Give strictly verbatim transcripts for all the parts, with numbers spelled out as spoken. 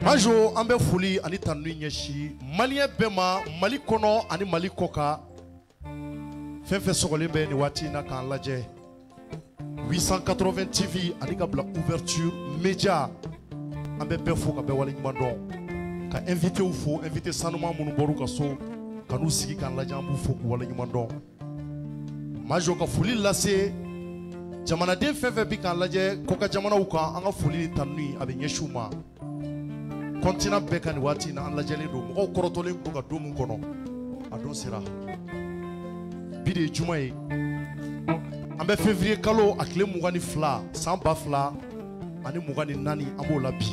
Majo ambe foli ani tanui nyeshi Malien bema Mali kono ani Mali koka Fenfe sogolembe ni wati na kan laje huit cent quatre-vingts T V ani ka bla ouverture média ambe be fo ka be wali nyumando ka invité ou fo invité sanuma munu boru ka so kanu sigi kan laje ambu fo ku wali nyumando Majo ka foli lase jamana den fenfe bi kan laje koka jamana uka anga foli tanui abe nyeshuma Continent beka ni wati na anlajele do mo korotole ko ga do mun kono adon sira bide juma yi ambe février kalo akle mugani fla samba fla ani mugani nani amo labi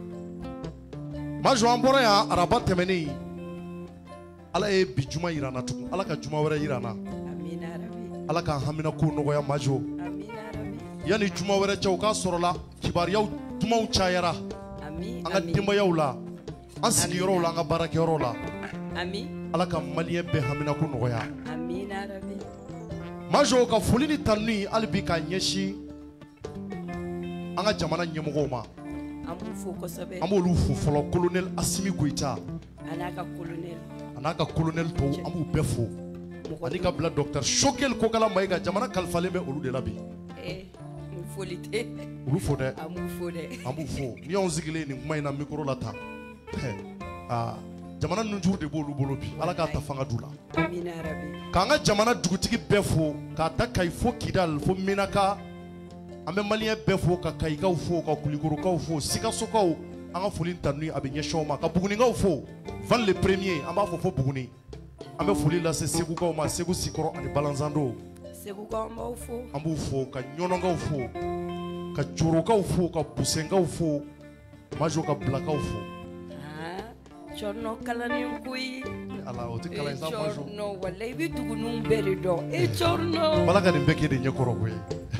majo ambora ya araba temeni ala e bi juma irana tu ala ka juma wara irana amina rabbi ala ka hamina ko no ya majo amina rabbi yani juma wara chaw ka sorola kibariyaw tumaw chayara anga dimba yawla asigi yoro la anga baraka yoro la ami ala ka malien be hamina ko noya amina rabbi majo ka folini tanni albi ka nyeshi anga jamana nyemogo ma amu fo ko sabe amu lu fu folo colonel Assimi Goïta anaka colonel anaka colonel to amu befo adika bla docteur Choguel ko kala maiga jamana kalfale be olu de labi eh folite ulu fo de amu fo de amu fo ni on zigile ni kuma ina micro la ta ah jamana nunjur de bolu bolo bi ala ka ta fanga dula amina rabbi kanga jamana dugutigi befo ka ta kai fo Kidal fo Minaka ambe malien befo ka kai ka fo ka kulikoro ka fo sika sokaw anga folin tanui abe nyeshoma ka buguni nga fo van le premier amba fo fo buguni ambe foli la se segu ka ma segu sikoro ani balanzando segu ka mba fo ambu fo ka nyono nga fo ka choro ka fo ka pusenga fo majo ka blaka fo ah chorno kala ni kuyi ala o te kala isa majo chorno wala ibi tugunu mbere do e chorno balaka ni mbeke de nyekoro ko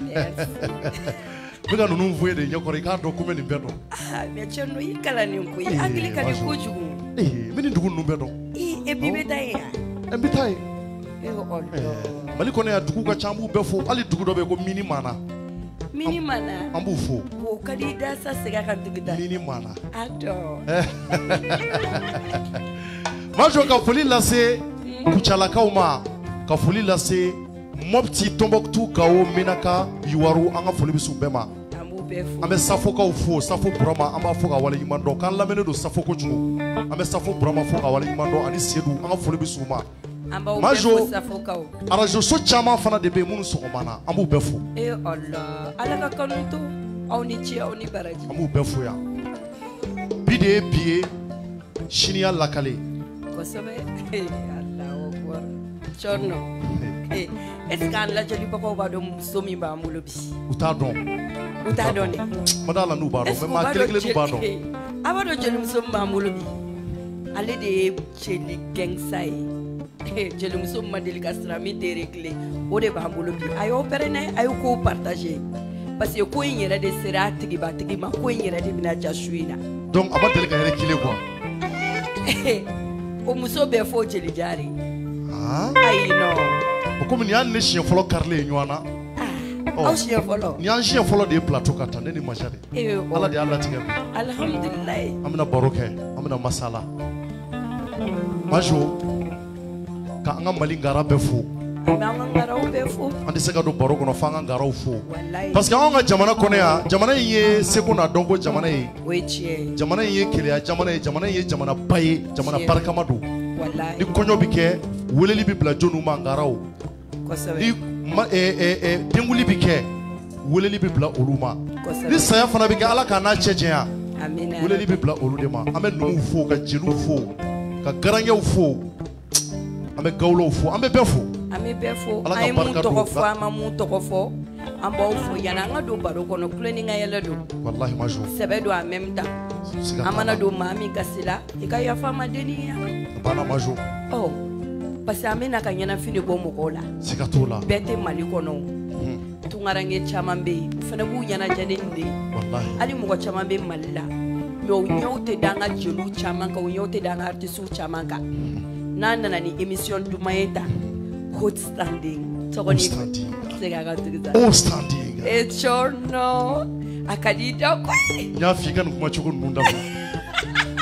bega nunu voye de nyekoro ka do ko meni bedo ah me chorno yi kala ni kuyi angili ka ni kujugu eh meni dugu nunu bedo e e bibe dai e bitai e o Mali kono ya dugu ka chambu befo ali dugu do be ko mini mana mini mana ambu fo ko kadi da sa sega kan tugida mini mana ado majo ka foli lase kuchala kauma ka foli lase Mopti Tombouctou Gao Minaka Yuwaru anga foli bisu bema amu befo ambe safo ka fo safo brama amba fo ka wala yimando kan lamene do safo ko jugo ambe safo brama fo ka wala yimando ani sedu anga foli bisu ma majo arajo so chama fana de be munu so mana ambu befo eh Allah ala ka kanuto awni ci awni baraji ambu befo ya bide bie shinia lakale ko sabe Allahu akbar chorno eh eskan la joli bako ba do somi ba mulo bi uta don uta don madala nu ba do me ma kele kele nu ba do abado joli somi ba mulo bi ale de cheli gengsai jeli muso mandeli ka sirami te réglé o de b'an bolo bi a y'o pɛrɛnɛ a y'o ko partager parce que ko in yɛrɛ de sera tigi ba tigi ma ko in yɛrɛ de bɛna ja su in na donc a ma deli ka yɛrɛ kile quoi o muso bɛɛ fɔ jeli jari ah ayi non o comme ni y'an ne siɲɛ fɔlɔ karilen ɲɔgɔn na aw siɲɛ fɔlɔ ni y'an siɲɛ fɔlɔ de ye plateau ka taa ne ni Maja de ala de y'a latigɛ alhamdulilayi an bɛna baro kɛ an bɛna masala Majo ka an ka Mali ngara bɛɛ fo an tɛ se ka don baro kɔnɔ fo an ka ngaraw fo parce que an ka jamana kɔnɔ yan jamana in ye seko n'a dɔnko jamana ye jamana in ye keleya jamana ye jamana in ye jamana ba ye jamana barikama don ni kɔɲɔ bɛ kɛ weleli bɛ bila jɔnniw ma ngaraw ni denguli bɛ kɛ weleli bɛ bila olu ma ni saya fana bɛ kɛ ala k'a n'a cɛ janya weleli bɛ bila olu de ma an bɛ numuw fo ka jeliw fo ka garankɛw fo an bɛ gawulaw fo an bɛ bɛɛ fo an bɛ bɛɛ fo an ye mun tɔgɔ fɔ an ma mun tɔgɔ fɔ an b'aw fo yanni an ka don baro kɔnɔ kulo ni ka yɛlɛ don walahi Majo sɛbɛ don en même temps an mana don maa min kasi la i ka yafa ma denni ya banna Majo ɔ parce que an bɛna ka ɲɛnafin de bɔ mɔgɔw la siga t'o la bɛɛ tɛ Mali kɔnɔ tungaranke caman bɛ yen u fana b'u ɲɛnajɛ ni nin de ye hali mɔgɔ caman bɛ Mali la mais u ɲɛw tɛ da an ka jeliw caman kan u ɲɛw tɛ da an ka artistes caman kan n'a nana ni émission duman ye ta hot standing tɔgɔ ni se ka ka tugu ta hot standing e chorno a ka di da koyi n y'a f'i ka nin kuma cogo ninnu dabila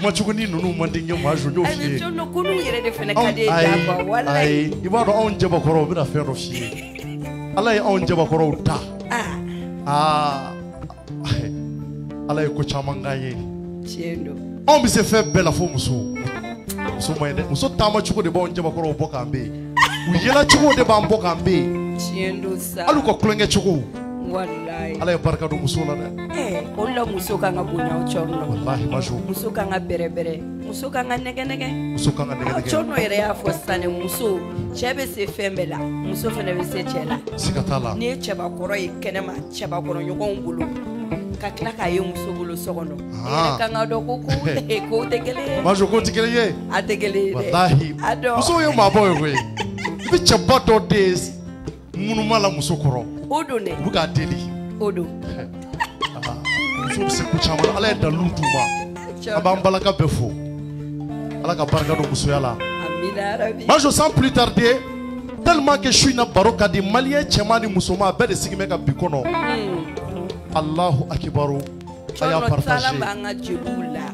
kuma chuguni nunu mandinge ma jojo fi ay jono kunu yere de fene kade jaba wallahi ay ibado on jaba koro bi da fe do fi Allah ya on jaba koro ta ah ah Allah ya ko chamanga ye chendo on bi se fe bela fo muso muso mai de muso tama chugo de ba on jaba koro bo kambe u yela chugo de ba mbo kambe chendo sa alu ko klenge chugo wallahi Allah ya barka do muso la de eh olla muso kanga bunya o chorno wallahi majo muso kanga bere bere muso kanga nege nege muso kanga nege nege chorno yere ya fo sane muso chebe se fembela muso fene be se chela sikatala ni cheba koro ikenema cheba koro nyoko ngulu kakla ka ye muso bulu sokono yere kanga do ko ko e ko tegele majo ko tegele ye a tegele wallahi ado muso yo ma boy we bi cheba do des munu mala muso koro odo ne buka deli odo muso se ku chama ala ya dalu duma aba mbalaka befo ala ka barka do muso yala amina rabbi majo sans plus tarder tellement que je suis na baroka di malien chemani musoma be de sigime ka bikono Allahu akbaru aya partager talamba jibula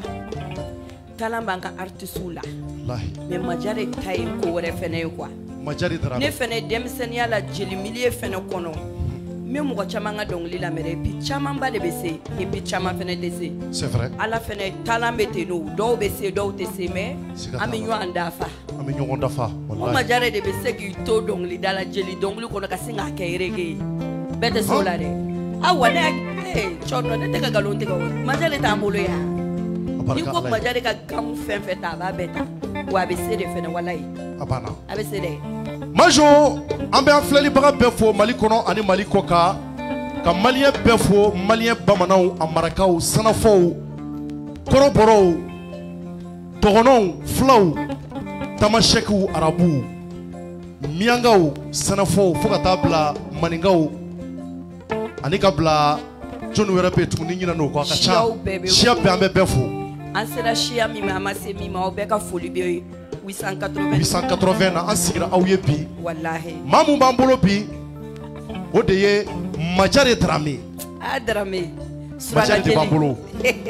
talamba nga artisula wallahi mais majare tay ko wore fene quoi majari dara ne fene demsenia la jeli milier fene kono me mo chama nga dongli la mere bi chama ba de bese e bi chama fene de se c'est vrai ala fene talambe te no do bese do te se me ami nyu andafa ami nyu andafa wallahi o majare de bese ki to dongli dala jeli dongli kono ka singa kairege bete solare awane eh chono ne te ka galonte ko majare ta mbolo ya ni ko majare ka gam fen fe ta ba beta wa bese de fene wallahi abana abese de majo ambe an fleli baga befo mali kono ani mali koka ka malien befo malien bamanaw amarakaw sanafow koroborow togonow flaw tamasheku arabu miangaw sanafow foka tabla maningaw ani kabla jonu wera betu ni nyina no ko aka cha shia be ambe befo an sera shia mi mama se mi ma obeka foli be huit cent quatre-vingts na an sigira aw ye bi wallahi mamu bambolo bi o de ye majare drame a drame majare de bambolo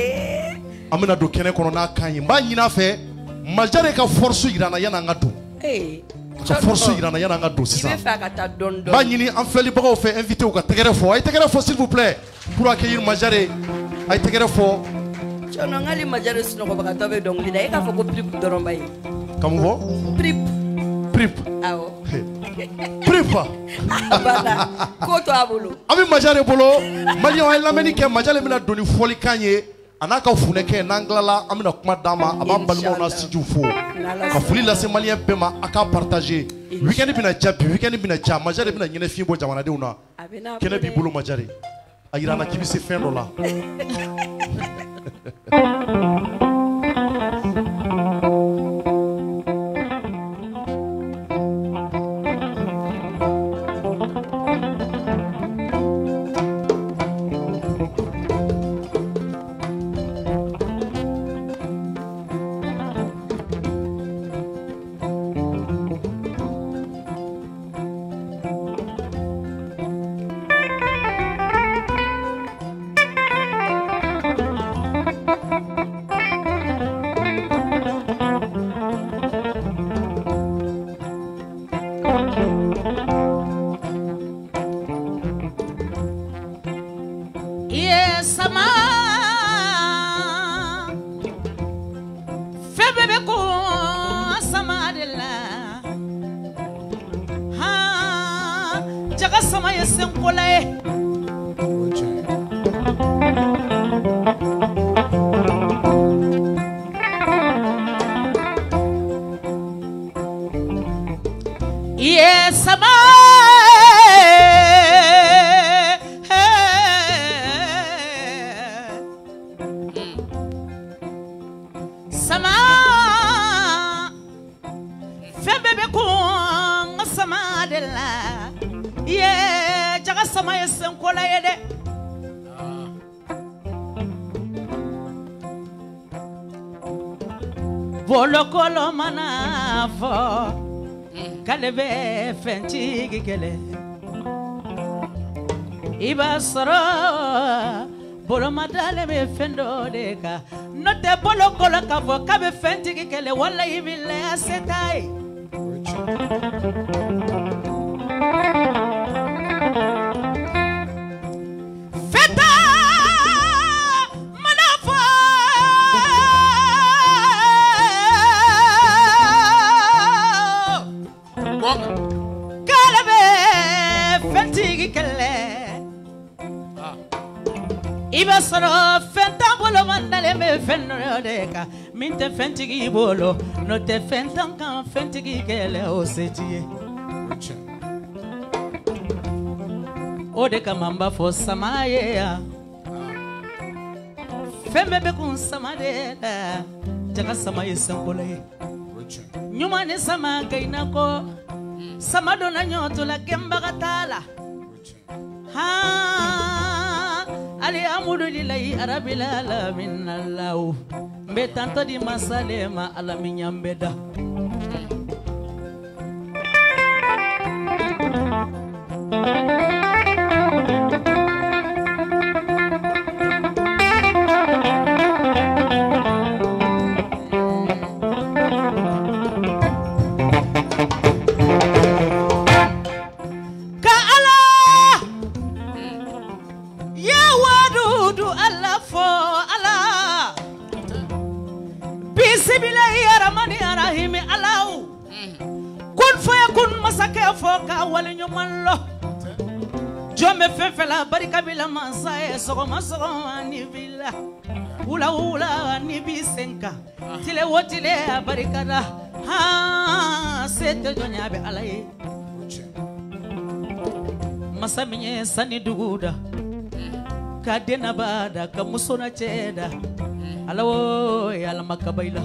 amina do kene kono na kanyi mba nyina fe majare ka force yirana yana ngado eh ka force yirana yana ngado sisa ibe fa ka ta don don ba nyini an feli bago fe invité ou ka tegere fo ay tegere fo s'il vous plaît pour accueillir majare ay tegere fo chono ngali majare sino ko baka tobe dong lida e ka fo ko prip doromba yi comme vous prip prip awo prip bana ko to abulu ami majare bolo mali ay lameni ke majare mina doni foli kanye anaka funeke nanglala amina kuma dama aba balmo na siju fo ka fuli la se malien bema aka partager weekend bina jabi weekend bina ja majare bina nyene fi bo jamana de una kene bi bolo majare ayira na kibisi fendo la Bolokolo manafo kalebe fenti gele iba soro bolo madale be fendo de ka no te bolo kolo ka fo ka be fenti ki kele wala ibile asetai feta manafo kala be fenti ki kele iba soro fenta bolo mandale me fenno deka minte fenti gi bolo no te fentan kan fenti gi kele o setie o de kamamba fo samaye ya fembe be kun samade da jaga samaye sambole nyuma ne sama gaina ko samado na nyoto la gemba katala ha ali amudu lillahi arabil alamin allah mbe tanto di masalema alamin yambeda Jome fefela barika bila mansae sogoma sogoma ni villa ula ula ni bisenka tile wotile barika da ha sete donya be alaye masaminye sani duguda kadena bada kamusona cheda alawo yala makabaila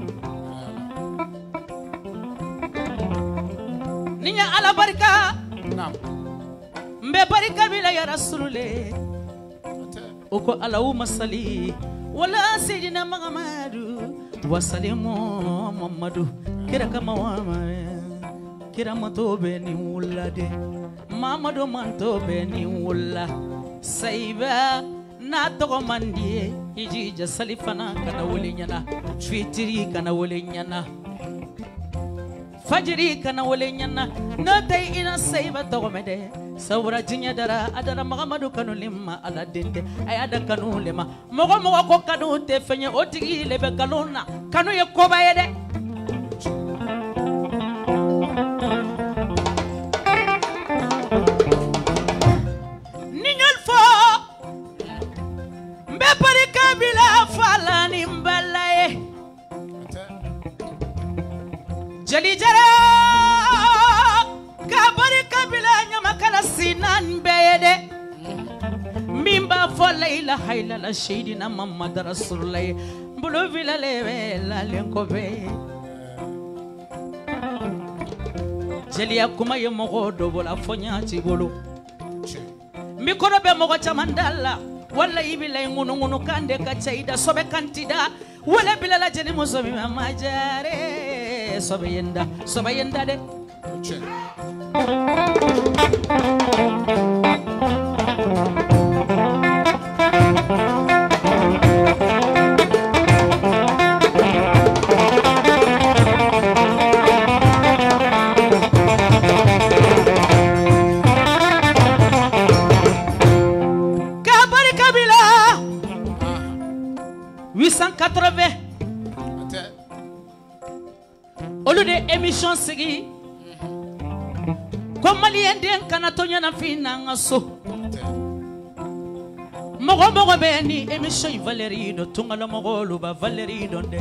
ninya ala barika nam mbe barika bila ya rasulule uko allahumma salli wala sayyidina muhammadu wa sallimu muhammadu kira kama wama kira matobe ni ulade muhammadu mantobe ni ulla saiba na togo mandie ijija salifana kana wulinyana fitiri kana wulinyana fajiri kana wulinyana no tay ina saiba togo mede sawra jinya dara adara muhammadu kanu limma ala dente ay ada kanu lema mogo mogo ko kanu te fenye otigi lebe kalona kanu ye koba yede ninyol fo mbe pari kabila fala ni mbalaye jali jara kabari kabila nyama kala sinan beyede mimba fo la ilaha illallah sayyidina muhammad rasulullah bulu vila lewe la lenko be jeli akuma ye mogo do bola fonya ti bolo mikoro be mogo chamandala wala ibila ngunu ngunu kande ka chaida sobe kantida wala bilala jeli muso mi majare sobe yenda sobe yenda de huit cent quatre-vingts au lieu de émission sigi comme malien den kana tonya na fina ngaso mogo mogo be ni émission Valérie do tungala mogo lu ba Valérie donde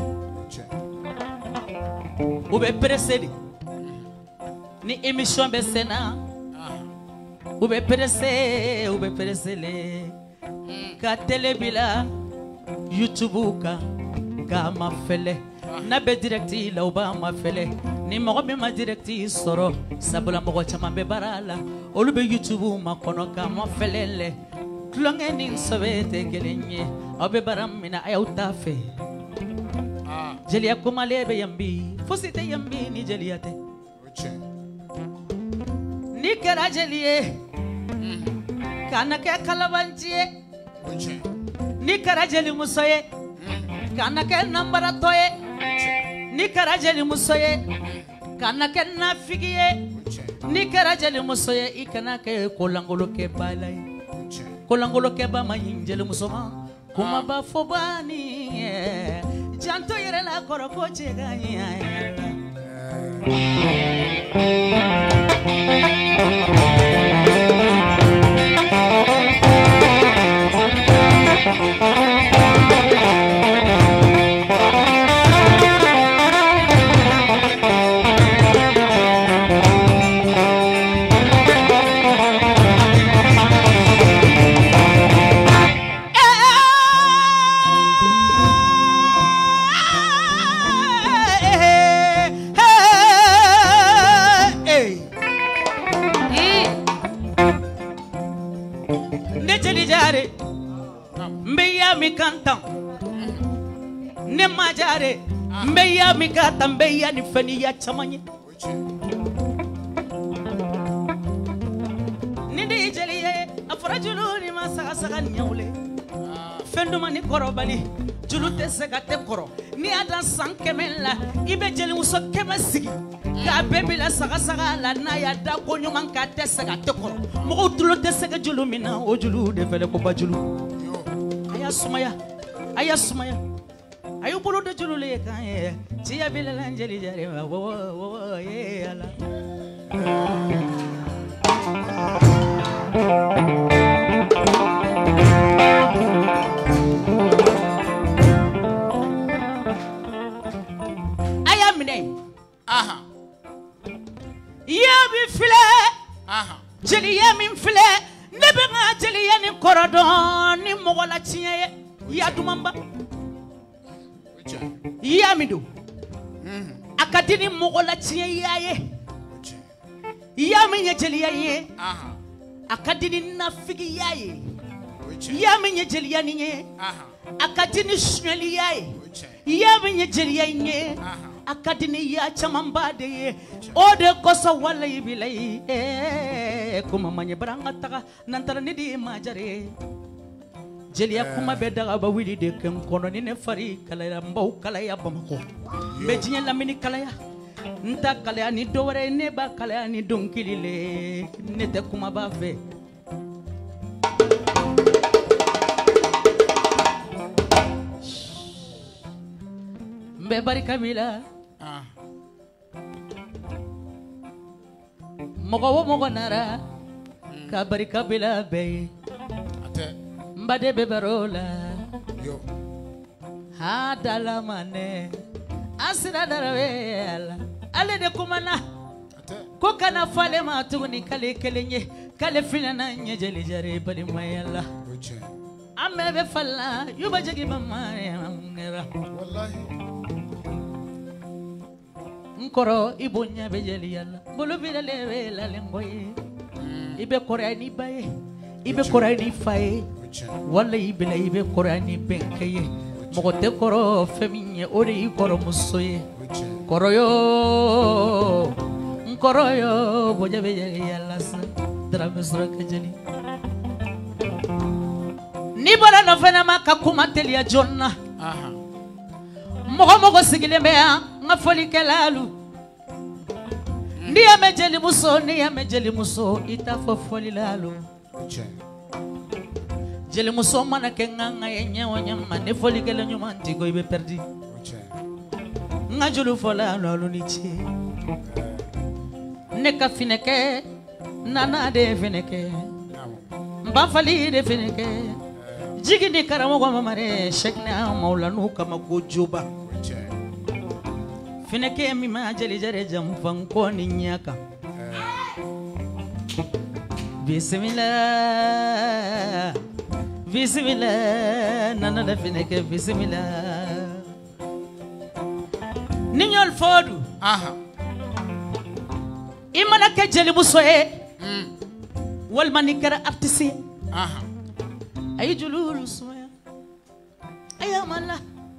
ou be précédé ni émission be sena ou be pressé ou be pressé ka télé bila YouTube ka ka ma fele na be directi la uba ma fele ni mogo be ma directi soro sabula mogo chama be barala olu be YouTube ma kono ka ma fele le klonge ni sobete gelenye obe baram mina ayauta fe jelia kuma lebe yambi fosite yambi ni jeliate ni kera jelie kana ke kalabanjie ni kɛra jeli muso ye kana kɛ nambaratɔ ye ni kɛra jeli muso ye kana kɛ nafigi ye ni kɛra jeli muso ye I kana kɛ kolangolokɛba la ye kolangolokɛba ma ɲi jeli muso ma kumaba fɔ bani janto yɛrɛ la kɔrɔ ko cɛ ka ɲi ne majare mbeya mikata mbeya ni fani ya chamanye nindi jeliye afrajulu ni masaka saka nyawle fenduma ni korobali julu te sega te koro ni ada sankemela ibe jeli muso kemesigi ka bebila saka saka la na ya da ko nyuman ka te sega te koro mo tulo te sega julu mina o julu de fele ko bajulu aya sumaya aya sumaya ayo bolo de julu le kan ye ti ya bila lanjeli jare wo wo wo ye ala aya mine aha ya bi file aha jeli ya min file ne be nga jeli ya ni korodon ni mogola tiye ya dumamba ya mido akadini mogola tiye yaye ya minye jeli yaye aha akadini nafigi yaye ya minye jeli yaye aha akadini shweli yaye ya minye jeli yaye aha akadini ya chamambade ye ode kosa wala ibilai eh kuma manye baranga taka nantara nidi majare jeli ya kuma bedaga ba wili de kem kono ni ne fari kala ya mbaw kala ya bamako be jinya lamini kala ya nta kala ya ni dowre ne ba kala ya ni donkilile ne te kuma ba fe mbe bari kabila ah mogo wo mogo nara ka bari kabila be ate mbade bebarola yo ha dala mane asira darawela ale de kumana ate ko kana fale ma tuguni kale kelenye kale filana nye jeli jare bali mayalla oche ame be falla yuba jagi mama ngera wallahi nkoro ibunya be jeli yalla bulu bi le wela le ngoye ibe koray ni baye ibe koray ni faye wala ibe la ibe koray ni benkaye mogote koro feminye ori koro musoye koro yo nkoro yo boja be jeli yalla sa dara mesra ka jeli ni bara no fena makakuma telia jonna aha mogo mogo sigile mea ngafoli kelalu ndiye mejeli muso ndiye mejeli muso itafofoli lalu jeli muso mana kenganga yenye wanyama ne foli kele nyuma ntigo ibe perdi ngajulu fola lalu nichi ne kafineke nana de fineke mbafali de fineke jigini karamo kwa mamare shekna maulanu kama gojoba fineke mi ma jeli jare jam fanko ni nyaka bismillah bismillah nana da fineke bismillah ninyol fodu aha imana ke jeli busoe mm. wal manikara artisi aha ay jululu soya ayamala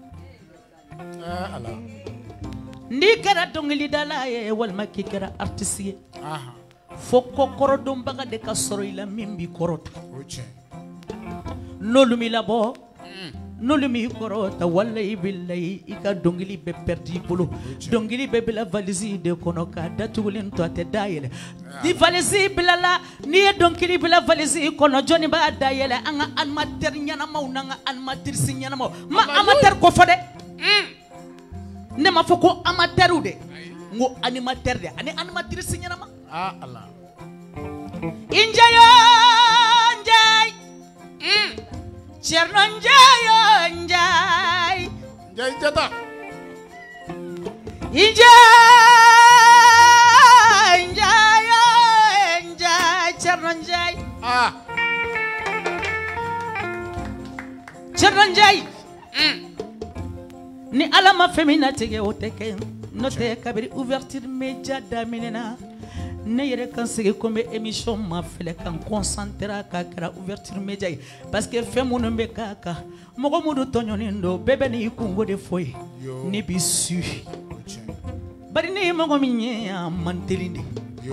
ah ala ndi kara dongili dala ye wal makikara artisi aha foko korodom baga de kasoro ila mimbi korota oche nolumi labo n'olu m'i kɔrɔta walayi bilayi i ka dɔnkili bɛ perdi i bolo dɔnkili bɛ bila valise de kɔnɔ k'a datugulen to a tɛ dayɛlɛ ni valise bilala n'i ye dɔnkili bila valise kɔnɔ jɔnni b'a dayɛlɛ an ka animateur ɲɛnamaw n'an ka animatrice ɲɛnamaw ma amateur ko fɔ dɛ ne ma fɔ ko amateur de n ko animateur de ani animatrice ɲɛnama ah Allah injayo njay Cerno Njayo Njay Njay Jata Njay Njayo Njay Cerno Njay ah Cerno Njay ni ala ma femina tege o teke no te kabiri ouverture média daminena ne yɛrɛ kan sigi ko n bɛ émission ma filɛ kan concentré k'a kɛra ouverture média ye parce que fɛn minnu bɛ k'a kan mɔgɔ minnu tɔɲɔnen don bɛɛ bɛ n'i kungo de fɔ ye ne b'i su bari ne ye mɔgɔ min ye a man teli de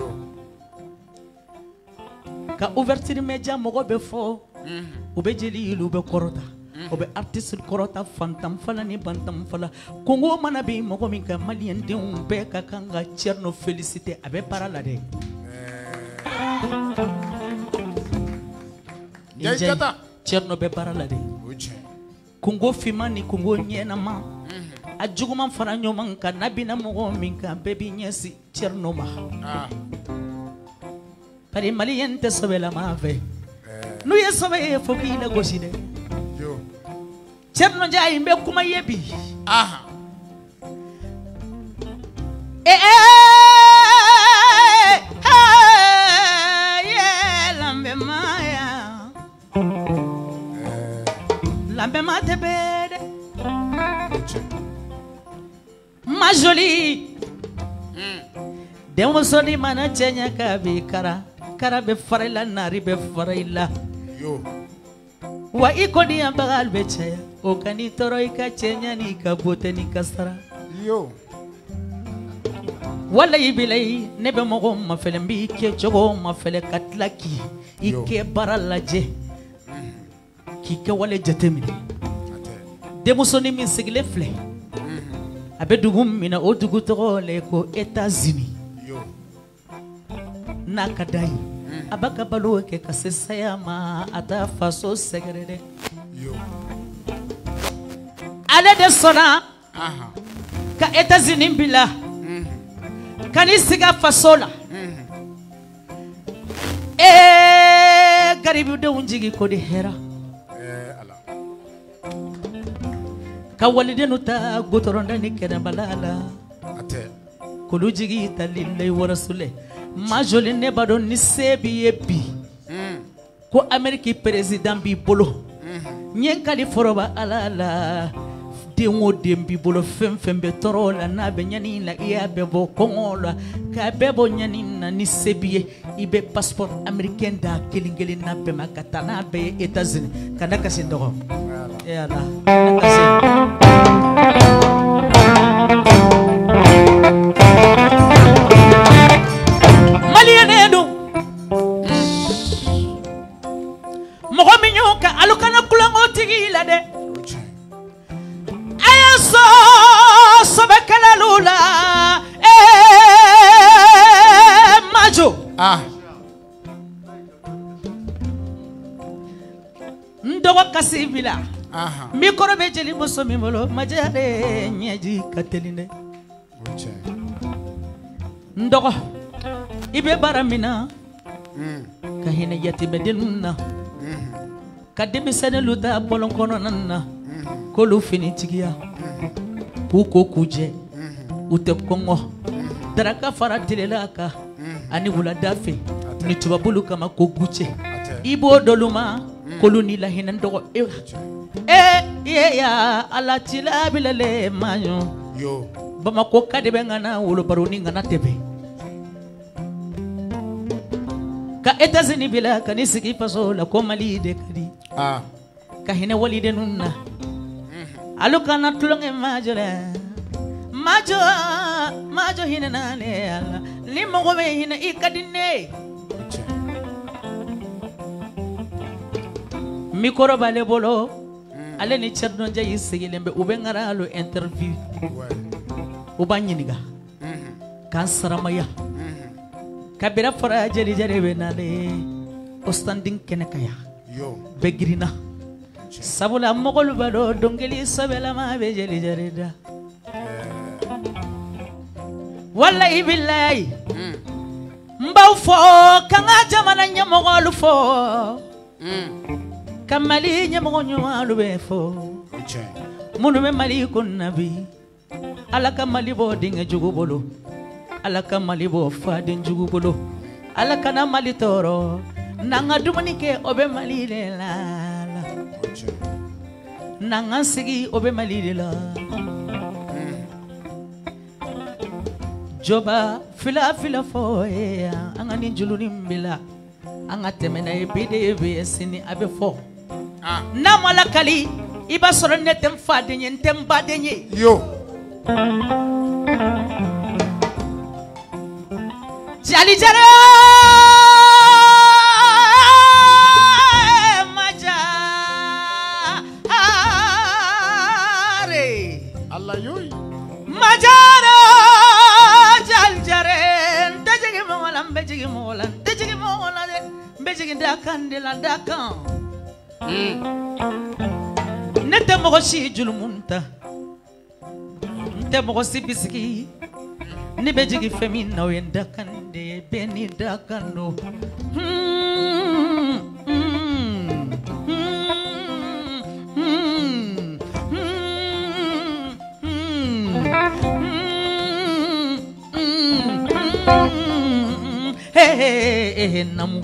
ka ouverture média mɔgɔ bɛ fɔ u bɛ jeli yili u bɛ kɔrɔta o bɛ artiste kɔrɔta fantanfala ni bantanfala kongo mana bi mɔgɔ min ka maliyɛn denw bɛɛ ka kan ka Thierno féliciter a bɛ baara la dɛ Njay Thierno bɛ baara la dɛ kongo finman ni kongo ɲɛnama a juguman fara ɲɔgɔn kan n'a bɛna mɔgɔ min kan bɛɛ b'i ɲɛsin Thierno ma bari maliyɛn tɛ sɛbɛlama fɛ n'u ye sɛbɛ ye fo k'i lagosi dɛ Cerno Njaay n bɛ kuma ye bi aha eh eh ye lambe maya lambe mate bede ma jolie denmuso ni mana cɛɲɛ ka bi kara kara bɛ fara i la naari bɛ fara i la yo wa i kɔni yan bagal bɛ caya o ka n'i tɔɔrɔ i ka cɛɲa ni ka bote ni ka sara yo walayi bilayi ne bɛ mɔgɔw mafɛlɛ n b'i kɛ cogo mafɛlɛ ka tila k'i i kɛ baara lajɛ k'i kɛ wale jateminɛ denmusonin min sigilen filɛ a bɛ dugu min na o dugu tɔgɔ le ko États-Unis n'a ka d'a ye a b'a ka balo kɛ ka se saya ma a t'a faso sɛgɛrɛ dɛ ale de sɔnna ka États-Unis bila ka n'i sigi a faso la ee garibudenw jigi ko de hɛra ka walidenw ta gotɔrɔnda ni kɛnɛbala la k'olu jigi tali la i warasule ma joli ne b'a dɔn ni se b'i ye bi ko Amérique président b'i bolo n ye n kali foroba ala la den o den b'i bolo fɛn fɛn bɛ tɔɔrɔ la n'a bɛ ɲani la i y'a bɛɛ bɔ kɔngɔ la k'a bɛɛ bɔ ɲani na ni se b'i ye i bɛ passeport américain da kelen kelen na bɛɛ ma ka taa n'a bɛɛ ye États-Unis ka na kasi dɔgɔ e ala na kasi maliyɛn don mɔgɔ min y'o kɛ alu kana kulonkɛ tigi la dɛ a ye sɔ sɔbɛkɛlalu la ee majo ah n dɔgɔ kasi bila aha mi kɔrɔ bɛ jeli muso min bolo majɛ de ɲɛji ka teli dɛ n dɔgɔ i bɛ baara min na ka hinɛ yatimɛdenw na ka denmisɛnninw ta bɔlɔn kɔnɔna na k'olu fini tigiya k'u ko k'u jɛ u tɛ kɔngɔ daraka fara tilela kan ani wulada fɛ ni tubabulu kama ko gucɛ i b'o dɔlu ma k'olu ni lahinɛ dɔgɔ e e ye ya ala cila bilale maɲɔ yo Bamako ka de bɛ ŋana wolobaro ni ŋana tɛbɛ ka États-Unis bila ka n'i sigi faso la ko Mali de ka di ah ka hinɛ walidenw na alu kana tulonkɛ majo dɛ majo majo hinɛ na ne ala ni mɔgɔ bɛ hinɛ i ka di ne mikɔrɔ b'ale bolo ale ni Cerno Njaay sigilen be ube ngara lo interview u ba ɲiniga k'an saramaya kabira fara jeli jare be nale o standing kɛnɛ ka ya bɛɛ girinna sabula mɔgɔlu b'a dɔn dɔnkili sɛbɛlama bɛ jeli jare da wallahi billahi n b'aw fɔ k'an ka jamana ɲɛmɔgɔlu fɔ ka Mali ɲɛmɔgɔ ɲumanlu bɛ fɔ minnu bɛ Mali kunna bi Ala ka Mali bɔ denkɛ jugu bolo Ala ka Mali bɔ faden jugu bolo Ala kana Mali tɔɔrɔ n'an ka dumuni kɛ o bɛ Mali de la n'an ka sigi o bɛ Mali de la jɔba fila fila fɔ an ka nin julunin bila an ka tɛmɛ n'a ye bi de bɛ sini a bɛ fɔ n'a ma lakali i b'a sɔrɔ ne tɛ n faden ye n tɛ n baden ye Jali Jare Majare Allah yoy Majare Jali Jare Ndejigi mola mbejigi mola Ndejigi mola de mbejigi dakan de la dakan Nete mogo si julumunta Nete mogo si bisiki ni bɛ jigi fɛn min na o ye dakan de ye bɛɛ ni dakan do hehehe namu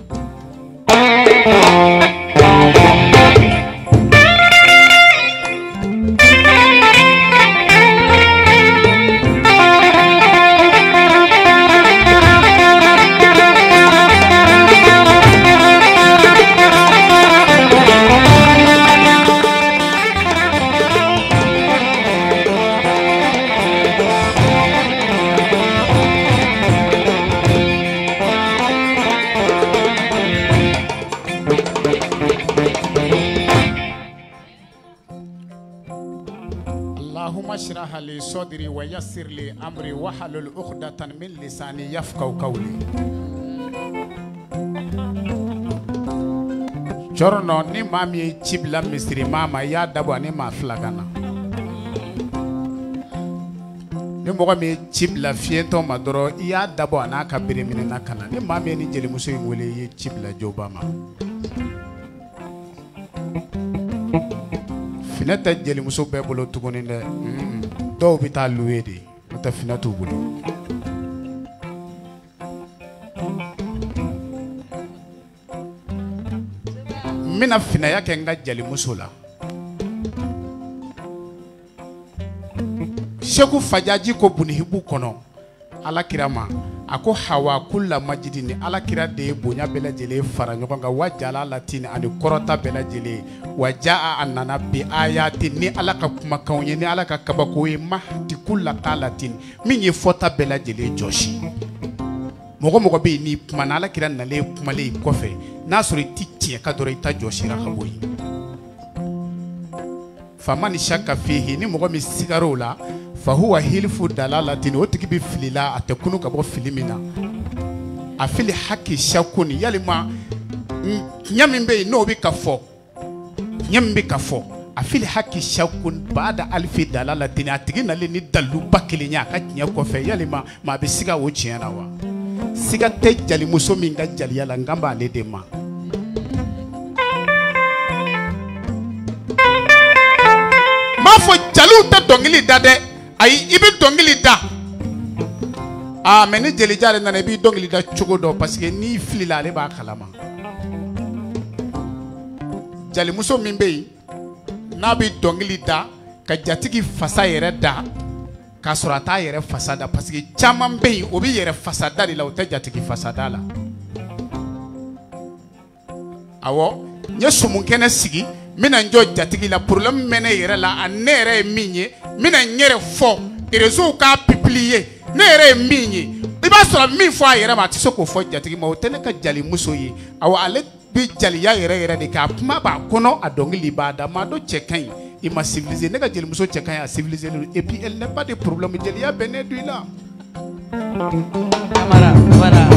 لي صدري ويسر لي أمري وحلل عقدة من لساني يفقهوا قولي Chorono ni mami chibla misiri mama ya dabo ni ma flagana ni mogo mi chibla fiento madoro ya dabo anaka birimini nakana ni mami ni jeli muso ngole ye chibla jobama finata jeli muso be bolo tuguni de do bita luwede mata finatu bolo mina fina yake nga jeli muso la Sheku Fajaji ko bunihibu kono ala kirama ako hawa kulla majidini ala kira de bonya bela jele fara nyoko nga wajala latini ani korota bela jele wajaa anana bi ayati ni ala ka kuma kawnye ni ala ka kabako e mahdi kulla qalatin minye fota bela jele joshi mogo mogo be ni kuma na ala kira nale kuma le kofe nasuri titi ka dore ita joshi ra khaboyi famani shaka fihi ni mogo mi sigarola fahuwa hilfu dalalatin otiki bi filila atekunu kabo filimina afili haki shakuni yalima nyamimbe no bi kafo nyamimbe kafo afili haki shakun baada alfi dalalatin atigi nale ni dalu bakilinya ka nya ko fe yalima ma bi siga wo chiana wa siga te jali muso minga jali yala ngamba le dema mafo jalu te dongili dade ayi ibi dongili da ah mais ni jeli jare nana ibi dongili da chogo do parce que ni filila le ba kalama jali muso min be na bi dongili da ka jatigi fasa yere da ka surata yere fasada parce que chaman be obi yere fasada la o te jatigi fasada la awo nye sumun kene sigi mina njo jatigi la problème mene yere la anere minye mina nyere fo rezo ka publier nere minye iba so min fo yere ma ti soko fo jatigi ma o tele ka jali muso yi awa ale bi jali ya yere yere de ka kuma ba kono adongi libada ma do chekan il m'a civilisé ne ka jelimuso cɛ ka ɲi a civilisé et puis elle n'est pas de problème jeliya bɛnnen don i la. Camara Camara.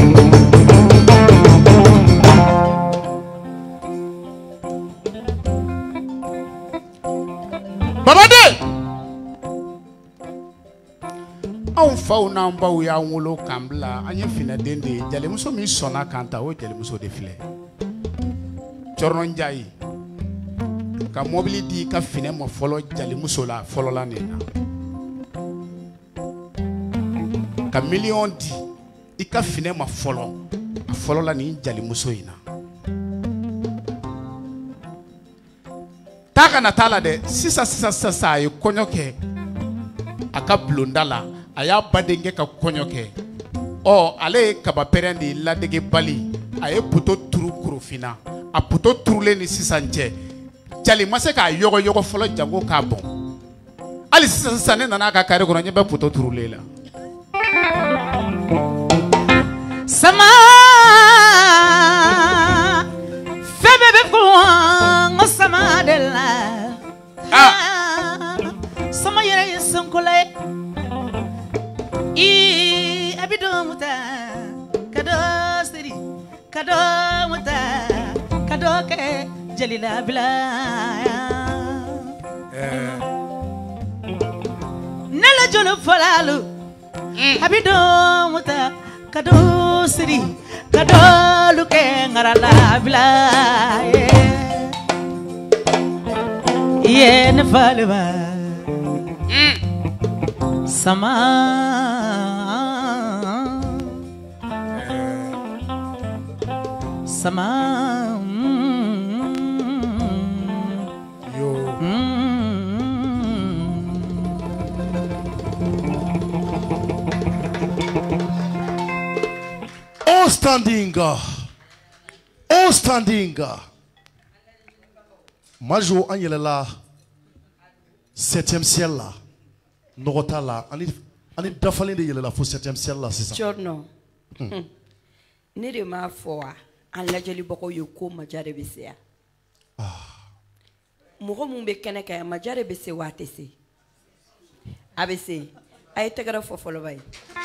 Babade anw faw n'an baw y'an wolo k'an bila an ye finɛden de ye jelimuso min sɔnna k'an ta o jelimuso de filɛ Cɔrɔnɔ Njayi ka mobili di ka finɛ ma fɔlɔ jelimuso la fɔlɔ la nin na ka miliyɔn di i ka finɛ ma fɔlɔ a fɔlɔ la nin jelimuso in na taa kana taa la dɛ sisan sisan sisan a ye kɔɲɔ kɛ a ka bulonda la a y'a badenkɛ ka kɔɲɔ kɛ ɔ ale ye kaba pɛrɛn de ladege bali a ye poto turu Korofina a poto turulen ni sisan cɛ Jali ma se k'a yɔgɔ yɔgɔ fɔlɔ jango k'a bɔn hali sisan sisan ne nana a ka kare kɔnɔ ɲɛ bɛ poto turulen la Sama fɛn bɛɛ bɛ fɔ n ko sama de la ah sama yɛrɛ ye sankola ye i a bɛ dɔn mu ta ka dɔ siri ka dɔ mu ta ka dɔ kɛ jelila bila ne la jolo fɔlalu a bɛ dɔn mu ta ka dɔ siri ka dɔ lu kɛ ŋarala bila ye ne faliba sama sama yo all standing all standing Majo an yɛlɛla septième ciel la nɔgɔ t'a la ani ani dafalen de yɛlɛla fo septième ciel la sisan. Cɔrɔnɔ ne de m'a fɔ wa an lajɛlibagaw ye ko maja de bɛ se yan mɔgɔ mun bɛ kɛnɛ kan yan maja de bɛ se wa a tɛ se a bɛ se a ye tɛgɛrɛ fɔ fɔlɔ ba ye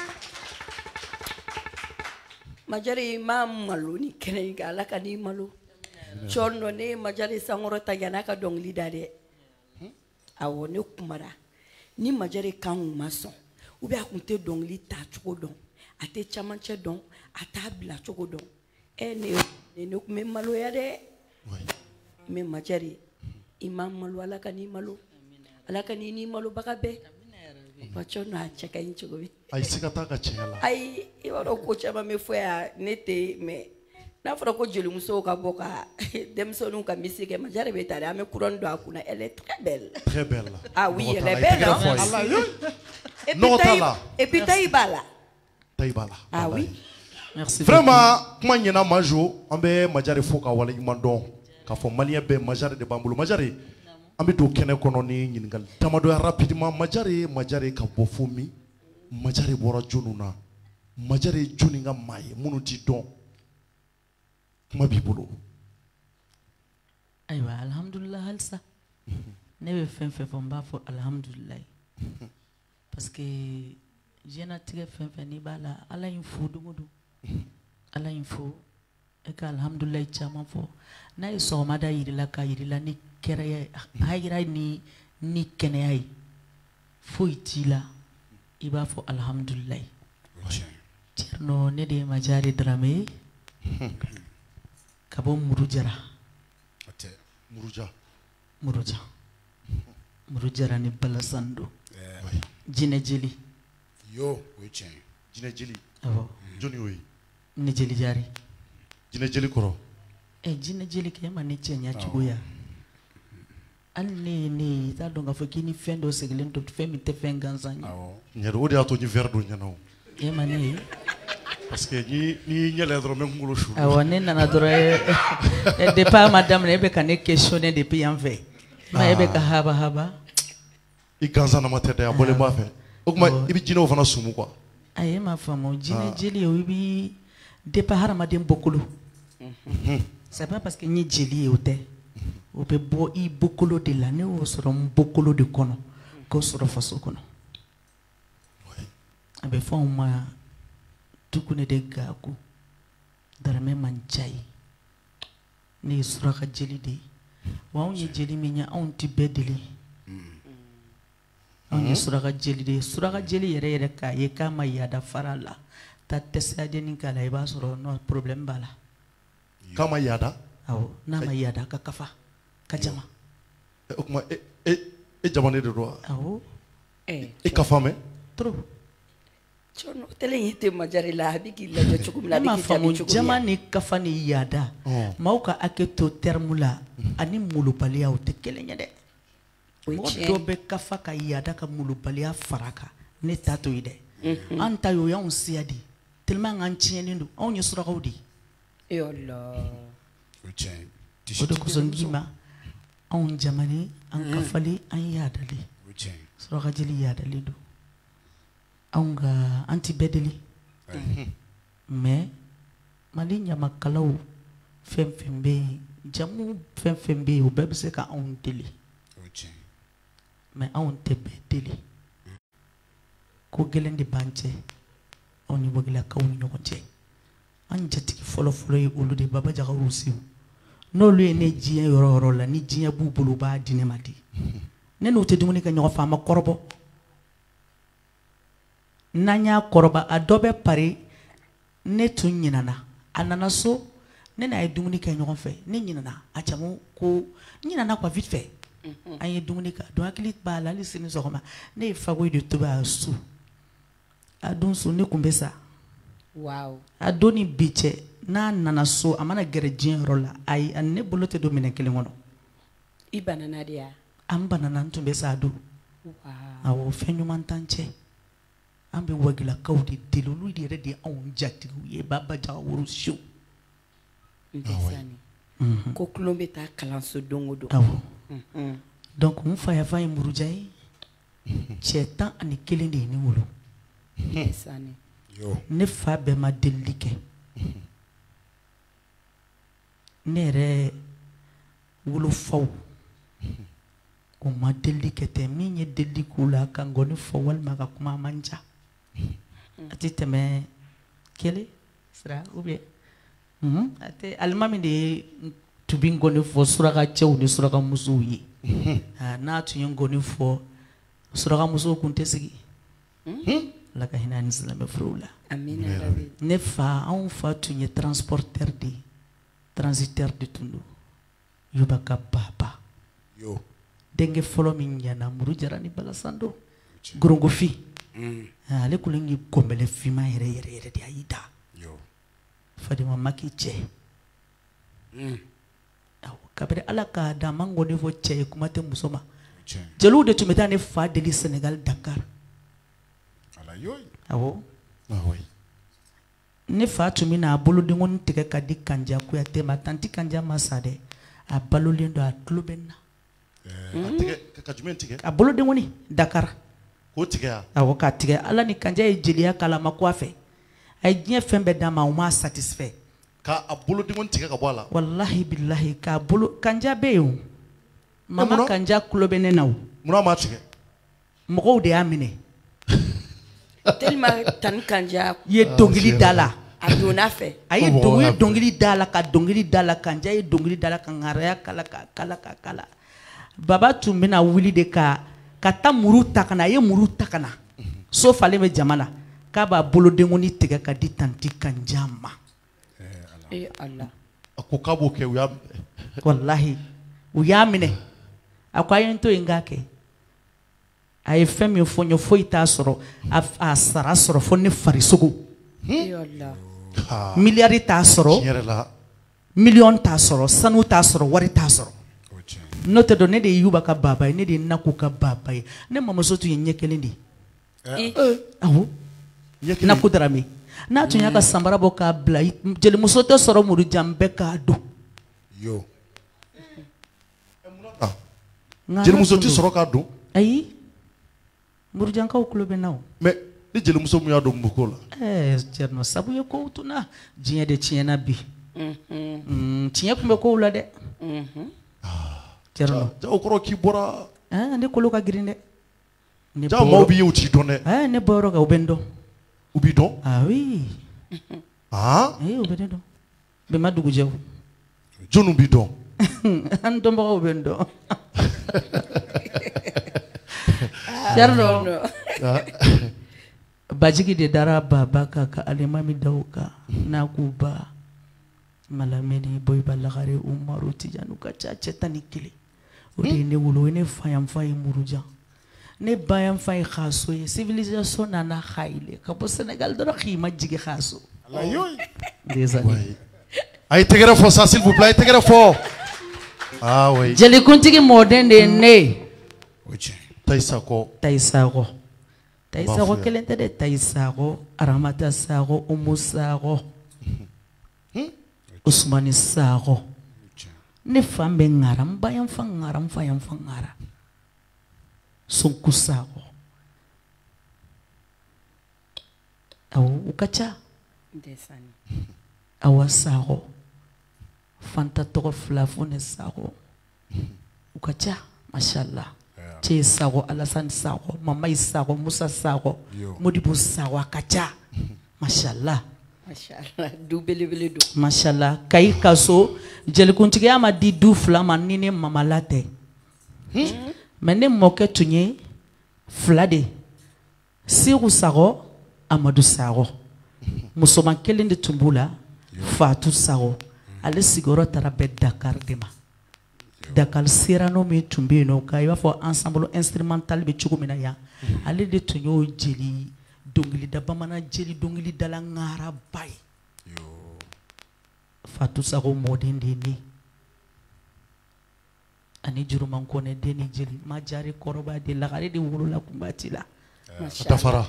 maja de m'a malo ni kɛnɛ in kan Ala ka n'i malo. Cɔrɔnɔ ne ye Majari sankɔrɔ ta yan'a ka dɔnkili da dɛ awɔ ne kumara ni Majari kan kun ma sɔn ou bien a kun tɛ dɔnkili ta cogo dɔn a tɛ camancɛ dɔn a t'a bila cogo dɔn ɛ ne ne ne kun bɛ maloya dɛ mais Majari i ma malo Ala ka n'i malo Ala ka n'i ni malobaga bɛɛ wa Cɔrɔnɔ a cɛ ka ɲi cogo min ayi siga t'a ka tiɲɛ la ayi i b'a dɔn ko caman bɛ fɔ yan ne tɛ mais n'a fɔra ko jelimusow ka bɔ ka denmisɛnninw ka misi kɛ Majari bɛ taa dɛ an bɛ couronne don a kunna elle est très belle très belle ah oui elle est belle nɔgɔ t'a la et puis taille b'a la taille b'a la ah oui merci vraiment kuma ɲɛna Majo an bɛ Majari fo ka waleɲuman dɔn k'a fɔ maliyɛn bɛɛ Majari de b'an bolo Majari an bɛ don kɛnɛ kɔnɔ ni ɲininkali damadɔ ye rapidement Majari Majari ka bɔ fo min Majari bɔra jɔnniw na Majari ye jɔnni ka maa ye minnu t'i dɔn kuma b'i bolo ayiwa alhamdulillah halisa ne bɛ fɛn fɛn fɔ n b'a fɔ alhamdulillah parce que diɲɛlatigɛ fɛn fɛn n'i b'a la Ala y'i fo dogo don Ala y'i fo e ka alhamdulillah caman fɔ n'a ye sɔgɔmada yirila ka yirila ni kɛrɛya ye a yira ni ni kɛnɛya ye foyi t'i la i b'a fɔ alhamdulillah Cɔrɔnɔ ne de ye Majari Darame ye ka bɔ Murujara Muruja Muruja Murujara ni Balasando Jinɛ Jeli yo o ye tiɲɛ ye Jinɛ Jeli awɔ jɔnni y'o ye ni Jeli Jari Jinɛ Jeli kɔrɔ ɛ Jinɛ Jeli kɛ e ma ne cɛɲa cogoya hali ne ye ne ye i t'a dɔn k'a fɔ k'i ni fɛn dɔ sigilen to fɛn min tɛ fɛn gansan ye ɲɛdɔ o de y'a to n ye verre dɔ ɲɛna o e ma ne ye parce que ni ni ɲɛlɛ dɔrɔn n bɛ n kunkolo suru awɔ ne nana dɔrɔn depuis a ma daminɛ e bɛ ka ne questionner depuis yan fɛ ma e bɛ ka haba haba i gansanama tɛ dɛ a bɔlen b'a fɛ o tuma i bɛ jinɛw fana sumu quoi ayi e ma faamu Jinɛ Jeli o i bɛ depuis hadamaden bɔkolo c'est pas parce que n ye jeli ye o tɛ o bɛ bɔ i bokolo de la ne y'o sɔrɔ n bokolo de kɔnɔ k'o sɔrɔ faso kɔnɔ a bɛ fɔ anw ma Tukune de Gaku Daramɛ man ca ye ne ye suraka jeli de ye wa anw ye jeli min ye anw tɛ bɛɛ deli anw ye suraka jeli de ye suraka jeli yɛrɛ yɛrɛ k'a ye k'a ma yaada fara la ta tɛsiradeni k'a la i b'a sɔrɔ non problème b'a la k'a ma yaada awɔ n'a ma yaada ka kafa ka jama o kuma e e e jamane de don awɔ e kafa mɛ trop Chono tele yete majari la habiki la jo chukum la ma biki famu jabi chukum jama ni kafa ni yaada maaw ka hakɛ to terme la ani mulubaliya o tɛ kelen ye dɛ mɔgɔ dɔ bɛ kafa ka yaada ka mulubaliya fara kan ne ta to ye dɛ an ta y'o y'anw siya de tellement an tiɲɛnen don anw ye surakaw de ye yalla o tiɲɛ o de kosɔn n k'i ma anw jamane an kafali an yaadali o tiɲɛ suraka jeli yaadali don anw ka an tɛ bɛɛ deli mais Mali ɲamakalaw fɛn fɛn bɛ yen jamu fɛn fɛn bɛ yen o bɛɛ bɛ se ka anw deli o tiɲɛ mais anw tɛ bɛɛ deli ko gɛlɛn de b'an cɛ anw ni Wagilakaw ni ɲɔgɔn cɛ an jatigi fɔlɔ fɔlɔ ye olu de Baba Jara Rusiw n'olu ye ne diɲɛ yɔrɔ yɔrɔ la ni diɲɛ b'u bolo u b'a di ne ma di ne n'u tɛ dumuni kɛ ɲɔgɔn fɛ an ma kɔrɔbɔ n'an y'a kɔrɔba a dɔ bɛ pari ne tun ɲinana a nana so ne n'a ye dumuni kɛ ɲɔgɔn fɛ ne ɲinana a caman ko ɲinana quoi vite fait an ye dumuni kɛ donc hakili b'a la hali sini sɔgɔma ne ye fagoyi de tobi a su a don su ne tun bɛ sa wow a don ni bi cɛ n'a nana so a mana gɛrɛ diɲɛ yɔrɔ la ayi a ne bolo tɛ don minɛn kelen kɔnɔ i banana de ya an banana n tun bɛ sa a don awɔ fɛn ɲuman t'an cɛ an bɛ Wagilakaw de deli olu de yɛrɛ de ye anw jatigiw ye Baba Jara Rusiw ko kulon bɛ taa kalanso don o don awɔ donc n fa yafa ye Muruja ye cɛ tan ani kelen de ye ne wolo ne fa bɛɛ ma delili kɛ ne yɛrɛ wolofaw o ma delili kɛ ten min ye delili k'u la ka ngɔni fɔ walima ka kuma a man ca a tɛ tɛmɛ kelen sira ou bien a tɛ alimami de ye tubi ngɔni fɔ suraka cɛw ni suraka musow ye n'a tun ye ngɔni fɔ suraka musow kun tɛ sigi Ala ka hinɛ ani silamɛ furu la ne fa anw fa tun ye transporteur de ye transiteur de tun don Yuba ka baba denkɛ fɔlɔ min ɲɛna Muru Jara ni Balasan don Gorongofin ale kun ye gɔnbɛlɛ finman yɛrɛ yɛrɛ yɛrɛ de a y'i da Fadima Maki cɛ kabiri Ala k'a da a ma ngɔni fɔ cɛ ye kuma tɛ muso ma jeliw de tun bɛ taa ne fa deli Senegal Dakar awɔ ne fa tun bɛ n'a bolodenkɔni tigɛ ka di Kanja Kuyate ma tanti Kanja ma sa dɛ a balolen don a tulo bɛ n na a bolodenkɔni Dakar k'o tigɛ ya awɔ k'a tigɛ Ala ni Kanja ye jeliya kala ma ko a fɛ a ye diɲɛ fɛn bɛɛ d'a ma o m'a satisfait k'a bolodenkɔni tigɛ ka bɔ a la walahi bilahi k'a bolo Kanja bɛ yen o mama Kanja tulo bɛ ne na o munna m'a tigɛ mɔgɔw de y'a minɛ tellement tan Kanja ye dɔnkili da la a donna fɛ a ye dɔnkili da la ka dɔnkili da la Kanja ye dɔnkili da la ka ŋaraya kala ka kala ka kala Baba tun bɛna wuli de ka ka taa muru ta ka na a ye muru ta ka na so falen bɛ jama la k'a b'a bolodenkɔni tigɛ ka di tanti Kanja ma ee Ala a ko k'a b'o kɛ u y'a walahi u y'a minɛ a ko a ye n to yen k'a kɛ a ye fɛn min fɔ n ye foyi t'a sɔrɔ a sara sɔrɔ fo ne farisogo miliyari t'a sɔrɔ miliyɔn t'a sɔrɔ sanu t'a sɔrɔ wari t'a sɔrɔ n'o tɛ dɔn ne de ye Yuba ka baba ye ne de ye Naku ka baba ye ne mamuso tun ye ɲɛ kelen de ye awɔ Naku Darame n'a tun y'a ka sanbara bɔ k'a bila jelimuso tɛ sɔrɔ Murujan bɛɛ k'a dɔn jelimuso tɛ sɔrɔ k'a dɔn ayi Murujankaw tulo bɛ n na o mais ni jelimuso min y'a dɔn mun bɛ k'o la ɛɛ Cɛrno sabu ye kow tunna diɲɛ de tiɲɛna bi tiɲɛ tun bɛ kow la dɛ Thierno. Jaw koro ki bora. Ah, ne kolo ka girin dɛ. Ne Jaw maw bi uti don dɛ. Ah, ne bɔrɔ ka u bɛ n dɔn. U bi dɔn? Ah oui. Ah? Eh, u bɛ ne dɔn. Bɛɛ ma dugu jɛ o. Jɔnni bi dɔn? An dɔnbagaw bɛ n dɔn. Thierno. Bajigi de dara baba ka ka alimami daw kan n'a k'u ba Malamini Boyiba Lagare Umaru Tijani ka ca cɛ tan ni kelen o de ye ne wolo o ye ne fa yan fa ye Murujan ne ba yan fa ye Khaso ye civilisation nana Haile ka bɔ Sénégal dɔrɔn k'i ma jigi Khaso. Désolé. A ye tɛgɛrɛ fɔ ça s'il vous plaît, a ye tɛgɛrɛ fɔ. Ah oui. Jelikuntigi mɔden de ye ne ye. Tayi Sakɔ. Tayi Sakɔ. Tayi Sakɔ kelen tɛ dɛ, Tayi Sakɔ, Aramata Sakɔ, Umu Sakɔ, Usmani Sakɔ. Ne fa bɛ Ŋara, n ba yan fa Ŋara, n fa yan fa Ŋara. Sonko Sakɔ. Awɔ, u ka ca. Awa Sakɔ. Fanta tɔgɔ fila fo ne Sakɔ. U ka ca, mashallah. Cɛ Sakɔ, Alassane Sakɔ, Mamayi Sakɔ, Musa Sakɔ, Modibo Sakɔ, a ka ca, mashallah. Mashallah, du belebele do. Mashallah, Kayi ka so jelikuntigiya ma di du fila ma ni ne mamala tɛ. Mais ne mɔkɛ tun ye fila de. Seku Sakɔ, Amadu Sakɔ. Musoman kelen de tun b'u la, Fatu Sakɔ. Ale sigiyɔrɔ taara bɛn Dakar de ma. Dakar Serrano min tun bɛ yen nɔ ka i b'a fɔ ensemble instrumental bɛ cogo min na yan. Ale de tun y'o jeli dɔnkilida bamanan jeli dɔnkilidala ŋaraba ye. Fatu Sakɔ mɔden de ye ne. Ani Juruman Kɔnɛ den ni jeli Majari kɔrɔba de Lagare de wolola Kunbati la. Tafara.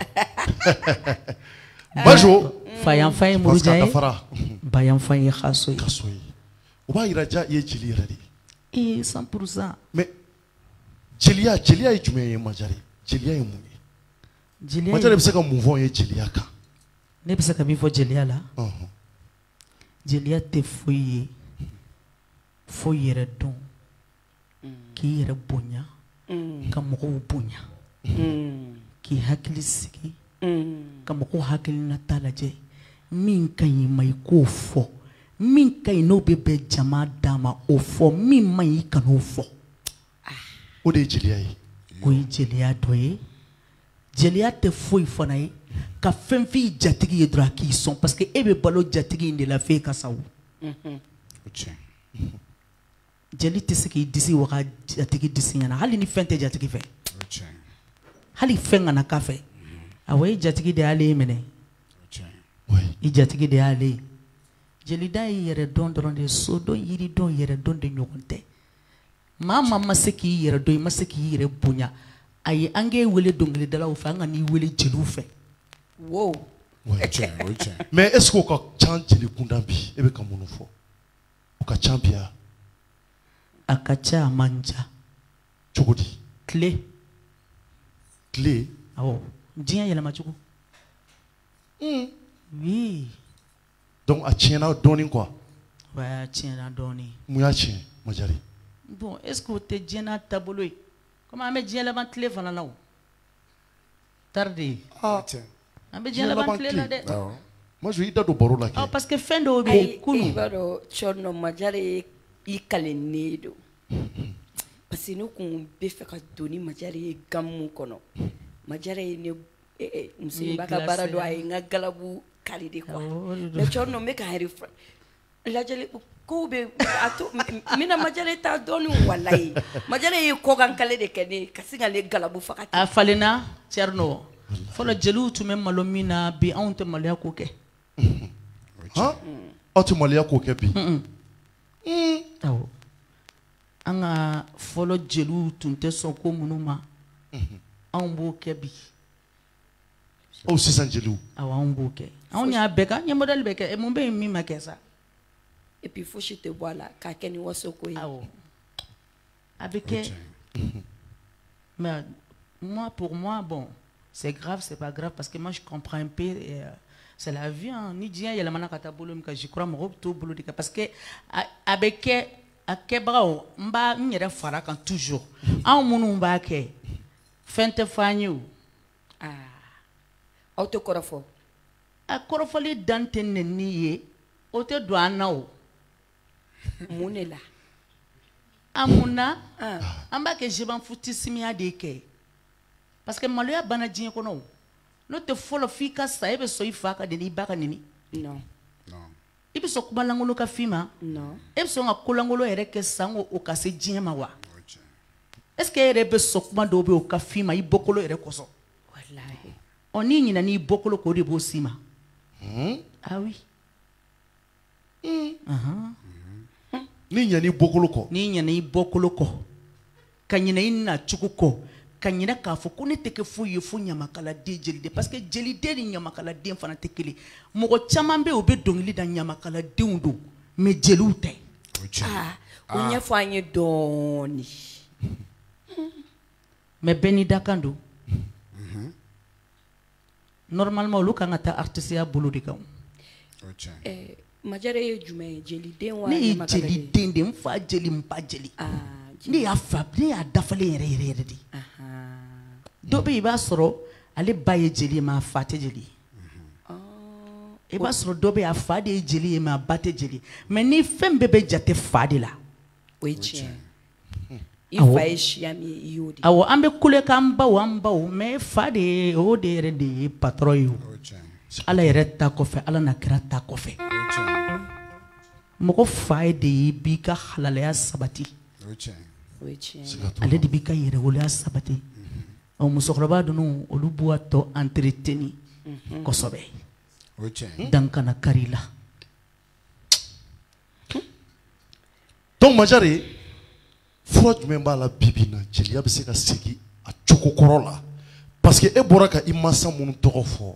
Bajo. Fayan fa ye Murujan ye. Bayan fa ye Khaso ye. Khaso ye. O b'a yira ja i ye jeli yɛrɛ de. Eh, cent pour cent. Mais jeliya jeliya ye jumɛn ye Majari? Jeliya ye mun ye? Jeliya Majari bɛ se ka mun fɔ ye jeliya kan? Ne bɛ se ka min fɔ jeliya la? Ɔnhɔn. Jeliya tɛ foyi ye fo yɛrɛ dɔn k'i yɛrɛ bonya ka mɔgɔw bonya k'i hakili sigi ka mɔgɔw hakilina ta lajɛ min ka ɲi ma i k'o fɔ min ka ɲi n'o bɛ bɛn jama d'a ma o fɔ min man ɲi i kan'o fɔ. O de ye jeliya ye. O ye jeliya dɔ ye. Jeliya tɛ foyi fana ye ka fɛn f'i jatigi ye dɔrɔn a k'i sɔn parce que e bɛ balo jatigi in de la f'e ka sa o. Jeli tɛ se k'i disi waga jatigi disi ɲɛna hali ni fɛn tɛ jatigi fɛ hali fɛn kana k'a fɛ awɔ e jatigi de y'ale minɛ i jatigi de y'ale ye. Jelida ye yɛrɛ dɔn dɔrɔn de so dɔn yiri dɔn yɛrɛ dɔn de ɲɔgɔn tɛ maa maa ma se k'i yɛrɛ dɔn i ma se k'i yɛrɛ bonya ayi an k'e wele dɔnkilidalaw fɛ an ka n'i wele jeliw fɛ. Wow. Mais est-ce que o ka ca jeli kunda bi e bɛ ka mun fɔ o ka ca bi ya? A ka ca a man ca. Cogo di? Tile. Tile? Awɔ diɲɛ yɛlɛma cogo. Oui. Donc a tiɲɛna dɔɔni quoi. Ouais, a tiɲɛna dɔɔni. Mun y'a tiɲɛ Majari? Bon, est-ce que o tɛ diɲɛ n'a taabolo ye? Comme an bɛ diɲɛ laban tile fana la o. Tarde. Ah. An bɛ diɲɛ laban tile la dɛ. Moi je i da don baro la kɛ. Ah parce que fɛn dɔw bɛ yen kunun. I b'a dɔn Thierno Majari i kalennen don. Parce que ne kun bɛ fɛ ka don ni Majari ye gamu kɔnɔ. Majari ye ne musoba ka baara don a ye n ka galabu kari de quoi. Mais Thierno n bɛ ka hɛrɛ lajɛli ko bɛ a to n bɛna Majari ta dɔɔni walayi. Majari ye kɔkan kale de kɛ ne ka sin ka ne galabu faga. A falenna Thierno. Fɔlɔ jeliw tun bɛ malo min na bi anw tɛ maloya k'o kɛ. Han? Aw tɛ maloya k'o kɛ bi? Awɔ. An ka fɔlɔ jeliw tun tɛ sɔn ko minnu ma anw b'o kɛ bi. Aw sisan jeliw? Awɔ anw b'o kɛ. Anw y'a bɛɛ kɛ an ye modèle bɛɛ kɛ mun bɛ yen min ma kɛ sa. Et puis fosi tɛ bɔ a la k'a kɛ ni wasoko ye. Awɔ. A bɛ kɛ. Mais moi pour moi bon c'est grave c'est pas grave parce que moi je comprends un peu euh, c'est la vie hein. Ni diɲɛ yɛlɛmana ka taa bolo min kan je crois mɔgɔw bɛ t'o bolo de kan parce que a bɛ kɛ a kɛbagaw n b'a n yɛrɛ fara kan toujours anw minnu b'a kɛ fɛn tɛ fɔ an ye o. aw tɛ kɔrɔfɔ. a kɔrɔfɔli dan tɛ nɛni ye o tɛ don an na o. mun de la. a mun na an b'a kɛ jebanfutisimiya de kɛ parce que maloya banna diɲɛ kɔnɔ o n'o tɛ fɔlɔ f'i ka sa e bɛ sɔn i fa ka nɛni i ba ka nɛni. non. i bɛ sɔn kumalankolon ka f'i ma. non. e bɛ sɔn ka kolankolon yɛrɛ kɛ sango o ka se diɲɛ ma wa. est ce que e yɛrɛ bɛ sɔn kuma dɔw bɛ o ka f'i ma i bɔkolo yɛrɛ kɔsɔn. walahi. ɔ n'i ɲinɛ n'i bɔkolo k'o de b'o s'i ma. ah oui. n'i ɲinɛ n'i bɔkolo kɔ. n'i ɲinɛ i bɔkolo kɔ ka ɲinɛ i nacogo kɔ ka ɲinɛ k'a fɔ ko ne tɛ kɛ foyi ye fo ɲamakaladen jeliden parce que jeliden ni ɲamakaladen fana tɛ kelen mɔgɔ caman bɛ yen u bɛ dɔnkili da ɲamakaladenw don mais jeliw tɛ. aa o ɲɛfɔ an ye dɔɔni. mais bɛɛ n'i dakan don. normalement olu kan ka taa artisiya bolo de kan. Majare ye jumɛn ye jeliden wa ne ye ɲamakaladen. jeliden de n fa jeli n ba jeli. ne y'a fa ne y'a dafalen yɛrɛ yɛrɛ yɛrɛ de. dɔ bɛ yen i b'a sɔrɔ ale ba ye jeli ye mais a fa tɛ jeli ye. i b'a sɔrɔ dɔ bɛ yen a fa de ye jeli ye mais a ba tɛ jeli mais ni fɛn bɛɛ bɛ jate fa de la. o ye tiɲɛ ye. i fa ye siya min ye i y'o de. awɔ an bɛ kule k'an baw an baw mais fa de ye o de yɛrɛ de ye patron ye o. ala yɛrɛ ta kɔfɛ ala na kira ta kɔfɛ. mɔgɔ fa ye de ye b'i ka halalaya sabati. ale de b'i ka yɛrɛwoloya sabati. ɔ musokɔrɔba ninnu olu b'u tɔ entretenu kosɛbɛ. dan kana kari la. donc Majare fura jumɛn b'a la bi bi in na jeliya bɛ se ka segin a cogo kɔrɔ la parce que e bɔra ka i mansa minnu tɔgɔ fɔ.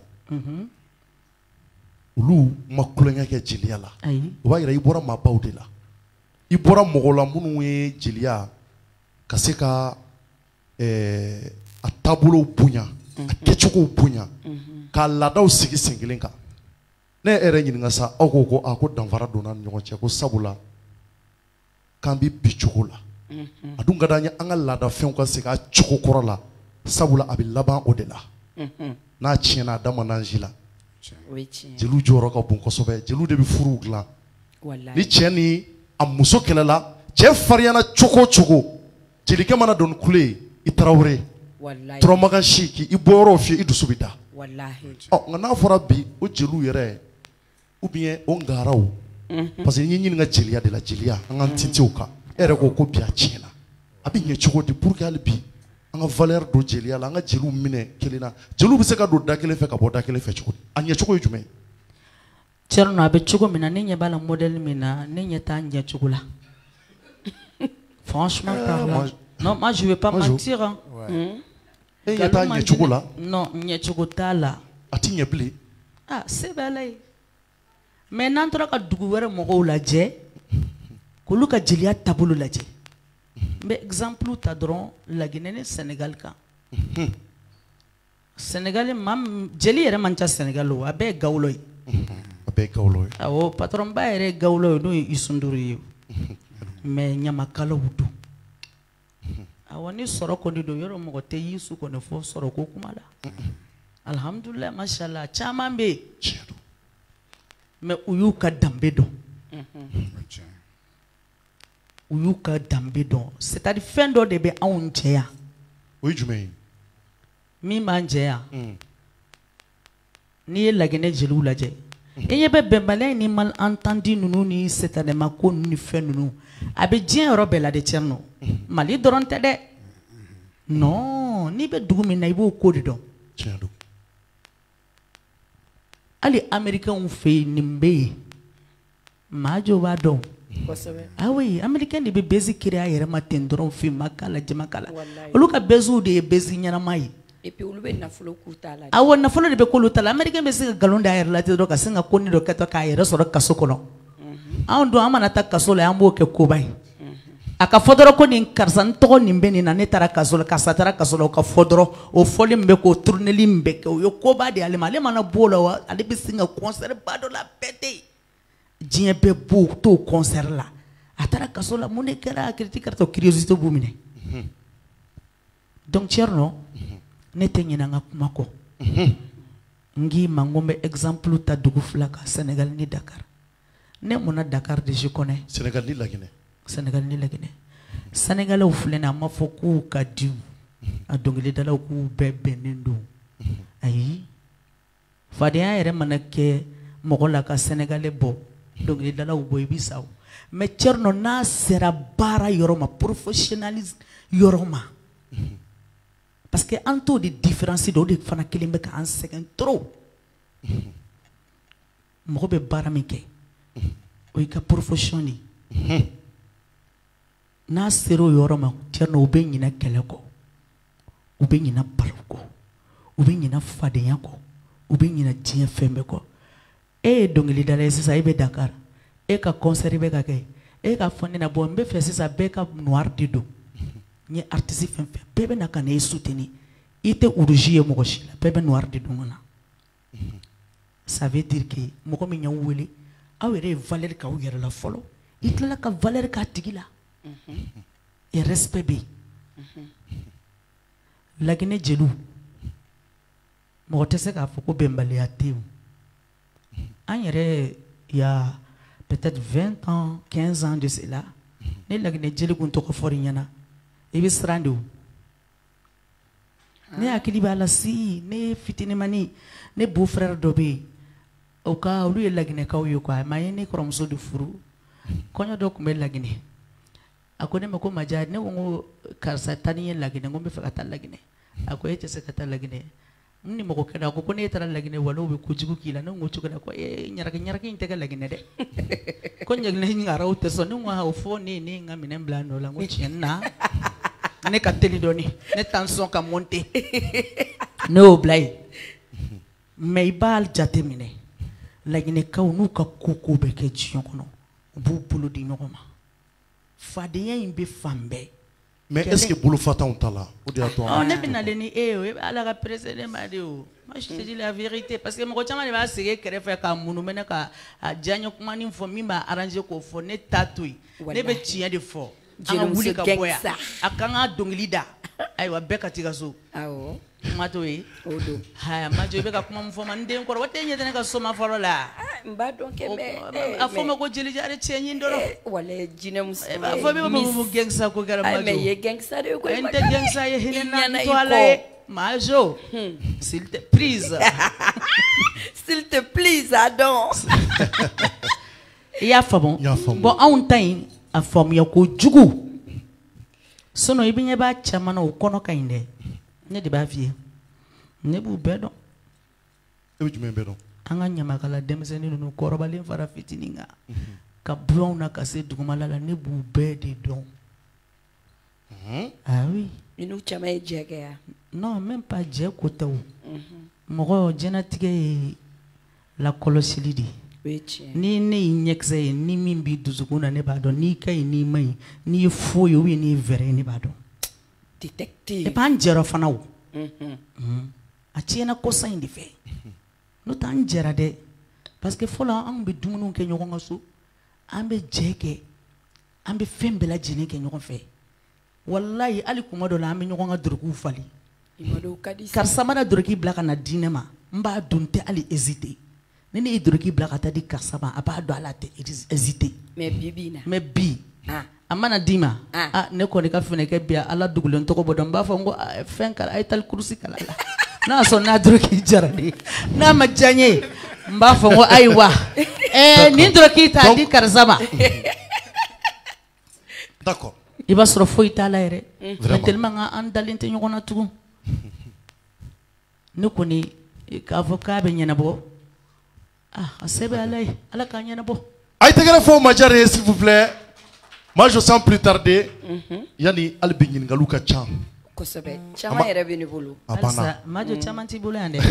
olu ma kulonkɛ kɛ jeliya la. o b'a yira i bɔra maabaw de la. i bɔra mɔgɔ la minnu ye jeliya ka se ka ɛɛ a taabolow bonya a kɛcogow bonya k'a laadaw sigi sen kelen kan. ne yɛrɛ ɲininka sa aw ko ko a ko danfara donna ni ɲɔgɔn cɛ ko sabula k'an bɛ bi cogo la. a dun ka d'an ye an ka laadafɛnw ka segin a cogo kɔrɔ la sabula a bɛ laban o de la. n'a tiɲɛna a da ma n'an si la. jeliw jɔyɔrɔ ka bon kosɛbɛ jeliw de bɛ furuw dilan. ni cɛ ni a muso kɛlɛla cɛ fariyana cogo o cogo jelikɛ mana don kule ye i Tarawele turamagan siki i bɔ yɔrɔ fiyɛ i dusu bɛ da. ɔ nka n'a fɔra bi o jeliw yɛrɛ ou bien o ngaraw parce que n ye ɲininka jeliya de la jeliya an k'an tintin o kan e yɛrɛ ko ko bi a tiɲɛna a bɛ ɲɛ cogo di pour que hali bi an ka valeur don jeliya la an ka jeliw minɛ kelen na jeliw bɛ se ka don da kelen fɛ ka bɔ da kelen fɛ cogo di a ɲɛ cogo ye jumɛn ye. Tierno a bɛ cogo min na ne ɲɛ b'a la modèle min na ne ɲɛ t'a ɲɛ cogo la. Franchement parlant. Non, moi je vais pas mentir. Hein. E ɲɛ t'a ɲɛ cogo la. Non, ɲɛ cogo t'a la. A ti ɲɛ bilen. Ah, se bɛ ala ye. Mais n'an tora ka dugu wɛrɛ mɔgɔw lajɛ k'olu ka jeliya taabolo lajɛ. N bɛ exemple ta dɔrɔn Laginɛ ni Sénégal kan. Sénégal maa jeli yɛrɛ man ca Sénégal o a bɛɛ ye Gawulo ye. A bɛɛ ye Gawulo ye. Awɔ patron ba yɛrɛ ye Gawulo ye n'o ye Isu Nduru ye. Mais ɲamakalaw don. Awɔ ni sɔrɔ kɔni don yɔrɔ mɔgɔ tɛ Yisu kɔni fɔ sɔrɔ ko kuma la. Alhamdulillah mashallah caman bɛ yen. Mais u y'u ka danbe dɔn. U y'u ka danbe dɔn. C'est-à-dire fɛn dɔ de bɛ anw cɛ yan. O ye jumɛn ye? Min b'an cɛ yan. N'i ye Laginɛ jeliw lajɛ. E ɲɛ bɛ bɛnbaliya ni malentendu ninnu ni setanement ko ninnu ni fɛn ninnu a bɛ diɲɛ yɔrɔ bɛɛ la de Tierno. Mali dɔrɔn tɛ dɛ. Non n'i bɛ dugu min na i b'o ko de dɔn. Tiɲɛ don. Hali Américains fɛ yen nin bɛ yen maa jɔ b'a dɔn. Ah oui Américain de bɛ baiser créer a yɛrɛ ma ten dɔrɔn film ma k'a la jama k'a la. Olu ka baiser de ye baiser ɲɛnama ye. Et puis olu bɛ nafolo k'u ta la. Awɔ nafolo de bɛ k'olu ta la Américain bɛ se ka nkalon da a yɛrɛ la ten dɔrɔn ka sin ka ko ni dɔ kɛ k'a yɛrɛ sɔrɔ kaso kɔnɔ. Anw dun an mana taa kaso la an b'o kɛ koba ye. A ka fɔ dɔrɔn ko nin karisa n tɔgɔ nin bɛ nin na ne taara kaso la karisa taara kaso la o ka fɔ dɔrɔn o fɔli min bɛ k'o tourneli min bɛ kɛ o ye koba de ye ale ma ale mana b'o la wa ale bɛ sin ka concert ba dɔ la bɛɛ tɛ yen diɲɛ bɛɛ b'o t'o concert la atara kaso la mun de kɛra critique karata curiosité b'u minɛ donc Thierno ne tɛ ɲinɛ n ka kuma kɔ n k'i ma n ko n bɛ exemple ta dugu fila kan Sénégal ni Dakar ne munna Dakar de je connais Sénégal ni Laginɛ Sénégal ni Laginɛ Sénégalais filɛ nin ye a ma fɔ k'u ka di a dɔnkilidalaw k'u bɛɛ bɛnnen don ayi fadenya yɛrɛ mana kɛ mɔgɔ la ka Sénégalais bɔ dɔnkilidalaw bɔ i bɛ sa o mais Thierno n'a sera baara yɔrɔ ma professionnalisme yɔrɔ ma parce que an t'o de différence dɔ o de fana kelen bɛ k'an sɛgɛn trop mɔgɔ bɛ baara min kɛ o y'i ka profession de ye n'a sera o yɔrɔ ma Thierno u bɛ ɲinɛ kɛlɛ kɔ u bɛ ɲinɛ balo kɔ u bɛ ɲinɛ fadenya kɔ u bɛ ɲinɛ diɲɛ fɛn bɛɛ kɔ e ye dɔnkilidala ye sisan e bɛ Dakar e ka concert bɛ ka kɛ e ka fɔ ne na bɔ n bɛ fɛ sisan bɛɛ ka noir de don n ye artiste fɛn fɛn bɛɛ bɛ na ka na e soutenir i tɛ rouge ye mɔgɔ si la bɛɛ bɛ noir de don na ça veut dire que mɔgɔ min y'aw wele aw yɛrɛ ye valeur k'aw yɛrɛ la fɔlɔ i tilala ka valeur k'a tigi la et respect bɛ yen Laginɛ jeliw mɔgɔ tɛ se k'a fɔ ko bɛnbaliya tɛ yen an yɛrɛ ya peut-être vingt ans quinze ans de cela ne Laginɛ jeli kun tɔgɔ fɔra i ɲɛna i bɛ siran de o ne hakili b'a la si ne fitininmani ne beau frère dɔ bɛ yen o ka olu ye Laginɛkaw ye quoi mais a ye ne kɔrɔmuso de furu kɔɲɔ dɔ tun bɛ Laginɛ a ko ne ma ko Maja ne ko n ko karisa taa ni ye Laginɛ n ko n bɛ fɛ ka taa Laginɛ a ko e tɛ se ka taa Laginɛ n ni mɔgɔ kɛnɛ a ko ko ne taara Laginɛ walaw bɛ kojugu k'i la ne ko cogo la ko ee ɲaraki ɲaraki in tɛ kɛ Laginɛ dɛ ko ɲaginɛ ɲaraw tɛ sɔn ne ko o fɔ ne ne n ka minɛn bila nɔ la n ko tiɲɛ na ne ka teli dɔɔni ne t'an sɔn ka monter ne y'o bila yen mais i b'a jate minɛ Laginɛkaw n'u ka ko ko bɛ kɛ diɲɛ kɔnɔ u b'u bolo di ɲɔgɔn ma fadenya in bɛ fan bɛɛ mais est-ce que bolo fatanw ta la o de y'a to ne bɛ nalen ni e ye o e bɛ Ala ka précédé ma de o moi je te dis la vérité parce que mɔgɔ caman de b'a sigi kɛrɛfɛ k'a munumɛnɛ ka a diyaɲɛ kuma ni fɔ min b'a arranger k'o fɔ ne t'a to yen ne bɛ tiɲɛ de fɔ an ka wuli ka bɔ yan a kan ka dɔnkili da ayiwa bɛɛ ka t'i ka so kuma t'o ye o don haya Majo i bɛ ka kuma min fɔ ma n den kɔrɔ wa tɛ ɲɛ tɛ ne ka soma fɔlɔ la n b'a dɔn kɛ mais a fɔ ma ko jelija de cɛ ɲin dɔrɔn wala jinɛmuso a fɔ bɛ ma ko gangsta ko kɛra Majo mais ye gangsta de ye koyi n tɛ gangsta ye hinɛ na to ala ye Majo s'il te please s'il te please a dɔn i y'a faamu bon anw ta in a faamuya ko jugu sinon i bɛ ɲɛ b'a caman na o kɔnɔ ka ɲi dɛ ne de b'a f'i ye ne b'u bɛɛ dɔn e bɛ jumɛn bɛɛ dɔn an ka ɲamakala denmisɛnnin ninnu kɔrɔbalen fara fitinin kan ka bɔ anw na ka se dugumala la ne b'u bɛɛ de dɔn ah oui i n'u caman ye jɛ kɛ yan non même pas jɛ ko tɛ o mɔgɔ jɛnatigɛ ye lakɔlɔsili de ye ni ne y'i ɲɛkisɛ ye ni min b'i dusukun na ne b'a dɔn n'i ka ɲi n'i ma ɲi n'i ye fo ye ou bien n'i ye vɛrɛ ye ne b'a dɔn détective et puis an jɛra fana o a tiɲɛna kosa in de fɛ n'o tɛ an jɛra dɛ parce que fɔlɔ an bɛ dumuniw kɛ ɲɔgɔn ka so an bɛ jɛ kɛ an bɛ fɛn bɛɛ lajɛlen kɛ ɲɔgɔn fɛ walayi hali kuma dɔ la an bɛ ɲɔgɔn ka dorokiw falen karisa mana doroki bila ka na di ne ma n b'a dɔn n tɛ hali hésiter ni ne ye doroki bila ka taa di karisa ma a b'a dɔn ala tɛ hésiter mais bi bi na mais bi a mana d'i ma ah ne kɔni ka finɛkɛ bi ala dugulen tɔgɔ bɔ dɔn n b'a fɔ n ko fɛn kala a ye tali kurusi kala la n'a sɔrɔ n'a doroki jara de n'a ma diya n ye n b'a fɔ n ko ayiwa ɛɛ nin doroki t'a di karisa ma d'accord i b'a sɔrɔ foyi t'a la yɛrɛ mais tellement an dalen tɛ ɲɔgɔn na tugun ne kɔni k'a fɔ k'a bɛ ɲɛnabɔ ah a se bɛ ala ye ala k'a ɲɛnabɔ a ye tɛgɛrɛ fɔ Maja ye s'il vous plaît moi je sens plus tarder yani hali bi ɲininkaliw ka ca kosɛbɛ caman yɛrɛ bɛ ne bolo halisa Majo caman t'i bolo yan dɛ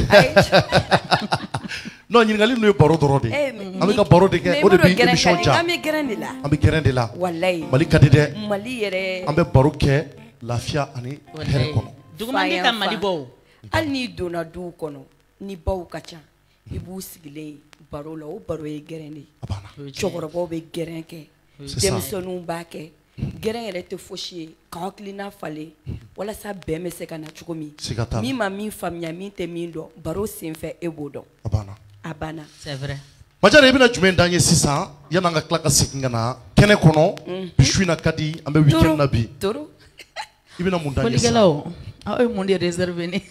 non ɲininkali ninnu ye baro dɔrɔn de ye an bɛ ka baro de kɛ o de bɛ émission ja an bɛ gɛrɛn de la an bɛ gɛrɛn de la walayi Mali ka di dɛ Mali yɛrɛ an bɛ baro kɛ lafiya ani hɛrɛ kɔnɔ dugumandi ka Mali bɔ hali n'i donna duw kɔnɔ ni baw ka ca i b'u sigilen baro la o baro ye gɛrɛn de ye cɛkɔrɔbaw bɛ gɛrɛn kɛ denmisɛnninw b'a kɛ gɛrɛn yɛrɛ tɛ fosi ye ka hakilina falen walasa bɛn bɛ se ka na cogo min min ma min faamuya min tɛ min dɔn baro senfɛ e b'o dɔn a banna a banna c'est vrai Majara i bɛna jumɛn d'an ye sisan yan'an ka tila ka segin ka na kɛnɛ kɔnɔ bi su in na ka di an bɛ weekend na bi toro i bɛna mun d'an ye sisan folikɛlaw aw ye mun de réservé ne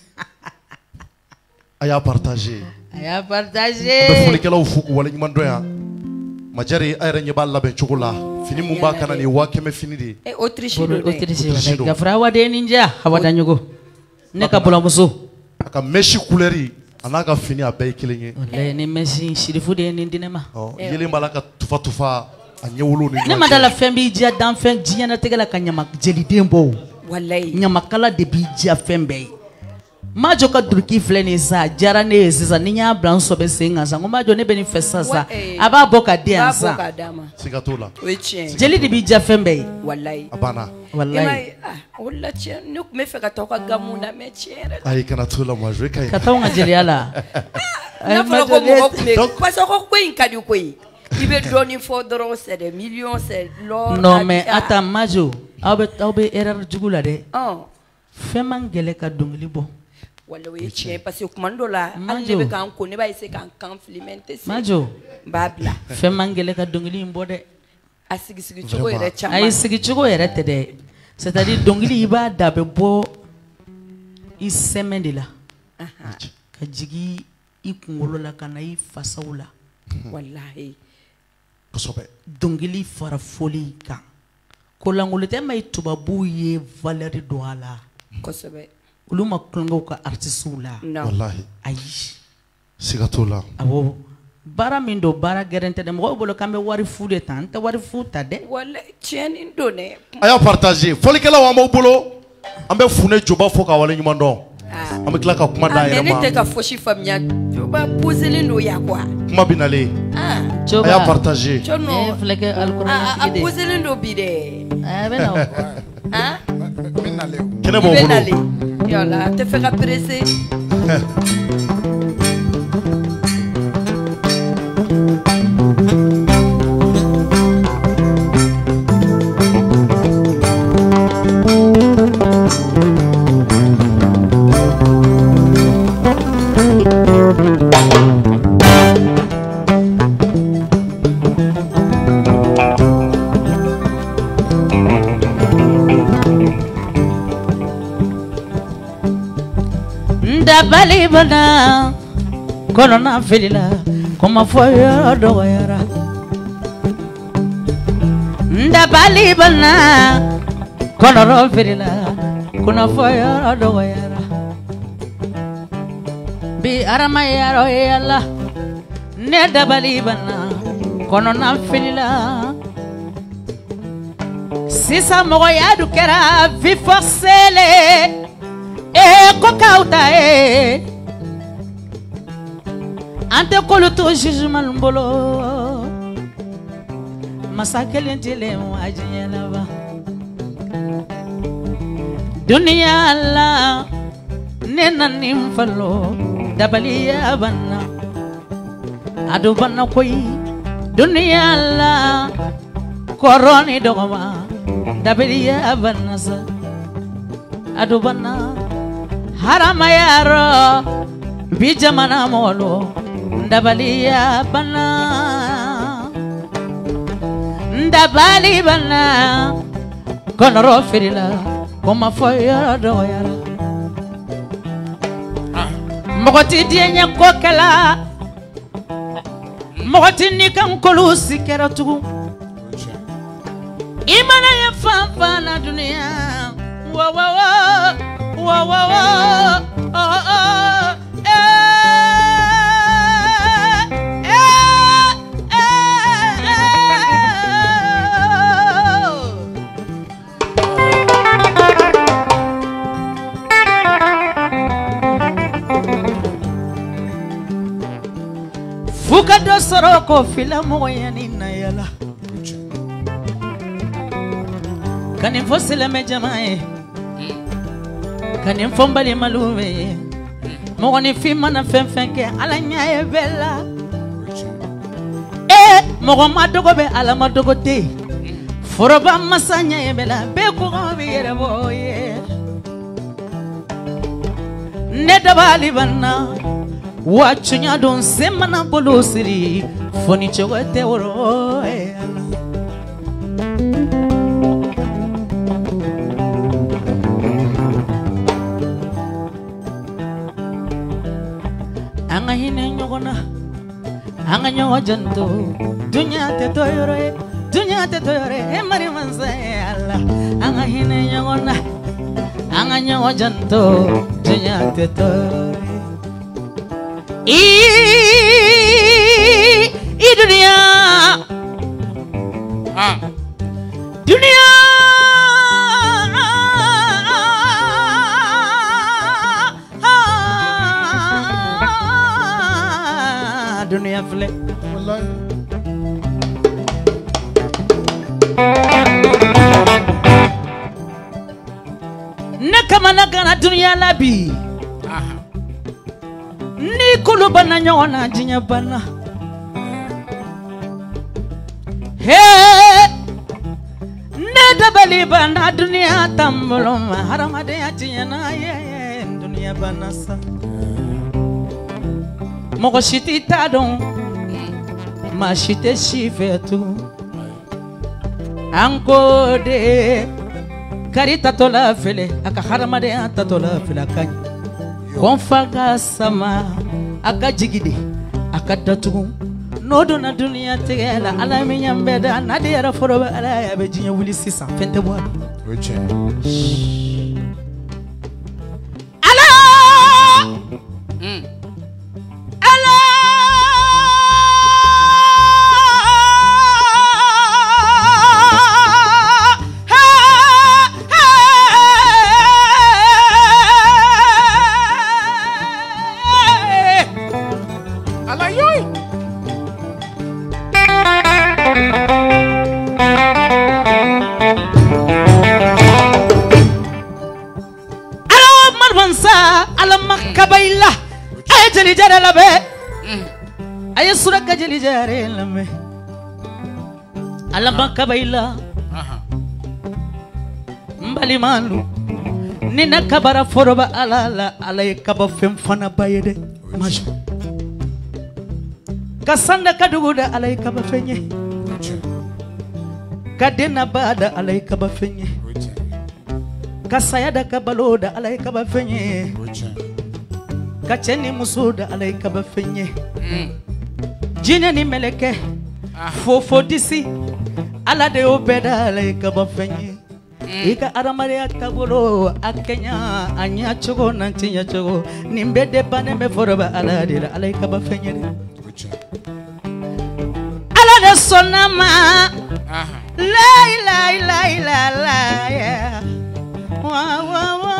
a y'a partager a y'a an bɛ partagé folikɛlaw fo k'u waleɲuman dɔn yan Majara a yɛrɛ ɲɛ b'a labɛn cogo la fini mun b'a kana nin ye waa kɛmɛ fini de ye e Autriche don dɛ Autriche don gafara awaden ninja awada ɲugo ne ka bɔlɔmuso a ka mèche couleur a n'a ka fini a bɛɛ ye kelen ye wallahi ni mesi shirifu de ye nin di ne ma yelen b'a la ka tufa tufa a ɲɛwolo ni ne ma da la fɛn b'i diya danfɛn diɲɛnatigɛ la ka ɲama jeliden bɔ o wallahi ɲamakala de b'i diya fɛn bɛɛ ye Majo ka duruki filɛ nin ye sa a diyara ne ye sisan ni n y'a bila n sɔbɛ sen kan sa n ko Majo ne bɛ nin fɛ sisan sa a b'a bɔ ka di yan sa siga t'o la o ye tiɲɛ ye jeli de b'i diya fɛn bɛɛ ye wallahi a banna wallahi o la tiɲɛ ne tun bɛ fɛ ka taa ka gamu na mais tiɲɛ yɛrɛ ayi kana t'o la Majo e ka ɲi ka taa n ka jeliya la n'a fɔra ko mɔgɔ tun bɛ parce que ko ko in ka di ko ye i bɛ dɔɔnin fɔ dɔrɔn c'est des millions c'est l'or non mais attends Majo aw bɛ aw bɛ erreur jugu la dɛ ɔn fɛn man gɛlɛn ka dɔnkili bɔ wala o ye tiɲɛ ye parce que tuma dɔ la hali ne bɛ k'an ko ne b'a essayer k'an kan fili mais n tɛ se Majo n b'a bila fɛn man gɛlɛn ka dɔnkili in bɔ dɛ a sigi sigi cogo yɛrɛ a caman ye sigi cogo yɛrɛ tɛ dɛ c'est à dire dɔnkili i b'a da a bɛ bɔ i sɛmɛ de la ka jigin i kunkolo la ka na i fasaw la wallahi kosɛbɛ dɔnkili fara foli kan kolangolo tɛ ma ye tubabuw ye valeur don a la kosɛbɛ olu ma kulonkɛw ka artisiw la wallahi ayi siga t'o la awɔ baara min don baara gɛrɛn tɛ dɛ mɔgɔw bolo k'an bɛ wari fu de ta an tɛ wari fu ta dɛ wallahi tiɲɛni don dɛ a y'a partager folikɛlaw an b'aw bolo an bɛ Fune Joba fo k'a waleɲuman dɔn an bɛ tila ka kuma d'a yɛrɛ ma mais ne tɛ ka fosi faamuya Joba poselen don yan quoi kuma bɛ nalen a y'a partager e filɛ kɛ alikuranatigi de a poselen don bi dɛ a bɛ na o kɛnɛ b'aw bolo yala a tɛ fɛ ka pressé Ndabali bana korona filila kuma foyo doyara Ndabali bana korona filila kuna foyo doyara bi arama yaro yalla ne dabali bana korona filila sisa mogo ya du kera vi forcele e ko kauta e ante kolu to jugement mbolo masakelen tele wajinyela ba dunia la nena nimfalo dabaliya banna adu banna koy dunia la koroni dogoma dabaliya banna sa adu banna haramayaro bijamana molo ndabaliya bana ndabali bana konoro firila koma foya doyara mogoti dienya kokala mogoti nikan kolu sikera tugu imana ya fanfa na dunia wa wa wa wa wa wa oh oh eh eh fuka do soroko fila moya ni nayala kanin fosile me jamae kanin fombali malume mogoni fima na fenfenke ala nyaaye bella eh mogo madogo be ala madogo te foroba masanya yebela be ko be yere boye ne dabali banna wachunya don semana bolosiri foni chogote woro anga hine nyogona anga nyogo janto dunya te toyore dunya te toyore e mari mansa alla anga hine nyogona anga nyogo janto dunya te toyore i i dunia ah dunia dunia fle wallahi nakama nagana dunia labi aha ni kulubana nyona jinya bana he ne dabali bana dunia tambulum haramade jinya na ye dunia bana sa Moko shiti tadon ma shite shifetu anko de karita tola fele aka harama de ata tola fele akany konfaga sama aka jigide aka datu nodo na dunia tegela ala minyambeda na de yara foroba ala ya be jinya wuli six cents fente bo oche ala mm jeli jare la be ay sura ka jeli jare la me ala makka bayla mbali malu nina kabara foroba ala la ala kaba fem fana bayede majo kasanda kaduguda ala kaba fenye kadena bada ala kaba fenye kasayada kabaloda ala kaba fenye kacheni musuda alaika bafenye mm. Jine ni meleke ah. Fofo disi ala de obeda alaika bafenye mm. Ika aramare atabolo akenya anya chogo nantinya chogo nimbede bane me foroba ala de alaika bafenye ala de sonama ah. La la la la la yeah. Wa wa wa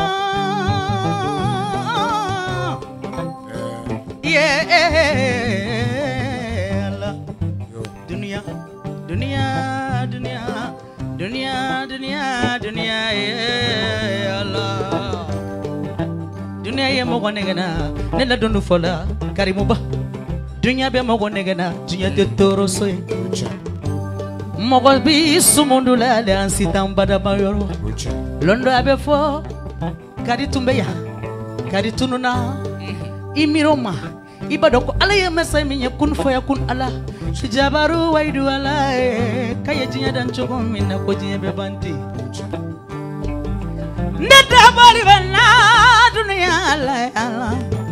yeah, dunia, dunia, dunia, dunia, dunia, dunia, yeah, Allah. Dunia ye mogo negena, nela donu fola, karimuba. Dunia be mogo negena, dunia de toro soy. Mogo bi sumundula le ansitam bada bayoro. Londo abe fo, kari tumbeya, kari tununa, imiroma. Ibadoko ala ya masa minya kun faya kun ala jabaru waidu ala kaya jinya dan chogo minna ko jinya be banti nda bari bana dunia ala ala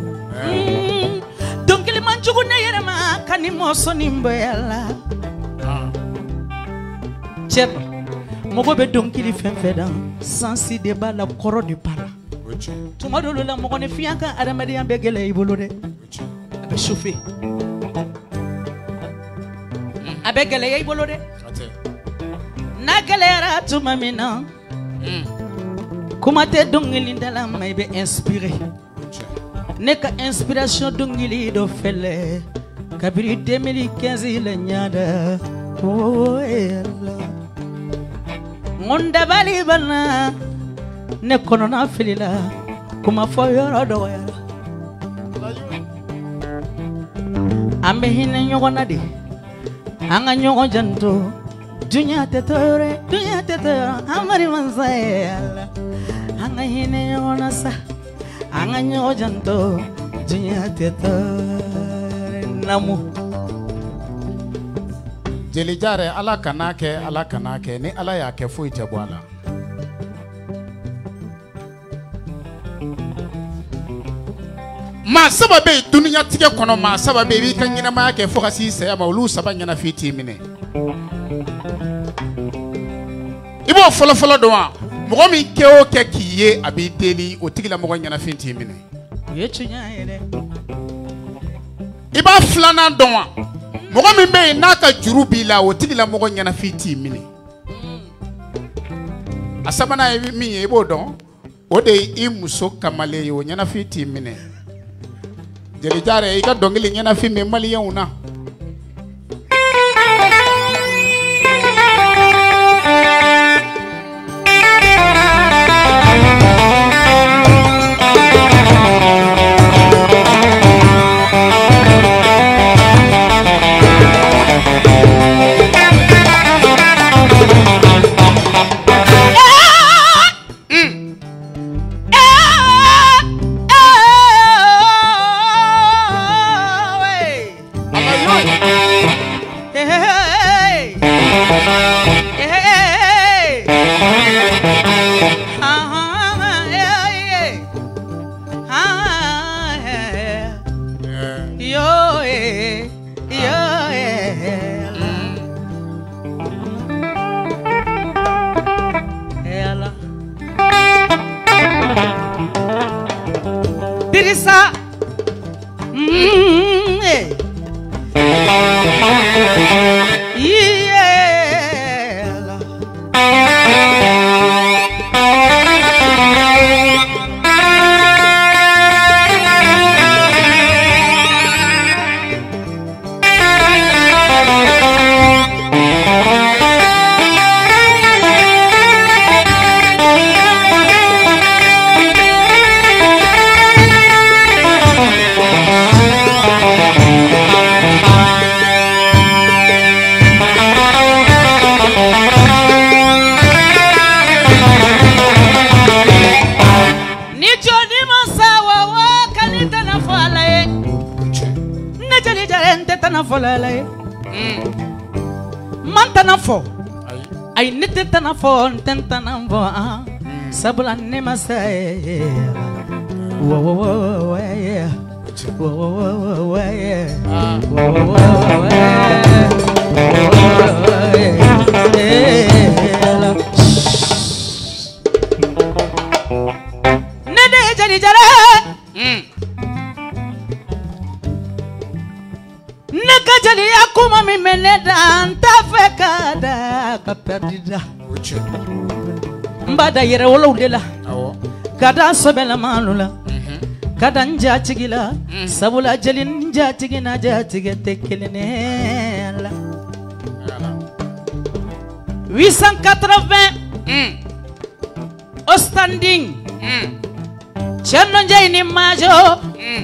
donc le manjugo ne yere ma kanimo sonimbo ala chep mogo be donc li fenfedan sansi de bala koro di pala tuma dolo la mogo ne fianka adamade yambe gele ibolo de abe chauffé abe gele ibolo de na galera tuma mina kuma te dongili ndala may be inspiré neka inspiration dongili do fele kabiri deux mille quinze le nyada oh ella ngonda bali bana ne kono na filila kuma fo yoro do ya ambe hinne nyogona de anga nyogo janto dunya te tore dunya te tore amari mansayala anga hine ona sa anga nyojanto dunya te tore namu jeli jare ala kana ke ala kana ke ni ala ya ke foyi te bwala ma sababe dunya tige kono ma sababe bi kan nyina ma ke fokasi se ma ulu sabanya na fiti mine ibo folo folo do wa mo mi ke o ke kiye abi deli o tigila mo nyana fiti mine ye chunya ere iba flana do wa mo mi be na ka juru bi la o tigila mo nyana fiti mine asabana mi ye bo don o de imuso kamale yo nyana fiti mine jeli jare ika dongili nyana fi me mali yauna Dirisa mm eh yeah folale man tanafo ay nete tanafo tentanambo sabula ne masaye wo wo wo yeah wo wo wo yeah wo wo ne de jari jare Nekajali akuma mi meneda ntafeka da kaperdida mbada yere wolo dela kada sobela manula kada nja tigila sabula jali nja tigina ja tigete kelene la huit cent quatre-vingts au standing Cherno Njai ni majo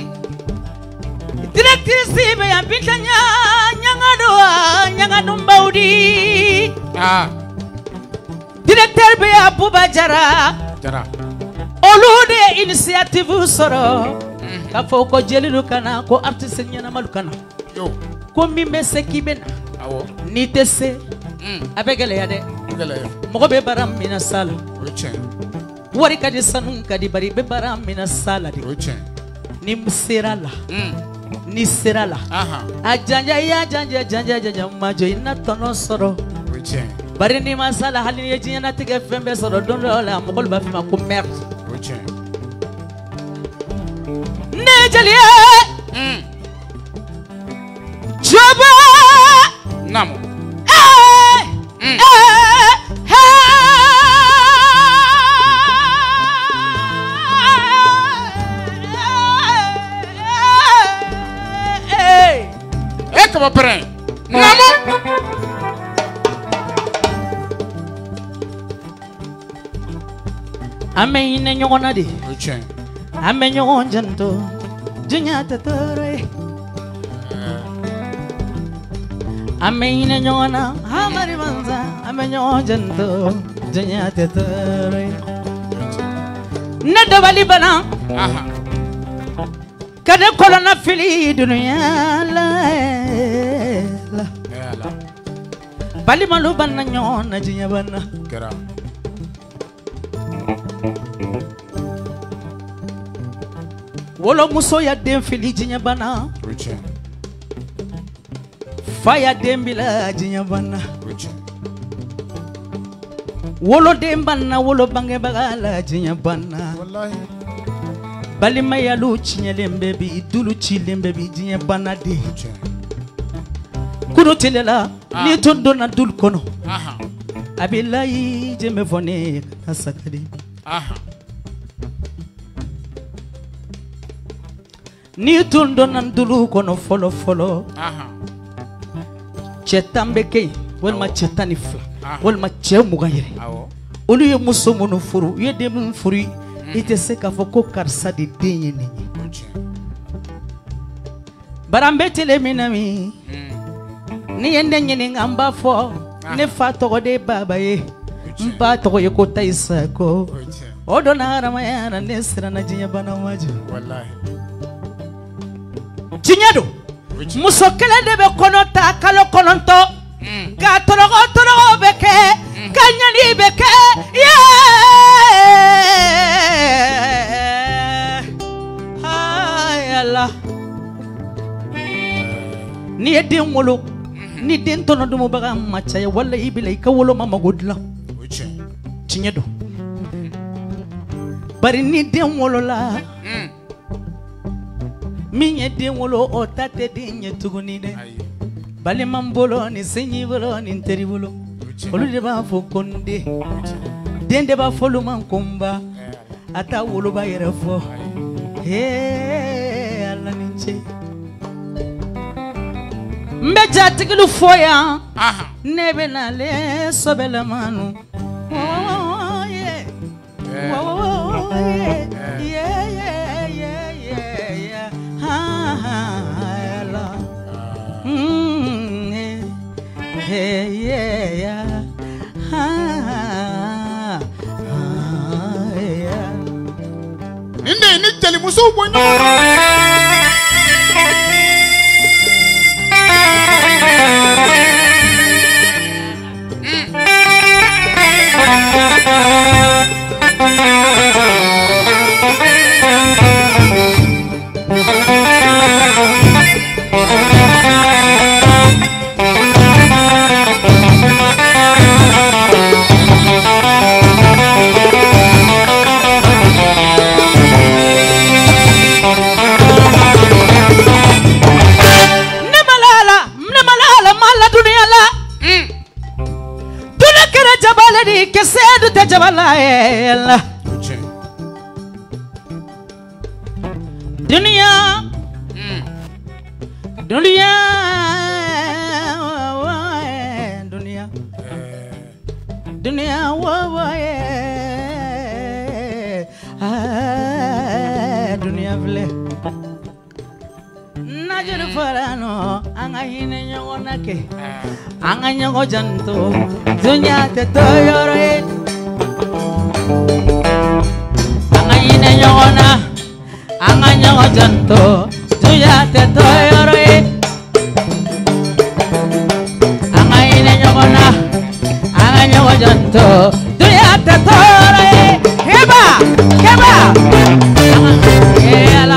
Directrice be ambitanya nyangado nyangado mbaudi ah directeur be Abuba Jara Jara olude initiative soro ka foko jelilu kana ko artiste nyana malukana yo ko mimbe sekibena awo ni tese abegele yade abegele mo be baram mina sala rochen wari kadi sanun kadi bari be baram mina sala di rochen ni mserala ni serala aha ajanja ya janja janja janja majo ina tono soro rochen bari ni masala halini yejinya na tige fembe soro don la mo kol ba fi ma ko mer rochen ne jalie mm joba namo eh mm. eh eh eh Come on, namo ame ine nyona di rochen ame nyon janto junya tatore Amene nyona hamari manza amenyo janto dunya tetore nada bali bana aha kada kolona fili dunya la la la bali malu bana nyona jinya bana kera wolo muso ya dem fili jinya bana faya dembila jinya bana wolo dembana wolo bange bagala jinya bana wallahi bali mayalu chinyele bi dulu chilembe bi jinya bana de kuno telela ni tondo na dul kono aha abillahi jeme fone asakadi aha ni tondo na dulu kono folo folo aha chetambe ke walma chetani fla walma chemu gayre olu ye muso munu furu ye de mun furu ite se ka foko karsa de denye ni barambe tele minami ni yende nyini ngamba fo ne fa to de baba ye mba to ye ko taisa ko odona ramaya na nesra na jinya bana waju wallahi chinyado muso kele de be kono ta kalo kononto ka torogo torogo beke kanyani beke yeah ay Allah ni edin wolo ni den tono dumo baga macha ya walla ibile ka wolo mama godla tinyedo bari ni den wolo la minye den wolo o tate dinye tuguni de bali mambolo ni senyi bolo ni nteri bolo olu de ba fo konde den de ba folu man komba ata wolo ba yere fo he alla ninche mbeja tigilu foya aha nebe na le sobela manu oh yeah oh yeah yeah yeah yeah yeah ha ha la mm hey yeah yeah ha yeah ninde ni tele muso bonyo que cedo te jabala ela dunia dunia dunia dunia wa dunia vle najuru farano anga hine nyona ke anga nyogo janto dunia te toyore anga hine nyona anga nyogo janto dunia te toyore anga hine nyona anga nyogo janto dunia te toyore heba heba ela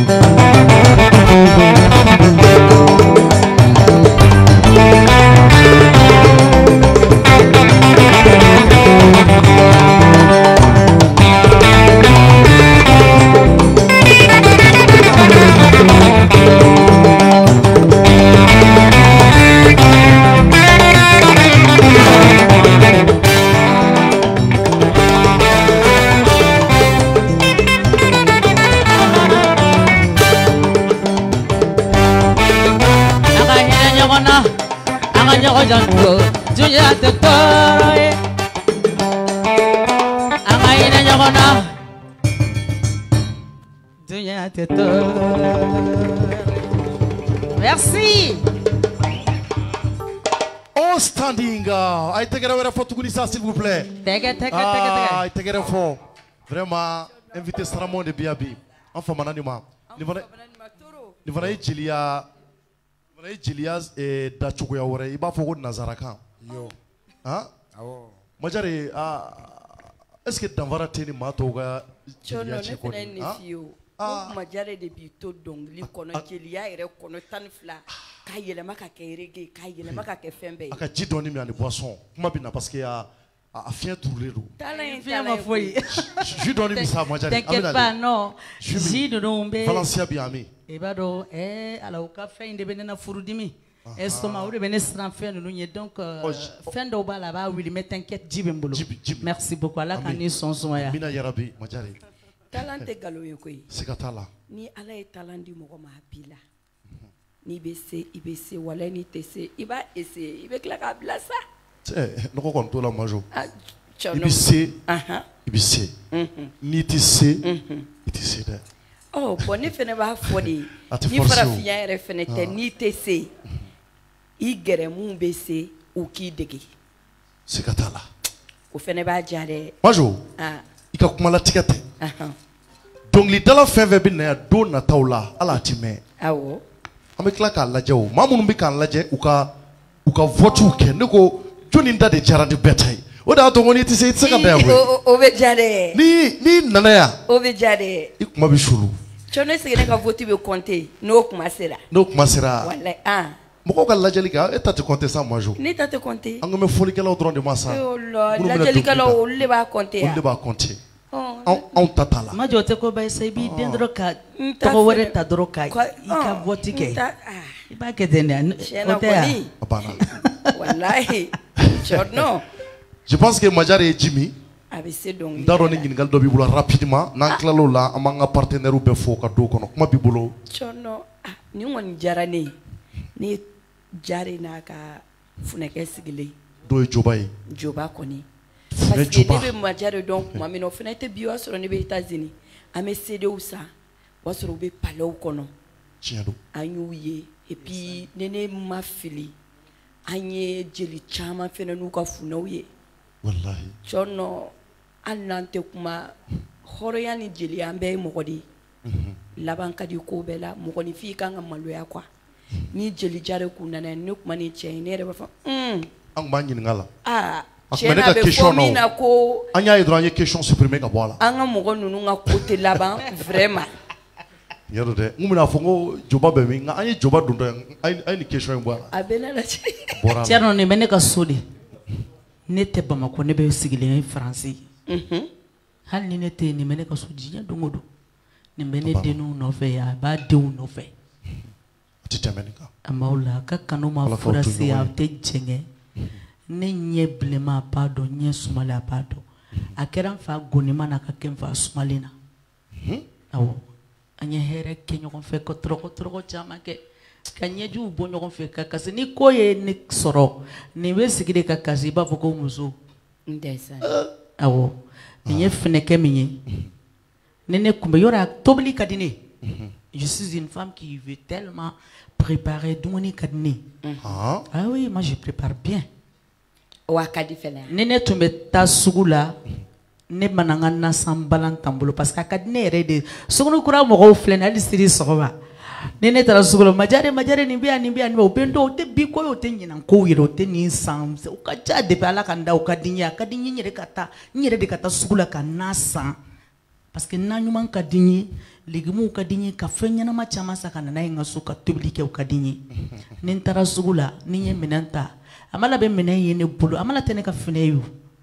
janto juya te toroe anga ina nyogona juya te toroe merci all standing. I take it away for Tugunisa, s'il vous plaît. Tege, tege, tege, Ah, tege. I take it for. Vraiment, invité Saramon de Biabi. Enfin, mananima. Ni fana ye jeliya ni fana ye jeliya da cogoya wɛrɛ i b'a fɔ ko nazarakan Yo. han Awɔ. Majari ah est-ce que danfara tɛ ni maa tɔw ka Chono jeliya ne cɛ fana kɔni ne han fiyo Ah. ko majare de bi to dɔnkili kɔnɔ jeliya yɛrɛ kɔnɔ tan ni fila k'a yɛlɛma ka kɛ reggae k'a yɛlɛma ka kɛ fɛn bɛɛ a ye ka ji dɔɔni min ani boisson kuma bɛ na parce que a a fiɲɛ turulen don talent ye Viens talent ma ye folie. koyi. ji dɔɔni min sa Majari an T'inquiète bɛ pas, na non. Jus Ji ninnu bɛ Valencia bi ami i b'a dɔn eh ala u ka fɛn in de bɛ ne na furudimi estomac o de bɛ ne siran fɛn ninnu ɲɛ donc euh, Oh, j- fɛn dɔw b'a la a b'a wuli mais t'inquiète ji bɛ n bolo Ji bi- ji bi. merci beaucoup ala ka Ami. ni sɔn sumaya mina yarabi Majari talent tɛ nkalon ye koyi siga t'a la ni ala ye talent di mɔgɔ ma a b'i la n'i bɛ se i bɛ se wala n'i tɛ se i b'a essayer i bɛ tila k'a bila sa ɛ nɔgɔ kɔni t'o la Majo Ah, i Chono. bɛ se Ahan. i bɛ se n'i tɛ se i tɛ se dɛ Oh, bon ne fɛnɛ b'a fɔ de A tɛ ni forcer o. farafinya yɛrɛ fɛnɛ tɛ n'i tɛ se i gɛrɛ mun bɛ se u k'i dege siga t'a la o fɛnɛ b'a diya dɛ Majo ah i ka kumalatigɛ tɛ ahan dɔnkilidala fɛn fɛn bɛ na yan don nataw la ala a ti mɛn awɔ an bɛ tila k'a lajɛ o maa minnu bɛ k'an lajɛ u ka u ka votiw kɛ ne ko jɔnni da de diyara ni bɛɛ ta ye o de y'a to n ko n'i tɛ se i tɛ se ka bɛn yan I- koyi o o bɛ diya dɛ ni n'i nana yan o bɛ diya dɛ i kuma bɛ sulu cɔnɔ sigi ne ka vote bɛ compter n'o kuma sera n'o kuma sera walayi ah mɔgɔw ka lajɛli kɛ e ta tɛ compter sa Majo ne ta tɛ compter an ko bɛ fɔlikɛlaw dɔrɔn de ma sa oh la minnu bɛna lajɛlikɛlaw dɔnkili olu de b'a compter da olu de yan b'a compter Oh, anw anw ta t'a la ma jɔ tɛ ko ba ye sa i b'i den dɔrɔn ka n ta tɔgɔ wɛrɛ fɛnɛ- ta dɔrɔn ka Kwa- i ka oh, vote kɛ n ta- ah, i b'a kɛ ten de o tiɲɛna tɛ yan kɔni a banna walayi cɔnɔ je pense que Majari ye ji min a bɛ se dɔnkili n t'a dɔn ni la. ɲininkali dɔ b'i bolo rapidement n'an tilala o la an b'an ka partenaires bɛɛ fo ka don o kɔnɔ kuma b'i bolo Chono, ah, nin kɔni diyara ne ye ne ye Jare n'a ka funɛkɛ sigilen dɔw ye joba ye Joba kɔni Funɛ parce que ne Joba bɛ Majare dɔn tuma min na o fana tɛ bi o y'a sɔrɔ ne bɛ États-Unis an bɛ C D w san o y'a sɔrɔ u bɛ palais kɔnɔ tiɲɛ don an y'u ye et puis ne ne ma fili an ye jeli caman fana n'u ka funɛw ye walahi Chono hali n'an tɛ kuma hɔrɔnya ni jeliya an bɛɛ ye mɔgɔ de ye laban ka di ko bɛɛ la mɔgɔninfin kan ka maloya quoi ni jeli Jare kun nana yan ne kuma ni cɛ ye ne yɛrɛ b'a fɔ un an tun b'an ɲininka la aa A tun cɛ bɛ ne n'a ka bɛ question fɔ na o. min na ko an y'a ye dɔrɔn an ye question supprimer ka bɔ a la an ka mɔgɔ ninnu ka ko tɛ laban vraiment tiɲɛ don dɛ n kun bɛna fɔ n ko joba bɛ min nka an ye joba don dɔ ye a ye a ye nin question in bɔ a la a bɛ ne lajɛ a bɔra a la Thierno nin bɛ ne ka so de ne tɛ Bamakɔ ne bɛ sigilen ye Faransi unhun hali ni ne tɛ yen nin bɛ ne ka so diɲɛ don o don nin bɛ ne denninw nɔfɛ yan a b'a denw nɔfɛ a tɛ tɛmɛ nin kan a m'aw la a ka kanu ma Ala k'aw fura to se ɲɔgɔn a ye. tɛ jɛngɛ ne ɲɛ bilenman a b'a dɔn ɲɛ sumalen a b'a dɔn a kɛra n fa gonima na ka kɛ n fa sumalen na awɔ an ye hɛrɛ kɛ ɲɔgɔn fɛ ka tɔrɔkɔ tɔrɔkɔ caman kɛ ka ɲɛjuw bɔ ɲɔgɔn fɛ ka kasi ni ko ye ne sɔrɔ nin bɛ sigi de ka kasi i b'a fɔ ko muso n tɛ sa awɔ nin ye finɛkɛ min ye ni ne kun bɛ yɔrɔ a tobili ka di ne je suis une femme qui veut tellement préparer dumuni ka di ne han ah oui moi je prépare bien wa ka di fɛnɛ ni ne tun bɛ taa sugu la ne mana n ka nasan balan ta n bolo parce que a ka di ne yɛrɛ de sokɔnɔ kura mɔgɔw filɛ nin ye hali sini sɔgɔma ni ne taara sugu la Majare Majare nin bɛ yan nin bɛ yan nin bɛ yan o bɛ n dɔn o tɛ bi ko ye o tɛ ɲinan kow yɛrɛ o tɛ nin san o ka ca depuis Ala ka n da o ka di n ye a ka di n ye n yɛrɛ ka taa n yɛrɛ de ka taa sugu la ka na san parce que na ɲuman ka di n ye légumes ka di n ye ka fɛn ɲɛnama caman san ka na n'a ye n ka so ka tobili kɛ o ka di n ye ni n taara sugu la ni n ye minɛn ta a ma labɛn minɛn ye ne bolo a ma tɛ ne ka finɛ ye o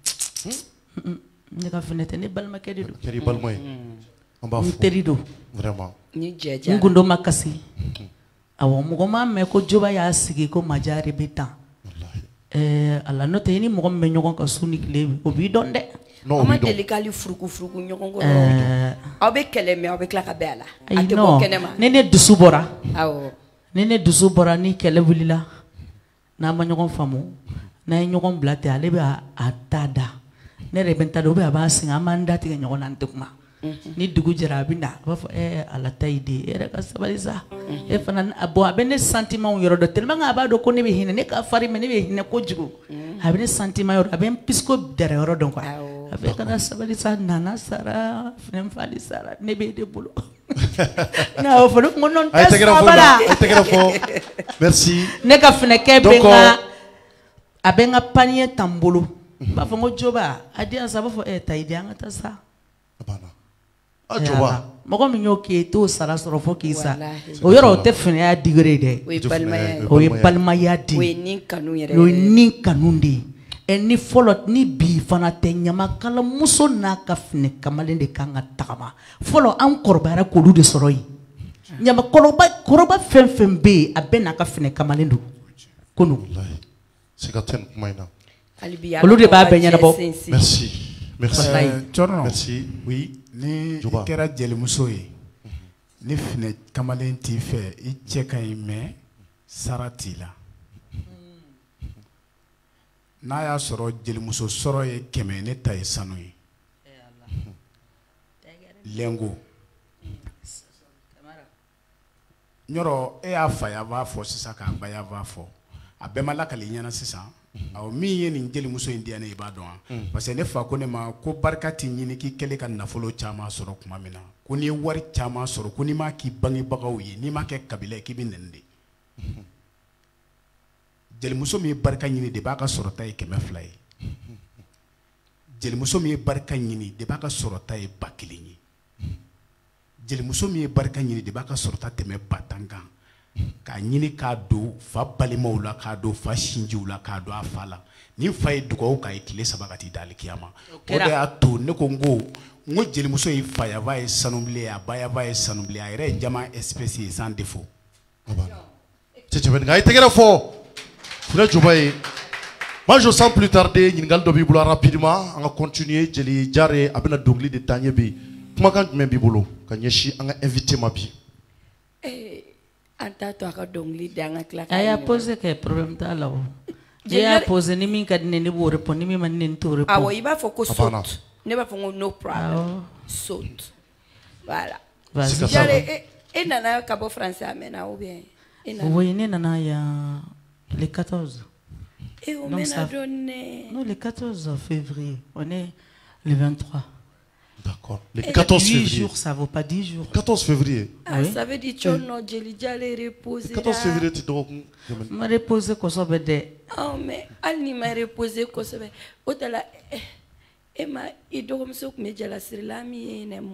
Mm-mm. ne ka finɛ tɛ ne balimakɛ de don kɛra i balima ye an b'a n fɔ teri don vraiment ni jɛ n jara gundo ma kasi awɔ mɔgɔ m'a mɛn ko Joba y'a sigi ko Majare bɛ tan walahi ɛɛ ala n'o tɛ i ni mɔgɔ min bɛ ɲɔgɔn kan su ni tile o b'i dɔn dɛ non aw o ma b'i dɔn deli k'ale furuku furuku ɲɔgɔn kɔrɔ ɛɛ aw bɛ kɛlɛ mɛ aw bɛ tila ka bɛn a la a ayi tɛ bɔ non kɛnɛma ni ne dusu bɔra awɔ ni ne dusu bɔra ni kɛlɛ wulila n'an ma ɲɔgɔn faamu n'an ye ɲɔgɔn bila ten ale bɛ a a ta da ne yɛrɛ bɛ n ta da ou bien a b'a sigi an b'an da tigɛ ɲɔgɔn na an tɛ kuma ni dugu jɛra a bɛ na a b'a fɔ ɛɛ ala ta y'i den e yɛrɛ ka sabali sa e fana bon a bɛ ne sentiment yɔrɔ dɔ tellement que a b'a dɔn ko ne bɛ hinɛ ne ka farin mais ne bɛ hinɛ kojugu a bɛ ne sentiment yɔrɔ a bɛ n pisiko dɛrɛ yɔrɔ dɔn quoi a bɛ kana sabali sa nana sara fɛn fali sara ne bɛ de bolo n'a y'o fɔ ne ko non tɛ sabala merci ne ka finɛkɛ bɛ n ka a bɛ n ka panier ta n bolo b'a fɔ n ko Joba a di yan sa a b'a fɔ ɛ ta i di an ka taa sa a Joba mɔgɔ min y'o k'e t'o sara sɔrɔ fo k'i sa o yɔrɔ o tɛ finɛya degré dɛ o ye balimaya de ye o ye ni kanu yɛrɛ o ye ni kanu de ye ɛ ni fɔlɔ ni bi fana tɛ ɲamakala muso n'a ka finɛ kamalen de kan ka tagama fɔlɔ an kɔrɔbayara k'olu de sɔrɔ yen ɲamakɔrɔba kɔrɔba fɛn fɛn bɛ yen a bɛɛ n'a ka finɛ kamalen don kunu olu de b'a bɛɛ ɲɛnabɔ merci merci merci oui ni i kɛra jelimuso ye ni finɛ kamalen t'i fɛ i cɛ ka ɲi mais sara t'i la n'a y'a sɔrɔ jelimuso sɔrɔ ye kɛmɛ ne ta ye sanu ye lengo ɲɔrɔ e y'a fa ya b'a fɔ sisan k'a ba ya b'a fɔ a bɛɛ ma lakali ɲɛna sisan awɔ min ye nin jelimuso in diya ne i b'a dɔn wa parce que ne fa ko ne ma ko barika t'i ɲini k'i kɛlen ka nafolo caman sɔrɔ tuma min na ko n'i ye wari caman sɔrɔ ko n'i m'a k'i bangebagaw ye n'i m'a kɛ kabila ye k'i bɛ nɛni de jelimuso min ye barika ɲini de b'a ka sɔrɔta ye kɛmɛ fila ye jelimuso min ye barika ɲini de b'a ka sɔrɔta ye ba kelen ye jelimuso min ye barika ɲini de b'a ka sɔrɔta tɛmɛ ba tan kan k'a ɲini k'a don fa balimaw la k'a don fa sinjiw la k'a don a fa la ni fa ye dugawu k'a ye tile saba ka t'i da alikiyama o de y'a to ne ko n ko n ko jelimuso ye fayaba ye sanubilen ye a bayaba ye sanubilen a yɛrɛ ye jama espèce ye sans défaut cɛcɛbɛni nka i tɛgɛrɛ fɔ Frère Jobaye, moi je sens plus tarder ɲininkali dɔ b'i bolo rapidement an ka continuer Jeli Jare a bɛna dɔnkili de taa ɲɛ bi kumakan jumɛn b'i bolo ka ɲɛsin an ka invité ma bi an t'a to a ka dɔnkili da an ka tila a y'a posé kɛ problème t'a la o e y'a posé ni min ka di ne ne b'o répondre ni min ma di ne ne t'o répondre awɔ i b'a fɔ ko saute ne b'a fɔ ko no problem saute voilà Jare e nana ka bɔ France a mɛnna ou bien oui ne nana yan le quatorze. Et on m'a donné. Non, le quatorze février. On est le vingt-trois. D'accord. Le quatorze février. huit jours, ça ne vaut pas dix jours. quatorze février. Ah, oui. Ça veut dire que non, Jeli Jare reposer. Le quatorze février, tu dois. Je me reposer comme ça. Oh, mais Alni m'a reposé comme ça. Otala, Emma, il doit me soutenir, mais Jala Srilami et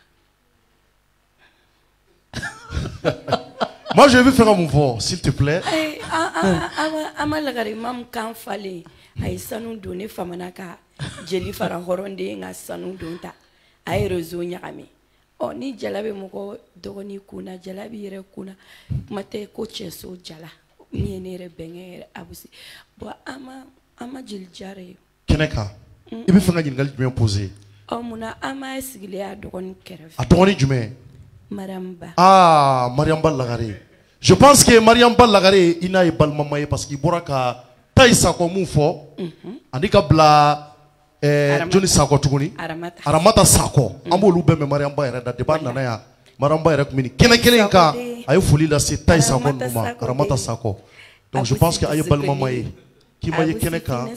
Moi, je vais faire un mouvement, s'il te plaît. Ama lagari mam kan fale ay sanu donné famana ka jeli fara horonde nga sanu donta ay rezo nyakami o ni jalabe moko dogoni kuna jalabi yere kuna mate ko cheso jala mi nere bengere abusi bo ama ama Jeli Jare Keneka ibi fanga jingal jumɛn poser o muna ama sigile a dogoni keref a dogoni jumɛn Mariamba ah Mariamba lagari. Je pense que Mariam Balagare ina e balmama ye parce qu'il bora ka tay sako mun fo ani ka bla eh Johnny sako tuguni aramata aramata sako ambolu be me Mariam Ba yɛrɛ da de ba nana ya Mariam Ba yɛrɛ kumini kene kelen ka ay foli la se tay sako numa aramata sako donc je pense que ay balmama ye ki ma ye kene ka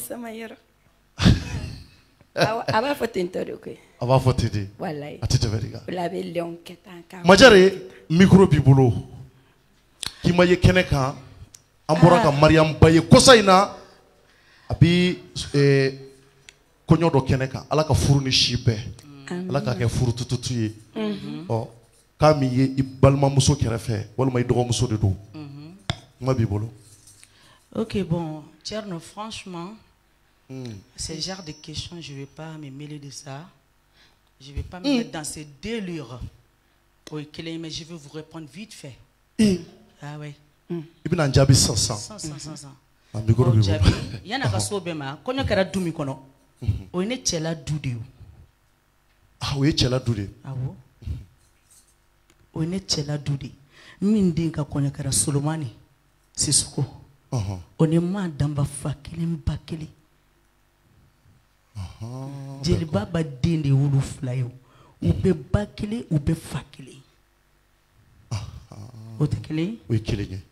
aba fotentore ko aba fotidi wallahi atite veriga la be leon ketanka Majare micro bi bolo qui m'a dit kene kan an bɔra ka Mariam Ba ye kosa in na a bi kɔɲɔ dɔ kɛnɛ kan Ala ka furu ni si bɛɛ Ala ka kɛ furu tututu ye ɔ k'a min ye i balimamuso kɛrɛfɛ walima i dɔgɔmuso de don kuma b'i bolo. Ok, bon Thierno, franchement ce genre de questions je vais pas me mêler de ça, je vais pas me mettre dans ces délires oui mais je vais vous répondre vite fait. Ah ouais. I bɛna n jaabi sisan sisan sisan a micro b'i bolo yan'a ka so bɛɛ ma kɔɲɔ kɛra du min kɔnɔ o ye ne cɛla du de ye ah o ye cɛla du de ye awɔ o ye ne cɛla du de ye min den ka kɔɲɔ kɛra Solomani Sisoko o ni maa danba fa kelen ba kelen jeliba ba den de ye wolo fila ye u bɛ ba kelen u bɛ fa kelen o tɛ kelen ye. o ye kelen ye.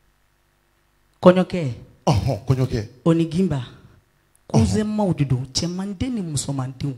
kɔɲɔkɛ. ɔhɔn kɔɲɔkɛ. o ni gimba. kunzɛmaw de don cɛmanden ni musomandenw.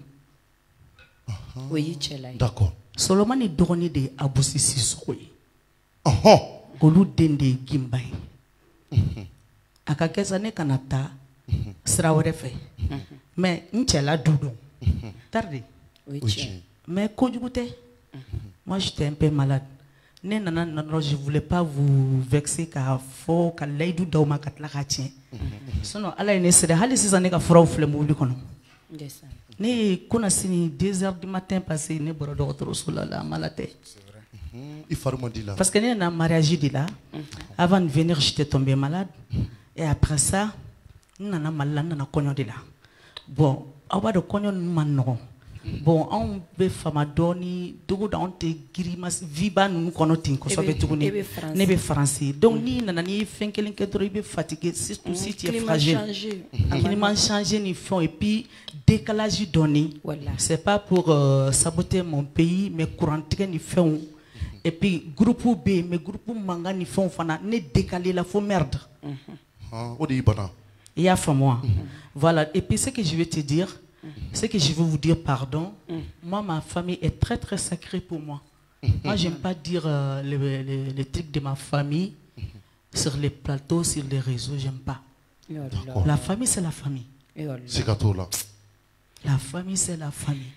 o y'i cɛla ye. d'accord. solomani dɔgɔnin de ye abusi sisoko ye. ɔhɔn. olu den de ye gimba ye. a ka kɛ sa ne kana taa sira wɛrɛ fɛ. mais n cɛla du don. tarde. o ye tiɲɛ. mais kojugu tɛ. moi j'étais un peu malade. ne nana nana je voulais pas vous vexer k'a fɔ ka layidu d'aw ma ka tila k'a tiɲɛ. sinon ala ye ne sera hali sisan ne ka furaw filɛ mobili kɔnɔ. ne ye kuna sini deux heures du matin passé ne bɔra dɔgɔtɔrɔso la la mala tɛ. i fari man di la. parce que ne nana mariage de la. avant de venir j'étais tombé malade. et après ça n nana Mali la n nana kɔɲɔ de la. bon aw b'a dɔn kɔɲɔ ninnu man nɔgɔn. bon anw bɛ fama dɔɔni dogo da anw tɛ girima viba ninnu kɔnɔ ten kosɛbɛ tuguni ne bɛ faransi donc n'i nana n'i ye fɛn kelen kɛ dɔrɔn i bɛ fatigué surtout si tu es fragile climat changé ni fɛnw et puis décalage dɔɔni c'est pas pour euh, saboter mon pays mais courant tigɛ ni fɛnw et puis groupe bɛ yen mais groupe mankan ni fɛnw fana ne décalé la fo merde. o de y'i bana. i y'a faamu. Voilà, et puis ce que je vais te dire. C'est que je veux vous dire pardon. Mm. Moi, ma famille est très très sacrée pour moi. Mm. Moi, j'aime pas dire euh, les, les, les trucs de ma famille mm. sur les plateaux, sur les réseaux. J'aime pas. La famille, c'est la famille. C'est gâteau là. La famille, c'est la famille.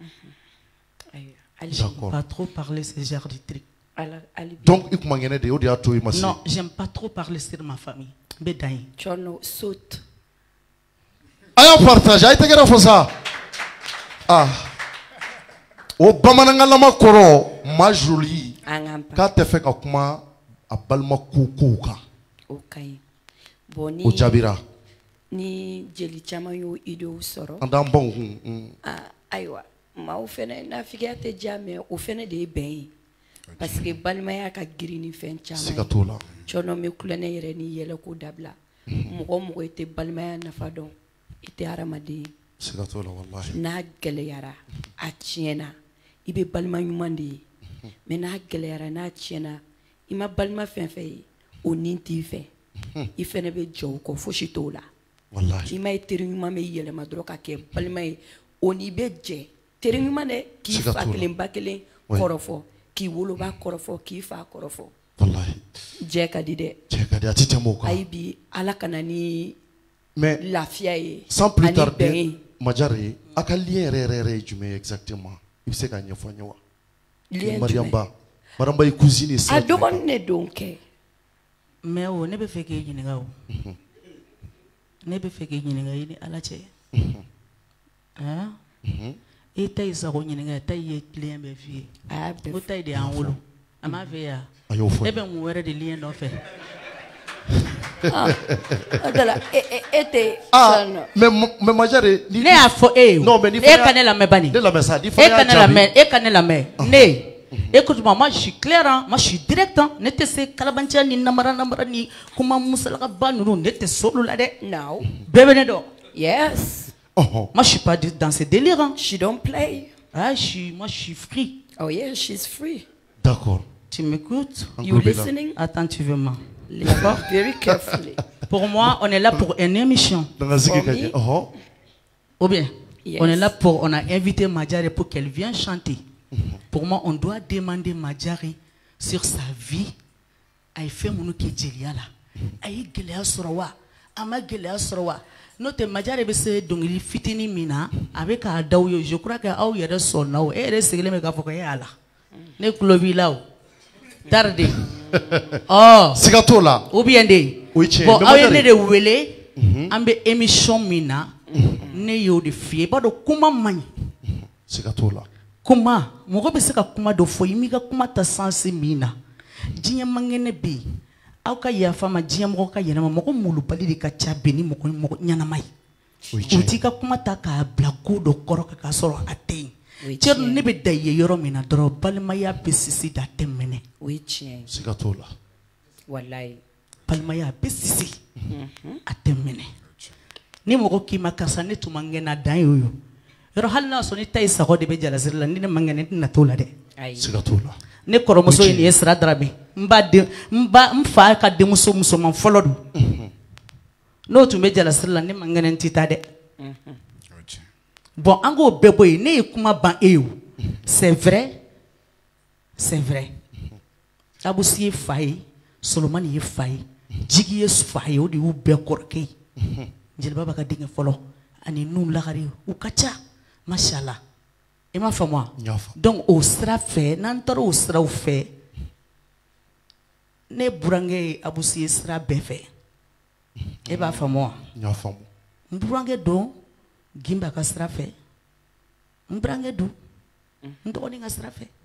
Mm. J'aime pas trop parler ce genre de trucs. Donc, il comment de au dia toi non, j'aime pas trop parler sur ma famille. Bédaï. Chono saute. Ayo partage ay tegera fo sa ah o bamananga lama koro ma joli ka te fe ka kuma a balma kuku ka o kai boni o jabira ni jeli chama yo ido soro andam bon ah aywa ma o fene na figa te jame o fene de ben parce que balma ya ka girini fen chama sikatola chono me kulene yere ni yele ko dabla mo mo ite balma ya na fadon ite aramadi sikatola wallahi na geleyara a tiena ibe balma nyumandi me na geleyara na tiena ima balma fenfe o ninti fe ifene be jow ko foshi tola wallahi ima itiri nyuma me yele madro ka ke balma oni be je teri nyuma ne ki fa kelen bakelen korofo ki wolo ba korofo ki fa korofo wallahi je ka di de je ka di atite moka aibi ala kanani mais la fiaye sans plus tarder Majari aka lien rere rere jume exactement il sait gagner fo nyawa lien Mariamba Mariamba est cousine c'est a dogon ne donc mais o ne be fe ke nyinga o ne be fe ke nyinga ni ala che hein et tay sa ko nyinga tay ye lien be fi a be tay de an wolo ama fe ya e be mu were de lien no fe ah adala était ah mais mais Majari ne a fo e non mais ni e kanela me bani de la messa di e kanela me e kanela me ne écoute-moi moi je suis clair hein moi je suis direct hein ne te se kalabantia ni namara namara ni kuma musala ka banuru ne te solo la de now bébé ne do yes oh moi je suis pas dans ces délires hein she don't play ah je suis moi je suis free oh yeah she's free d'accord tu m'écoutes you listening attentivement d'accord very carefully pour moi on est là pour une émission oh ou bien yes. On est là pour on a invité Majari pour qu'elle vienne chanter. Pour moi on doit demander Majari sur sa vie ay fait mon ki jelia la ay gelea sorowa ama gelea sorowa note Majari be se dongili fitini mina avec a daw yo je crois que aw yere sonna o e re segle me ka foko yala ne klovi law tarde oh sikatola ou bien de bon aw ne de wele ambe émission mina ne yo de fie ba do kuma man sikatola kuma mogo be se ka kuma do fo yimi ka kuma ta sanse mina jinya mangene be aw ka ya fama jinya mogo ka yana mogo mulu pali de ka cha beni mogo mogo nyana mai uti ka kuma ta ka blago do koro ka soro ateng cer ne be daye yoro mina dro palma ya besisi da temene oui chien sikatola wallahi palma ya besisi atemene ni mogo ki makasa ne tumangena dan yoyo yoro hal na so ni tay sa ko de be jala zirla ni mangene na tola de sikatola ne kɔrɔmuso ye nin ye Sira Darabi n ba den n ba n fa ka denmuso musoman fɔlɔ don n'o tun bɛ jalasiri la ne man kɛnɛ n ti taa dɛ bon an k'o bɛɛ bɔ yen ne ye kuma ban e ye o c'est vrai c'est vrai Abusi ye fa ye Solomani ye fa ye Jigi ye fa ye o de y'u bɛɛ kɔrɔkɛ ye Jeliba b'a ka denkɛ fɔlɔ ani Nuhu Lagare u ka ca mashallah i m'a faamu wa donc o sira fɛ n'an taara o siraw fɛ ne burankɛ ye Abusi ye sira bɛɛ fɛ e b'a faamu wa n burankɛ don Gimba ka sira fɛ n burankɛ don n dɔgɔnin ka sira fɛ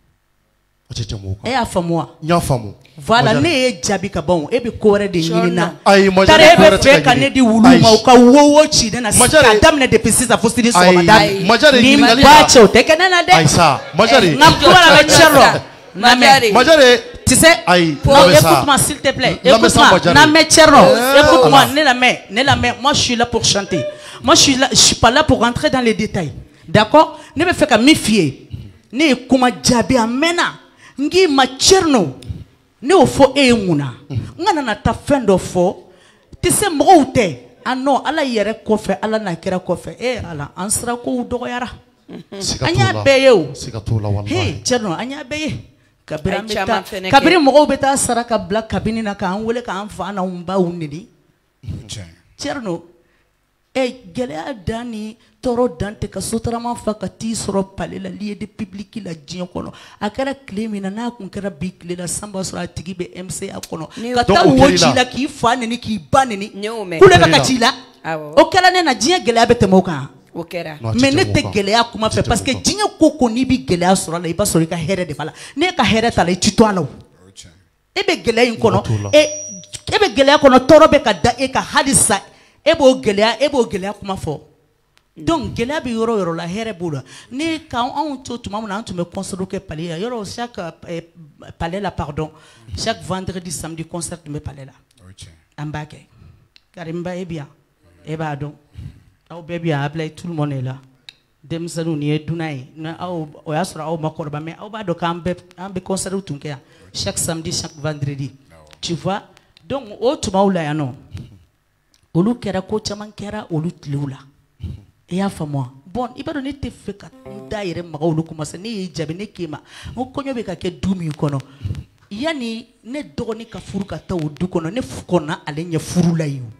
e y'a faamu wa voilà ne ye jaabi ka ban e bɛ ko wɛrɛ de ɲini na tari e bɛ fɛ ka ne di wulu ma u ka wo wo ci ne na k'a daminɛ depuis sisan fo sini sɔgɔmada ni n ba cɛ o tɛ kɛ ne na dɛ n ka kuma la bɛ cɛ lɔ na mɛ tu sais non écoute-moi s'il te plaît écoute-moi na mɛ cɛ lɔ écoute-moi ne lamɛn ne lamɛn moi je suis là pour chanter moi je suis là je suis pas là pour rentrer dans les détails d'accord ne bɛ fɛ ka min f'i ye ne ye kuma jaabi a mɛnna ngi ma cherno ne o fo e nguna ngana na ta fɛn dɔ fɔ ti se mɔgɔw tɛ a non ala yɛrɛ kɔfɛ ala na kɛra kɔfɛ e ala an sira ko dɔgɔyara an y'a bɛɛ ye o he cherno an y'a bɛɛ ye kabiri an bɛ taa kabiri mɔgɔw bɛ taa sara ka bila kabini na k'an wele k'an fa n'anw baw neni cherno e gɛlɛya dan ni tɔɔrɔ dan tɛ ka sotarama fa ka t'i sɔrɔ palais la lieu de public la diɲɛ kɔnɔ a kɛra tile min na n'a kun kɛra bi tile la san b'a sɔrɔ a tigi bɛ M C A kɔnɔ ka taa wo ci la k'i fa neni k'i ba neni kule bɛ ka ci la o kɛra ne na diɲɛ gɛlɛya bɛ tɛmɛ o kan mais ne tɛ gɛlɛya kuma fɛ parce que diɲɛ ko ko n'i bɛ gɛlɛya sɔrɔ a la i b'a sɔrɔ i ka hɛrɛ de b'a la ne ka hɛrɛ t'a la i ti to a la o e bɛ gɛlɛya in kɔnɔ e e bɛ gɛlɛya kɔnɔ tɔɔrɔ bɛ ka da e ka hali sa e b'o gɛlɛya e b'o gɛlɛya kuma fɔ donc gɛlɛya bɛ yɔrɔ yɔrɔ la hɛrɛ b'o la ni k'anw to tuma min na an tun bɛ concert kɛ palais la yɔrɔ chaque palais la pardon chaque vendredi samedi concert tun bɛ palais la an b'a kɛ Karimba e bɛ yan e b'a dɔn aw bɛɛ bɛ yan Ablaye tout le monde est là denmisɛnninw nin ye dunan ye aw o y'a sɔrɔ aw ma kɔrɔba mais aw b'a dɔn k'an bɛ an bɛ concert tun kɛ yan chaque samedi chaque vendredi tu vois donc o tumaw la yan nɔ olu kɛra ko caman kɛra olu tilew la e y'a faamu bon i b'a dɔn ne tɛ fɛ ka da yɛrɛ maga olu kuma sa ne y'i jaabi ne k'e ma n ko kɔɲɔ bɛ ka kɛ du min kɔnɔ yanni ne dɔgɔnin ka furu ka taa o du kɔnɔ ne kɔnna ale ɲɛ furu la yen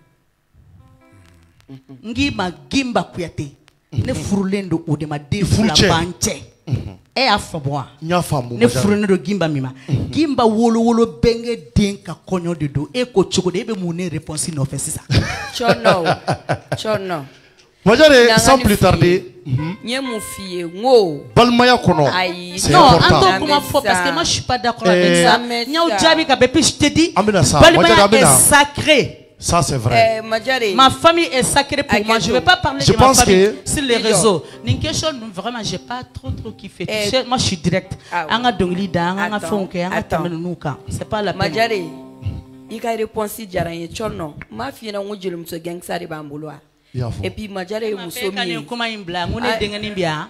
o n k'i ma Gimba Kuyate ne furulen don o de ma den fila b'an cɛ e y'a faamu wa ne furulen don Gimba min ma Gimba wolowolo bɛnkɛ den ka kɔɲɔ de don e ko cogo di e bɛ mun ne réponse nɔfɛ sisan Chɔnɔ Chɔnɔ Majare sans plus tarder n ye mun f'i ye n ko balimaya kɔnɔ ayi non an t'o kuma fɔ parce que moi je suis pas d'accord avec ça n y'aw jaabi ka bɛɛ puis je te dis balimaya est sacré. Ça c'est vrai. Euh, ma famille est sacrée pour moi. Je ne vais pas parler je de ma famille que... sur les réseaux. Une question, vraiment, je n'ai pas trop trop kiffé. Euh... Moi, je suis direct. Anga donglida, anga fonke, anga tamenuka. C'est pas la peine. Majare, il a répondu diaraye chono. Ma fille n'a pas eu de gang sari bambolo. Et puis Majare muso mi. Comment il blanc? On est dengani bien.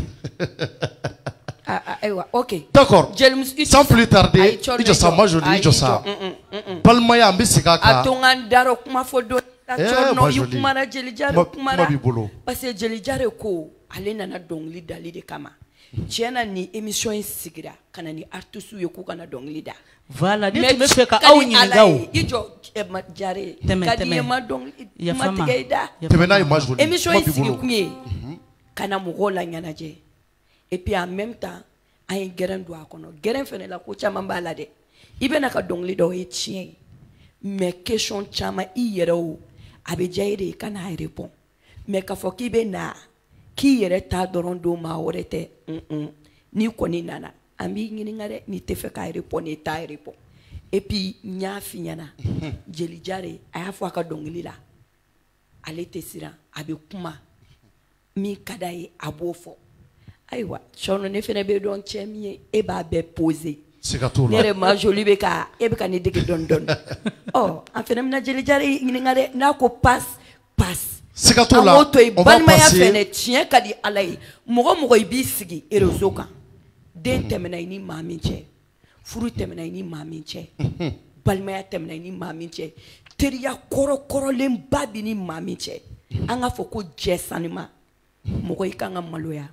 Ok. D'accord. Sans plus tarder, il y a sa majorité, il y a ça. Palmaya ambisika. Atongan daro kuma fodo. Chono yukumara jelijare kumara. Parce que jelijare ko ale nana dongli dali de kama. Tiena ni émission sigira kana ni artistu yoku kana dongli da. Voilà, ni tu me fais ka aw nyinga o. Ijo Majare. Kadi ma dongli. Ya fama. Temena image. Émission sigi kunye. Kana mugola nyanaje. Et puis en même temps, a un guérin doit connaître. Guérin fait la couche à m'embalade. Il vient à ka dongli do et chien. Mais question chama iyero. Abejaire kana répond. Mais ka foki be na. Ki yere ta dorondo ma orete. Ni koni nana. Ami ngingare ni te fe ka répond ni ta répond. Et puis nya finyana. Jeli jare aya fo ka dongli la. Ale te sira abe kuma. Mi kadaye abofo. Aïwa, chono ne fene be don chemie e ba be poser. Sikato la. Nere ma joli be ka e be ka ni dege don don. Oh, en fene na jeli jare ni ngare na ko pass pass. Sikato la. On va passer. Fene tien ka di alai. Mogo mogo ibi sigi erozo kan. Den temena ni mami che. furu tɛmɛna i ni maa min cɛ balimaya tɛmɛna i ni maa min cɛ teriya kɔrɔ kɔrɔlenba bi ni maa min cɛ an ka fɔ ko jɛ sanima mɔgɔ i kan ka maloya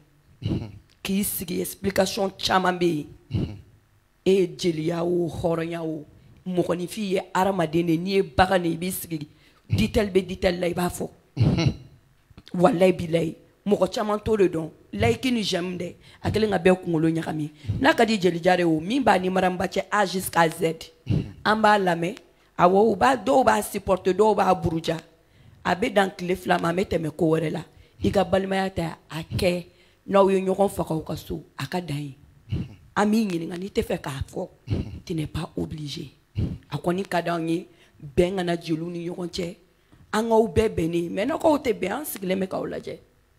k'i sigi explication caman bɛ yen e ye jeliya o hɔrɔnya o mɔgɔninfin ye adamaden de n'i ye bagan de i b'i sigi detail bɛ detail la i b'a fɔ walayi bilayi mɔgɔ caman to de dɔn layiki ni j'aime dɛ a kɛlen ka bɛɛ kunkolo ɲagami n'a ka di jelijare o min b'a ni maramaba cɛ A jusqu'à Z an b'a lamɛn awɔ u b'a dɔw b'a supporter dɔw b'a buruja a bɛ dan tile fila ma an bɛ tɛmɛ ko wɛrɛ la i ka balimaya ta a kɛ n'aw ye ɲɔgɔn faga aw ka so a ka dan ye an b'i ɲininka n'i tɛ fɛ k'a fɔ tu n'es pas obligé a kɔni ka d'anw ye bɛn kana jeliw ni ɲɔgɔn cɛ an k'aw bɛɛ bɛnnen mais n'aw tɛ bɛn an sigilen bɛ k'aw lajɛ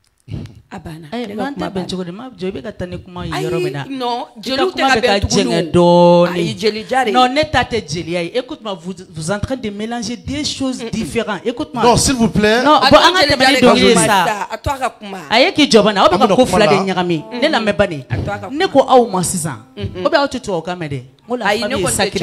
a banna ne ka kuma bɛn cogo di ma jɔ i bɛ ka taa ni kuma ye yɔrɔ min na non jeliw tɛ ka bɛn tuguni ayi jelijare non ne ta tɛ jeliya ye écoute-moi vous vous en train de mélanger deux choses différentes écoute-moi non s'il vous plaît non bon an ka tɛmɛ ni dɔnkili ye sa a to a ka kuma a ye k'i jɔ bana aw bɛ ka ko fila de ɲagami ne lamɛnba de ne ko aw ma sisan o bɛ aw tɛ tubabukan mɛn dɛ n ko la famille est sacrée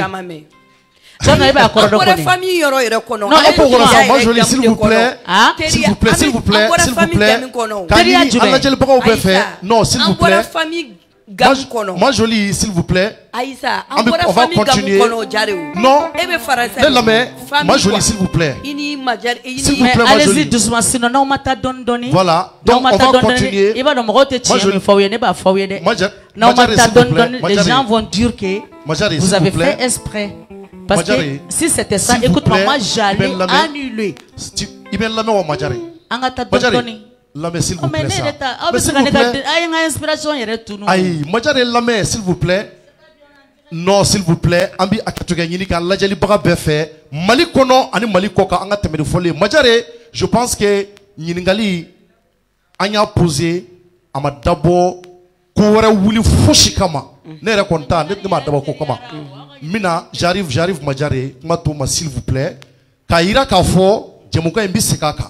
non e b'a kɔrɔ dɔn kɔni famille yɔrɔ yɛrɛ kɔnɔ non e ko kɔnɔ sa moi je s'il vous plaît s'il vous plaît s'il vous plaît s'il vous plaît teriya jumɛn an lajɛlibagaw bɛɛ fɛ non s'il vous plaît famille gamu kɔnɔ moi je lis s'il vous plaît Aïssa an bɔra famille gamu kɔnɔ jare o non e bɛ français ne lamɛn moi je lis s'il vous plaît i ni majari i s'il ni vous plaît moi je allez-y lis doucement sinon n'aw ma taa dɔɔni dɔɔni voilà donc on va continuer i b'a dɔn mɔgɔw tɛ tiɲɛ min fɔ aw ye ne b'a fɔ aw ye dɛ n'aw ma taa dɔɔni dɔɔni les gens vont dire que vous avez fait exprès. Parce que si c'était ça, écoute-moi, moi j'allais annuler. Il vient l'amener au Majari. Majari, l'amener s'il vous plaît. Mais s'il vous plaît. Inspiration, il y a tout. Aïe, Majari l'amener s'il vous plaît. Non, s'il vous plaît. Ambi akatugani ka lajali baga befe. Mali kono ani Mali koka anga temede folie. Majari, je pense que Yiningali anya posé ama dabo kowara wuli foshi kama. Ne raconta, ne ma dabo kama. Mina, j'arrive, j'arrive, Majare, Matouma, s'il vous plaît. Kaira Kafo, Djemouka Mbi Sekaka.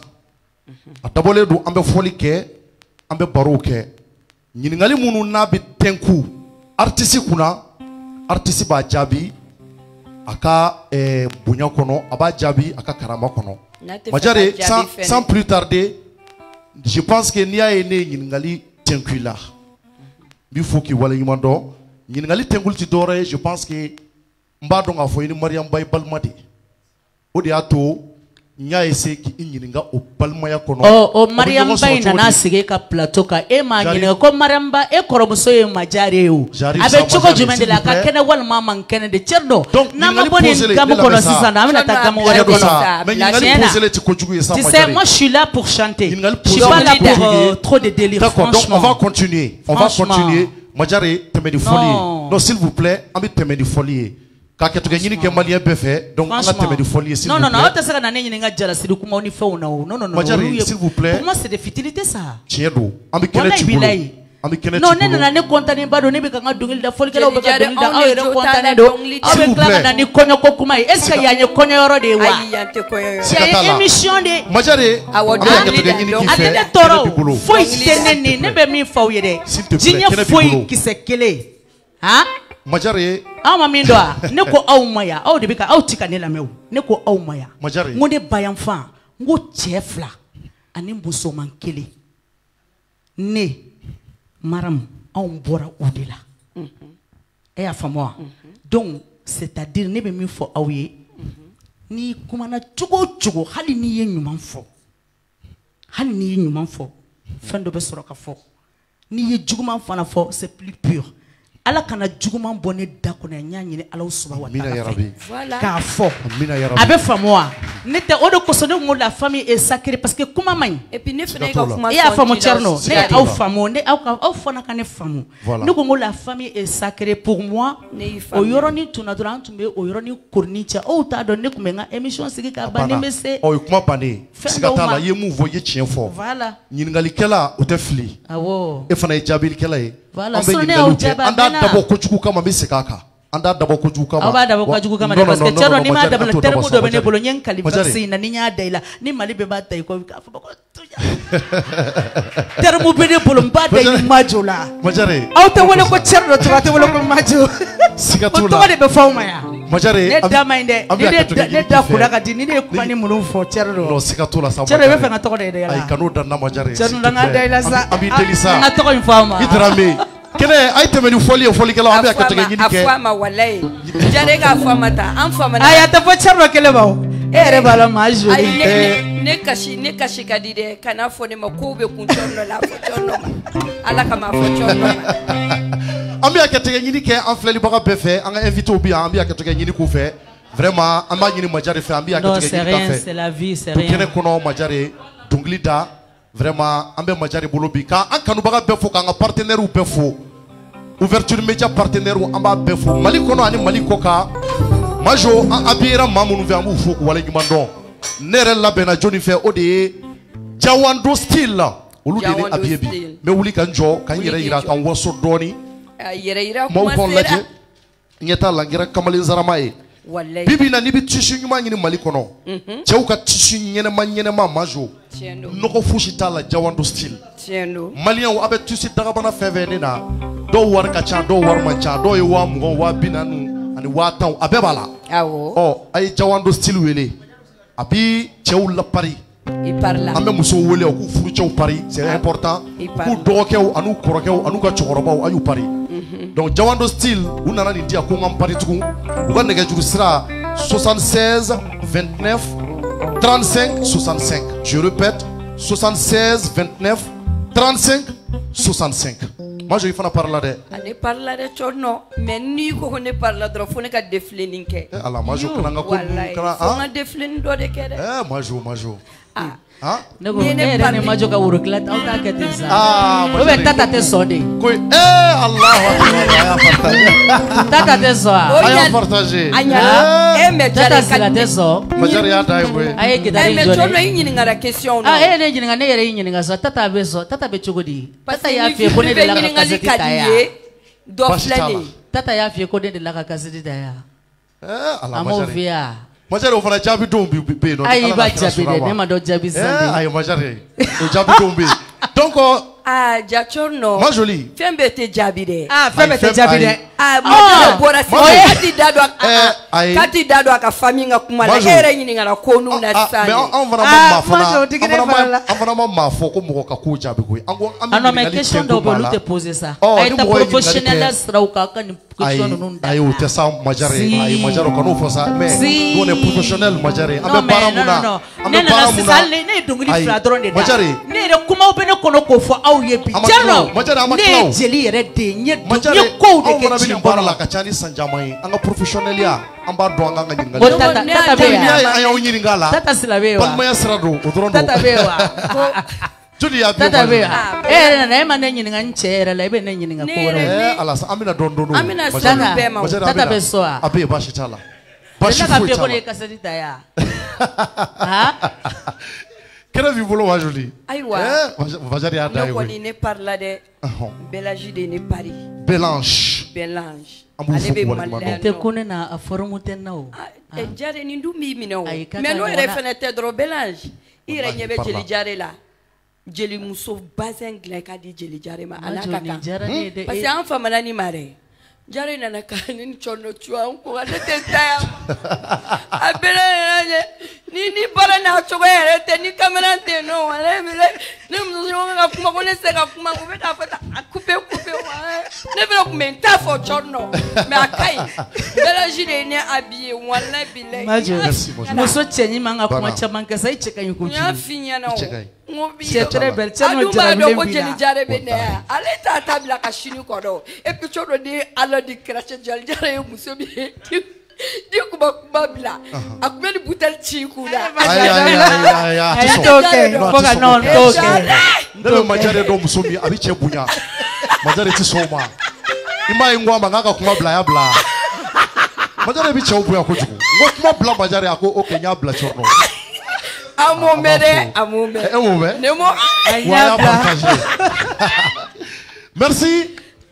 A d'abord, on be folike, on be baroke. Ningali Munu Nabi Tenku, artiste kuna, artiste ba Jabi, aka Bunyakono, aba Jabi, aka Karamakono. Majare, sans, sans plus tarder, je pense que Nia est né Ningali Tenku là. Il faut qu'il voit les Yimando. Ningali Tenku Tidore, je pense que mbadon a fo ni Mariam Bay Balmadi o de ato nya ese ki nyininga o balmaya kono oh o Mariam Bay na sigi ka plateau ka e ma nyinga ko Mariam Ba e koromuso e majare o abe chuko jumende la ka kene wal mama kene de cerdo na ma boni gamu kono sisa na amina ta gamu wale kono tu sais moi je suis là pour chanter je suis pas là pour euh, trop de délire. D'accord, donc on va continuer on va continuer Majare teme de folie non s'il vous plaît ami teme de folie. Donc on a de folie s'il non, vous plaît. Non, non, non, non, non, non, s'il vous plaît. Pour moi, c'est des futilités, ça. Tiedo. Non, non, non, non, content pas donné, mais quand on donne la folie, on peut pas donner la content. Est-ce qu'il y a une connerie de wa? C'est une émission de. Majare. Attendez, toro. Faut y tenir, ne be mi faut y aller. Digne faut qui se kele. Hein? Majare. Aw ma min do a ne ko aw maya aw de be ka aw tika ne lamew ne ko aw maya ngo ne bayan fa ngo cɛ fila ani musoman kelen ne maram aw bɔra o de la e y'a faamu wa donc c'est-à-dire ne bɛ min fɔ aw ye ni kumana cogo o cogo hali n'i ye ɲuman fɔ hali n'i ye ɲuman fɔ fɛn dɔ bɛ sɔrɔ ka fɔ n'i ye juguman fana fɔ c'est plus pur. Ala kana juguman bonne da kɔnɔ nya ɲini Ala subhanahu wa ta'ala fɛ k'a fɔ a bɛ faamu wa ne tɛ o de kosɔn ne ko la famille est sacrée parce que kuma man ɲi et puis ne fana ka kuma e y'a faamu Thierno ne ye aw faamu ne aw ka aw fana ka ne faamu ne ko la famille est sacrée pour moi o yɔrɔnin tunna dɔrɔn an tun bɛ o yɔrɔnin koroni cɛ aw t'a dɔn ne tun bɛ n ka émission sigi ka ban ne bɛ se o ye kuma bannen siga t'a la i ye mun fɔ i ye tiɲɛ fɔ ɲiningalikɛla o tɛ fili e fana ye jaabilikɛla ye voilà an bɛ ɲininkaliw kɛ an t'a dabɔ kojugu kama n bɛ segin a kan anda dabo ko juka ma aba dabo ko juka ma parce que tiaro ni ma dabo termo do bene bolo nyen kalivaksi na ni nya daila ni mali be ba tay ko ka fa ko termo bene bolo mba day majola majare auto wala ko cerdo to ate wala ko majo sikatula to de be fawma ya majare ne da mainde ne ne da kula ka dini ne kuma ni mulun fo cerdo no sikatula sa cerdo be fa nga to de de ay kanu dan na majare cerdo nga daila sa abi delisa nga to ko fawma idrame kene ay temeni foli foli kala ambe akatege nyini ke afama wallahi jare ga afama ta an fama aya ta fo cerdo kele bawo ere bala majo ne ne kashi ne kashi kadide kana fo ne makobe kun tonno la fo tonno ala kama fo tonno ambe akatege nyini ke an fleli baka befe an invité obi ambe akatege nyini ku fe vraiment amba nyini majare fe ambe akatege nyini ka fe c'est la vie c'est rien kene kono majare dunglida vraiment ambe majare bolobi ka an kanu baka befo ka nga partenaire ou befo ouverture média partenaire ou amba befo mali kono ani mali koka majo an abira mamunu ve amu fo wala nyumando nere la bena joni fe ode jawando style olu de ni abiebi me wuli kan jo kan yere yira kan woso doni yere yira mo kon laje nyeta la ngira kamali zarama e wallahi bibi na ni bi tissu nyuma nyini mali kono cew ka tissu nyene ma nyene ma majo noko fushi tala jawando style tiendo malien wo abe tissu daga bana feve ni na do war ka cha do war man cha do e wa mo wa binanu ani wa tan abe bala awo oh ay jawando style wele abi cew la pari il parle ambe muso wele ku furu cew pari c'est important ku dokew anu korokew anu ka chokorobaw ayu pari donc jawando style unana ni dia ko ngam pari tuku uga nege juru sira soixante-seize vingt-neuf trente-cinq soixante-cinq je répète soixante-seize vingt-neuf trente-cinq soixante-cinq moi je fana parla de ne parla de chorno mais ni ko ne parla dro fone ka deflening ke ala moi je kana ko kana ah on deflen do de ke de eh moi je moi je ah ah ne ko ne ne majo ka wuro klat au ta ke tesa ah o be tata te sonde ko eh allah ya partage tata te so aya partager anya eh me tata sila te so majari ya dai we aye ke dari jone me chorno yini ngara question no ah eh ne yini ngane yere yini ngaso tata be so tata be chugodi tata ya fie ko ne de la ka kaseti ta ya do flani tata ya fie ko ne de la ka kaseti ta ya eh allah amo majari via majari o fana jabi dombi be no ayi ba jabi de ne ma do jabi sande eh ayi majari o jabi dombi donc ah ja chorno ma joli fembe te jabi de ah fembe te jabi de ah ma bora si kati dado eh kati dado aka famille nga kuma la ere nyini ngara ko nu na sane mais on va ma fana on va ma ma fo ko mo ka ko jabi ko ango ami non mais question do bolu te poser ça ay ta professionnel stra o ka kan question non da ay o te sa majare ay majaro kanu fo sa mais on est professionnel majare ambe para muna ambe para muna ne ne dungri fra dron de da ne re kuma o be ne kono ko fo aw ye bi jalo ne jeli yere de nye nye ko de ke ci bara la ka chani sanjamai anga professionnel ya amba do anga nyinga o tata tata be ya ay o nyinga la tata sila be wa palma ya srado o drondo tata be wa juli ya tata be wa eh na ma ne nyinga nchera la be ne nyinga ko ro eh ala sa amina dondo no amina sala be ma tata be so a abe bashi tala bashi fu tala ko ne kaseti ta ya ha Quelle vie volo wa joli aywa eh vajari ada yo ko ni ne parla de Belagie de ne Paris Belange Belange ale be malade te kunena a formu tenno e jare ni ndumi mino mais no ere fenêtre dro Belange ire nyebe jeli jare la jeli muso bazin glay ka di jeli jare ma ala kaka parce que en femme la ni mare jare na na kanin chono chua ko ale te ta abele ni ni bara na chogo ere te ni camera te no ale bele ni muso nga kuma ko ne se ka kuma ko be ta fata couper couper ne be ko men ta fo chono me akai Belagie de ne habillé wala bile merci muso chenyi manga kuma chama nkasa icheka yuko ya finya na c'est très belle tellement jara bile ko jeli jare be ne ale ta tabla ka shini ko do et puis chodo de ala di crache jeli jare muso bi di kuba kuba bila akubeli butel chikula ay ay ay ay toke boga non toke ndelo majare do muso mi abiche bunya majare ti soma ima ingwa mangaka kuma bla ya bla majare biche obuya ko juku ngo kuma bla majare ako okenya bla chorno amomere amomere amomere nemo voilà partager merci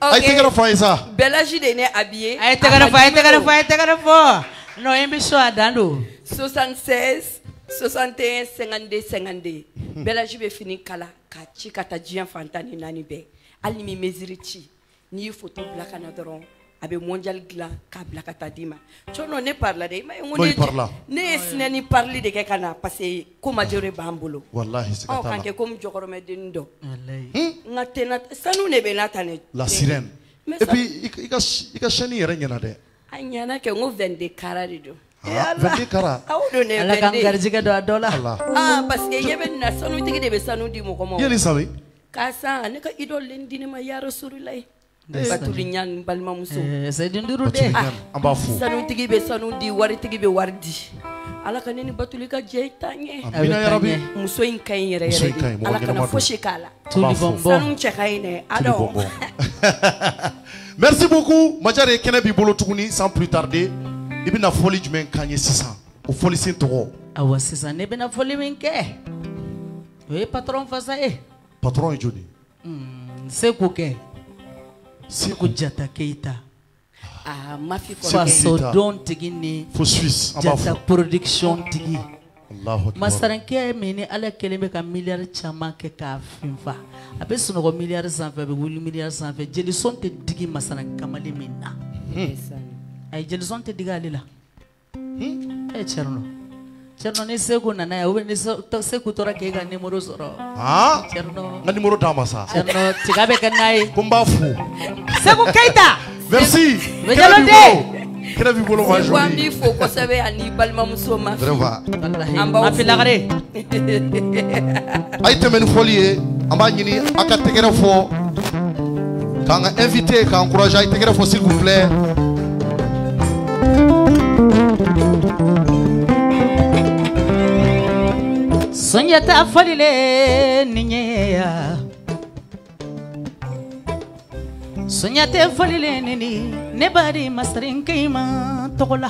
Ay tegara fo Aïssa. Belaji de ne habillé. Ay tegara fo, ay tegara fo, ay tegara fo. No émission à Dando. soixante-seize, soixante et un, cinquante-deux, cinquante-deux. Belaji be fini kala ka ci kata jian fantani nani be. Ali mi mesure ci. Ni photo black na doron. Abe mondial glan ka black ata dima. Chono ne parla de ma ngone. parla. Ne sine ni parli de ke kana parce que ko majore bambulo. Wallahi c'est on katala. kan ke comme jokoro me dendo. Wallahi. Ngatena sanu ne be natane. La sirène. Et puis il ka il ka chani yere nyana de. Anyana ke ngo vende karari do. Ah, vende kara. Awdo ne Ala kan vende. garjiga do adola. Allah. Ah parce que yebe na sanu tigi de be sanu di mo ko mo. Yeli sawi. Kasa ne ka idol len dini ma ya rasulullah. Batuli nyan balma muso. Eh, c'est dinduru de. Batuli amba fu. Sanu tigi be sanu di wari tigi be wardi. Ala ka neni batuli ka je tanye. Amina ya rabbi. Muso in kan yere Muso in yere. kan, mo Ala ngena kana madu. foshi kala. Tuli bombo. Sanu chekai ne. Tuli Ado. bonbon. Merci beaucoup. Majare kene bi bolo tuguni sans plus tarder. Ibina foli jumen kanye sisan. O foli sin togo. Awa sisan ne bena foli min kɛ. O ye patron fasa ye. Patron e joni. Hmm, Seku kɛ. Seku Jata Keita. Ah mafi ko. Faso don tigi ni Fo Suisse. Amba Jata fu. production tigi. Allahu akbar. Masarankɛ min ni ala kelen bɛ ka miliyari caman kɛ k'a finfa. A bɛ sunɔgɔ miliyari sanfɛ a bɛ wuli miliyari sanfɛ. Jelisɔn tɛ digi Masaran Kamali min na. A ye jelisɔn tɛ digi ale la. Eh Thierno. Thierno ni Seku nana yan ou bien ni Seku tora k'e ka numéro sɔrɔ. Ah. Thierno. Nga numéro d'a ma sa. Thierno tiga bɛ kɛ n'a ye. Ko n b'a fo. Seku Keita. Merci. Bɛ jalo de. Kene bi bolo ma Wa joli. mi fo kosɛbɛ ani balma muso ma. Vraiment. Wallahi. An b'aw Ma fi fo. lagare. Ay tɛmɛ ni foli ye an b'a ɲini a ka tɛgɛrɛ fɔ k'an ka invité k'an encourager a ye tɛgɛrɛ fɔ s'il vous plaît. Sunjata folile niñeya. Sunjata folile nini ne bari Masarin Keima togola.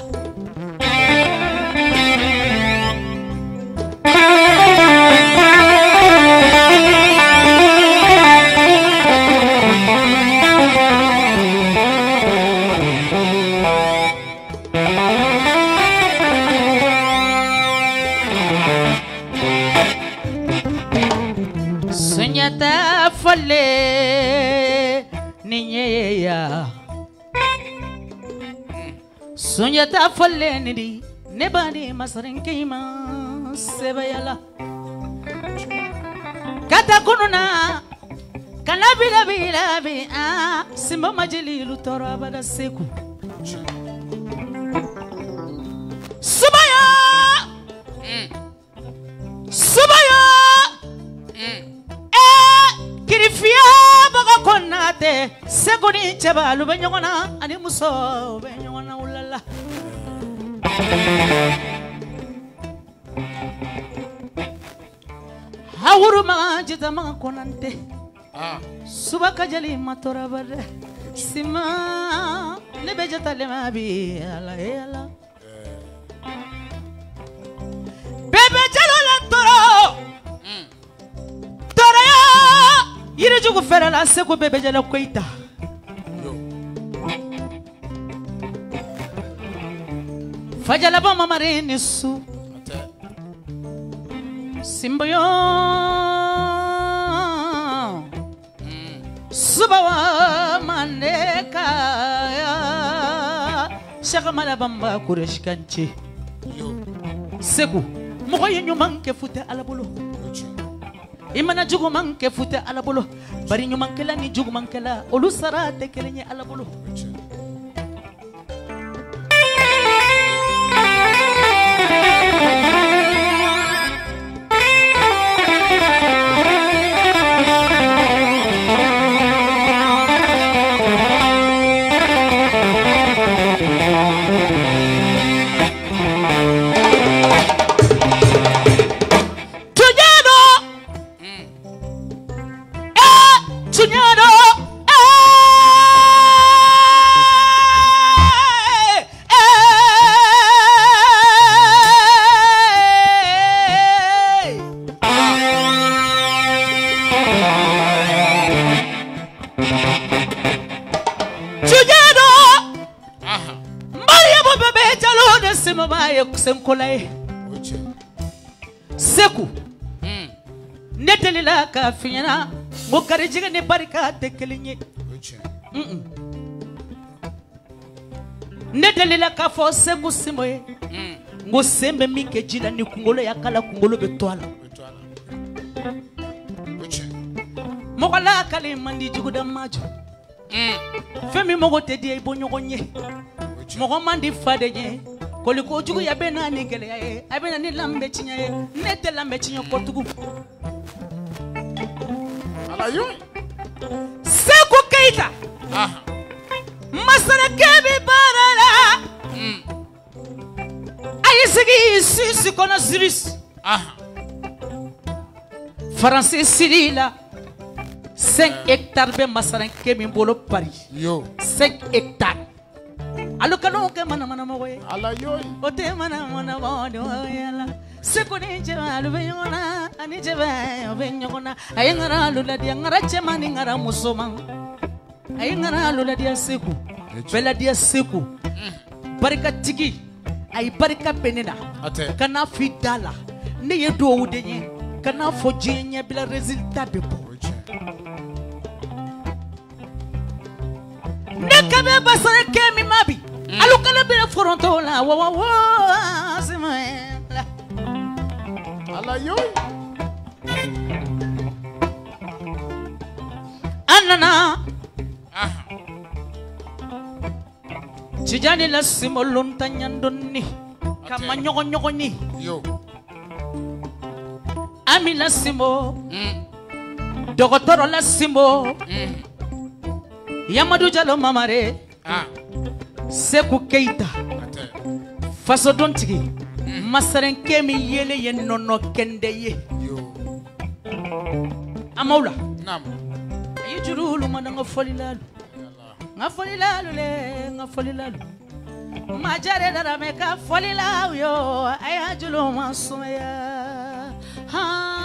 Sunjata folile niñeya. Sunjata folile nini ne bari Masarin Keima sebayala. Kata kununa kana bila bila bi ah simba majililu toro abada Seku. Subaya Subaya eh kirifia baga konate Seku ni chabalu be ɲɔgɔnna ani muso be ɲɔgɔnna ulala. Hawuruma jitama konante suba kajali matora bade sima ne be jatale ma bi ala e ala bebe jalo la toro toro ya yiri jugu fere la Seku bebe jalo Keita fajala ba mamare ni su Simbayo Subawa Maneka Shakamala Bamba Kuresh Kanchi Seku Moye nyuman ke fute alabolo Imana jugu man ke fute alabolo Bari nyuman kela ni jugu man kela Olu sara te kelenye alabolo sema ba ye senkola ye seku ne delila ka finyana ngo garijige ne barika te kelinye ne delila ka fo seku simoye ngo sembe mike jila ni kungolo ya kala kungolo betwala mogala kale mandi juguda majo femi mogo te di ibonyogo nye mogo mandi fade nye koliko jugu ya bena ni gele ya e abena ni lambe chinya e nete lambe chinya kotugu ala yo Seku Keita aha masara kebe barala mm ayisigi sisi kono siris aha Français Sirila cinq hectares be masara kebe mbolo Paris yo cinq hectares alo kalo ke mana mana mo we ala yo o te mana mana mo do yala Seku ni jeba lu be yona ani jeba o be nyona ay ngara lu la dia ngara chema ni ngara musoma ay ngara lu la dia Seku bela dia Seku barika tigi ay barika benena kana fidala ne ye do wudenye kana fo jenya bila resultat be bo ne kabe basare kemi mabi alu kala bela foronto la wa wa wa sema ala yo anana aha Tijani la simo lunta nyandoni kama nyogo nyogo ni yo ami la simo mm. Dokotoro la simo mm. Yamadou Diallo mamare ah. Seku Keita ate faso dontigi mm. Masaren kemi yele ye nono kende ye yo amaula nam yijurulu mananga folilalu nga folilalu le nga folilalu majare dara me ka folilalu yo aya julu masumaya ha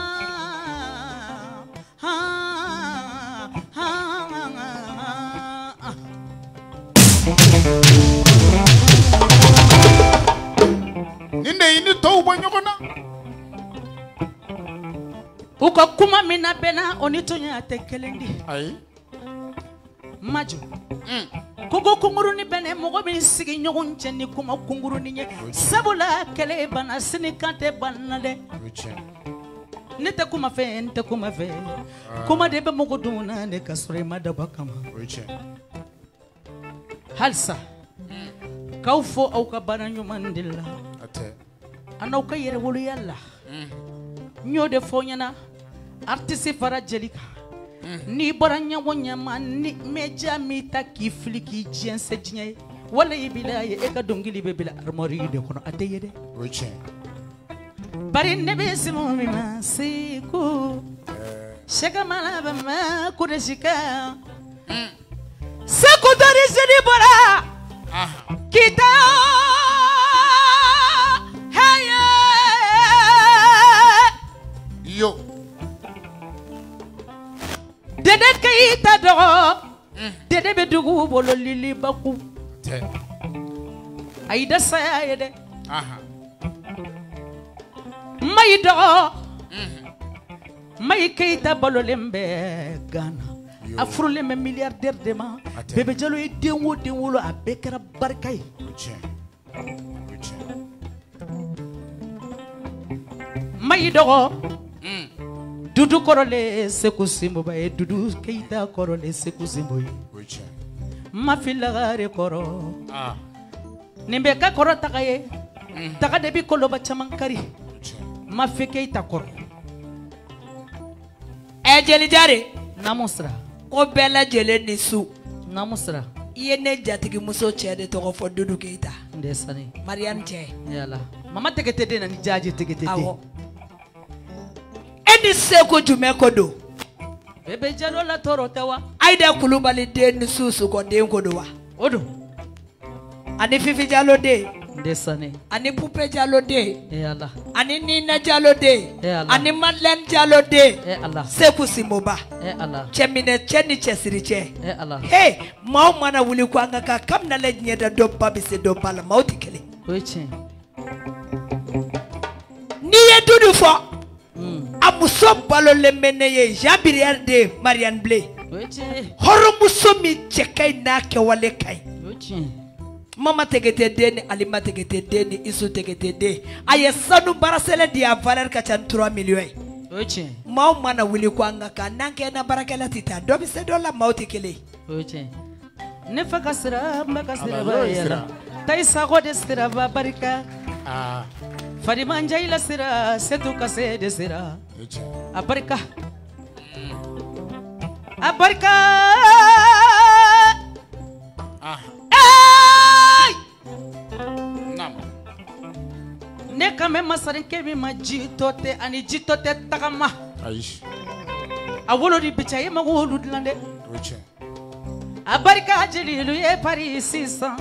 ha ha ninde ini to ubonyogona uko kuma mina bena onitonya tekelendi ai majo mm. Kogo kunguru ni bene mogo bin sigi nyogun cheni kuma kunguru ni nye sabula kele bana sini kante bana de nete kuma fe nete kuma fe uh. Kuma debe mogo duna ne kasore madaba kama halsa mm. Kaufo au kabana nyumandila ate anau ka yere wolu yalla mm. Nyode fonyana artiste fara jelika Mm. Ni boranya wonya mani meja mita kifli ki jense jinye wala ibila ye eka dongili be bila armori de kono ateyede oche bari nebe simo mi masiku shaka malaba ma kureshika mm. Seku dari sedi bora aha kita haya yo Dede Keita dogo Dede be dugu bolo lili baku te Aida saya yede aha Mai dogo Mai Keita bolo lembe Ghana afro lembe milliardaire de ma bebe jalo e denwo denwo a bekara barkai Mai dogo Dudu korole Seku Simbo ba e Dudu Keita korole Seku Simbo yi mafila gare koro ah nimbe ka koro takaye mm. Taka debi kolo ba chamankari mafi Keita koro e jeli jare namusra ko bela jele nisu namusra iye ne jatigi muso chede to ko fo Dudu Keita ndesani Mariam che yala mama tekete de na ni jaji tekete de Eni Seku jume kodo bebe jalo la toro tawa aida kulubali de nususu konde kodo wa odo ani fifi jalo de ndesane ani pupe jalo de e Allah ani nina jalo de e Allah ani madlen jalo de e Allah Seku Simoba e Allah chemine cheni chesiriche e Allah hey mau mana wuli kwanga ka kamna le nyeda do babise do bala mauti kele oche du fo a muso balolen bɛ ne ye Jean Birière de Marianne Blé hɔrɔnmuso min cɛ ka ɲi n'a kɛwale ka ɲi Mama Tegete den ni Alima Tegete den ni Isu Tegete den a ye sanu baarasɛlɛ di a valeur ka ca ni trois millions ye maa o maa na wuli ko an ka kan n'an kɛ na baarakɛla tɛ taa dɔ bɛ se dɔ la maaw tɛ kelen ye ne fa ka sira n bɛ ka sira ba yɛlɛ tayi sago de sira ba barika Fadima Njayila sira Setu Kase de sira a barika a barika ne ka mɛn masarinkɛ min ma jitɔ tɛ ani jitɔ tɛ tagama a wolo di bica ye mago wolo dilan dɛ a barika jelilu ye pari sisan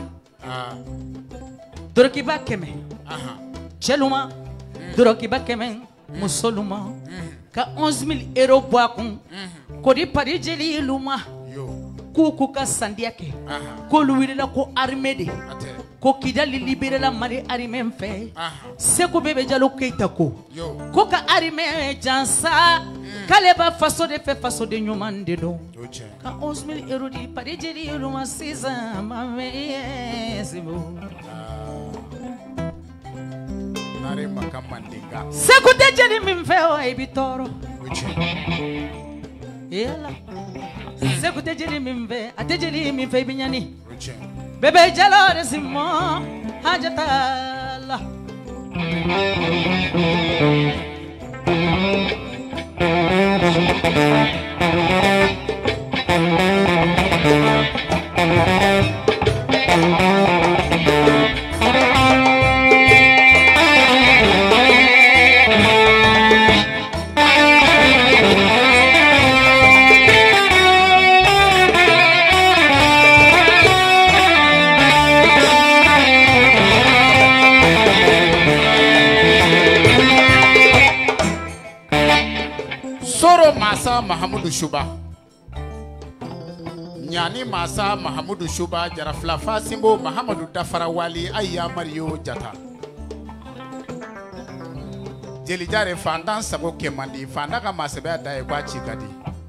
dorokiba kɛmɛ cɛluma dorokiba kɛmɛ musoluma ka onze mille euros bɔ a kun ko di pari jelilu ma k'u k'u ka sandiya kɛ k'olu wulila ko armée de ko Kidali libérela Mali armée fɛ Seku Bebe Jalo Keita ko ko ka armée jansa k'ale ba faso de fɛ faso de ɲuman de don ka onze mille euros di pari jelilu ma sisan ma mɛ sibo Seku tɛ jeli min fɛ o i bɛ tɔɔrɔ yala Seku tɛ jeli min fɛ a tɛ jeli min fɛ i bɛ ɲani Bebe Jalo de Simon hajatala Masa Mahamudu Shuba Nyani Masa Mahamudu Shuba Jarafla Fasimbo Mahamudu Dafara Wali Aya Mario Jata Jelijare Fandan Sabo Kemandi Fandaka Masebe Dae kwa Chikadi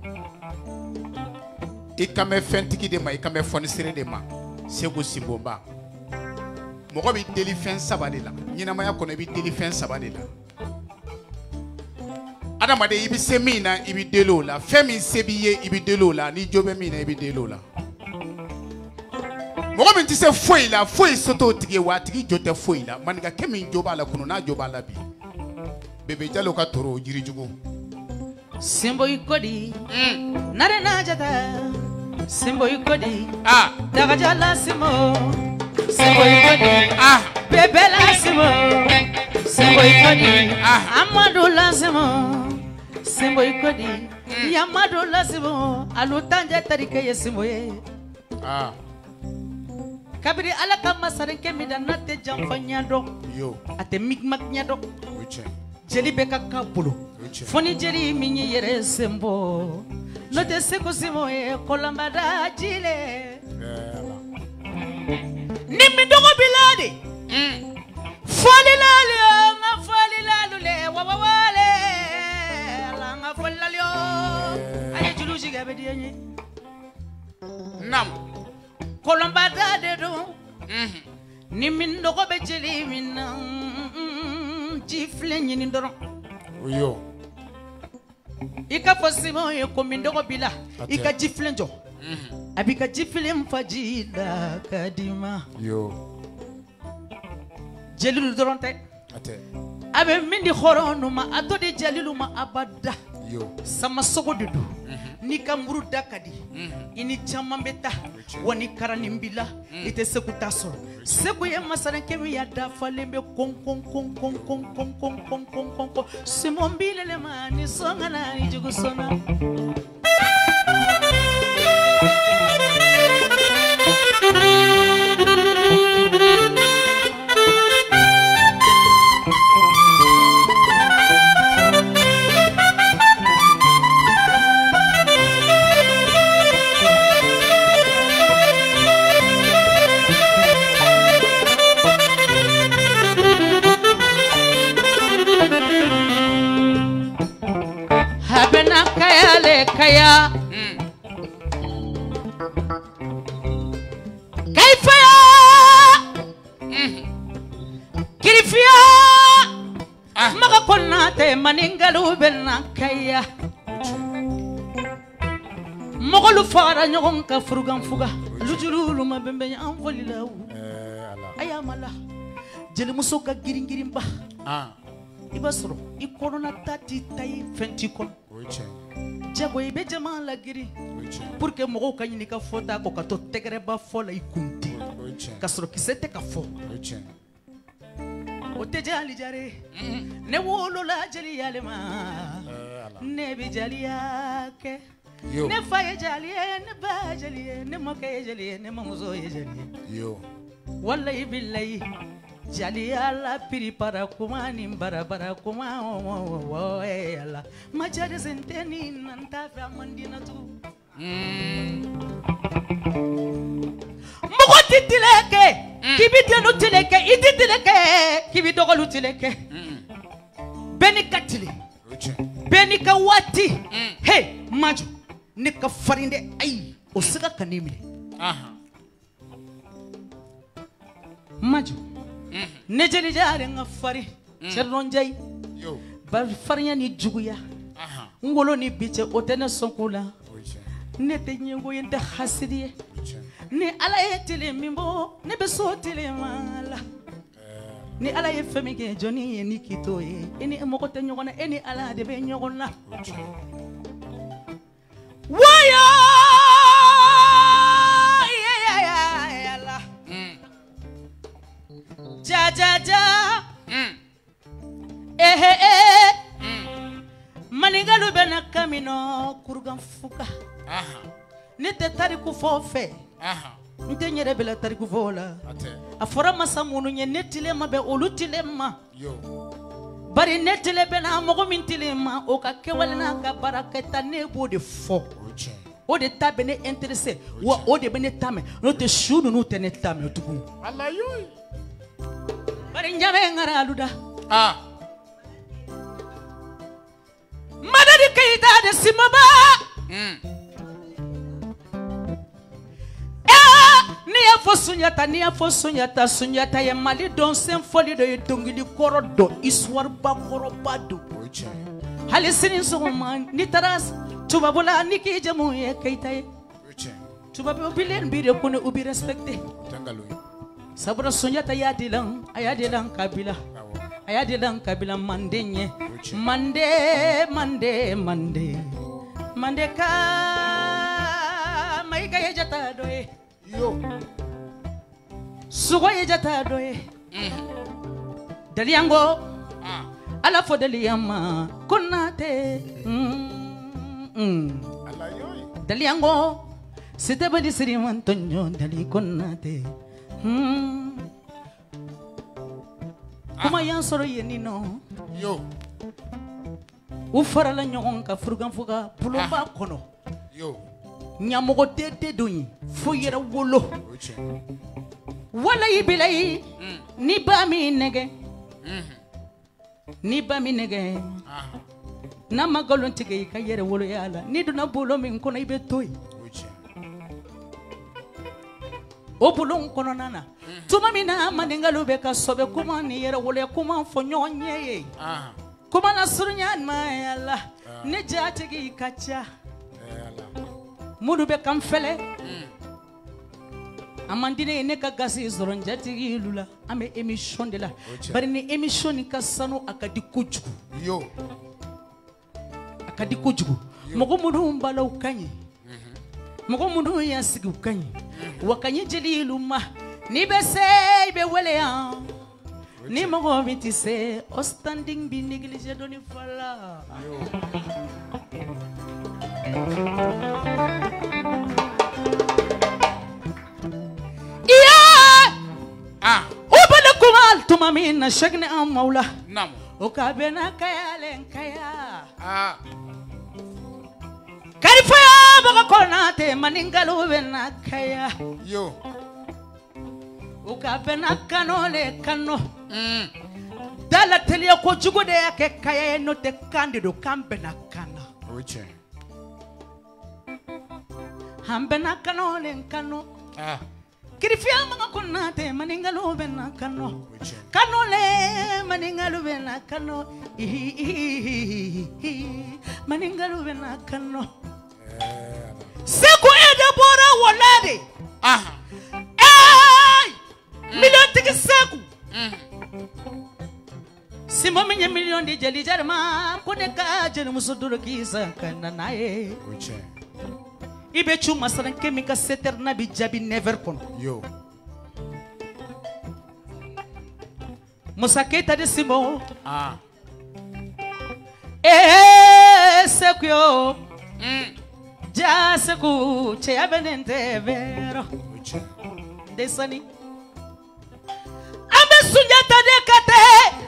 Ikame Fentiki de ma Ikame Fonisire de ma Segu Simbomba Moko bi deli fen sabadila Nyina maya kono bi deli fen sabadila Adamade ibi semina ibi delo la femi sebiye ibi delo la ni jobe mina ibi delo la Moko min ti se foi la foi soto tige wa tigi jote foi la maniga kemi joba la kuno na joba la bi Bebe Jalo ka toro jiri jugo Simbo ikodi mm. Nare na jata Simbo ikodi ah daga jala simo Simbo ikodi ah Bebe la simo Simbo ikodi ah Amadou la simo Simbo ikodi mm. Yamado la simo alutanja tarike ye simbo ye ah Kabiri ala kama sarenke midana te jamfanya do yo ate migmak nya do uche jeli beka kabulu foni jeli minyi yere sembo no te seko simo e kolambada jile nimi dogo biladi mm. Foli lali o nga foli lalu le wawawale la nga foli lali o aye juluji gabe diye nam kolambada de do mm. Nimi dogo be jeli mina jifle nyini ndoro yo ika fosimo e ko mindogo bila ika jifle njo mhm abika jifle mfajila kadima yo jelilu doronte ate abe mindi khorono ma atodi jelilu ma abada yo sama sogo dudu ni kamuru dakadi ini chamambeta woni karanimbila ite sekuta so seku ye masana kemi ya dafa lembe kon kon kon kon kon kon kon kon kon kon kon simombile le mani songana ijugu sona kaya le kaya kaifaya kirifia maka konate maningalu benna kaya mogolu fara nyogon ka furugan fuga lujululu mabembe anfolila ayamala jeli muso ka girin girin ba ah ibasro ikorona tati tay fenti kon jago ibe jama la giri pour que mogo ka nyini ka fota ko ka to tegere ba fola ikunti kasro kisete ka fo o te jali jare ne wolo la jali yalema ne bi jali yake ne faye jali ne ba jali ne moke jali ne mamuzo jali yo wallahi billahi jali ala piri para kuma ni bara bara kuma wo ala majade senteni nanta fa mandina tu mogo titileke kibite no tileke ititileke kibito ko lutileke beni katili beni ka wati he majo ne ka farinde ai o siga kanimile aha majo ne jeli jare nga fari cernon jay ba farinya ni juguya ngolo ni biche otene sonkula ne te nyengo yende hasidiye ni ala yetile mimbo ne be sotile mala ni ala ye femike joni ye ni kitoye eni emoko te nyogona eni ala de be nyogona waya ya ya ya la ja ja ja eh eh maningalu bena kamino kurgan fuka aha nite tariku fofe aha nte nyere bela tariku vola ate afora masamunu nye netile mabe olutile ma yo bari netile bena mogo mintile ma o ka kewale na ka baraketa nebo de fo o de tabe ne intéressé wa o de bene tame no te shunu no te ne tame otugu Allah yo bari njame ngara aluda ah madadi kaita de simaba mm ni afo sunyata ni afo sunyata sunyata ye mali don sen foli do yitungili koro do iswar ba koro badu hali sinin so man ni taras tubabula ni ki jamu ye kaita ye tubabu bilen bire ko ne ubi respecté tangalu sabra sunyata ya dilan aya dilan kabila aya dilan kabila mandenye mande mande mande mande ka mai ga ye jata do ye yo sugo ye jata do ye daliango ah ala fo daliama konate mm ala yo daliango site badi siri mantonyo dali konate mm kuma yan soro ye nino yo ufara la nyon ka furgan fuga pulomba kono yo nyamogo tete doyi fo yera wolo wala yibilay ni ba mi nege ni ba mi nege na magalon tige ka yera wolo yala ni duna bolo min kono ibe toy o bulon kono nana tuma mina maningalo be ka sobe kuma ni yera wolo kuma fo nyonye kuma na surunyan ma yala ne jatigi kacha mudu be kam fele amandine ne ka gasi zoron jatigi lula ame emission de la bari ni emission ni kasano akadi kujugu yo akadi kujugu mogo mudu mbala ukanyi mogo mudu yasigi ukanyi wakanyi jeli luma ni be se be wele ya ni mogo bitise o standing bi négligé doni fala ah ubale kumal tumamina shagne am maula nam o kabena kaya len kaya ah karifaya baka konate maningalu bena kaya yo o kabena kanole kano mm dala telia ko jugo de yake kaya no te kandido kambena kana oche hambena kano len kano Ah. kirifia manga kunate maningalo bena kano kano le maningalo bena kano maningalo bena kano seku ede bora wolade Ah. ay million tiki seku Simbo minye million di jeli jarma kone ka jeli musuduro kisa kana nae Uche. ibe chuma saran kemi ka seter na bi jabi never kono Yo. Musa Keita de Simbo Ah. eh seku yo ja seku che abenente vero Uche. desani abe sunyata de kate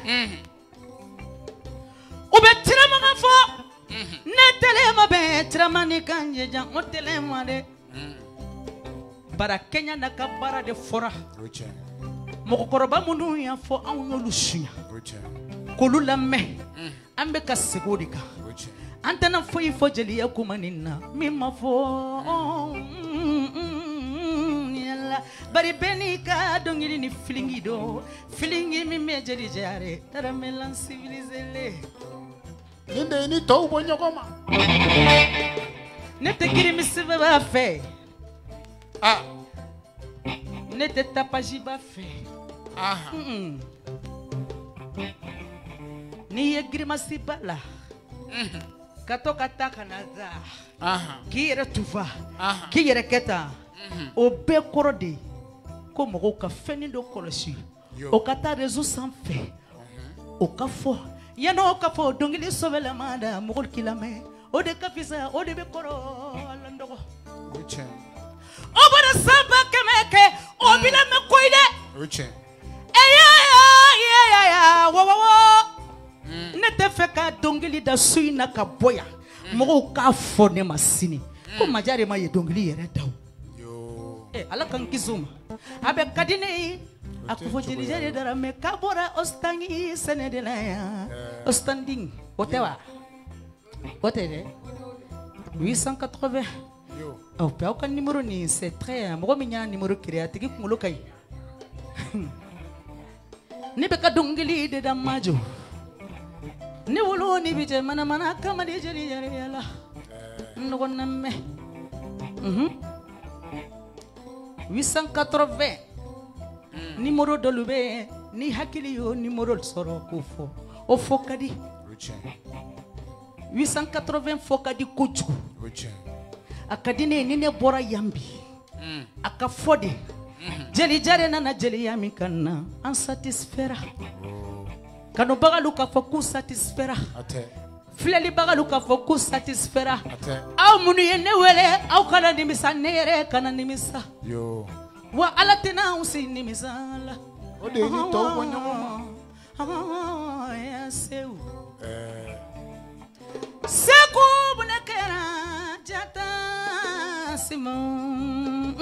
ube tirama ngafo ne telema be tirama ni kanje jan o telema de bara Kenya na kabara de fora Uche. mokokoroba munu ya fo anwo lusunya Uche. kolula me ambe ka segodika Uche. antena fo ifo jeli ya kumanina mima fo yalla bari benika dongiri ni filingi do filingi mi me jeli jare tara melan civilisele Ninde ni to bonyo koma. ne te giri mi sibe ba fe Ah. ne te tapaji ba fe Ah. Mm. ni ye giri masibala katoka taka na za Ah. ki yɛrɛ tufa Aha. k'i yɛrɛ kɛta o bɛɛ kɔrɔ de ko mɔgɔw ka fɛnni dɔ kɔlɔsi Yo. o ka taa réseau sanfɛ o ka fɔ yan'o ka fɔ dɔnkili sɛbɛlama da mɔgɔ k'i lamɛn o de ka fisa o de bɛ kɔrɔ la n dɔgɔ Uche. o bɔra sanba kɛmɛ kɛ o bɛ lamɛn koyi dɛ Uche. ɛ ya ya ya ya wa wa wa ne tɛ fɛ ka dɔnkili da su in na ka bɔ yan mɔgɔw k'a fɔ ne ma sini ko maja de ma ye dɔnkili yɛrɛ da o. Yo. Eh, ala kan kisi o ma a bɛ ka di ne ye a ko fɔ jelija de dara mɛ k'a bɔra ostangi sɛnɛ de la yan ostanding o tɛ wa o tɛ dɛ huit cent quatre-vingts Yo. aw bɛ aw ka numéro nin c'est très mɔgɔ min y'a numéro créé a tigi kunkolo ka ɲi ne bɛ ka dɔnkili de da majo ne wolo ni bi cɛ manamana kama di jelija de yala n dɔgɔ na mɛ huit cent quatre-vingts numéro dɔ lu bɛ ni hakili y'o numéro sɔrɔ k'o fɔ o fɔ ka di Uche. huit cent quatre-vingts fɔ ka di kojugu Uche. a ka di ne ye ni ne bɔra yan bi a ka fɔ de jelija de nana jeliya min kan na an satisfera kanubagalu k'a fɔ k'u satisfera Ate. filɛlibagalu k'a fɔ k'u satisfera Ate. aw minnu ye ne wele aw kana nimisa ne yɛrɛ kana nimisa Yo. wa ala tɛna anw si nimisa la O de ni to bonyo koma. Ah, ya sew Eh. seku bune kɛra jata simon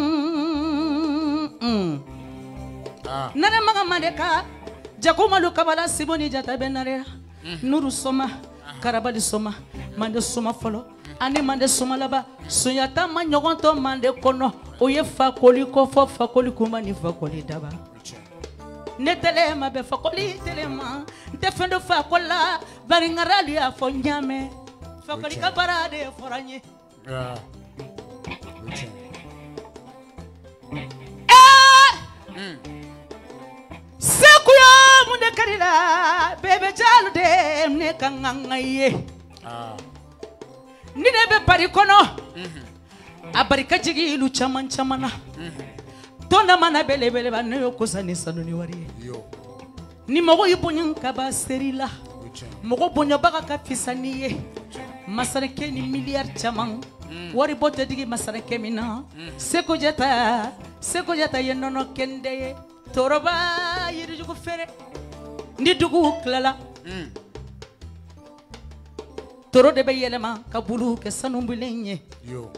Ah. nare maga mande ka jakumalu kabala siboni jata bɛ narera nuru soma karabali soma mande soma fɔlɔ ani mande soma laban sunyata ma ɲɔgɔn tɔ mande kɔnɔ o ye fakoli kɔfɔ fakoli kuma ni fakoli daba Uche. ne tɛlɛ ma bɛ fakoli tɛlɛ ma n tɛ fɛn dɔ fakoli la bari n ka rali y'a fɔ n y'a mɛn fakoli ka baara de fɔra n ye Ah. Uche. sekuya mun de kari la bɛɛ bɛ jaalu de ne ka ŋaŋa ye Ah. ni ne bɛ bari kɔnɔ a barika jigi ilu caman caman na tɔnda mana belebeleba ne y'o kosa ni sanu ni wari ye Yo. ni mɔgɔ y'i bonya ka ba seri la Uche. mɔgɔ bonyabaga ka fisa n'i ye masakɛ ni miliyari caman wari bɔ tɛ digi masakɛ min na seko jata seko jata ye nɔnɔ kɛnde ye tɔɔrɔba yirijugu feere ni dugu tilala toro de bɛ yɛlɛma ka bulu kɛ sanubilen ye Yo.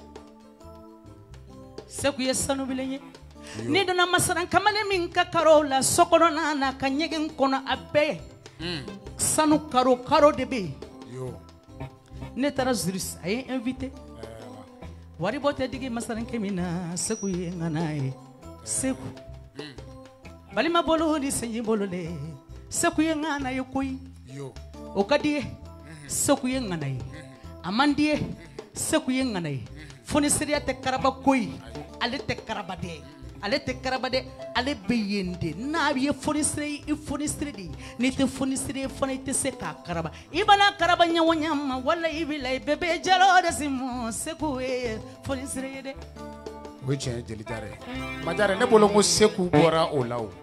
seku ye sanubilen ye ni donna masaran kamalen min ka karo la sokɔnɔna na ka ɲɛgɛn kɔnɔ a bɛɛ sanu karo karo de bɛ yen Yo. ne taara Zurich a ye invité wari bote digi masaran kemina seku ye nganaye seku balima bolo ni senyi bolo le seku ye nganaye koy yo okadi seku ye nganaye amandie seku ye nganaye foni seriya te karaba koy ale te karaba de ale te karaba de ale beyende na biye foni seri i foni seri ni te foni seri foni te se ka karaba ibana karaba nyawonya ma wala ibila bebe jalo de simo seku ye foni seri de o tiɲɛ jeli jare majare ne bolo ko seku bɔra o la o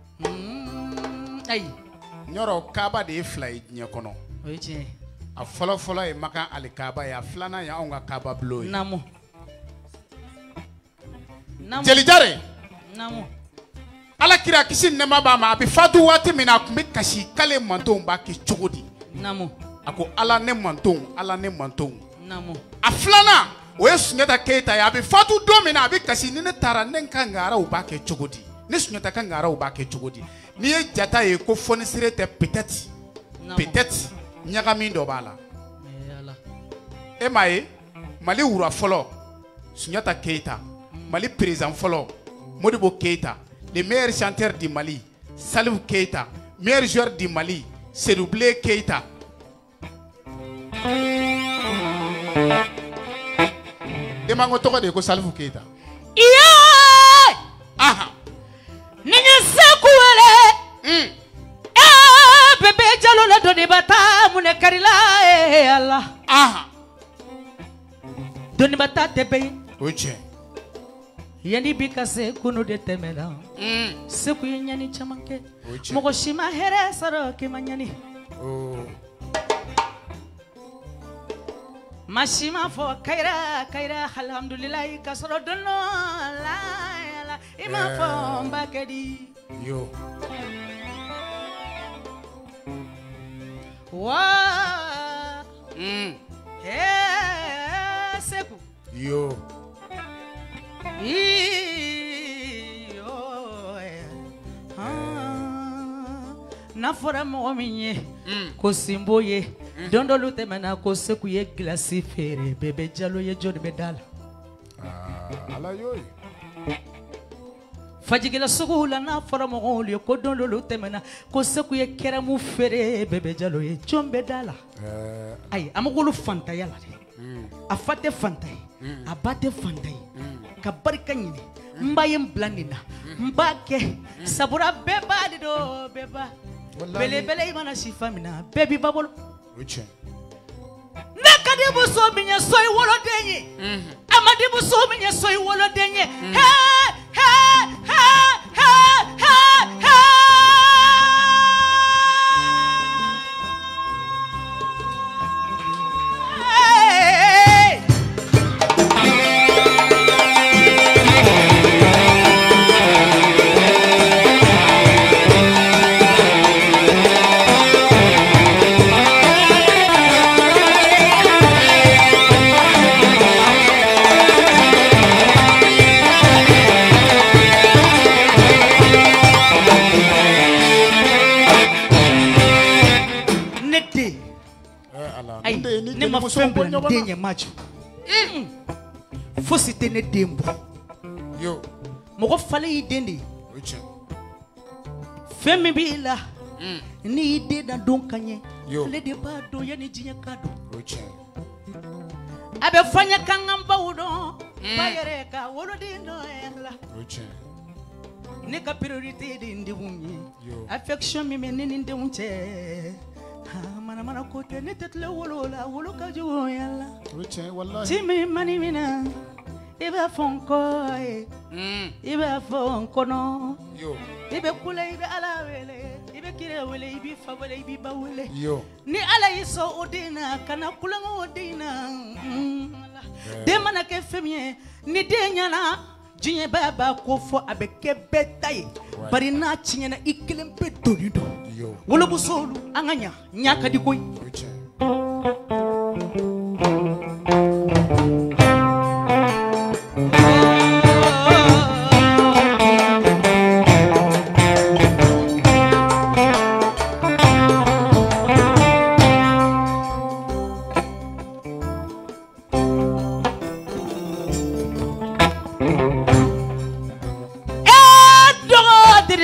ayi ɲɔrɔ kaaba de ye fila ye diɲɛ kɔnɔ o ye tiɲɛ a fɔlɔ fɔlɔ ye Makan ali kaaba ye a filanan ye anw ka kaaba bulon ye namu namu jeli jare namu ala kira kisi ni nɛɛma b'a ma a bɛ fatu waati min na a tun bɛ kasi k'ale mantonw b'a kɛ cogo di namu a ko ala ne mantonw ala ne mantonw namu a filanan o ye Sunjata Keyita ye a bɛ fatu don min na a bɛ kasi ni ne taara ne ka ngaraw b'a kɛ cogo di ne Sunjata ka ngaraw b'a kɛ cogo di n'i ye jata ye ko fonisire tɛ peut-être peut-être ɲagami dɔ b'a la e m'a ye Mali wura fɔlɔ Sunjata Keyita Mali président fɔlɔ Modibo Keyita le meilleur chanteur du Mali Salif Keyita meilleur joueur du Mali Seydou Blé Keyita e ma n ko tɔgɔ de ye ko Salif Keyita iya aha ni ye seku wele mm. eh bebe jalo la doni bata mune karila eh Allah aha doni bata tebe o tiɲɛ yani bi ka se kunu de tɛmɛna mm. seku ye ɲani caman kɛ O tiɲɛ. mɔgɔ si ma hɛrɛ sɔrɔ k'i ma ɲani oh. ma si ma fɔ kayira kayira alhamdulilayi ka sɔrɔ don dɔ la la i ma fɔ n ba kɛ di yo wa mm. eh seku yo iyo ah n'a fɔra mɔgɔ min ye ko Simbo ye don dɔ lu tɛmɛna ko Seku ye glace feere Bebe Jalo ye jɔnni bɛ da la ah, ala yo fajigila sugu la n'a fɔra mɔgɔw ye ko don dɔ lu tɛmɛna ko Seku ye kɛrɛmu feere Bebe Jalo ye jɔn bɛ da la eh, ayi a ma k'olu fantanya la dɛ a fa tɛ fanta ye a ba tɛ fanta ye ka barika ɲini n ba ye n bila nin na n b'a kɛ sabula bɛɛ b'a de don bɛɛ ba belebele i mana si fa min na bɛɛ b'i ba bolo o tiɲɛ ne ka di muso min ye so i woloden ye a ma di muso min ye so i woloden ye hee hee hee hee hee hee ne ma fɛn bila nin den ɲɛ majo fosi tɛ ne den bɔ yo mɔgɔ falen y'i den de ye o tiɲɛ fɛn min b'i la n'i y'i den da don ka ɲɛ Yo. ale de b'a dɔn yanni diɲɛ ka don o tiɲɛ a bɛ fɔ n ye k'an ka baw dɔn ba yɛrɛ ka woloden dɔn yɛrɛ la o tiɲɛ ne ka priorité de n denw ye Yo. affection min bɛ ne ni n denw cɛ manamana ko tɛ ne tɛ tile wolo la wolo ka jugu yàlla o tiɲɛ wallahi ti min mani min na i b'a fɔ n kɔ ye i b'a fɔ n kɔnɔ yo i bɛ kule i bɛ ala wele i bɛ kira wele i b'i fa wele i b'i ba wele yo ni ala y'i sɔn o den na kana kulonkɛ o den na den mana kɛ fɛn min ye ni den ɲɛna diɲɛ bɛɛ b'a ko fɔ a bɛ kɛ bɛɛ ta ye bari n'a tiɲɛna i kelen bɛ doni dɔn yo wolomusow an ka ɲa ɲa ka di koyi o tiɲɛ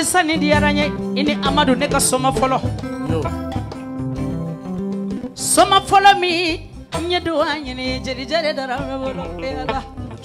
masa ni diyara nye ini Amadu ne ka soma fɔlɔ soma fɔlɔ mi nye do a ɲini jeli jeli dara bolo ala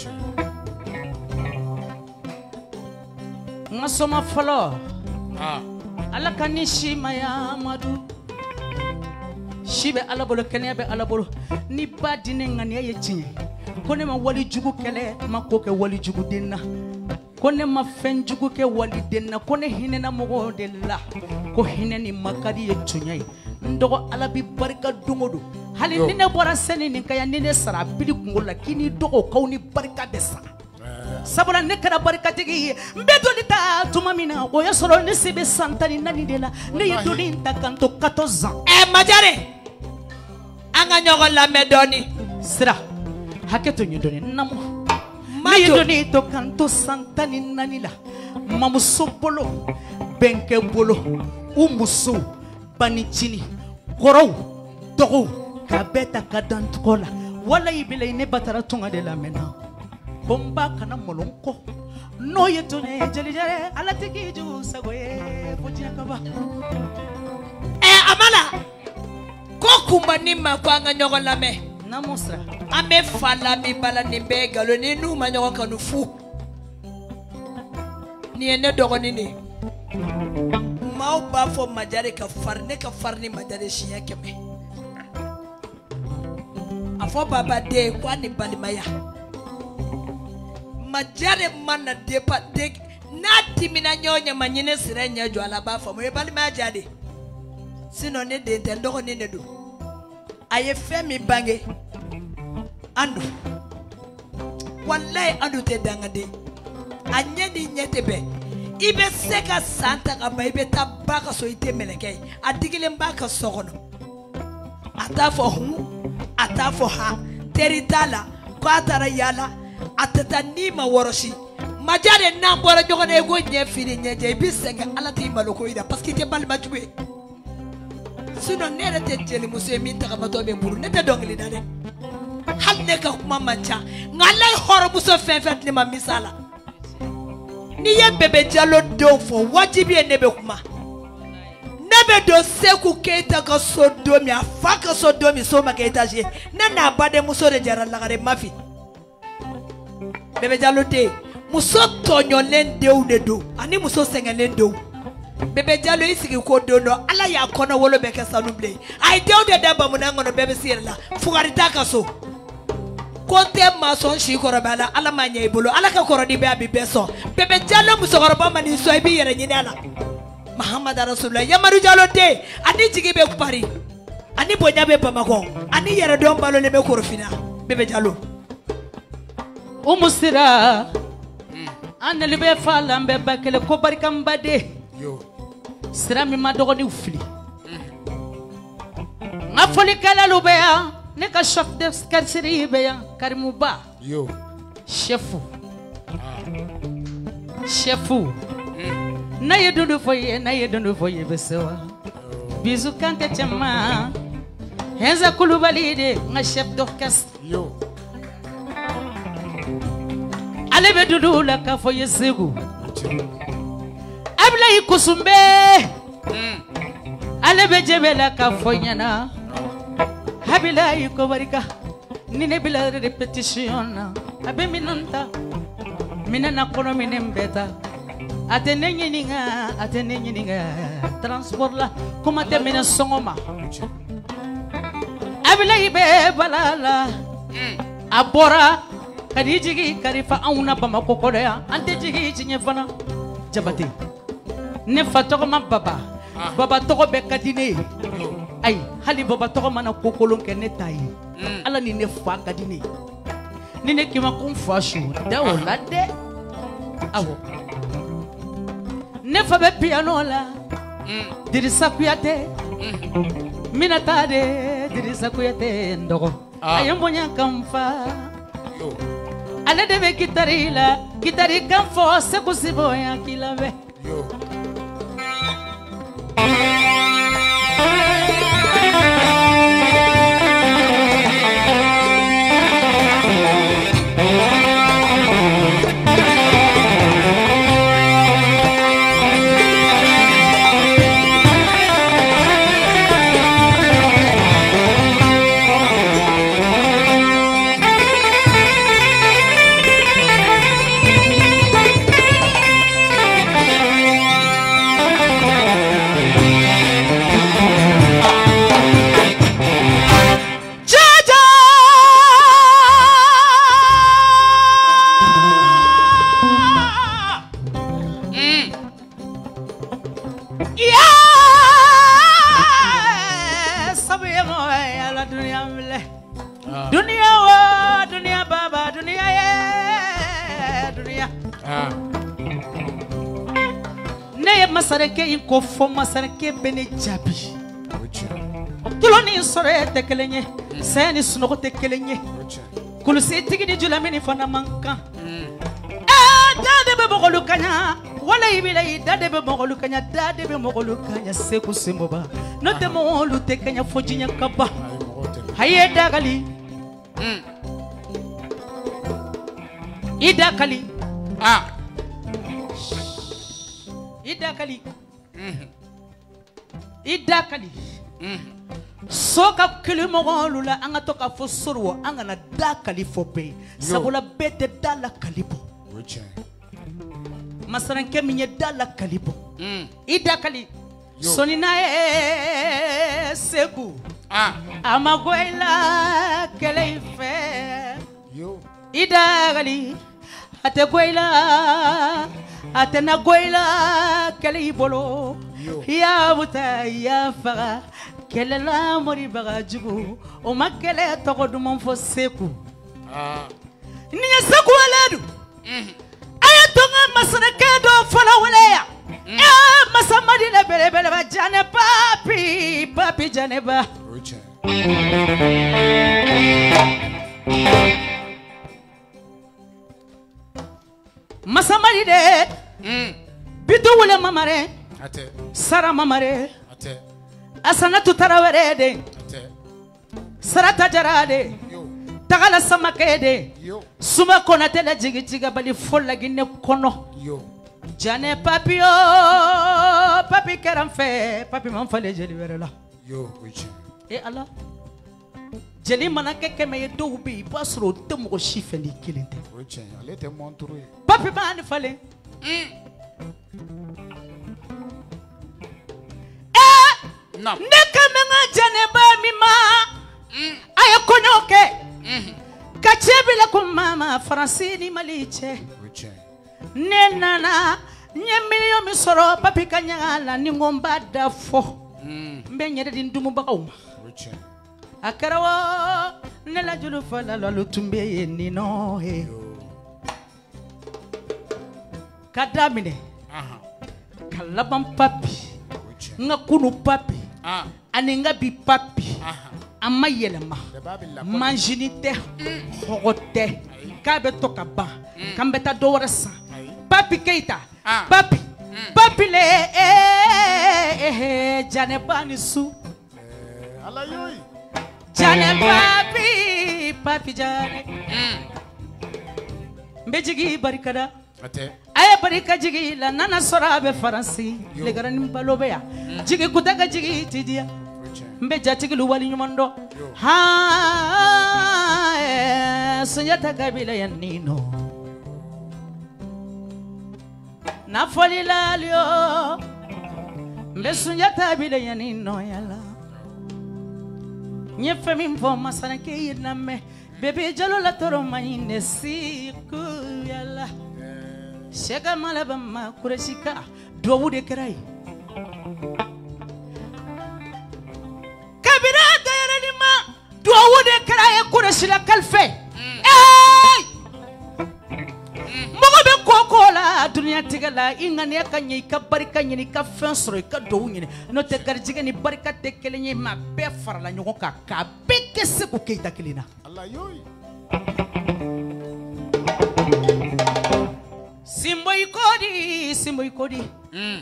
nga soma fɔlɔ ala ka ni si ma ya Amadu si bɛ ala bolo kɛnɛya bɛ ala bolo ni ba di ne ŋaniya ye tiɲɛ ko ne ma wali jugu kɛlɛ ma ko kɛ wali jugu den na ko ne ma fɛn jugu kɛ wali den na ko ne hinɛna mɔgɔw de la ko hinɛ ni makadi ye tiɲɛ ye n dɔgɔ ala bi barika don o don hali ni ne bɔra sɛni nin ka yan ni ne sara bili kungo la k'i ni dɔgɔw kaw ni barika bɛ sa sabula ne kɛra barikatigi ye n bɛ doni ta tuma min na o y'a sɔrɔ ne se bɛ san tan ni naani de la ne ye doni in ta kan to quatorze ans. ɛ Majare an ka ɲɔgɔn lamɛn dɔɔni sira hakɛ to n ye dɔɔni namu ne ye doni to kan to san tan ni naani la mamuso bolo bɛnkɛ bolo u musow banicini kɔrɔw dɔgɔw k'a bɛɛ ta ka dan tɔgɔ la walayi bilayi ne ba taara tunga de la mɛnna ko n ba kana mɔlɔ n kɔ n'o ye to ye jeli jɛrɛ ala tɛ k'i jugu sago ye fo diɲɛ ka ban. ɛ Amala ko kunba ni ma ko an ka ɲɔgɔn lamɛn namu sira an bɛ fa lamɛn bala nin bɛɛ nkalon ni n'u ma ɲɔgɔn kanu fu nin ye ne dɔgɔnin de maaw b'a fɔ Majare ka farin ne ka farin ni Majare siɲɛ kɛmɛ a fɔ baba den ko a ni balimaya Majare mana depa de n'a dimina ɲɔgɔn ɲɛ ma ɲini sira ɲɛ jɔ a la b'a faamu o ye balimaya diya de sinon ne den tɛ n dɔgɔnin de don a ye fɛn min bange an don walayi an don tɛ dangaden a ɲɛ ni ɲɛ tɛ bɛn i bɛ se ka san ta ka ban i bɛ taa ba ka so i tɛ mɛlɛkɛ ye a digilen b'a ka so kɔnɔ a t'a fɔ hun a t'a fɔ ha teri t'a la ko a taara yaala a tɛ taa ni ma wɔrɔsi Majare n'an bɔra ɲɔgɔn na i ko ɲɛ fini ɲɛ jɛ i bɛ sɛgɛn ala t'i malo ko i la parce que i tɛ balima jugu ye sinon ne yɛrɛ tɛ jelimuso ye min tagamatɔ bɛ buru ne tɛ dɔnkili da dɛ hali ne ka kuma man ca nka ala ye hɔrɔnmuso fɛn fɛn di ne ma misala n'i ye Bébé Diallo denw fɔ wajibi ye ne bɛ kuma ne bɛ don Seku Keyita ka so don min a fa ka so don min so ma kɛ étage ye ne n'a badenmuso de jara lagare Mafi Bébé Diallo den muso tɔɲɔlen denw de don ani muso sɛgɛnlen denw Bébé Diallo i sigi ko don dɔ ala y'a kɔnɔ wolo bɛɛ kɛ sanu bilen a ye denw de da bamunan kɔnɔ bɛɛ bɛ se yɛrɛ la fugari t'a ka so ko tɛ maa sɔn si kɔrɔbaya la ala ma ɲɛ i bolo ala ka kɔrɔdi bɛ a bi bɛɛ sɔn Bébé Diallo musokɔrɔba ma nin sɔn i b'i yɛrɛ ɲini a la Mahamadu Rasulullah Yamadu Diallo den ani jigi bɛ Paris ani bonya bɛ Bamakɔ ani yɛrɛdɔn balolen bɛ Korofina Bébé Diallo Umu Sira an nali bɛ fa la an bɛ ba kelen ko barikamba de sira min ma dɔgɔninw fili n ka folikɛlalu bɛ yan ne ka chef de quartier bɛ yan Karimuba chef chef n'a ye dundu fɔ ye n'a ye dundu fɔ ye bɛ se wa Bisu Kante cɛma Henza Kulubali de n ka chef d'orchestre ale bɛ dundu la k'a fɔ ye Segu Ablayi Kusumbe ale bɛ jɛbɛ la k'a fɔ ɲɛna Abilayi Kobarika ni ne bila répétition na a bɛ minɛn ta minɛn na kɔnɔ minɛn bɛɛ ta a tɛ ne ɲininka a tɛ ne ɲininka transport la kuma tɛ minɛ sɔngɔ ma Abilayi bɛ bala la a bɔra ka n'i jigi karifa anw na Bamakɔ kɔrɔ yan an tɛ jigi tiɲɛ fana Jabate ne fa tɔgɔ ma Baba Baba tɔgɔ bɛɛ ka di ne ye ayi hali Baba tɔgɔ mana ko kolon kɛ ne t'a ye ala ni ne fa ka di ne ye ni ne k'i ma ko n fa su da o la dɛ awɔ ne fa bɛ piano la Dirisa Kuyate Minata de Dirisa Kuyate n dɔgɔ a ye n bonya ka n fa ale de bɛ gitari la gitari kan fɔ Seku Sibonya k'i lamɛn ne ye masarake in ko fɔ masarake bɛ ne jaabi tulo ni sɔrɔ ye tɛ kelen ye saya ni sunɔgɔ tɛ kelen ye kulusi tigi ni julamini fana man kan da de bɛ mɔgɔlu kaɲa wala i bila i da de bɛ mɔgɔlu kaɲa da de bɛ mɔgɔlu kaɲa Seku Semɔba n'o tɛ mɔgɔlu tɛ kaɲa fo diɲɛ ka ban a ye dagali i dakali i dakali i dakali so ka kili mɔgɔlu la an ka to ka fɔ soro an kana dakali fɔ bɛɛ sabula bɛɛ tɛ da la kali bɔ masarankɛ min ye da la kali bɔ i dakali sɔni n'a ye Seku a ma go i la kɛlɛ in fɛ i dakali a tɛ go i la a tɛ na go i la kɛlɛ i bolo i y'a buta i y'a faga kɛlɛla moribaga jugu o ma kɛlɛ tɔgɔ duman fɔ Seku ni ye Seku wele dun a ye to n ka masarakɛ dɔ fɔlɔ wele yan ee Masamadi le belebeleba Jane papi papi Janeba Masamadi de bitu wele mamare Sara mamare Asanatu Tarawere de Sarata Jara de Tagala Samake de Suma Konate la jigi jiga bali fola gine kono Jane papi o papi keram fe papi man fale jeli were la e ala jeli manake keme ye do bi basro te mo chife ni kilinte papi man fale No. Ne kamenga Janeba mima aye konyoke kachebile ko mama Francine Maliche ne nana nye miliyo mi soro papi kanyala ni ngomba dafo mbe nyere di ndumu bakauma akarawa ne la julu fala la lutumbe ni no he kadamine kalabam papi ngakunu papi aninga bi papi amayelema manjinite hogote kabe toka ba kambeta dorasa papi Keita papi papi le eh Janeba ni su alayoy Jane papi papi Jane mbejigi barikada ate aye barika jigi la nana sorabe faransi le garani mbalobe ya jigi kutaka jigi tidia mbe jatigi luwali nyumondo ha eh, sunyata kabila ya nino na foli lalio mbe sunyata kabila ya nino yala nyefe mimfo masana ke yiname bebe jalo la toro mayine siku yala Shega malabama kureshika dowu de kerai kabira dayare ni ma dowu de kerai kureshila kalfe eh mogo be koko la dunia tigala ingane kanye ka barika nyini ka fensoro ka dowu nyini no te garjige ni barika te kelenye ma be farala nyogo ka ka be kese ko Keita kilina Allah yoy Simbo ikodi, simbo ikodi. Mm.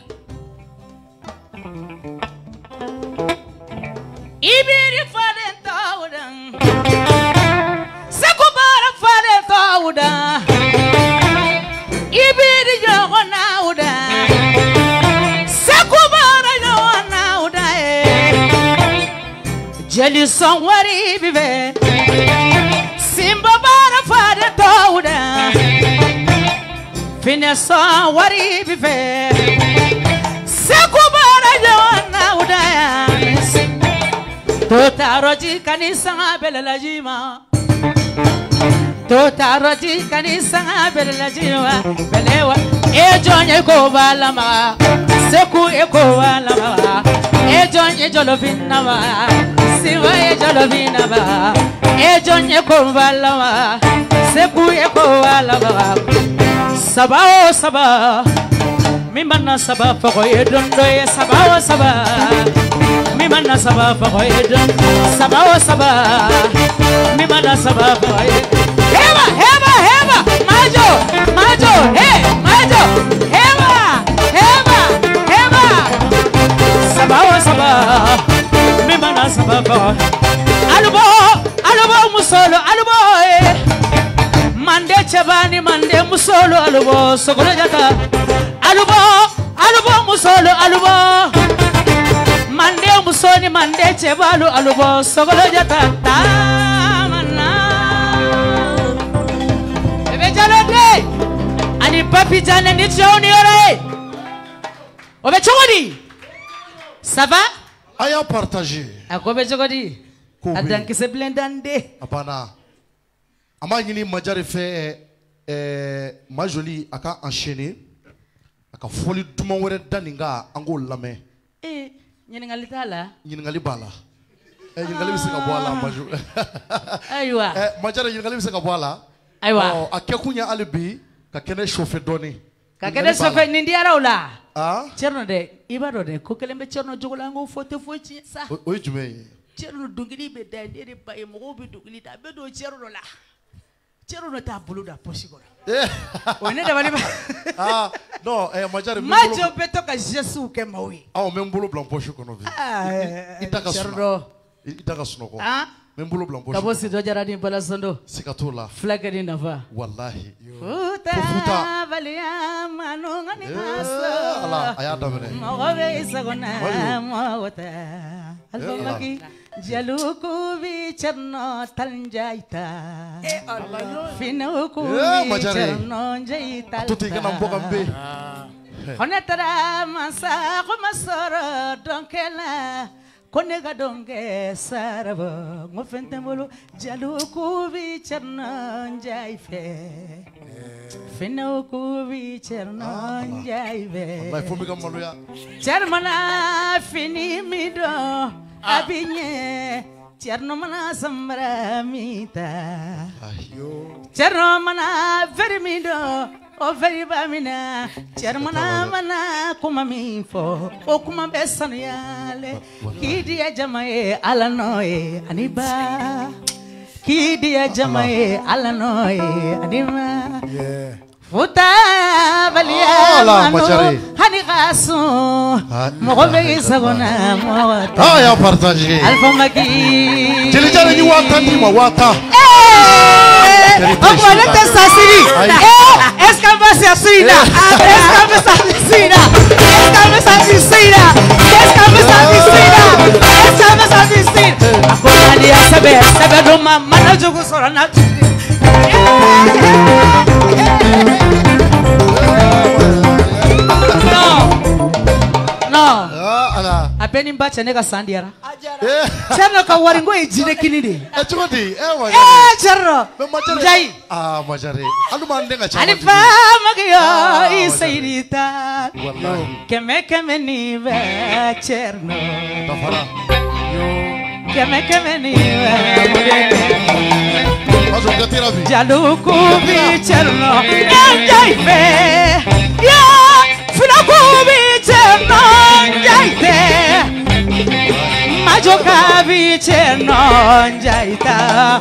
Ibiri falen tawdan. Sekubara falen tawdan. Ibiri jogona uda. Sekubara jogona uda. Jeli songwari bibe. Simbo bara falen tawdan. Finessa wari bife Sekubara jona udaya Tota roji kanisa belela jima Tota roji kanisa belela jima Belewa Ejonye ko balama Seku eko balama Ejonye jolovina ba Siwa ejolovina ba Ejonye ko balama Seku eko balama Saba o saba Mimana saba fako yedondo ye saba o saba Mimana saba fako yedondo Saba o saba Mimana saba fako yedondo Heba, heba, heba Majo, majo, he, majo Heba, heba, heba Saba o saba Mimana saba fako Alubo, alubo musolo, alubo eh Mande chabani mande musolo alubo sokolo jata alubo alubo musolo alubo mande musoni mande chabalu alubo sokolo jata tamana bebe jalode ani papi jane ni choni ore obe chogodi ça va aya partager akobe chogodi adanki se blendande apana ama nyini majari fe eh majoli aka enchaîner aka foli duma wɛrɛ daninga ango lamɛ eh ɲininkali t'a la ɲininkali b'a la eh ɲininkali bɛ se ka bɔ a la maju ayiwa eh majari ɲininkali bɛ se ka bɔ a la ayiwa a kɛ kun ye hali bi ka kɛnɛ chauffer dɔɔni ka kɛnɛ chauffer nin diyara o la ah Cerno dɛ i b'a dɔn dɛ ko kelen bɛ Cerno jogo la an k'o fɔ tɛ foyi tiɲɛ sa o ye jumɛn ye Cerno dɔnkili bɛ da ne de ba ye mɔgɔw bɛ dɔnkili da a bɛ don Cerno la Cerno t'a bolo da poche kɔnɔ o ne dabali ba ah non eh majari majo bɛ to ka jesu kɛ maaw ye aw mɛ n bolo bila poche kɔnɔ bi i da ka sunɔgɔ i da ka sunɔgɔ ah mɛ n bolo bila poche ka bɔ Sido Jara ni Balasondo siga t'o la fulakɛ ni nafa wallahi futa baliya manu ngani naso ala a y'a daminɛ mɔgɔ bɛ sagona mɔgɔ tɛ alfamaki jaluku bi Cerno talnjaita finuku bi Cerno jaita to tigana bogambe honetara masa ko masoro donkela konega donge sarabo ngofentembolo jaluku bi Cerno jaife finuku bi Cerno jaife wallahi fo mi ga maloya Cermana fini mido abinye Cerno mana sambra mita Cerno mana vermido o veriba mina Cermana mana kuma mifo o kuma besanu yale kidi jamae alanoe aniba kidi jamae alanoe anima futa baliya manu hani gasu mogo be sagona mota ah ya partager alfa maki jeli jara ni wata ni ma wata eh o wala ta sasiri eh est-ce que va sasira est-ce que va sasira est-ce que va sasira est-ce que va sasira est-ce que va sasira akona dia sabe sabe do mama na jogo sorana no a bɛ nin ba cɛ ne ka san diyara Cerno ka wari ngo ye jinɛ kini de e cogo di e wa eh Cerno Njayi ah majare alu man de ka cha ali fa magiyo i sayidita wallahi kɛmɛ kɛmɛ ni bɛ Cerno tafara kɛmɛ kɛmɛ ni bɛ mazo gatira bi jaluku bi Cerno Njayi fɛ ya filaku bi Cerno Njayi fɛ majoka bi Cerno Njayi ta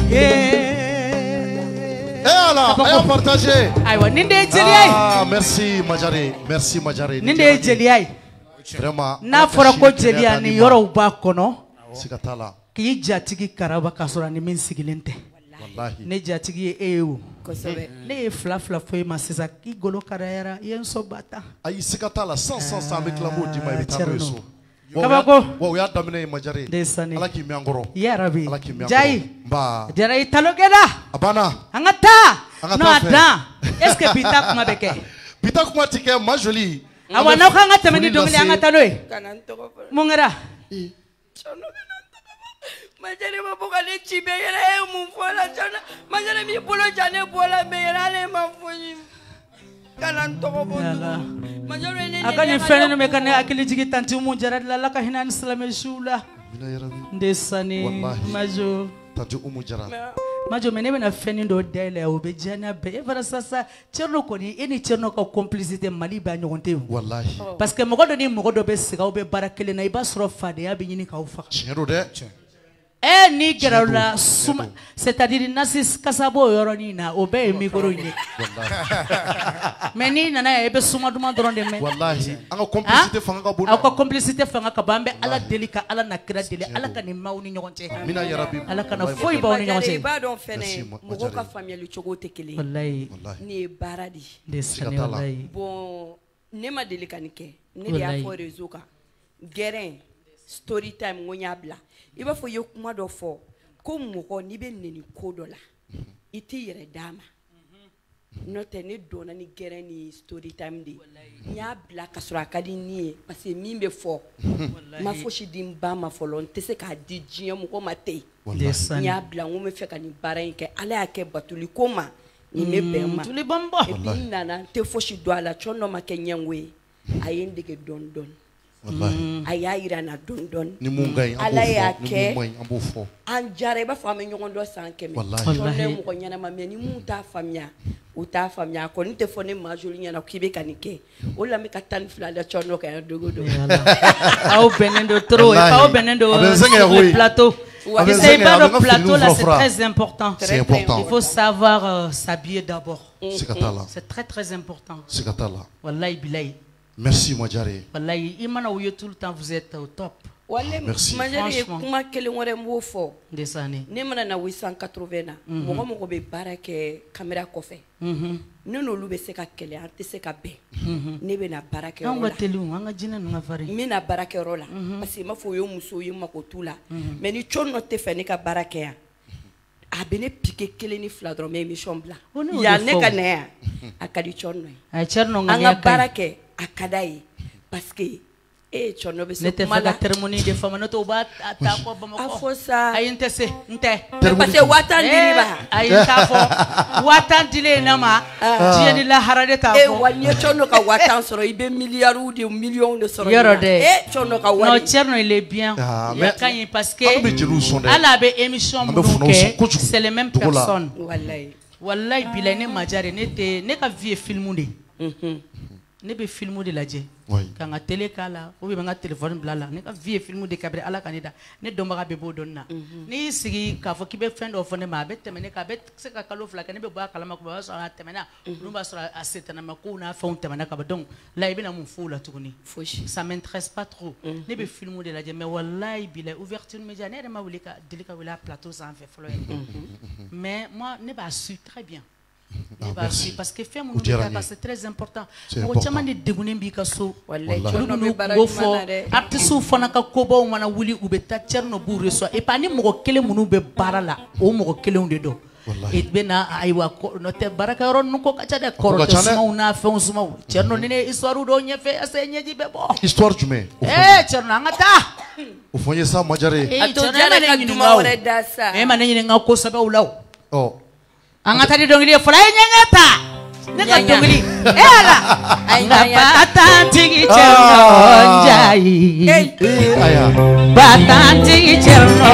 eh ala aya partager ayiwa nin de ye jeliya ye ah merci majare merci majare nin de ye jeliya ye vraiment n'a fɔra ko jeliya ni yɔrɔw b'a kɔnɔ siga t'a la k'i jatigi karaba k'a sɔrɔ ni min sigilen tɛ wallahi ne jatigi ye e ye o ne ye fila fila fɔ e ma sisan k'i golo karayara i ye n sɔn ba tan ayi siga t'a la san san san bɛ tila m'o di ma i bɛ taa n'o ye so kabako wa o y'a daminɛ ye majare desani ala k'i mɛn an kɔrɔ yarabi ala k'i mɛn an kɔrɔ Njayi nba jara i talo kɛra a banna an ka taa An ka non taa a fɛ. dan est ce que bi ta kuma bɛ kɛ bi ta kuma ti kɛ ma joli awa n'aw kan ka tɛmɛ ni dɔnkili an ka taa n'o ye Kana n tɔgɔ fɔ. mun kɛra Cerno bɛna n tɔgɔ fɔ. Majare ma bɔ ka ne ci bɛɛ yɛrɛ ye mun fɔ la Cerno. Majare b'i bolo ja ne bɔ la bɛɛ yɛrɛ ale ma foyi. Kana n tɔgɔ fɔ. Yala. Majare ye ne a ka nin nɛgɛ fɛn ka ninnu bɛ ka ne hakili jigin tanti mun jara de la ala ka hinɛ ani silamɛ siw la mina yarabi n de sani Wallahi. majo tati umu jara Majo mene bena feni do dele o be jana be e fara sasa Cherno koni eni Cherno ka complicité Mali ba ɲɔgɔn wallahi parce que mɔgɔ dɔ ni mɔgɔ dɔ be siga o be baara kelen na i b'a sɔrɔ fadenya be ɲini k'aw faga tiɲɛ don dɛ eh ni gɛrɛ la suma c'est-à-dire nasi kasabo yɔrɔnin na o bɛɛ ye micro in de mais ni nana ye i bɛ suma duman dɔrɔn de mɛn wallahi an ka complicité fanga ka bon aw ka complicité fanga ka bon an bɛ Ala deli ka Ala na kira deli Ala ka nin maaw ni ɲɔgɔn cɛ amina ya rabbi Ala kana foyi b'aw ni ɲɔgɔn cɛ i b'a dɔn fɛnɛ mɔgɔw ka faamuyali cogo tɛ kelen wallahi ni ye baara di desane wallahi bon ne ma deli ka nin kɛ ne de y'a fɔ réseau kan gɛrɛn story time n ko n y'a bila i b'a fɔ i ye kuma dɔ fɔ ko mɔgɔ n'i bɛ nɛni ko dɔ la i t'i yɛrɛ d'a ma n'o tɛ ne donna ni gɛrɛn ni story time de n y'a bila ka sɔrɔ a ka di ni ye parce que min bɛ fɔ n ma fosi di n ba ma fɔlɔ n tɛ se k'a di diɲɛ mɔgɔ ma ten n y'a bila n ko n bɛ fɛ ka nin baara in kɛ Ala y'a kɛ batuli ko ma nin bɛ bɛn n ma et puis n nana n tɛ fosi don a la cɔ dɔ ma kɛ ɲɛngo ye a ye n dege dɔɔni dɔɔni a y'a yira n na dɔɔni dɔɔni Ala y'a kɛ an jara i b'a fɔ an bɛ ɲɔgɔn dɔn san kɛmɛ cɔ ne mɔgɔ ɲɛnama mais ni mun t'a faamuya u t'a faamuya a kɔni tɛ fɔ ne maa joli ɲɛna k'i bɛ ka nin kɛ o la n bɛ ka tan ni fila da cɔ dɔ kan yan dogo don aw bɛnnen don trop aw bɛnnen don le plateau c'est pas le plateau là c'est très important c'est important il faut savoir euh, s'habiller d'abord c'est très très important wallahi bilahi merci Majare wallahi i mana wuye tout le temps vous êtes au top wallahi Majare kuma kelen wɛrɛ n b'o fɔ desane ne mana na huit cent quatre-vingts na mɔgɔ mɔgɔ bɛ baara kɛ caméra kɔfɛ ne n'olu bɛ se ka kɛlɛ an tɛ se ka bɛn ne bɛ na baara kɛ yɔrɔ la an ka teli an ka jinɛ ninnu ka farin n bɛ na baara kɛ yɔrɔ la parce que n b'a fɔ o ye muso ye mako t'u la mais ni cɔ dɔ tɛ fɛ ne ka baara kɛ yan a bɛ ne piqué kelen ni fila dɔrɔn n bɛ émission bila yan ne ka na yan a ka di cɔ dɔ ye an ka baara kɛ a ka d'a ye parce que e cɔ dɔ bɛ se kuma la ne tɛ fɛ ka termoni de fama n'o tɛ u b'a ta fɔ Bamakɔ a fɔ sa ayi n tɛ se n tɛ parce que waa tan dili ba ayi n t'a fɔ waa tan dilen ne ma diɲɛ ni lahara de t'a fɔ e wa n'i ye cɔ dɔ ka waa tan sɔrɔ i bɛ miliyariw de miliyɔnw de sɔrɔ yɔrɔ dɛ e cɔ dɔ ka wari non Thierno il est bien il ka ɲi parce que hali a bɛ émission minnu kɛ c'est les mêmes personnes wallahi wallahi bilahi ne Majare ne tɛ ne ka vie ye film de ne bɛ film de lajɛ ka n ka télé k'a la ou bien n ka téléphone bila la ne ka vie ye film de kabiri Ala ka ne da ne dɔnbaga bɛ b'o dɔnni na n'i y'i sigi k'a fɔ k'i bɛ fɛn dɔ fɔ ne ma a bɛ tɛmɛ ne kan a bɛ se ka kalo fila kɛ ne bɛ bɔ a kalama o b'a sɔrɔ a tɛmɛna olu b'a sɔrɔ a setanama kow n'a fɛnw tɛmɛna ka ban donc là i bɛna mun fɔ o la tuguni ça m'intéresse pas trop ne bɛ film de lajɛ mais wallahi bilahi ouverture média ne yɛrɛ ma wuli ka deli ka wuli a plateau sanfɛ fɔlɔ yɛrɛ mais moi ne b'a su très bien parce que fɛn minnu bɛ kɛ c'est très important mɔgɔ caman de degunnen b'i ka so olu b'u kungo fɔ artistes fana ka kobaw mana wuli u bɛ taa Thierno b'u reçoit et puis ani mɔgɔ kelen minnu bɛ baara la o mɔgɔ kelenw de don i bɛ na ayiwa n'o tɛ baarakɛyɔrɔ ninnu ko ka ca dɛ kɔrɔ tɛ sumaw n'a fɛnw sumaw Thierno ni ne ye histoire dɔw ɲɛfɛ ase ɲɛji bɛ bɔ histoire jumɛn eh Thierno an ka taa o fɔ n ye sa Majare a to jara ka duman wɛrɛ da sa e ma ne ɲininka kosɛbɛ o la o an ka taa ni dɔnkili ye fɔlɔ a ye ɲɛɲɛ ta ne ka dɔnkili e Ala n ka batantigi Thierno Njayi batantigi Thierno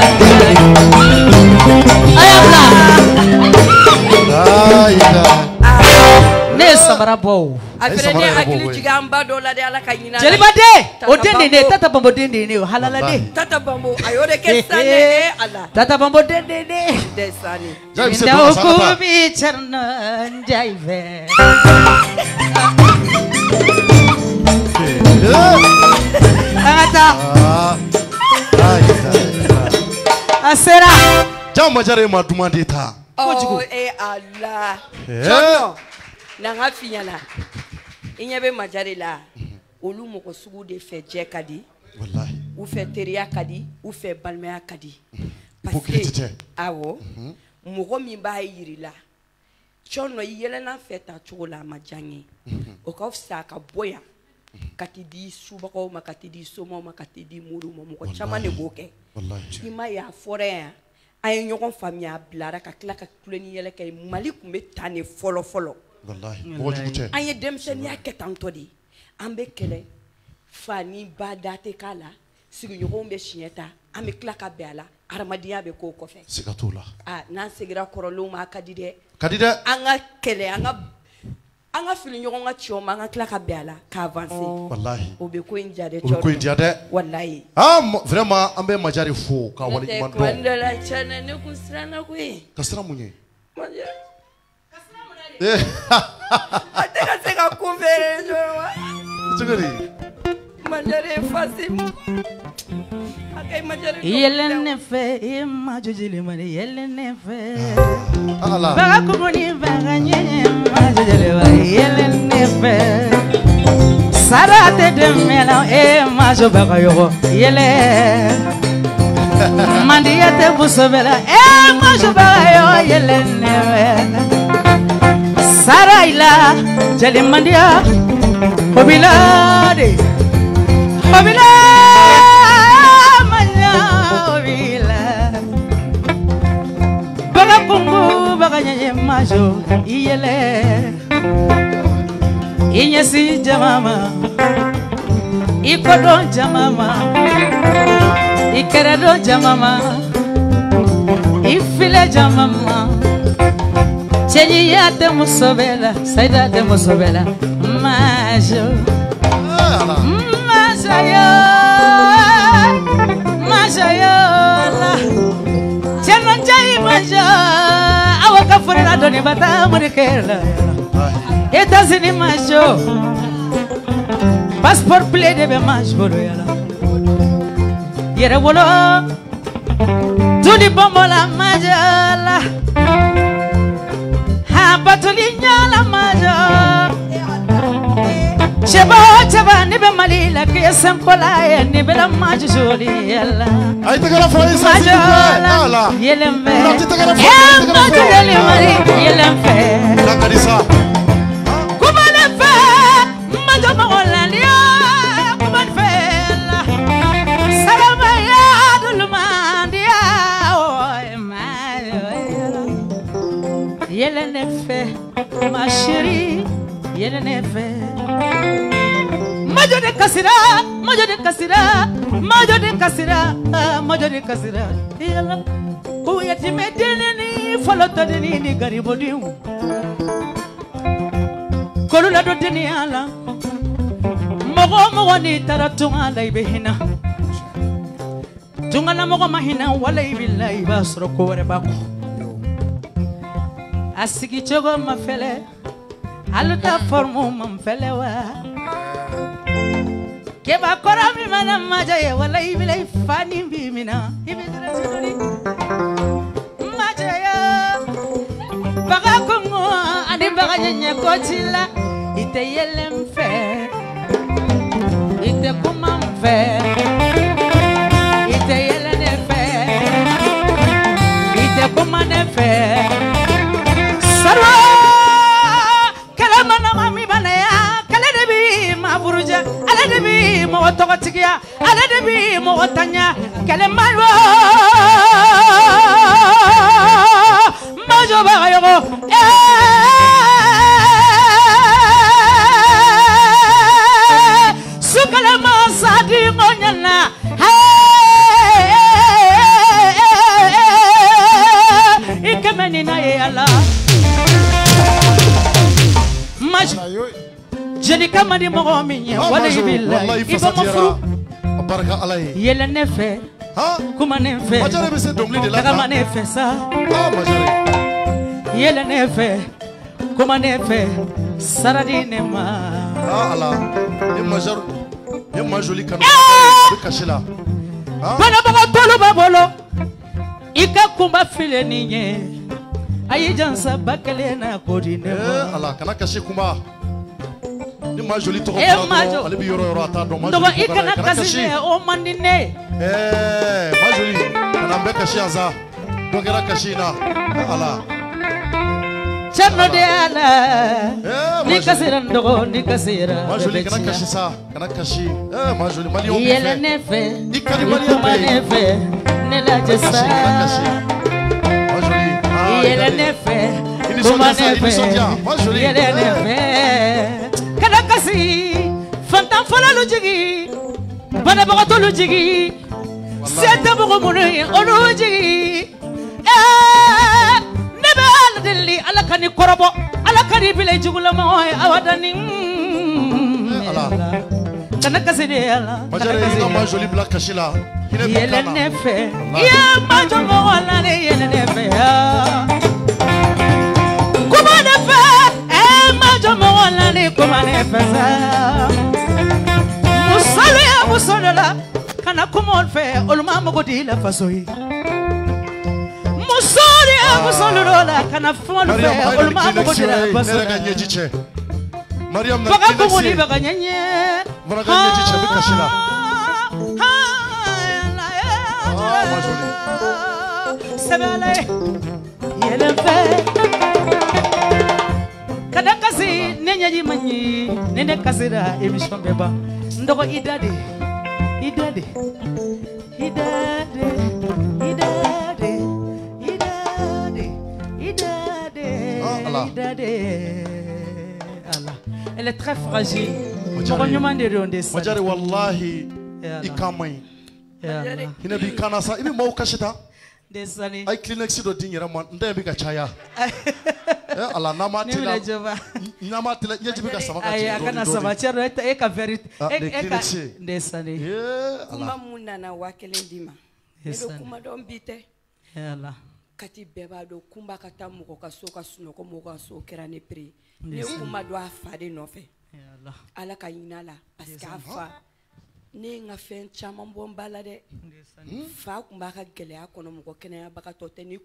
ne ye samara bɔ o a fɛnɛ ne hakili jigin an ba dɔ la de Ala ka ɲin'a la Jeliba den o den de ye ne Tata Bambo den de ye ne o halala den Tata Bambo a y'o de kɛ sisan ne Ala Tata Bambo den de ye ne desani ndaw ko bi Thierno Njayi fɛ an ka taa a sera jaa Majare ma duman de ta oh eh Allah Thierno na n ka f'i ɲɛna i ɲɛ bɛ Majare la olu mɔgɔ sugu de fɛ jɛ ka di u fɛ teriya ka di u fɛ balimaya ka di parce que awɔ mɔgɔ min b'a yiri la Thierno i yɛlɛnna fɛ ta cogo la a ma diya n ye o ka fisa ka bɔ yan ka t'i di subagaw ma ka t'i di somɔgɔw ma ka t'i di moriw ma mɔgɔ caman de b'o kɛ i ma ye a fɔra yan an ye ɲɔgɔn faamuya a bilara ka tila ka tulo ni yɛlɛ kɛ Mali tun bɛ tan de fɔlɔ fɔlɔ an ye denmisɛnniya kɛ tantɔ de an bɛ kɛlɛ fa ni ba da tɛ k'a la sigiɲɔgɔnw bɛ siɲɛ ta an bɛ tila ka bɛn a la hadamadenya bɛ k'o kɔfɛ siga t'o la ah n'an segira kɔrɔlenw ma a ka di dɛ ka di dɛ an ka kɛlɛ an ka an ka fili ɲɔgɔn ka cɛw ma an ka tila ka bɛn a la ka avancer wallahi o bɛ ko in diya dɛ o bɛ ko in diya dɛ wallahi ah vraiment an bɛ Majari fo ka waleɲuman dɔn tuma dɔ la tiɲɛna ne kun siranna koyi ka siran mun ye a tɛ ka se ka kun feere wa cogo di Majari ye fasi a ka Majari yɛlɛ ne fɛ i ma jojili mari yɛlɛ ne fɛ ala baga kuguni baga ɲɛɲɛ ma jojili mari yɛlɛ ne fɛ sara tɛ dɛmɛ la e ma jo baga yɔgɔ yɛlɛ mandiya tɛ busɔbɛ la e ma jo baga yɔgɔ yɛlɛ ne fɛ sara ila jali mandiya o bi la de o bi la manya o bi la baga kungu baga ɲɛɲɛ ma jo i yɛlɛ i ɲɛsi jama ma i kodɔn jama ma i kɛrɛdɔn jama ma i filɛ jama ma cɛɲiya tɛ muso bɛɛ la sayida tɛ muso bɛɛ la majo majoyo majoyo la cɛnɔnjɛ i majo aw ka foli la dɔnni ba taa morikɛ la États-Unis majo passeport ple de bɛ majo bolo yala yɛrɛ wolo tuli bɔnbɔ la majo la ha batuli ɲala majo cɛba o cɛba ne bɛ Mali la k'i ye sankola ye ne bɛ la majo joli yala a ye tɛgɛrɛ fɔ Isa s'il vous plaît ala yɛlɛn fɛ a tɛ tɛgɛrɛ fɔ e majo joli Mali yɛlɛn fɛ ala ka di sa ma chérie yelene fe majo de kasira majo de kasira majo de kasira majo de kasira yala ko yati medene ni foloto de ni ni garibodi ko lu la do de ni ala mogo mogo ni taratunga la ibehina tunga na mogo mahina wala ibillahi basro ko wore bako asigi chogo mafele aluta formu mamfele wa keba kora mi mana majaye wala ibile fani bimina ibidra sidori majaye baga kongo ani baga nyenye kochila ite yelemfe ite kumamfe ite yelenefe ite kumanefe ala de bi mɔgɔ tɔgɔtigiya ala de bi mɔgɔ tanya kɛlɛmayo majo baga yɔgɔ sukalama sadi ŋɔnyana i kɛmɛ ni na ye ala majo jeli kama di mɔgɔ min ye wala i b'i la i bɛ ma furu barika ala ye yɛlɛ ne fɛ kuma ne fɛ Majari bɛ se dɔnkili de la tagama ne fɛ sa Majari yɛlɛ ne fɛ kuma ne fɛ saradi ne ma ala ni Majari ni Majoli kanu bɛ kasi la banabagatɔlu b'a bolo i ka kunba file ni ye a y'i jansa ba kelen na ko di ne ma ala kana kasi kunba ni Majoli tɔgɔ e majo ale bɛ yɔrɔ yɔrɔ a t'a dɔn dɔgɔ i kana kasi ne o man di ne ɛɛ Majoli kana n bɛ kasi yan sa dɔ kɛra kasi na ala cɛnɔ de y'a la ni kasira n dɔgɔ ni kasira Majoli kana kasi sa kana kasi ɛɛ Majoli maliyɛnw bɛ fɛ yɛlɛ ne fɛ i ka di maliyɛn bɛɛ ne fɛ ne lajɛ sa Majoli yɛlɛ ne fɛ kuma ne fɛ yɛlɛ ne fɛ kana kasi fantan fɔlɔ lu jigi banabagatɔlu jigi se tɛ mɔgɔ minnu ye olu jigi ne bɛ Ala deli Ala ka ni kɔrɔbɔ Ala ka ni bile jugulama ye awa dani kana kasi de Ala Majare ina ma joli bila kasi la yɛlɛ ne fɛ ya ma jɔ mɔgɔ la ne yɛlɛ ne fɛ kuma ne fɛ ma jɔ mɔgɔ la ne kuma ne fɛ sa musalo ya musalo la kana kuma olu fɛ olu ma mago di la faso ye musalo ya musalo la kana fɛn olu fɛ olu ma mago di la faso ye Mariam na baga kuma ni baga nyenye baga nyenye chabi kasi la sebele yelen fe kada kasi nenyaji manyi nene kasira emission beba ndoko idade idade idade idade idade idade idade Allah elle est très fragile monyuma ndero ndesa Majare wallahi ikamai hina bi kana sa ibi mau kashita desani ai clinic do din yara man ndai bi ka chaya eh ala na ma tila na ma tila yaji bi ka sama ka ai kana sama chero e ka verite e ka desani kuma munna na wakelen dima ebe kuma don bite yalla kati beba do kumba kata muko ka so ka suno ko muko so kera ne pri ne kuma do afade no fe yalla ala ka yinala parce que afa ne nga fen chama bombala de fa kumba ka gele akono muko kenya baka tote ni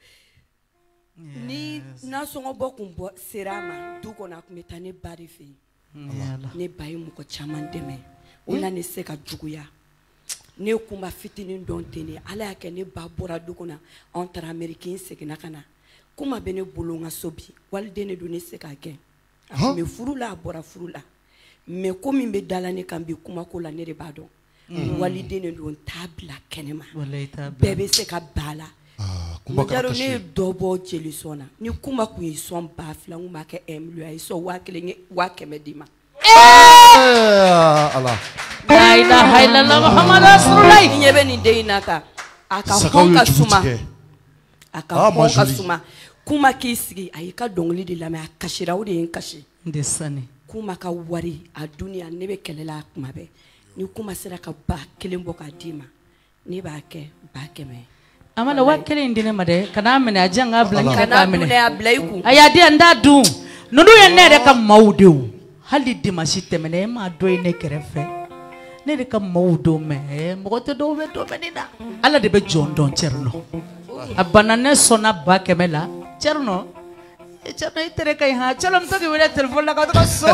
ni na songo bokum bo serama du ko na kumeta ne bari fe ne bayi muko chama ndeme ona ne se ka juguya ne kuma fitinin don tene ala yake ne ba bora du ko na entre américain segina kana kuma bene bolo nga sobi walde ne do ne se ka ke me furula bora furula me ko min be dala ne kan bi kuma ko la ne de ba don walide ne don tabla kenema bebe se ka bala kuma ka ne dobo jeli sona ni kuma ku yi son ba fla nguma ke emlu ay so wa kele wa kemedima eh ala la ilaha illallah muhammad rasulullah nyebe ni deina ka aka honka suma aka honka suma kuma kisigi ayika dongli de la me akashira ode en kashi ndesani kuma ka wari a duniya ne be kelela kuma be ni kuma sera ka ba kelen bo ka dima ni ba ke ba ke me amala wa kelen ndine made kana mena ajanga blanki ka kana mena ne ablaiku aya dia nda du nunu ye ne de ka maudu hali dimashi temene ma do ne kerefe ne de ka maudu me mo to do be do benina ala de be jondon cerno abana ne sona ba kemela cerno cerno itere kai ha celom to ke wala telefon la ka to so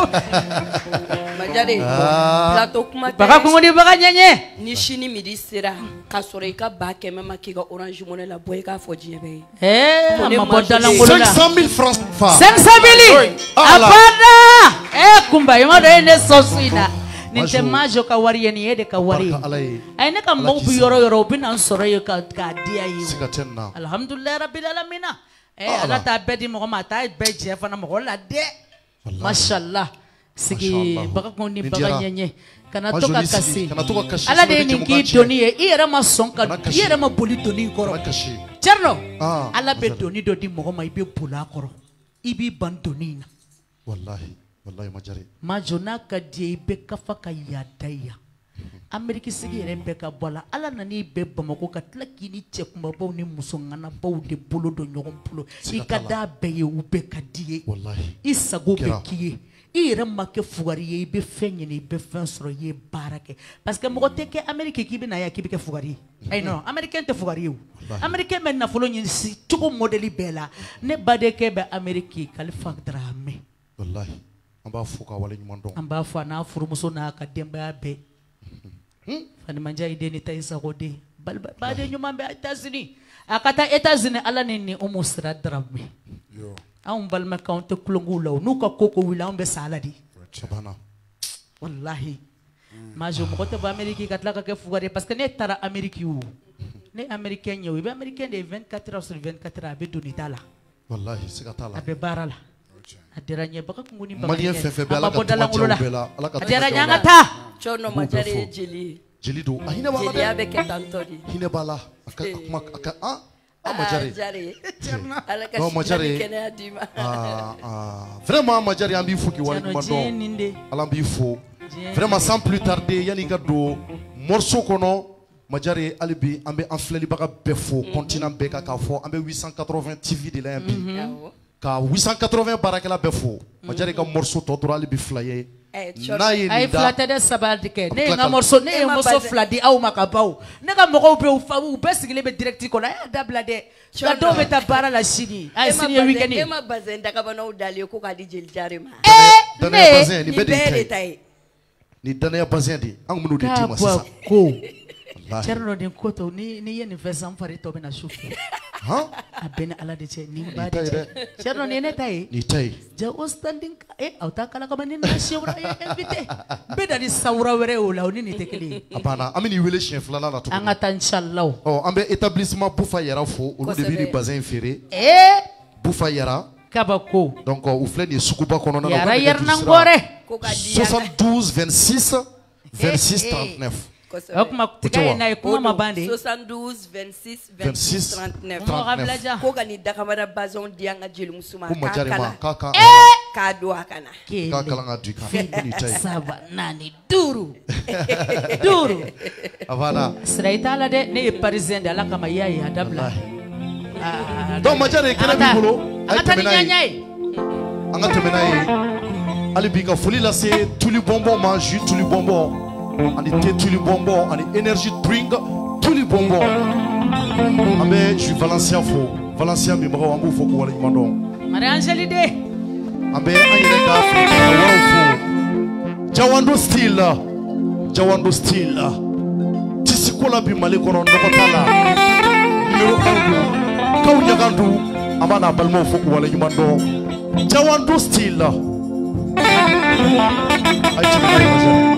majare plato kuma baga ko ngoni baga nyenye ni shini midi sera ka soro ka ba keme ma ki ga orange money la boy ka fo jiebe eh amma bodala ngolo la cinq cent mille francs fa cinq cent mille abana eh kumba yimo de ne sosina ninte majo ka wari yeni yede ka wari ay ne ka mo bu yoro yoro bina soro yo ka ka dia yi alhamdulillah rabbil alamin eh ala ta bedi mo ma ta be je fana mo la de mashallah sigi baka ko ni baka nyenye kana to ka kasi ala de ni ki doni e ira ma son ka ira ma boli doni koro cerno ala be doni do di mo ma ibe pula koro ibi ban doni na wallahi wallahi majari majona ka die be kafa ka yadaya ameriki sigi yere be ka bola ala nani be bamako ka tlaki ni che kuma baw ni musongana baw de bolo do nyogon pulo ikada be ye ube ka die wallahi isago be kiye ire make fugari ye be fenye ni be fen soro ye barake parce que mo te ke ameriki ki be na ya ki be ke fugari ay no americain te fugari yo americain men na folo nyi si tuko modeli bela ne bade ke be ameriki khalifa drame wallahi amba fuka wala nyuman don amba fa na furu muso na ka demba be fani manja ide ni taisa gode bal ba de nyuma be États-Unis akata États-Unis ala ni ni umu sira drame yo am bal ma kawte kulungu law nu ka koko wila am be saladi subhana wallahi ma jo mo ko ba Amerique katla ka ke fugare parce que ne tara Amerique yu ne américain yo be américain de vingt-quatre heures sur vingt-quatre heures be donitala wallahi sigatala abe barala adira nye baka kunguni baka malien fefe be ala ka tuma bela adira nyanga ta chono majare jeli jeli do a hinɛ b'a la jeliya dɛ bɛ kɛ tantɔ de hinɛ b'a la a ka a kuma a ka an an Majare jare ala ka non Majare kɛnɛya d'i ma ah ah vraiment Majare an b'i fo k'i waleɲuman dɔn ala b'i fo vraiment sans plus tarder yanni ka don morceau kɔnɔ Majare hali bi an bɛ an filɛlibaga bɛɛ fo continent bɛɛ kan k'a fɔ an bɛ huit cent quatre-vingts T V de la yan bi ka huit cent quatre-vingts baarakɛla bɛɛ fo Majare ka morceau tɔ tora hali bi fila ye n'a ye a ye nin da fila tɛ dɛ saba de kɛ ne ye n ka morceau ne ye morceau fila di aw ma ka baw ne ka mɔgɔw bɛ u bɛɛ sigilen bɛ direct kɔnɔ a y'a dabila dɛ nka dɔw bɛ taa baara la sini a ye sini ye weekend ye e ma bazɛn dagabanaw dalen ko k'a di jeli jare ma ee ne nin bɛɛ de ta ye ni danaya bazɛn de an minnu de d'i ma sisan ko cɛ dɔ nin ko to ni ni ye nin fɛn san fari tɔ bɛ na su fɛ a bɛɛ ni ala de cɛ ni ba de cɛ cɛ dɔ nin ye ne ta ye nin ta ye ja o standing eh aw ta kala kama ni na sewura ye invité bɛɛ da ni sawura wɛrɛ y'o la o ni nin tɛ kelen ye a banna an bɛ nin wele siɲɛ filanan na tuguni an ka taa inshallah ɔ an bɛ établissement Bufa Yara fo olu de bɛ nin bazɛn in feere ee Bufa Yara kabako donc u filɛ nin ye suguba kɔnɔna na Yara yɛrɛnangɔrɛ soixante-douze vingt-six vingt-six trente-neuf o kuma tigɛ ye n'a ye kuma ma ban de soixante-douze vingt-six vingt-six trente-neuf ko ka nin dakamara bazɛnw di an ka jelimuso ma k'a kalan k'a don a kana k'a kalan ka di kan nin ta ye saba naani duuru duuru a banna sira i t'a la dɛ ne ye parisien de ala kama i y'a ye a dabila donc Majare kɛnɛ b'i bolo a ye tɛmɛ n'a ye an ka tɛmɛ n'a ye hali bi ka foli lase tuli bɔnbɔn ma jus tuli bɔnbɔn ani thé tuli bɔnbɔn ani energy drink tuli bɔnbɔn an bɛ jus Valencia fo Valencia minbagaw an b'u fo k'u waleɲuman dɔn Marie-Angèle de an bɛ an yɛrɛ ka feerekɛla wɛrɛw fo Jawando style Jawando style tisiko la bi Mali kɔnɔ nɔgɔ t'a la numéro un don kaw ɲagan don an b'a n'a balimaw fo k'u waleɲuman dɔn Jawando style a ye tɛmɛ n'a ye Majare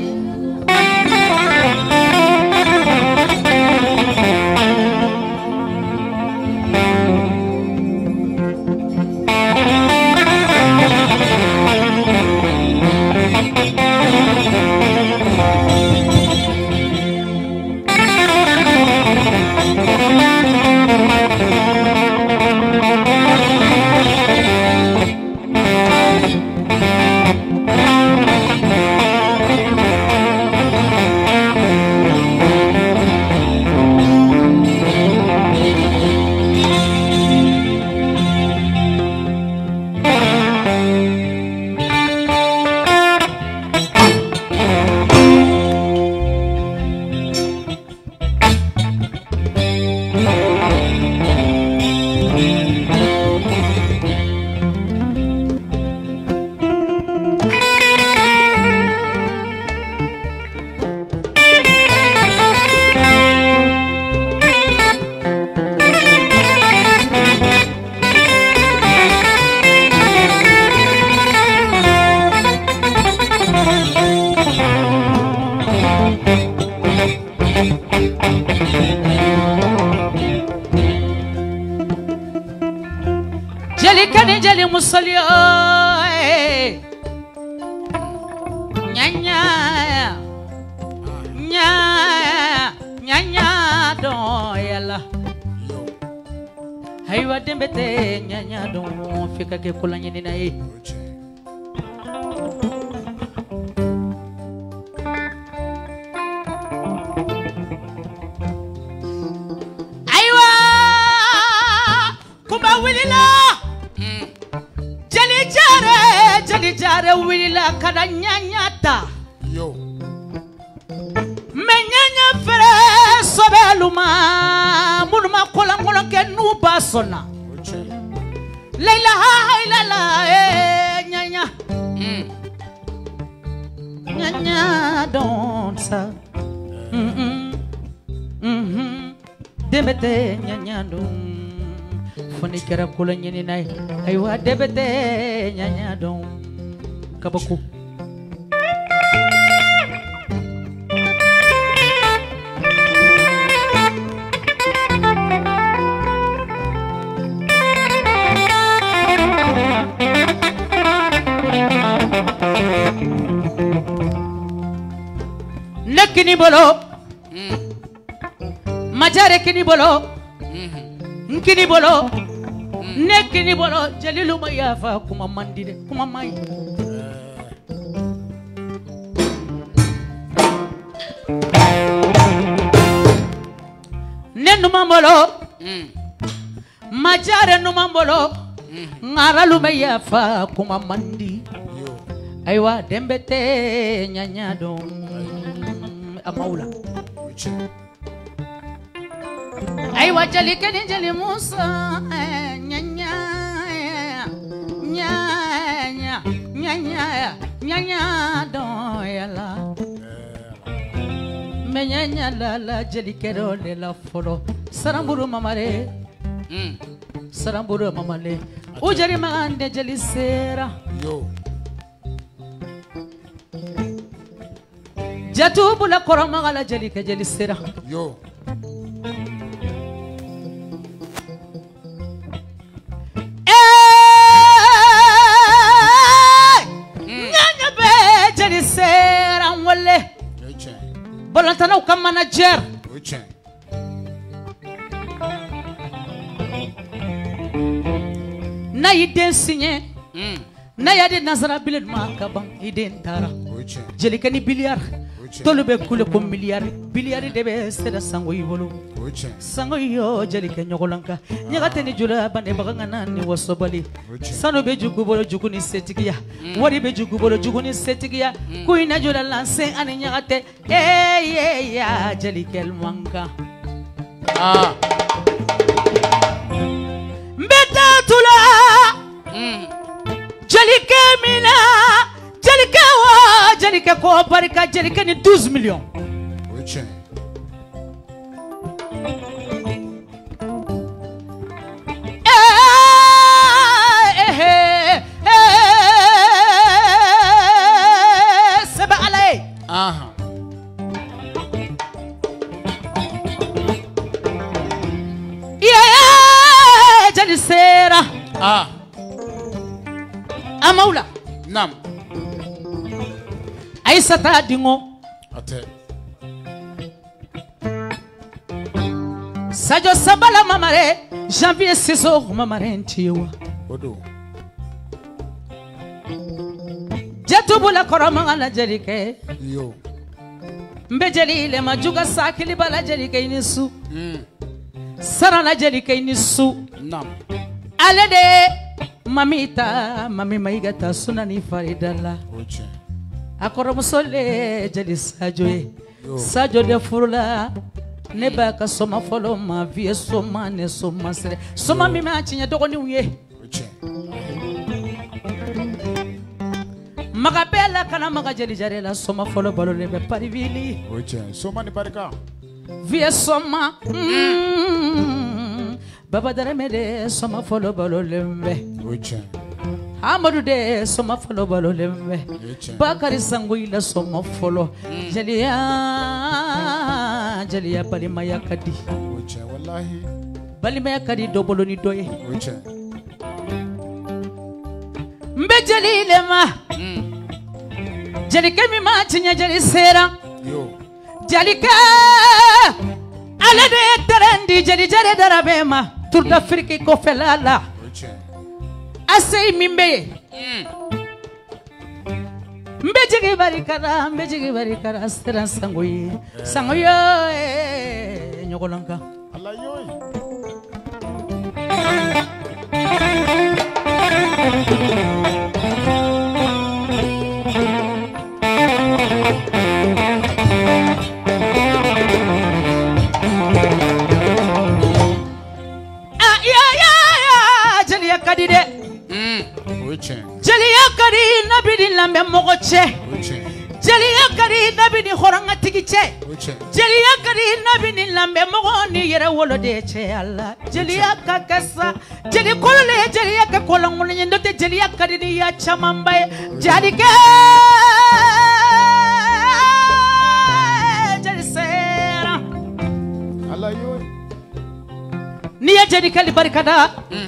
musolio nyanya nya nyanya do yala haywa dembete nyanya do fika ke kulanya ni nae aywa kumba wilila jadi jare wila kada nyanyata yo menyanya fere sobeluma munuma kola kola ke nuba sona leila haila la eh nyanya mm nyanya don't sa mhm mhm debete nyanya dum foni kera kula nyini nai aywa debete nyanya dum kabaku kini bolo majare kini bolo nkini bolo ne kini bolo jalilu ma yafa kuma mandi de kuma mai ne numa bolo majare numa bolo ngaralu ma yafa kuma mandi aywa dembete nyanya don amaula aywa jali kani jali musa nyanya nyanya nyanya nyanya don yala menyanya la la jali kero le la folo saramburu mamare saramburu mamale ujari mande jali sera yo jatu bula koroma gala jali ke jali sera yo eh nyanya be jali sera wole bolantana u kam manager na yiden signé na yade nazara biled ma kaban iden tara jeli kani biliar tolu be kule ko milliard biliard de be seda sango yibolo sango yo jeli ke nyogolanka nyagate ni jula bande bagana ni wasobali sano be jugu bolo jugu ni setigiya wari be jugu bolo jugu ni setigiya ku ina jula lanse ani nyagate eh eh ya jeli kel manka ah mbeta tula jeli ke mina jeli ke wa jeli ke ko barika jeli ke ni douze millions oche eh eh eh saba alay aha yeah jeli sera ah amaula nam aisata dingo ate sajo sabala mamare janvier siso mamare ntiwa odo jatubula koroma la jerike yo mbejeli le majuga sakili bala jerike inisu mm sara la jerike inisu nam alede mamita mami maigata sunani faridalla oche akoro musole jeli sajo e sajo de furula ne ba ka soma folo ma vie soma ne soma sere soma mi ma chinya dogoni uye oche maga bela kana maga jeli jarela soma folo balo le be parivili oche soma ni barika vie soma mm, baba dare mede soma folo balo lembe oche Amadou de soma folo balo lembe Bakari sanguila soma folo Jalia Jalia balima yakadi oche wallahi balima yakadi dobolo ni doye oche mbe jali lema jali kemi ma tinya jali sera yo jali ka ala de terendi jali jali darabema tour d'Afrique ko felala oche asay mimbe mbejigi barikara mbejigi barikara sera sangoyi sangoyo e nyogolanka Allah yoy ah ya ya ya jeli yakadide jeliya kari nabi ni lambe mogo che jeliya kari nabi ni horanga tigi che jeliya kari nabi ni lambe mogo ni yere wolo de che Allah jeliya ka kasa jeli kolole jeliya ka kolangol ni ndote jeliya kari ni ya chamamba jadi ke jeli sera Allah yo ni ya jadi kali barikada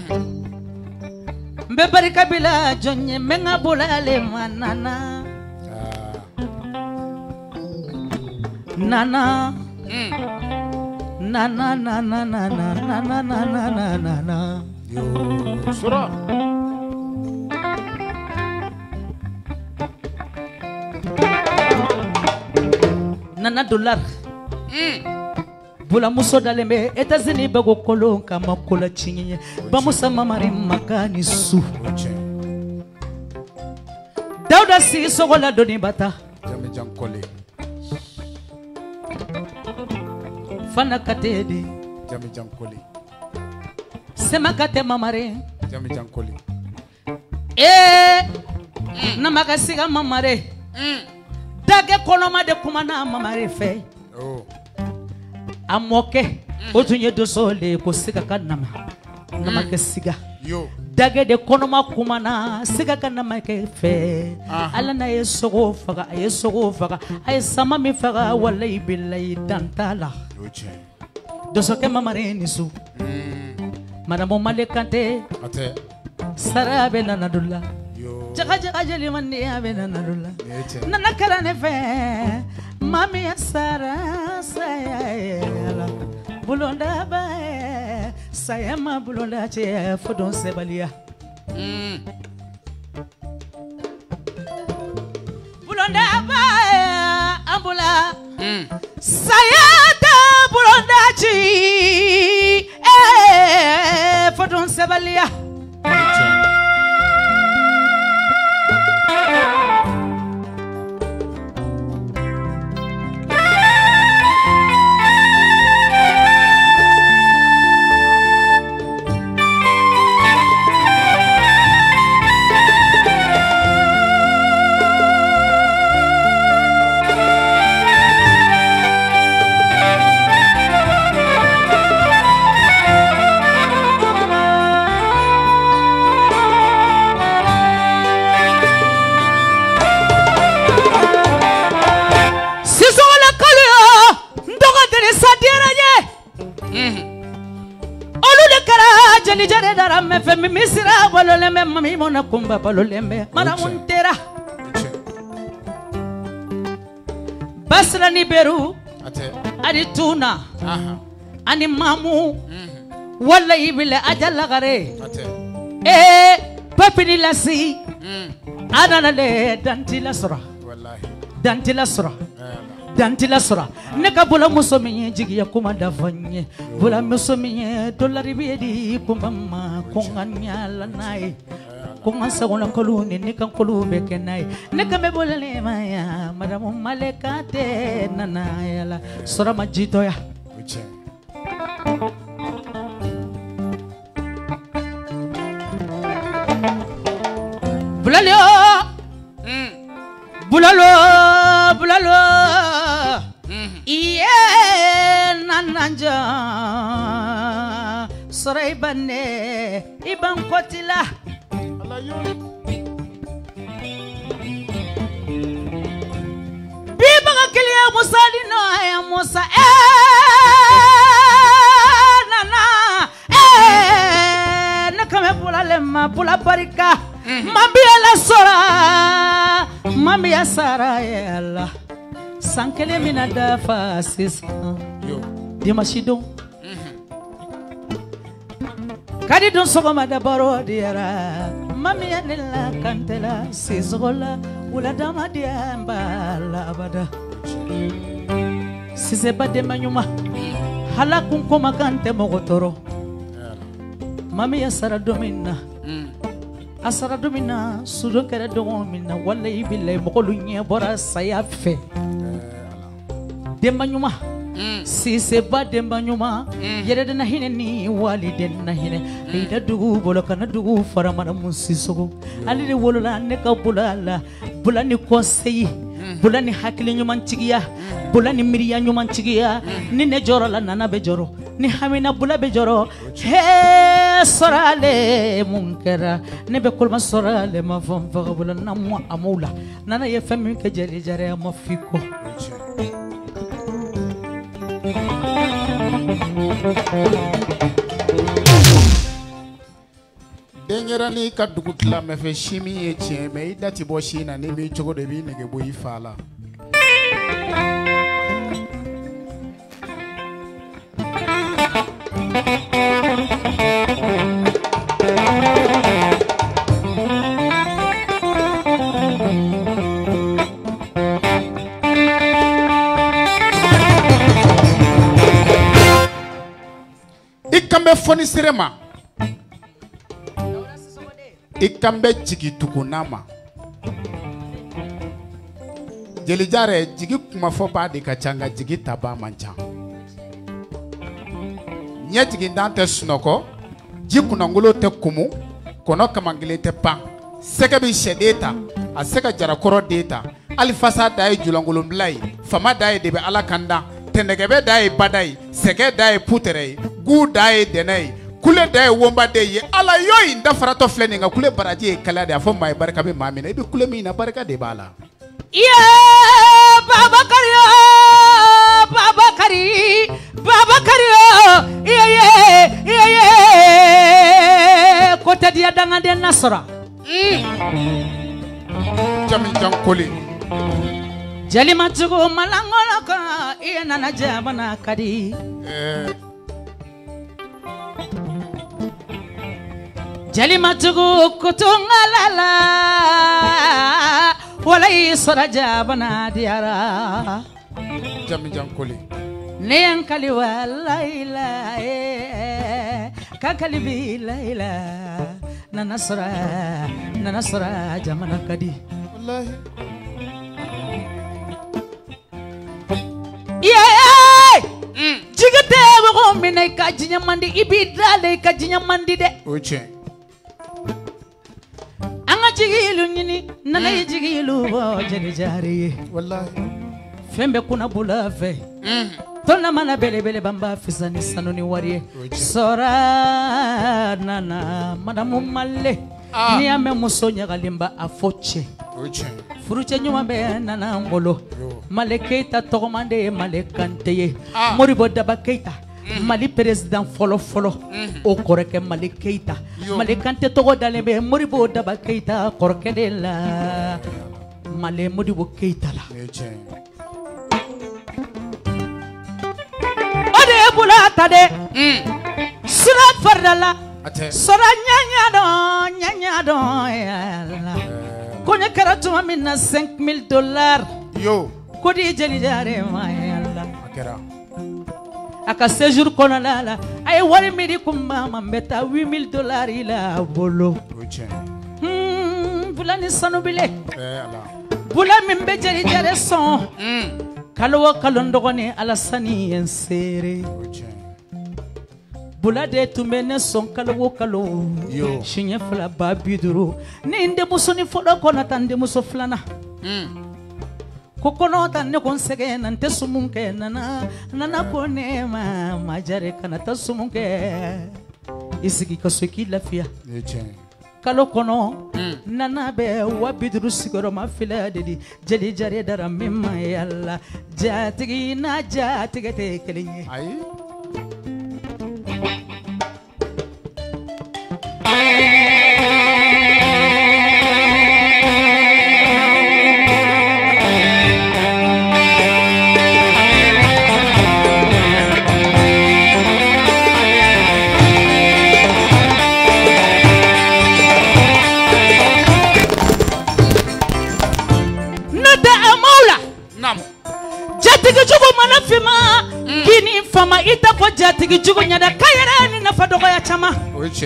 mbe barika bila jonye menga bulale manana Nana Nana Nana Nana Nana Nana Nana Nana Yo Sura Nana dollar Bula muso dalembe États-Unis bago kolon kama kola chinye Bamusa mamari makani su Dauda si sogola doni bata Jame jankole Fana katede Jame jankole Sema kate mamare Jame jankole Eh Namaka siga mamare Dage koloma de kumana mamare fe Oh Amoke Otunye dosole ko siga kanama Namaka siga Yo Dage de konoma kumana siga kanama ke fe Ala na yesogo faga yesogo faga ay sama mi faga wallahi billahi dantala Oche Dosoke mamare nisu Madamo malekante Ate Sarabe nanadullah Yo Jaga jaga jeli mandi abe nanadullah Eche Nana karane fe Mami asara saya Bulonda ba saya ma bulonda che fodon sebalia Bulonda ba ambula saya da bulonda chi eh fodon sebalia Jani jare dara me fe mi misira bolo lembe mami mona kumba bolo lembe mara muntera Basra ni Beru Ate Ani tuna Aha Ani mamu Walla ibile ajala gare Ate Eh papi ni lasi Adana le dantila sura Wallahi Dantila sura Dantila sura Neka bula muso minye jigi ya kumanda fanye Bula muso minye dolari biedi kumbama Konganya lanai Kongan sagona koluni nika kolube kenai Neka me bula le maya Madamu malekate nanaya la Sura majito ya Uche Bulalio Bulalo Bulalo Iye nananja Sorai bane Iban kotila Biba kakilia Musa dino ya Musa Eh nana Eh Nakame bulale ma bula barika Mambi ala sora Mambi asara yalla Sankele mina dafa sisa Dimashidon Kadi don sogoma da baro diara Mami yanela kantela sizola Ula dama diamba la abada Sise bade manyuma Hala kunkoma kante mogotoro Mami yasara domina Asara domina Sudon kere domina Wala ibile mogolu nye bora saya fe Demba nyuma Sise ba demba nyuma Yere dena hine ni wali dena hine Ida dugu bolo kana dugu faramana musisogo Ali de wolola neka bulala Bulani konseyi Bulani hakili nyuma nchigia Bulani miria nyuma nchigia Nine joro la nana bejoro Ni hamina bula bejoro He sorale munkera Nebe kulma sorale mafamfaga bula namwa amula Nana ye femi ke jari jari amafiko Denyerani ka dugu tila mefe shimi ye tiɲɛ mais i dati bɔ si na ni mi cogo de b'i nege bɔ i fa la foni sirema ikambe jigi tukunama jeli jare jigi kuma fo ba de ka changa jigi taba mancha nya jigi dante sunoko jikuna ngolo te kumu kono kamangile te pa seka bi shedeta a seka jara koro deta alifasa dai julangolo mlai fama dai de be alakanda tenegebe dai badai seke dai putere gu dai denai kule dai womba dai ala yoy ndafarato fleni nga kule baraji kala de afo mai baraka be mamina ibi kule mina baraka de bala yeah Babakar yo Babakari Babakar yo yeah yeah yeah yeah kota dia danga de nasra jami jankoli jali matugo malangola ka iya nana jabana kadi eh jali matugo kutungalala wala isra jabana diara jami jankoli nen kali wala ila eh kakali bila ila nana sura nana sura jamana kadi wallahi yeah jigate wo minay ka jinya mandi ibidale ka jinya mandi de oche anga jigilu nyini nana jigilu bo jeli jari wallahi fembe kuna bulafe tona mana bele bele bamba fisani sanoni wariye sora nana madamu malle ni ame musonya galimba afoche oche furuche nyuma be nana ngolo maleketa togomande malekanteye moribo daba keita mali president folo folo o koreke maleketa malekante togo dalebe moribo daba keita korke de la male modibo keita la oche ade bulata de sura fardala ate sura nyanya do nyanya do yalla konya karatu amina cinq mille dollars yo kodi jeli jare ma yalla akera aka séjour kono lala ay wari midi kumba mambeta huit mille dollars ila bolo oche hmm bulani sanubile eh ala bula mimbe jeli jare son kalwa kalondogoni alasani ensere oche bula de tumene son kalwo kalo yo shinye fula babiduru ni inde musoni fodo kona tande muso flana kokono tanne konsege nante sumunke nana nana kone ma majare kana tasumunke isigi kasoki lafia oche kalo kono nana be wabiduru sigoro mafila dedi jeli jare dara mimma yalla jatigi na jatigi te kelinye ai jatigi jugu mana fima kini fama ita fo jatigi jugu nyada kayere ni nafa dogo ya chama oche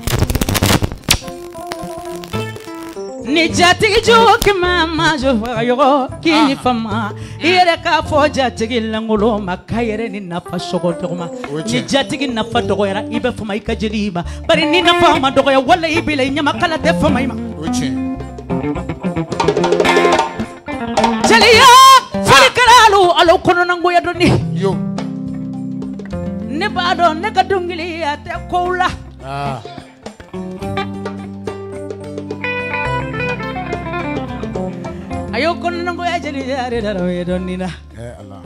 ni jatigi jugu kima ma jo yogo kini fama ire ka fo jatigi langulo makayere ni nafa shogo toma ni jatigi nafa dogo ya ibe fama ikajeliba bari ni nafa ma dogo ya wala ibile nyama kala te fama ima oche jeliya Karalu alo kono nango ya doni yo ne bado ne kadungili ya te koula ah ayo kono nango ya jeli yare daro ya doni na eh Allah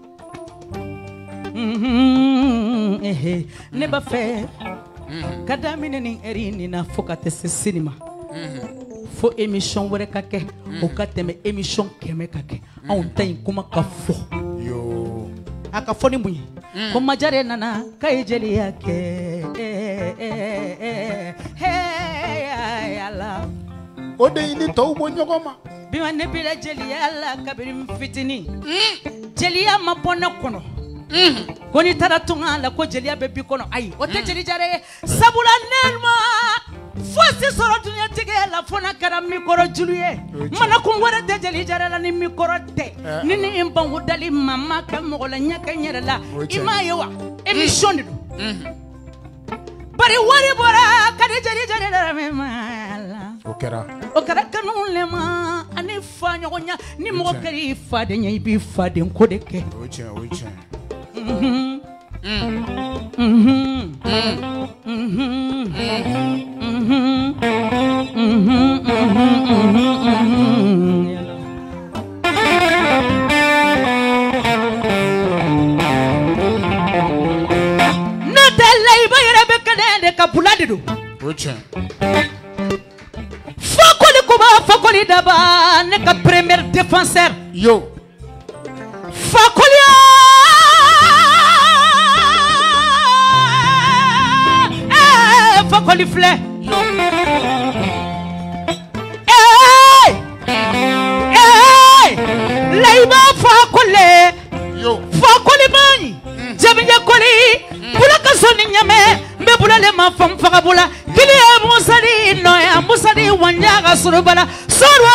mhm eh ne ba fe kadamine ni erini na fokate se cinema fo émission wore kake o kateme émission keme kake on tay kuma ka fo yo aka fo ni munyi ko majare nana kay jeli yake eh eh eh yalla o de ni to bo nyogoma bi wane bi la jeli yalla kabiri mfitini jeli ya mabona kono ko ni tara tunga la ko jeliya be bi kono ayi o te jeli jare sabula nelma fosi soro dunya tige la fona kara mikoro juluye mana kun wara te jeli jare la ni mikoro te ni ni imban wudali mama ka mo la nyaka nyere la ima yewa emission do bari wari bora kadi jeli jare la me mala okera okara kanu lema ani fa nyonya ni mo kari fa de nyai bi fa de ko de ke oche oche mhm mhm mhm mhm no telle ibayre be kade ka bulade do oche fakoli kuba fakoli daba ne ka premier défenseur yo fakoli eh fakoli flé eh eh laiba fakoli yo fakoli mani jabinya koli bula ka soni nyame mbe bula le ma fam faga bula kili e musadi no ya musadi wanja ga surubala sorwa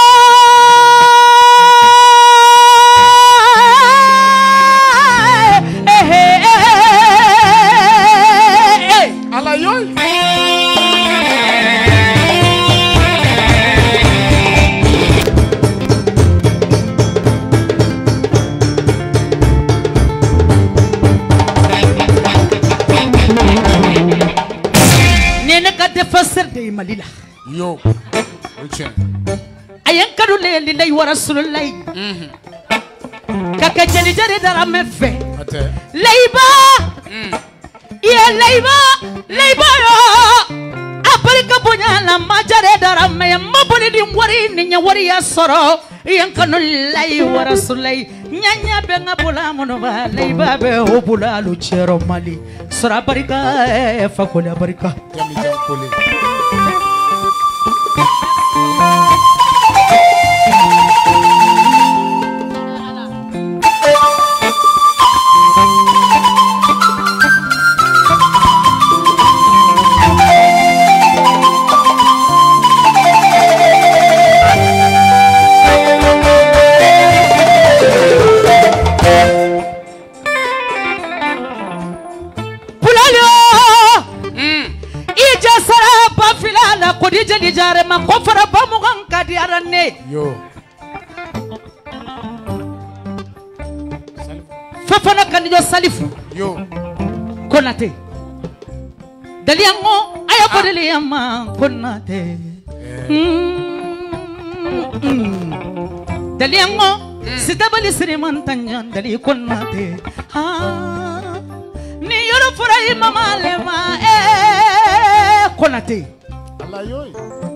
eh eh eh ala yo défenseur de Malila yo oche ayen kadu le lillahi wa rasulillahi kaka jeli jeli dara mefe ate leiba ya leiba leiba yo abarika bonya na majare dara me mabuli di wari ni nya wari ya soro yen kanu lillahi wa rasulillahi nyanya be ngabula mono ba leiba be obula lu chero mali sora barika e fakola barika jami jam kole jeli jare ma ko fara ba mu kan kadi aranne yo fafana kan jo salifu yo konate daliango aya ko daliama konate daliango sitabali siriman tanyan dali konate ha ni yoro furai mama lema eh konate yo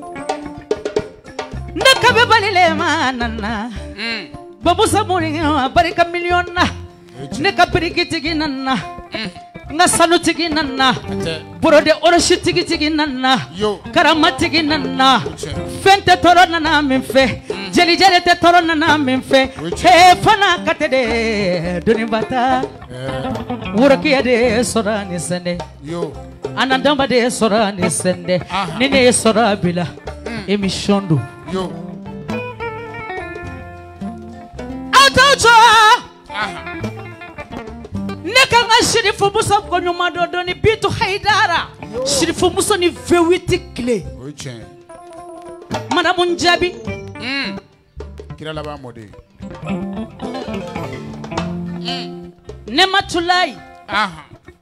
nakabe balile manana babu samuri barika miliona neka piriki tigi nana nga sanu tigi nana borode oroshi tigi tigi nana karama tigi nana fente toro nana minfe jeli jeli te toro nana minfe he fana katede doni bata wurakiya de sora ni sende yo anandamba de sora ni sende nene sora bila emission do yo atocho neka nga shirifu musa ko nyuma do do ni bitu haidara shirifu musa ni vewiti clé oche madame Njabi mm kira la ba mode nema tulai aha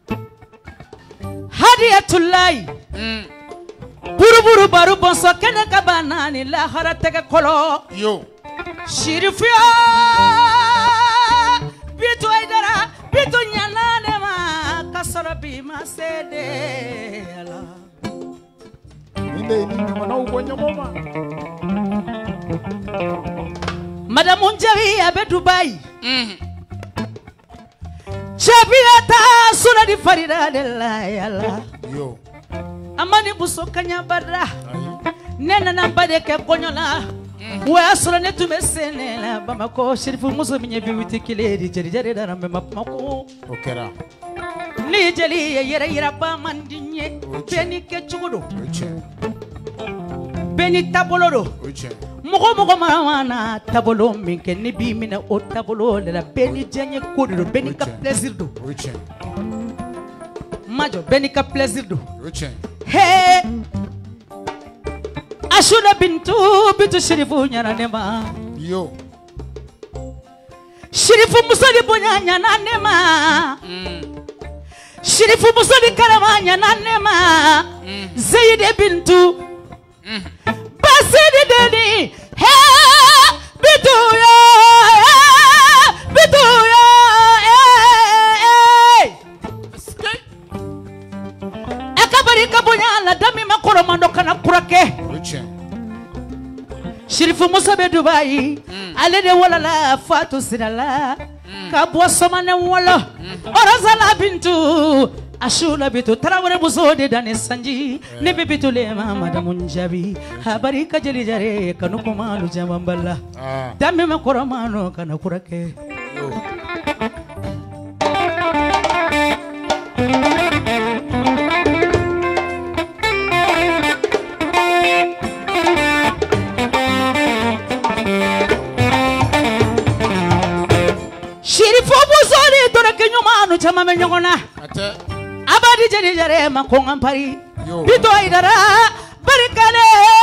Hadia tulai mm buru buru baru bonso kene kabana ni la haratega kolo yo shirifu bitu haidara bitu nyanane ma kasara bi masede ala inde ni mana ubonya mama madame Njabi abe Dubai mm Chabiata sura di farida de la yala yo amani buso kanya barra nena namba de ke konyola o ya sɔrɔ ne tun bɛ sɛnɛ la Bamakɔ Sherifu muso min ye bi witi kelen di jeli jeli dara mɛ ma Bamakɔ o kɛra ni jeli ye yɛrɛ yiraba man di n ye bɛɛ ni kɛcogo don o ye tiɲɛ bɛɛ ni taabolo don o ye tiɲɛ mɔgɔ mɔgɔ ma na taabolo min kɛ ni b'i minɛ o taabolo de la bɛɛ ni diɲɛ ko de don bɛɛ ni ka plaisir don o ye tiɲɛ majɔ bɛɛ ni ka plaisir don o ye tiɲɛ he Asuna Bintu Bintu Sherifu ɲana ne ma yo Sherifu muso de bonya ɲana ne ma Sherifu muso de karama ɲana ne ma Zeyide Bintu Basidi Deni he Bintu yo Bintu yo Akabari kabonya la dami makoro mando kana kurake Sherifu muso be Dubai ale de wala la Fatu Sinala ka bo somane wala Orazala Bintu Ashula Bintu Tarawore muso de dane sanji ne be bitule mama munjabi habari ka jeli jare kanu kumalu jamambala dami makoro mano kana kurake Kenyumanu chama menyongona abadi jeri jere makonga pari bito idara barikale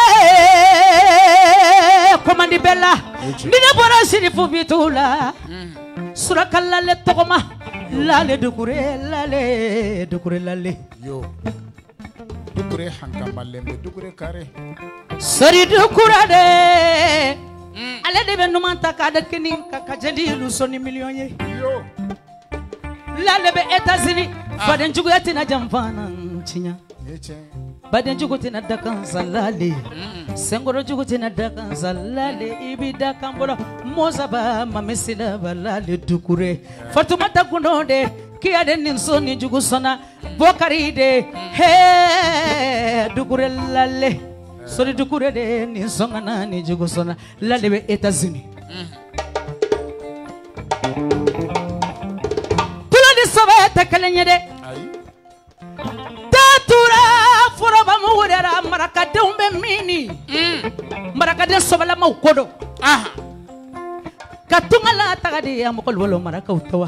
komandi bella ndine bora Sherifu bitula surakalla le tokoma lale dukure lale dukure lale yo dukure hankamalembe dukure kare sori dukura de ale de be numanta ka de kini ka jendi lu soni million ye yo Lale be États-Unis baden jugu yatina jamfana chinya baden jugu tina dakan salale sengoro jugu tina dakan salale ibida kambolo mozaba mamesila balale dukure Fatumata Gunonde kia de ninsoni jugu sona Bokari de he dukure lale sori dukure de ninsonga nani jugu sona lale be États-Unis Sobeta kalenye de Tatura foroba muwera marakade umbe mini marakade sobala maukodo ah katunga la tagadi ya mokol wolo maraka utawa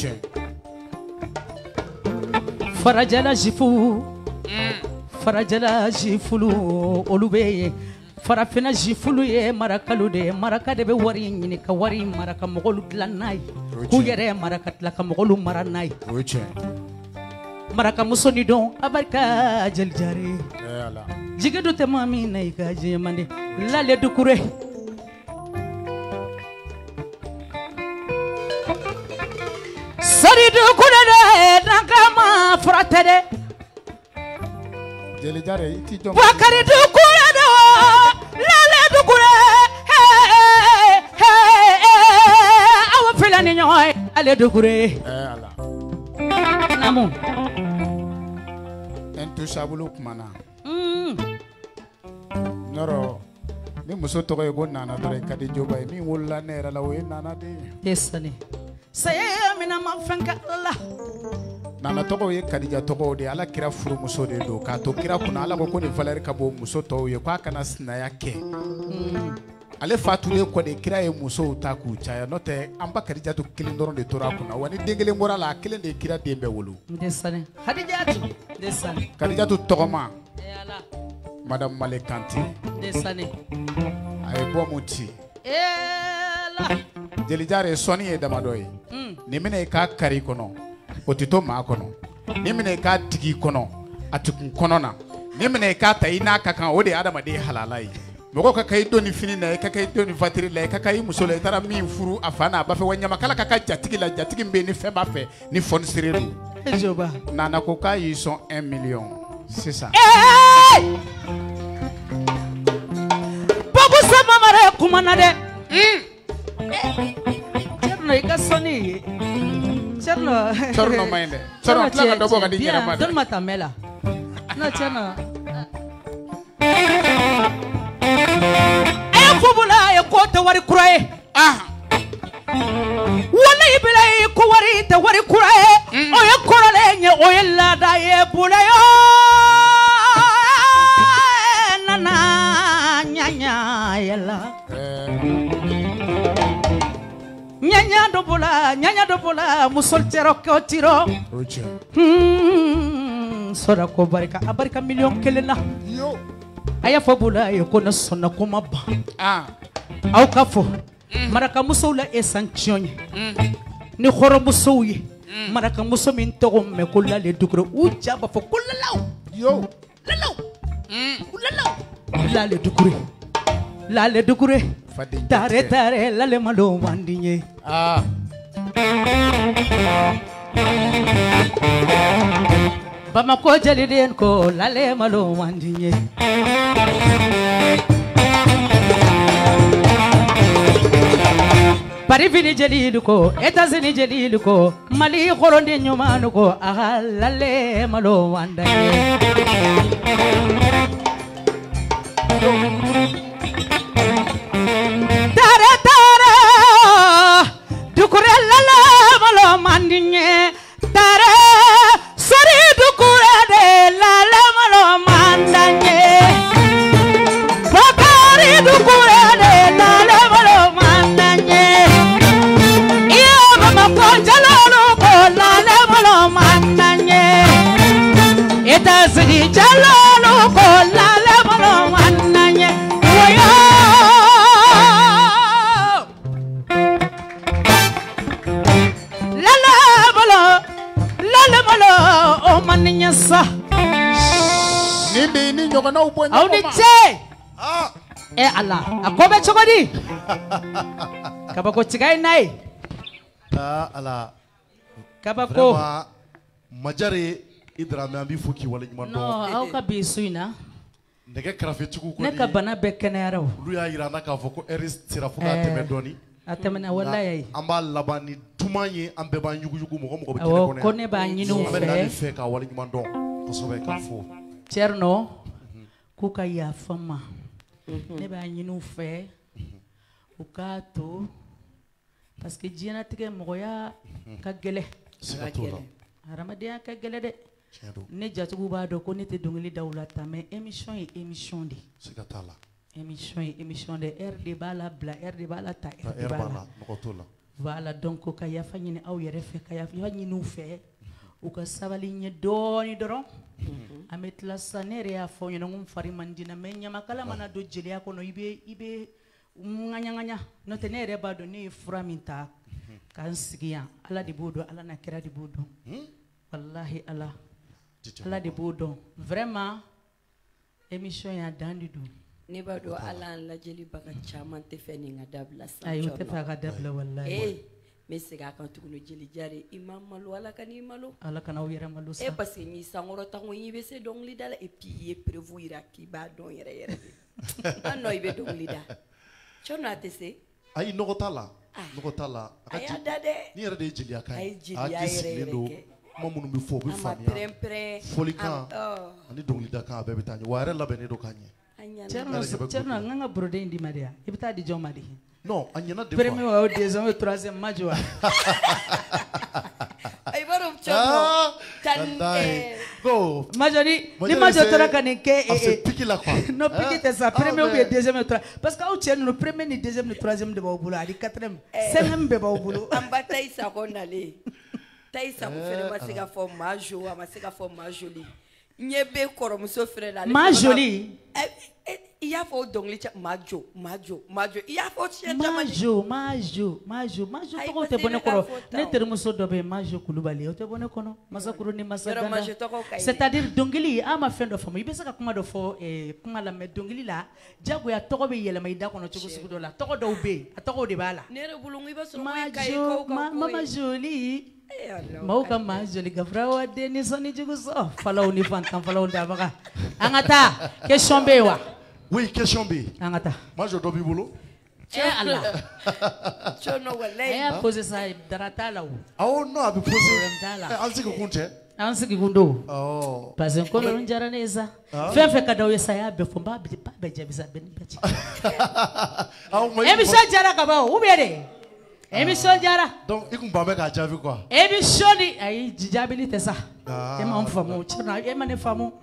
farajala jifu farajala jifulu olubeye farafina jifulu ye marakalu de maraka de be wari nyini ka wari maraka mogolu dlanai ku yere maraka la ka mogolu maranai oche maraka musoni don abarka jeljare eh ala jigedu te mami nay ka jemande lale dukure sari dukure de nakama frate de jeljare iti jom bakari dukure de lale dukure awa filani nyoy ale dukure eh ala namu intouchable kumana mm noro ni muso togo ye ko nana dore kadi joba mi wolla nera la we nana de desani saye mina manfanka Allah nana togo ye kadija togo de ala kira furu muso de do ka to kira kuna ala ko ko ni valer ka bo muso to ye ko kana sinaya ke mm. ale fatule ko de kira ye muso ta ku chaya note amba kadija to kilin doron de tora kuna wani dengele ngora la kilin de kira dembe wolu desani hadijatu desani kadija to togoma e ala madame Malekanti desani ay bo muti e ala jelijare soni e damadoy mm. ni mine ka kari kono otito ma kono ni mine ka tigi kono atukun kono na ni mine ka tayina kakan ode adama de halalai mogo ka kay doni fini na ka kay doni fatiri la ka kay musole tara min furu afana ba fe wanyama kala ka ka jatigi la jatigi mbe ni fe ba fe ni fon sireru ejoba nana ko ka yi son un million c'est ça hey! Babu sama mare kumana de cerno ika soni cerno cerno mainde cerno tla do boga di nyara ma don mata mela no cerno ay fubula te wari kura ye wallahi bilahi ko wari te wari kura ye o ye kɔrɔlen ye o ye laada ye bula yo nana ɲaɲa yɛlɛ ɲaɲa dɔ bula ɲaɲa dɔ bula musol tɛrɛ kɛ tiro sɔrɔ ko barika a barika miliyɔn kelen na a y'a fɔ bula ye ko ne sɔnna ko ma ban aw ka fɔ marakamusow la e sanction ye ni hɔrɔnmusow ye marakamuso min tɔgɔ mɛn ko lale dugure u ja b'a fɔ ko lalaw lalaw lalaw lale dugure lale dugure tare tare lale malo mandi ye Bamako jaliden ko lale malo mandi ye Parifini jelidu ko Etats-Unis jelidu ko Mali khorondi nyumanu ko aha lale malo wanda ye Tare tare dukure lale malo mandi ye Tare sori dukure de lale malo manda ye Bakari dukure de lale malo manda ye Jalalo ko lale malo mandanye Etats-Unis jalalo ko lale malo mandanye Woyo lale malo lale malo o maninya sa Nimbi ni nyogana ubonye au ni che e ala akobe chokodi kabako chigai nai Ah, ala. Kabako. Vraiment, majare idrame ambi fuki wala nyumando. No, au ka bisuina. Ndege krafe chuku ko. Ne ka bana bekene yaraw. Lu ya ira na ka foko eris tira fuka teme doni. Atemena wallahi. Amba labani tumanye ambe ba nyugu yugu mo mo ko be ko ne. Ko ne ba nyinu fe. fe. fe ka wala nyumando. Ko so be ka fo. Cherno. Ku ka ya fama. Ne ba nyinu fe. Ukato. Parce que diana tige moya ka gele haramadiya ka gele de ne jatugu ba do ko ne te dongili dawlata mais émission et émission de sikatala émission et émission de R D bala bla R D bala ta R D bala nokotola voilà donc ka ya fanyine aw yere fe ka ya fanyine fe u ka sabali nye doni doron amet la sanere ya fo nyina ngum fari mandina men nyama kala mana do jeli akono ibe ibe nganya nganya no tenere ba do ni furaminta kan sigiya ala di bodo ala na kira di bodo wallahi ala ala di bodo vraiment émission ya dandidu ne ba do ala la jeli baka chaman te feni nga dabla sa ayo te fa dabla wallahi eh me siga kan tukuno jeli jare imam malu ala kan imalo ala kan awira malu sa e parce que ni sangoro tango yibe se dong lidala et puis e prévoir ki ba don yere yere an no ibe dong lidala chono atese ay nogotala nogotala aya dade ni yere de jili akai ay jili ayere yere mamunu bi fo bi fanya prempre folika ani dongli da kan bebe tanya ware la bene do kanye cerno cerno nganga brode ndi madia ibita di jomadi non anyana de premier wa deuxième troisième majwa ay barum chono tan go majori ni majo tora kanike e piki la quoi no piki te sa premier ou deuxième trois parce que au cerno no premier ni deuxième ni troisième de bawbulo adi quatrième cinquième be bawbulo amba tay sa konale tay sa ko fere masika fo majo amasika fo majoli nyebe koromu so fere la majoli il y a fo dongli cha majo majo majo il y a fo chen majo majo majo majo to te bone koro ne termo so dobe majo kulubali o te bone kono masakuru ni masaganda c'est-à-dire dongili ama fendo famo ibesa ka kuma do fo e kuma la me dongili la jago ya to be yele mai da kono chugo sugo la to do be atoko de bala nere bulungu ibaso kai ko mama joli mauka majoli gafrawa deni soni jugo so falaw ni fantan falaw ndabaka angata question bewa. Oui, question B. Angata. Moi, je dois bibolo. Eh Allah. Tu no walay. Eh poser ça darata là. Oh non, abi poser. Eh ansi ko kunte. Ansi ko kundo. Oh. Parce que ko njara neza. Fe fe kada we saya be fomba be pa be jabisa be ni beti. émission jara ka ba ou bien de émission jara donc i kun ba be ka jaabi quoi émission ni ay jijabili te sa e ma famu chana e ma ne famu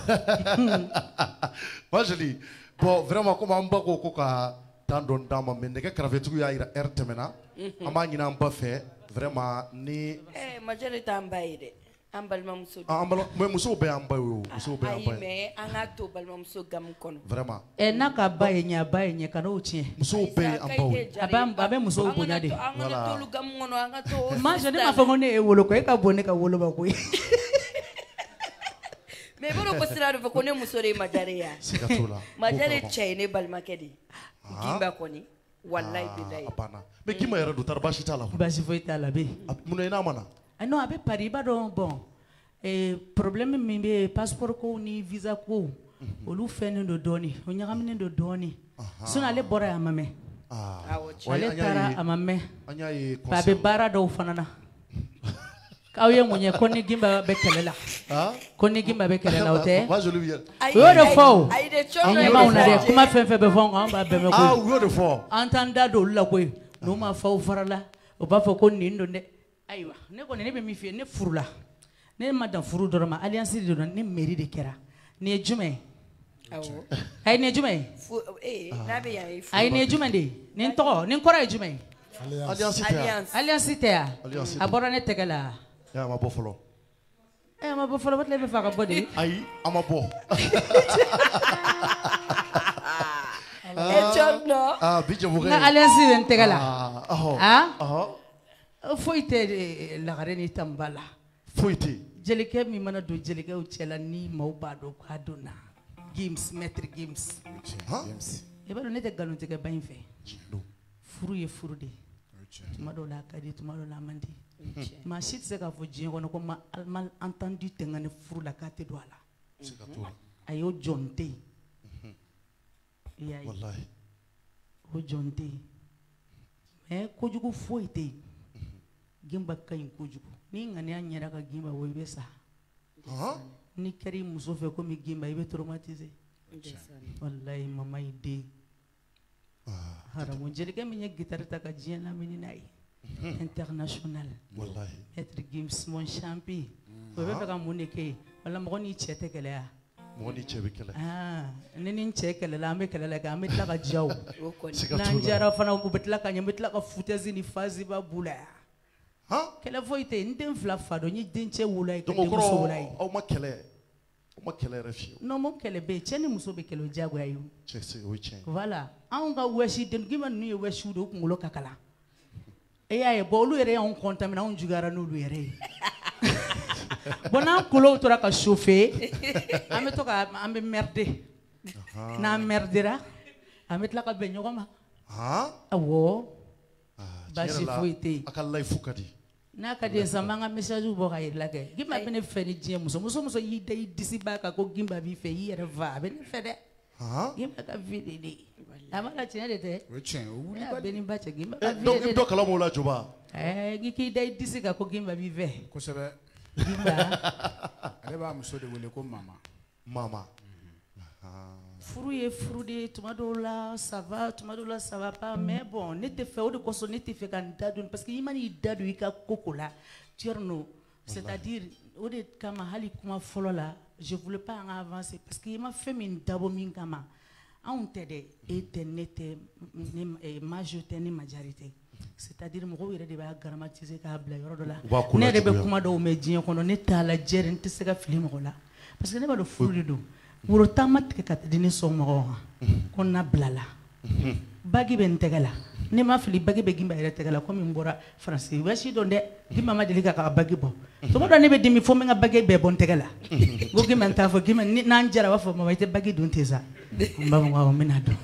moi je dis bon vraiment comme on ba ko ko ka tan don dama men ne ka kravetigu ya ira r temena ama nyina am ba fe vraiment ni eh majorité am bayde am balma muso am balo me muso be am bayo muso be am bayo bayo mais anga to balma muso gam kono vraiment e na ka baye nya baye nya kana utie muso be am bayo abam abe muso bonya de anga to lu gam ngono anga to ma je ne ma fa ngone e wolo ko e ka bone ka wolo ba ko mais boro ko sira do ko ne muso re majare ya sikatula majare chai ne balma kedi gimba koni wallahi billahi apana me kima yara do tarbashi tala bashi foi tala be muno ina mana ah non abe pariba do bon e problème mi be passeport ko ni visa ko olu fene do doni o nyagamne do doni suna le bora amame ah wale tara amame anya yi ba be bara do fanana kaw ye munye koni gimba be kelela ah koni gimba be kelela ote moi je lui viens yo de fo ay de chono ma una de kuma fen fe be fon ba be me ah ko yo de fo entenda do la ko no ma fa farala o ba fo ko nindo de aywa ne ko ne be mi fie ne furula ne madam furu do ma alliance do ne mairie de kera ne jume awo ay ne jume eh na be ya ay ne jume de ne to ne kora jume alliance alliance alliance te abora ne tegala ya ma bo folo eh ma bo folo bat le be fa ka body ay ama bo e chono ah bije bu na alliance ben tegala ah ah ah foite la gareni tambala foite jelike mi mana do jelike o chela ni mau bado kaduna games maître games ha e ba do ne te galon te ke bain fe no furu ye furu de tuma do la kadi tuma do la mandi ma shit se ka fo jien kono ko ma mal entendu tengane furu la kate do ala sikatula ayo jonte yayi wallahi o jonte mais kojugu foite gimba kay kojugu ni ngani anyera ka gimba wo be sa ah ni kari muso fe ko mi gimba ibe traumatiser wallahi mama ide haramu jelike mi nyek guitar ta ka jien la mini nay international wallahi être gims mon champi wo be ka munike wala mo ni chete kele ya mo ni chebe kele ah ni ni chete kele la me kele la ka me la ka jaw sikatula na njara fana ko betla ka nyambetla ka futezi ni fazi ba bula ha kele foite ndem fla fado ni denche wulay ke donc muso ko wulay au ma kele au ma kele refi no mo kele be cheni muso be kele jago ayu che c'est oui chen voilà an ga weshi den gima nu ye weshi do kungulo kakala e ya e bolu ere on contamina on jugara no lu ere bona kulo tora ka chauffer ame to ka ambe merde na merdera ame tla ka be nyogoma ha awo bashi foite akalla fukadi na ka de samanga message bo ka irla ke gima bene feni je muso muso muso yi dai disi ba ka ko gimba bi fe yi ere va bene fede ha gimba ka vide de amala chene de te wechen o wuli ya bene ba che gimba eh ka donc vide ibdo kala mo la juba eh gi ki dai disi ka ko gimba bi ve ko sebe gimba ale ba muso de wele ko mama mama furu ye furu de tuma do la ça va tuma do la ça va pas mais bon ne te fait o de koso ne te fait kan dadun parce que imani dadu ika kokola tierno c'est-à-dire o de kama hali kuma folo la je voulais pas en avancer parce que ima fait min dabo min kama on t'aide et te nete ni majorité ni majorité c'est-à-dire mo yere de ba grammatiser ka bla yoro do la ne de be kuma do me dien kono ne tala jere nte se ka film ko la parce que ne ba do furu do wuro tamat ke kat dini so mo ko na blala bagi ben tegala ne ma fili bagi be gimba ere tegala ko min bora français washi do de di mama de lika ka bagi bo to mo do ne be dimi fo mi nga bagi be bon tegala go gimba ta fo gimba ni nan jara wa fo mo te bagi dun teza mba mo wa mina do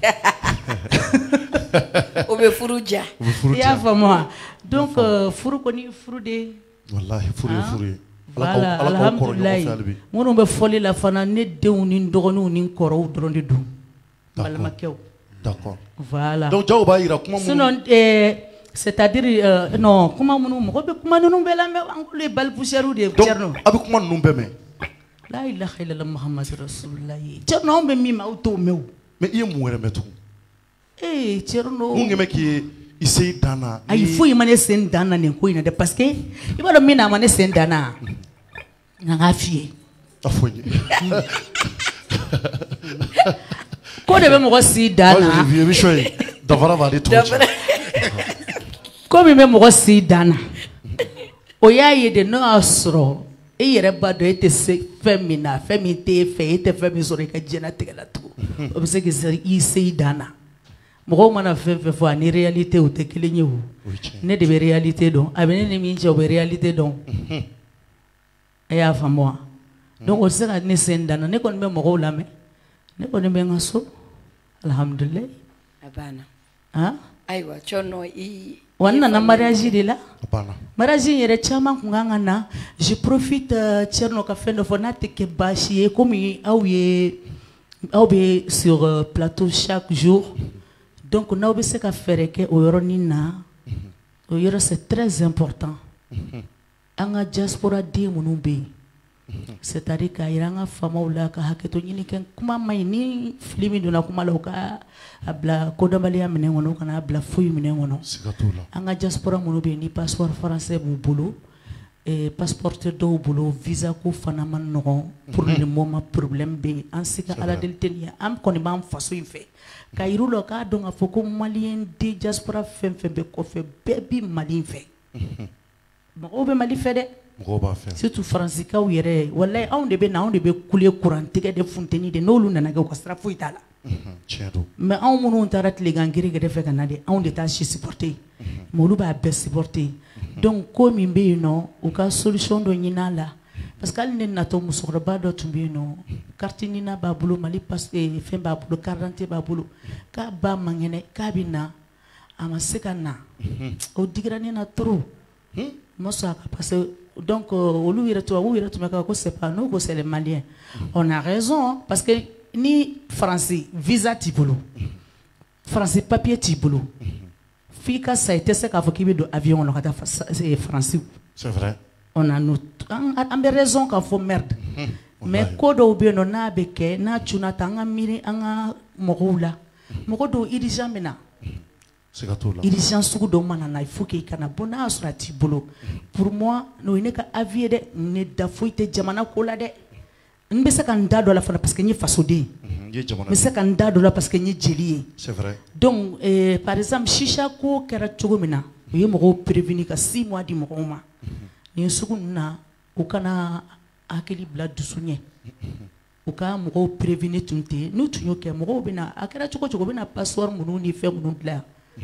o be furuja ya fo mo donc furu ko ni furu de wallahi furu furu voilà alhamdulillah mono be foli la fana ne dew ni ndogonu ni koro dron de dum balma kew d'accord voilà donc jaw ba ira kuma sinon eh c'est-à-dire euh, non kuma munu mo be kuma nunu be la me angole bal poussière de cerno abi kuma nunu be me la ilaha illallah muhammad rasulullah cerno be mi ma auto mew mais iye mu were metu eh Cherno mun nge ki ise dana ay fo imane sen dana ne ko ina de parce que ibalo mina mane sen dana na ngafie afonye ko de be mo si dana vieux bichoy davara va de toja ko mi me mo si dana o ya ye de no asro e yere ba do ete se femina femite fe ete femi so re ka jena tegala to o be se ke se i se dana mo mana fe fe fo ani réalité o te kelenye wo ne de be réalité don abene ne mi nje o be réalité don e ya fa moi donc o se ka ne sen dana ne kon be mo la me ne kon be ngaso alhamdulillah abana ha aiwa chono i wannan na mariage de la abana mariage yere chama kunganga na je profite Cherno ka fendo fonate ke bashi comme au ye au be sur uh, plateau chaque jour donc na obe se ka faire ke o yoro nina o yoro c'est très important anga diaspora de munumbe c'est-à-dire ka iranga fama ula ka haketo nyini ken kuma mai ni filimi dona kuma loka abla kodambali ya mene ngono kana abla fuyu mene ngono sikatula anga diaspora munube ni passeport français bu bolo et passeport do bolo visa ko fana man no pour le moment problème be ansika ala del tenia am koni bam faso infe ka irulo ka donga foko malien de diaspora fem fem be ko fe bebi malien fe mo be mali fe de surtout francikaw yɛrɛ wallahi anw de bɛ na anw de bɛ kule courant tigɛ de funteni de n'olu nana kɛ u ka sira foyi t'a la mais anw minnu taara tilegan giri kɛrɛfɛ ka na de anw de t'a si supporter mais olu b'a bɛɛ supporter donc ko min bɛ yen nɔ u ka solution dɔ ɲini a la parce que hali ne natɔ musokɔrɔba dɔ tun bɛ yen nɔ carte nina b'a bolo mali passe fɛn b'a bolo carte d'identité b'a bolo k'a ba man kɛnɛ k'a bɛ na a ma se ka na o digira ne na trop ma sɔn a ka parce que donc olu yɛrɛ to olu yɛrɛ tun bɛ ka ko c'est pas nous que c'est les Maliens on a raison parce que ni français visa t'i bolo français papier t'i bolo f'i ka sa i tɛ se k'a fɔ k'i bɛ don avion kɔnɔ ka taa français c'est vrai on a nous an bɛ raison k'a fɔ merde mais ko dɔw bɛ yen nɔ n'a bɛ kɛ n'a cunna ta an ka miiri an ka mɔgɔw la mɔgɔ dɔw urgent bɛ na urgence sugu dɔw mana na il faut que i kana bɔ n'a sɔrɔ a t'i bolo pour moi n'o ye ne ka avis ye dɛ ne da foyi tɛ jamana ko la dɛ n bɛ se ka n da dɔ la fana parce que n ye fasoden ye n bɛ se ka n da dɔ la parce que n ye jeli ye donc euh, par exemple shisha ko kɛra cogo min na u ye mɔgɔw prévenir ka six mois di mɔgɔw ma nin sugu ninnu na u kana hakili bila dusu ɲɛ u ka mɔgɔw prévenir tun tɛ n'u tun y'o kɛ mɔgɔw bɛ na a kɛra cogo cogo u bɛ na passeport minnu ni fɛn minnu dilan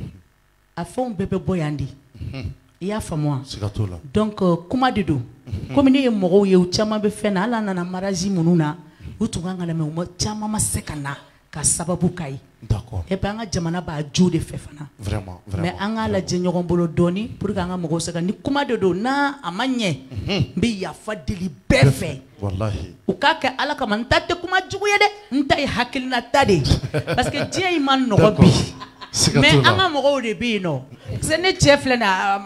a fɛnw bɛɛ bɛ bɔ yan de i y'a faamu wa donc kuma de don komi ne ye mɔgɔw ye u caman bɛ fɛn na hali an nana mariage minnu na u tun kan ka lamɛn u ma caman ma se ka na ka sababu k'a ye et puis an ka jamana b'a jo de fɛ fana mais an k'a lajɛ ɲɔgɔn bolo dɔɔni pour que an ka mɔgɔw se ka ni kuma de don n'a a ma ɲɛ n bɛ yafa deli bɛɛ fɛ u k'a kɛ ala kama n ta tɛ kuma jugu ye dɛ n ta ye hakilina ta de parce que diɲɛ in ma nɔgɔ bi mais an ka mɔgɔw de bɛ yen nɔ parce que ne cɛ filɛ nin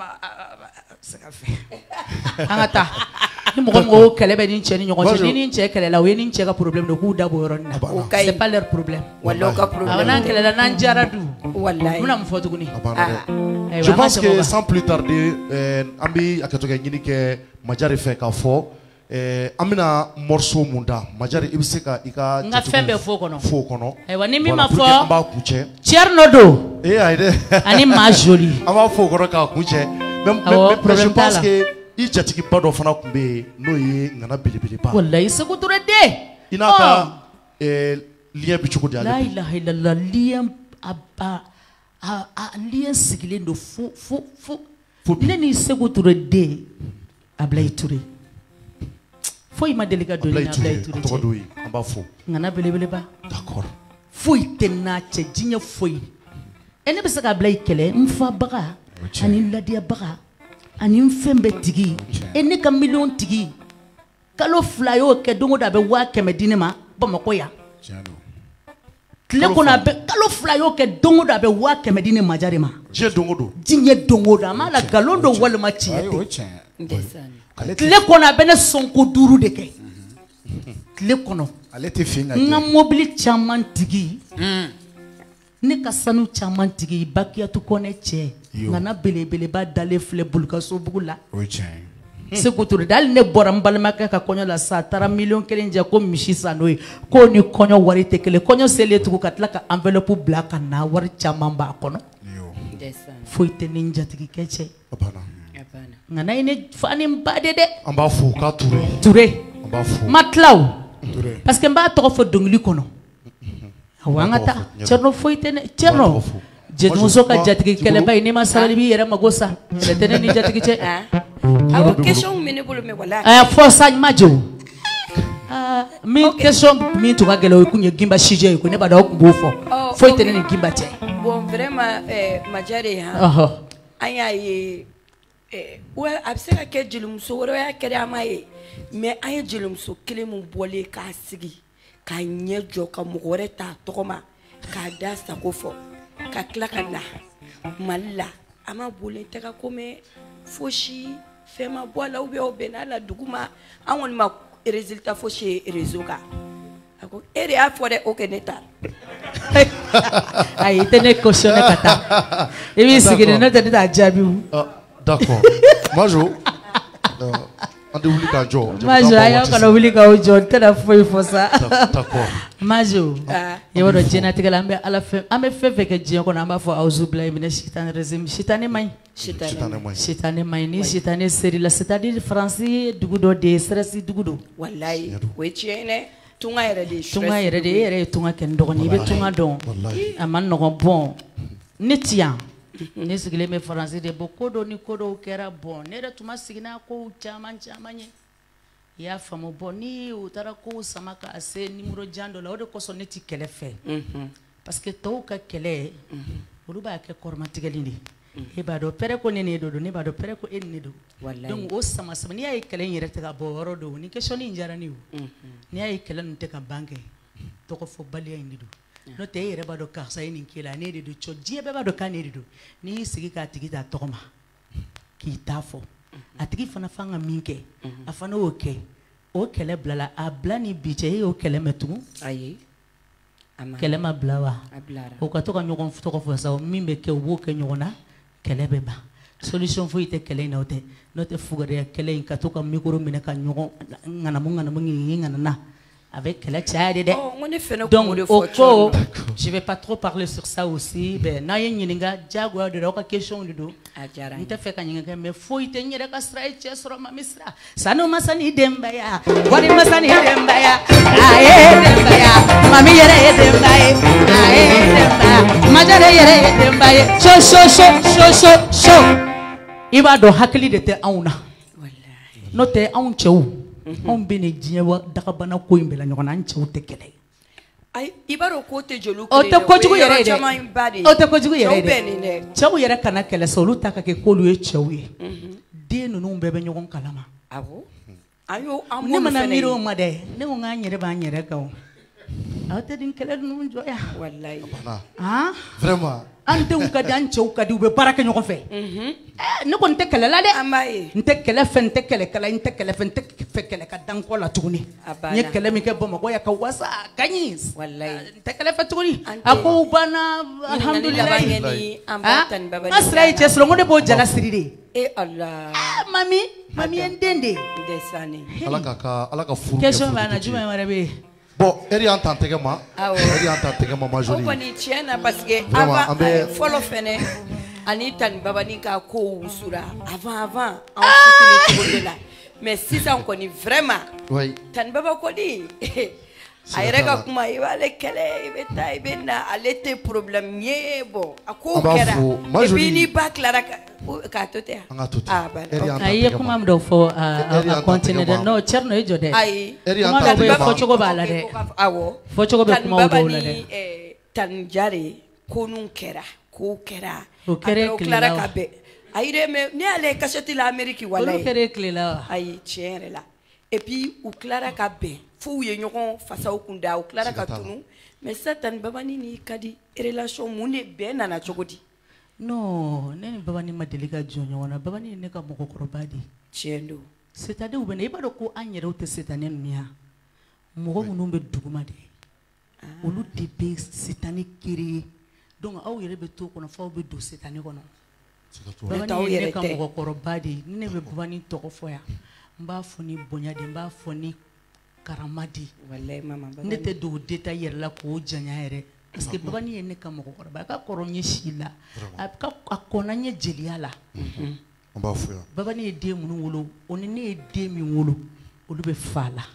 se ka fɛ an ka taa ni mɔgɔ mɔgɔw kɛlɛ bɛ ni cɛ ni ɲɔgɔn cɛ ni ni cɛ kɛlɛla o ye ni cɛ ka problème de k'u da bɔ yɔrɔ nin na c'est pas leur problème n'an kɛlɛla n'an jara du n bɛna mun fɔ tuguni je pense que sans plus tarder an bɛ hakɛto kɛ ɲini kɛ Majari fɛ k'a fɔ an bɛna morceau mun da Majari i bɛ se ka i ka n ka fɛn bɛɛ fɔ kɔnɔ fɔ kɔnɔ ayiwa ni min ma fɔ an b'a kuncɛ Cherno don ee ayi dɛ ani maa joli an b'a fɔ kɔnɔ k'a kuncɛ mais je pense que i jatigiba dɔ fana tun bɛ yen n'o ye Nana Belebeleba walayi Sékou Touré den i n'a ka lien bɛ cogo di ale la ilaha illallah lien a a a lien sigilen don fo fo fo ne ni Sékou Touré den Ablaye Touré foyi ma deli ka don ni Ablaye Touré cɛ an b'a fɔ Nana Belebeleba d'accord foyi tɛ n'a cɛ diɲɛ foyi e ne bɛ se ka Ablaye kɛlɛ n fabaga ani n ladiyabaga ani n fɛn bɛɛ tigi e ne ka miliyɔn tigi kalo fila y'o kɛ don o don a bɛ waa kɛmɛ di ne ma Bamakɔ yan tile kɔnɔ a bɛ kalo fila y'o kɛ don o don a bɛ waa kɛmɛ di ne Majari ma diɲɛ don o don diɲɛ don o don a m'a la nkalon don walima tiɲɛ tɛ tile kɔnɔ a bɛ ne sɔn ko duuru de kɛ tile kɔnɔ n ka mobili caman tigi ne ka sanu caman tigi Bakiyatu Kone cɛ nka na belebeleba dalen filɛ Bulukasobugu la Sékou Touré dali ne bɔra n balimakɛ ka kɔɲɔ la sa a taara miliyɔn kelen jɛ ko misi san n'o ye ko ni kɔɲɔ wari tɛ kelen kɔɲɔ selen tugun ka tila ka enveloppe bila ka na wari caman b'a kɔnɔ foyi tɛ ni n jatigikɛ cɛ nka n'a ye ne fa ni n ba de dɛ an b'a fo k'a Touré Touré an b'a fo ma tila o parce que n b'a tɔgɔ fɔ dɔnkili kɔnɔ awɔ an ka taa Thierno foyi tɛ ne Thierno jɛnmuso ka jatigi kɛlɛba ye n'i ma sabali b'i yɛrɛ mago sa kɛlɛ tɛ ne ni jatigi cɛ awɔ question min bɛ ne bolo mais wala a y'a fɔ sa ma jɔ min question min tun ka gɛlɛn o ye kun ye Gimba Sijɛ ye ko ne b'a dɔn aw tun b'o fɔ foyi tɛ ne ni Gimba cɛ bon vraiment Majare han an y'a ye ouais a bɛ se ka kɛ jelimuso wɛrɛ y'a kɛ an m'a ye mais an ye jelimuso kelen min bɔlen k'a sigi k'a ɲɛ jɔ ka mɔgɔ wɛrɛ t'a tɔgɔ ma k'a da sago fɔ ka tila ka na Mali la a ma boli tɛ ka ko mɛn fosi fɛn ma bɔ a la ou bien o bɛnna la dugu ma an kɔni ma résultat fosi ye réseau kan a ko e de y'a fɔ dɛ o kɛ ne ta ayi i tɛ ne cautionné ka taa i b'i sigi de ne tɛ ne t'a jaabi o d'accord Majo an tɛ wuli k'an jɔ Majo a y'aw kana wuli k'aw jɔ n tɛna foyi fɔ sa d'accord Majo i b'a dɔn diɲɛlatigɛ la an bɛ ala fɛn an bɛ fɛn fɛn kɛ diɲɛ kɔnɔ an b'a fɔ awuzubilayi mina sitani rejim sitani man ɲi sitani man ɲi ni sitani serila c'est-à-dire faransi ye dugu dɔ de ye stress dugu don walayi o ye tiɲɛ ye dɛ tunga yɛrɛ de ye tunga yɛrɛ de e yɛrɛ ye tunga kɛ n dɔgɔnin i bɛ tunga dɔn a ma nɔgɔn bɔn ne ti yan ne sigilen bɛ faransi de bɔ ko dɔ ni ko dɔw kɛra bɔn ne yɛrɛ tun ma sigi n'a kow caman caman ye i y'a faamu bɔn ni u taara kow sama ka se nimero jan dɔ la o de kosɔn ne ti kɛlɛ fɛ parce que tɔw ka kɛlɛ olu b'a kɛ kɔrɔmatigɛli de e b'a dɔn pɛrɛ ko ne ne do don ne b'a dɔn pɛrɛ ko e ne do donc o sama sama n'i y'a ye kɛlɛ in yɛrɛ tɛ ka bɔ yɔrɔ do ni question in diyara ne ye o n'i y'a ye kɛlɛ ninnu tɛ ka ban kɛ tɔgɔ fɔ baliya in de do n'o tɛ e yɛrɛ b'a dɔn karisa ye nin kɛ la ne de do cɔ diɲɛ bɛɛ b'a dɔn k'a ne de do n'i y'i sigi k'a tigi t'a tɔgɔ ma k'i t'a fɔ a tigi fana f'an ka min kɛ a fana y'o kɛ o kɛlɛ bilala a bila ni bi cɛ e y'o kɛlɛ mɛn tugun ayi kɛlɛ ma bila wa o ka to ka ɲɔgɔn tɔgɔ fɔ sa min bɛ kɛ o b'o kɛ ɲɔgɔn na kɛlɛ bɛ ban solution foyi tɛ kɛlɛ in na o tɛ n'o tɛ fugariya kɛlɛ in ka to ka micro minɛ ka ɲɔgɔn ŋanamu ŋanamu ŋiɲi ŋanana a bɛ kɛlɛ caya de dɛ donc o ko je vais pas trop parler sur ça aussi bɛn n'a ye ɲininka diyagoya de don aw ka question de don n tɛ fɛ ka ɲininka mais foyi tɛ n yɛrɛ ka sira ye cɛ sɔrɔ mami sira sanu ma sa ni denbaya wari ma sa ni denbaya a ye denbaya mami yɛrɛ ye denba ye a ye denbaya Majare yɛrɛ ye denba ye so so so so so so i b'a dɔn hakili de tɛ anw na n'o tɛ anw cɛw anw bɛ nin diɲɛ dagabana ko in bɛɛ la ɲɔgɔn na an cɛw tɛ kɛlɛ ayi i b'a dɔn ko tɛ jeliw o tɛ kojugu yɛrɛ ye dɛ o tɛ kojugu yɛrɛ ye cɛw bɛ nin dɛ cɛw yɛrɛ kana kɛlɛ sa olu ta ka kɛ k'olu ye cɛw ye den ninnu bɛɛ bɛ ɲɔgɔn kalama awɔ an y'o an ne mana miiri o ma dɛ ne ko k'an yɛrɛ b'an yɛrɛ kan o aw tɛ nin kɛlɛ ninnu jɔ yan walayi han vraiment an denw ka di an cɛw ka di u bɛ baara kɛ ɲɔgɔn fɛ ne kɔni tɛ kɛlɛ la dɛ an b'a ye n tɛ kɛlɛ fɛ n tɛ kɛlɛkɛla n tɛ kɛlɛ fɛ n tɛ fɛ kɛlɛ ka dan kɔ la tuguni n ye kɛlɛ min kɛ Bamakɔ yan ka wasa ka ɲi n tɛ kɛlɛ fɛ tuguni a ko banna alhamdulilayi n ka sira ye cɛ sɔrɔ n ko ne b'o jala siri de e ala mami mami ye n den de ala ka ka ala ka furu question b'a na jumɛn wɛrɛ bɛ yen bon eri y'an ta tɛgɛ ma eri y'an ta tɛgɛ ma Majori o kɔni tiɲɛ na parce que avant fɔlɔ fɛnɛ ani Tani Babani ka kow wusura avant avant an fitinin cogo de la mais sisan kɔni vraiment Tani Baba kɔni a yɛrɛ ka kuma i b'ale kɛlɛ i bɛ taa i bɛ na ale tɛ problème ye bon a ko kɛra et puis ni ba tilara k'a to ten an ka to ten a ye kuma min dɔ fɔ a continuer dɛ non Thierno e jɔ dɛ ayi kuma dɔw bɛ yen fɔcogo b'a la dɛ awɔ fɔcogo bɛ kumaw dɔw la dɛ Tani Jare ko nun kɛra ko kɛra o kɛra e tilara ka bɛn ayi dɛ mais ne y'ale kasɛti la Amérique walayi olu kɛra e tile la wa ayi tiɲɛ yɛrɛ la et puis u tilara ka bɛn f'u ye ɲɔgɔn fasaw kun da u tilara ka tunu mais sisan Tani Babani ni ka di relation mun de bɛn nana cogo di non ne ni Babani ma deli ka jɔ ɲɔgɔn na Babani ye ne ka mɔgɔkɔrɔba de tiɲɛ don c'est-à-dire u bɛ na i b'a dɔn ko an yɛrɛw tɛ sitanɛ ninnu yan mɔgɔ minnu bɛ duguma de olu de bɛ sitanɛ créer donc aw yɛrɛ bɛ to kɔnɔ f'aw bɛ don setani kɔnɔ Baba babani ni ye ne ka yɛrɛ tɛ. mɔgɔkɔrɔba de ye ni ne bɛ babani tɔgɔ fɔ yan n b'a fɔ ni bonya de n b'a fɔ ni karama de Wallahi mama Baba ne tɛ don détail yɛrɛ la k'o janya yɛrɛ parce que babani ye ne ka mɔgɔkɔrɔba a ka kɔrɔ n ye si la a ka a kɔnna n ye jeliya la an b'a fɔ yan babani ye den minnu wolo o ni ne ye den min wolo olu bɛ fa la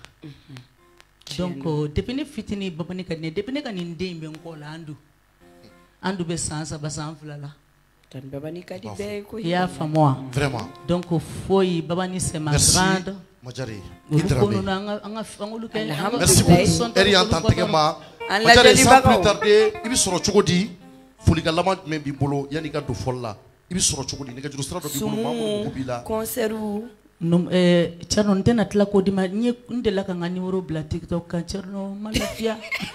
donc euh, depuis ne fitinin babani ka di ne depuis ne ka nin den in bɛ n kɔ la an dun an dun bɛ san saba san fila la Tan Baba ni ka di bɛɛ ye koyi. i y'a faamu wa vraiment donc foyi babani c'est ma merci grande Majari olu ko Idrame ninnu an ka an ka an k'olu kɛ an ka merci beaucoup eri y'an tan tɛgɛ ma An Majari sans lajɛlibagaw. plus tarder i bɛ sɔrɔ cogo di folikan laban jumɛn b'i bolo yanni i ka don fɔli la i bɛ sɔrɔ cogo di nɛgɛjuru sira dɔ b'i bolo maa minnu mago b'i la concert Num, eh, Thierno n tɛna tila k'o di ma n ye n delila ka n ka numéro bila TikTok kan Thierno ma lafiya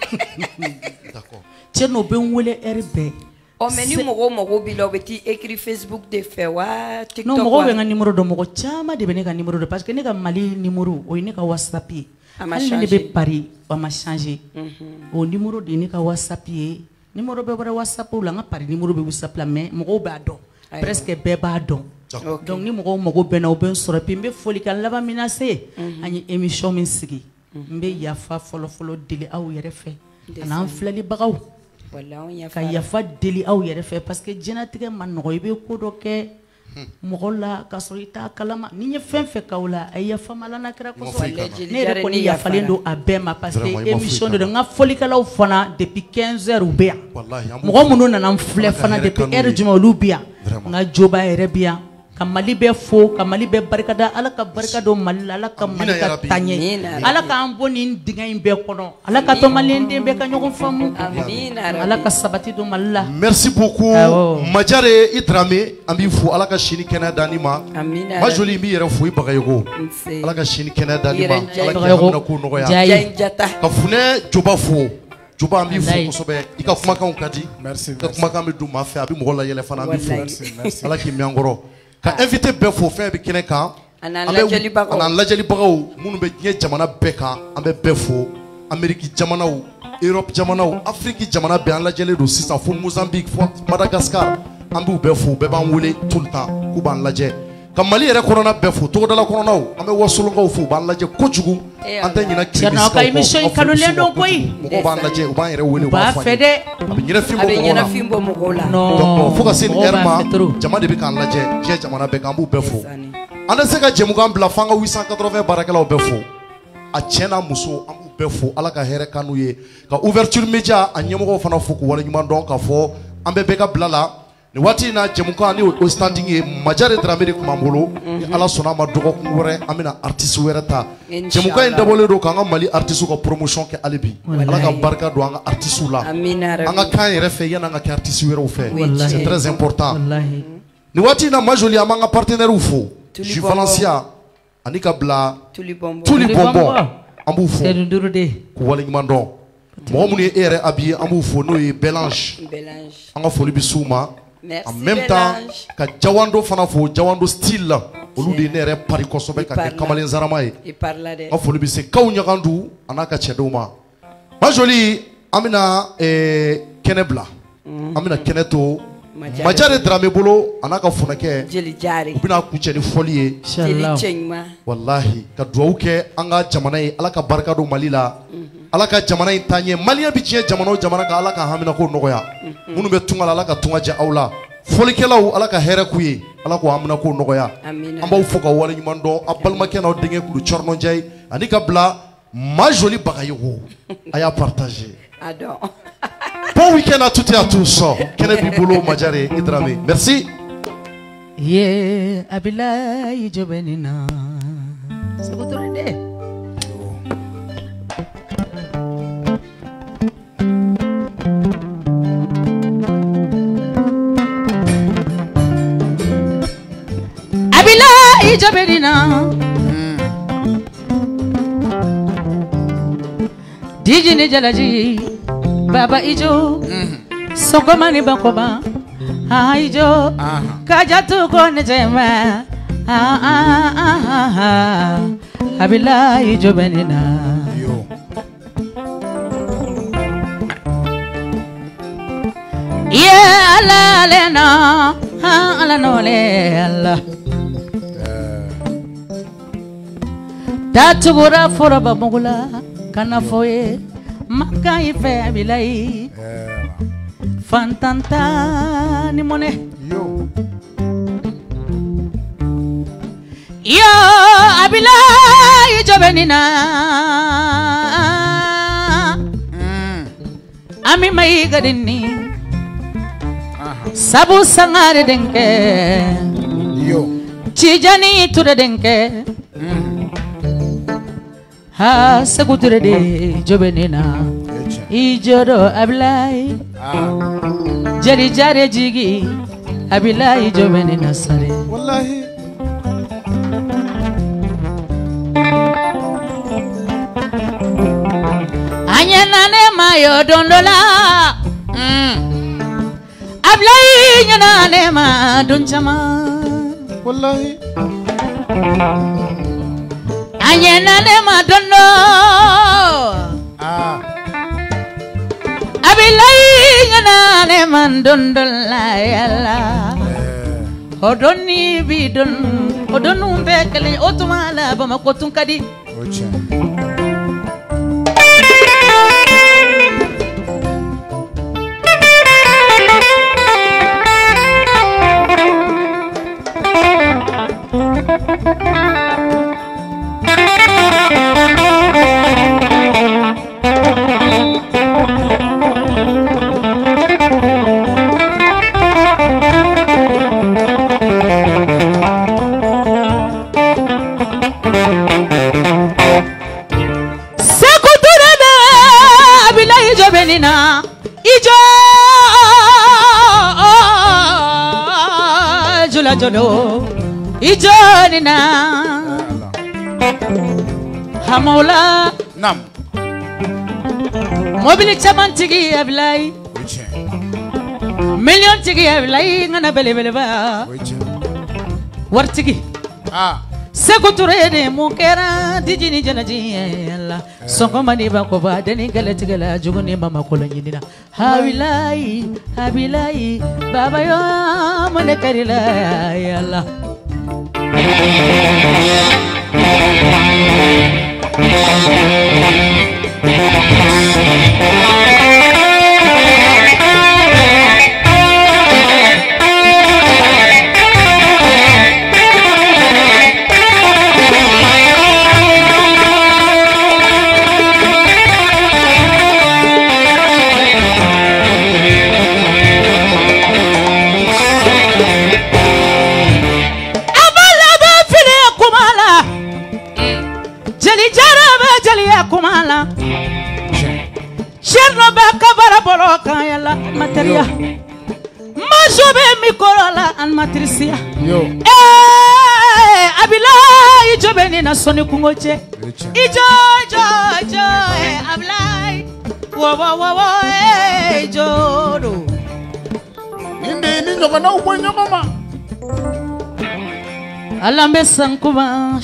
d'accord Thierno bɛ n wele heure bɛɛ Oh mais ni mɔgɔw mago b'i la u bɛ t'i écrit Facebook de fɛ wa TikTok non wa. mɔgɔw bɛ n ka numéro dɔn mɔgɔ caman de bɛ ne ka numéro dɔn parce que ne ka Mali numéro o ye ne ka WhatsApp ye A ma hali ni ne changer. bɛ Paris a ma changer o numéro de ye ne ka WhatsApp ye numéro bɛɛ bɔra WhatsApp la n ka Paris numéro bɛ WhatsApp la mais mɔgɔw b'a dɔn Ayiwa. presque bɛɛ b'a dɔn Ok. donc ni mɔgɔw mago bɛ n na u bɛ n sɔrɔ puis n bɛ folikan laban min na se an ye émission min sigi n bɛ yafa fɔlɔfɔlɔ deli aw yɛrɛ fɛ an'an filɛlibagaw Wallahi anw ka yafara. yafa deli aw yɛrɛ fɛ parce que diɲɛlatigɛ ma nɔgɔ i bɛ ko dɔ kɛ mɔgɔ la k'a sɔrɔ i t'a kalama ni n ye fɛn fɛn k'aw la a ye yafa n ma Ala n'a kira foyi kosɔn k'a la. ne yɛrɛ kɔni yafalen don a bɛɛ ma parce que Vraiment, i ma foyi émission k'a de la. don n ka folikɛlaw fana depuis quinze heures u bɛ yan wallahi an b'u mɔgɔ fo. minnu nana n filɛ Ala ka fana hɛrɛ depuis k'an n'u heure ye. jumɛn olu bɛ yan Vraiment. n ka joba yɛrɛ bɛ yan ka Mali bɛɛ fo ka Mali bɛɛ barikada Ala ka barika don Mali la Ala ka Amina Mali ka yarabi. taɲɛ Amina. Ala k'an bɔ nin dingɛ in bɛɛ kɔnɔ Ala ka to maliyɛnden bɛɛ ka ɲɔgɔn faamu Amina Ala rabi. ka sabati don Mali la merci beaucoup Awɔ. Majare Idrame an b'i fo Ala ka sini kɛnɛya d'ani ma Amina ma joli n b'i yɛrɛ fo i Bagayogo Nse. Ala ka sini kɛnɛya d'ani ma Yɛrɛ diya Ala k'i Bagayogo. hamina ko nɔgɔya Diya ye. Jayin jata. ka funɛ Joba fo Joba an b'i fo Walayi. kosɛbɛ i ka kumakanw ka di Merci, i ka merci. kumakan bɛ d'u ma fɛ a bɛ mɔgɔ layɛlɛ fana an b'i fo Walayi. Merci, merci. Ala k'i mɛn an kɔrɔ ka invité bɛɛ fo fɛn bɛ kɛnɛ kan A n'an An bɛ- lajɛlibagaw. a n'an lajɛlibagaw minnu bɛ diɲɛ jamana bɛɛ kan an bɛ bɛɛ fo Amérique jamanaw Europe jamanaw Afrique jamana bɛɛ an lajɛlen don sisan fo Mozambique fo Madagascar an b'u bɛɛ fo bɛɛ b'an wele tout le temps k'u b'an lajɛ ka Mali yɛrɛ kɔnɔna bɛɛ fo togodala kɔnɔnaw an bɛ wasolonkaw fo u b'an lajɛ kojugu Eh, an tɛ ɲinɛ Tiɲɛna, aw ka émission in kanulen don koyi. mɔgɔw b'an lajɛ u b'an yɛrɛ wele u u b'a b'a fɔ fɛ an ye dɛ a bɛ ɲɛnafin A bɔ bɛ mɔgɔw la ɲɛnafin bɔ mɔgɔw la. non donc fo ka se nin mɔgɔw heure b'a ma fɛ trop. jama de bɛ k'an lajɛ diɲɛ jamana bɛɛ kan an b'u bɛɛ fo Sani. an tɛ se ka jɛmukan bila f'an ka huit cent quatre-vingts baarakɛlaw bɛɛ fo a cɛ n'a muso an b'u bɛɛ fo Ala ka hɛrɛ k'an n'u ye ka ouverture média a ɲɛmɔgɔw fana fo k'u waleɲuman dɔn k'a fɔ an bɛɛ bɛ ka bila la nin waati in na jɛmukan ni o standing ye Majare Dramé de tun b'an bolo ni Ala sɔnna a ma dɔgɔkun wɛrɛ an bɛna artiste wɛrɛ ta Inch'Allah. jɛmukan in dabɔlen don k'an ka Mali artistes ka promotion kɛ hali bi Wallahi. Ala ka barika don an ka artistes la Amina rabi. an ka kan yɛrɛ fɛ yanni an ka kɛ artistes wɛrɛw fɛ Wallahi. c'est très important wallahi nin waati in na Majoli an b'an ka partenaires fo Tuli Ju Bɔnbɔn. Valencia ani ka bila Tuli bɔnbɔn. Tuli Tuli Bɔnbɔn Bɔnbɔn. an b'u fo Seydou Dourou de k'u waleɲuman dɔn mɔgɔ minnu ye e yɛrɛ habillé an b'u fo n'o ye Belange Belange. an ka foli bɛ s'u ma Merci en même temps Belange. ka Jawando fana fo Jawando style la olu de ye ne yɛrɛ pari kosɛbɛ ka I kɛ parla. kamalen zarama ye I parla dɛ. an ka foli bɛ se Kawu Ɲagandu a n'a ka cɛdenw ma Majoli an bɛna eh, kɛnɛ bila an bɛna kɛnɛ to Majare. Majare Dramé bolo a n'a ka funakɛ Jeli jari. u bɛna kuncɛ ni fɔli ye Jeli inshallah cɛ ɲuman. wallahi ka duwawu kɛ an ka jamana ye Ala ka barika don Mali la Ala ka jamana in taa ɲɛ maliyɛn bɛ diɲɛ jamana o jamana kan Ala ka hamina ko nɔgɔya minnu bɛ tunga la Ala ka tunga diya aw la fɔlikɛlaw Ala ka hɛrɛ k'u ye Ala k'o hamina ko nɔgɔya Amina. an b'aw fo ka waleɲuman dɔn a balimakɛ n'aw denkɛ kulu Cɔrɔnɔ Njayi ani ka bila Majoli Bagayogo a y'a partager A dɔn. bon week-end à toutes et à tous kɛnɛ b'i bolo Majare Dramé merci ye Abilayi jo bɛ nin na Segu Touré de Abilayi jo bɛ nin na Diji ni jalaji Baba ijo Sokoma ni bakoba Aijo Kajatu kone jema Ah ah ah ah ah Abilayi jo benina Yo. Yeah, Allah, Lena, Allah, no, Allah. Tatu bura fura bamugula, kana foye, maka ife bilai. Fantanta ni mone. Yo. Yo, abilai jobenina. Ami mai gadini. Sabu sangare denke. Yo. Cijani ture denke. Ha seguture de jobenina. Ijodo abilai. Jari jare jigi. Abilai jobenina sare. Wallahi. Anyanane mayo dondola. Ablai nyanane ma dunchama. Wallahi. Anyanane ma dondo. Ah. Ablai nyanane ma dondola yalla. Odoni bidon. Odonu mbekele otumala bama kotun kadi. Ocha. Benina ijo jula jolo ijo nina hamola Nam. mobili chaman tigi ablai million tigi ablai ngana bele bele ba war tigi Ah. Sekuture de mukera dijini janaji Allah songo mani ba ko ba dani gala tigala juguni mama kolonyina hawilai habilai baba yo mane karila ya Allah kumala cherno ba kabara bolo kayala materia majobe mikorola an matrisia Yo. eh abila ijobe ni na soni kungoche ijo jo jo eh abla wo wo wo wo eh jodo Inde ni nyoka na ubonyo mama. alambe sankuba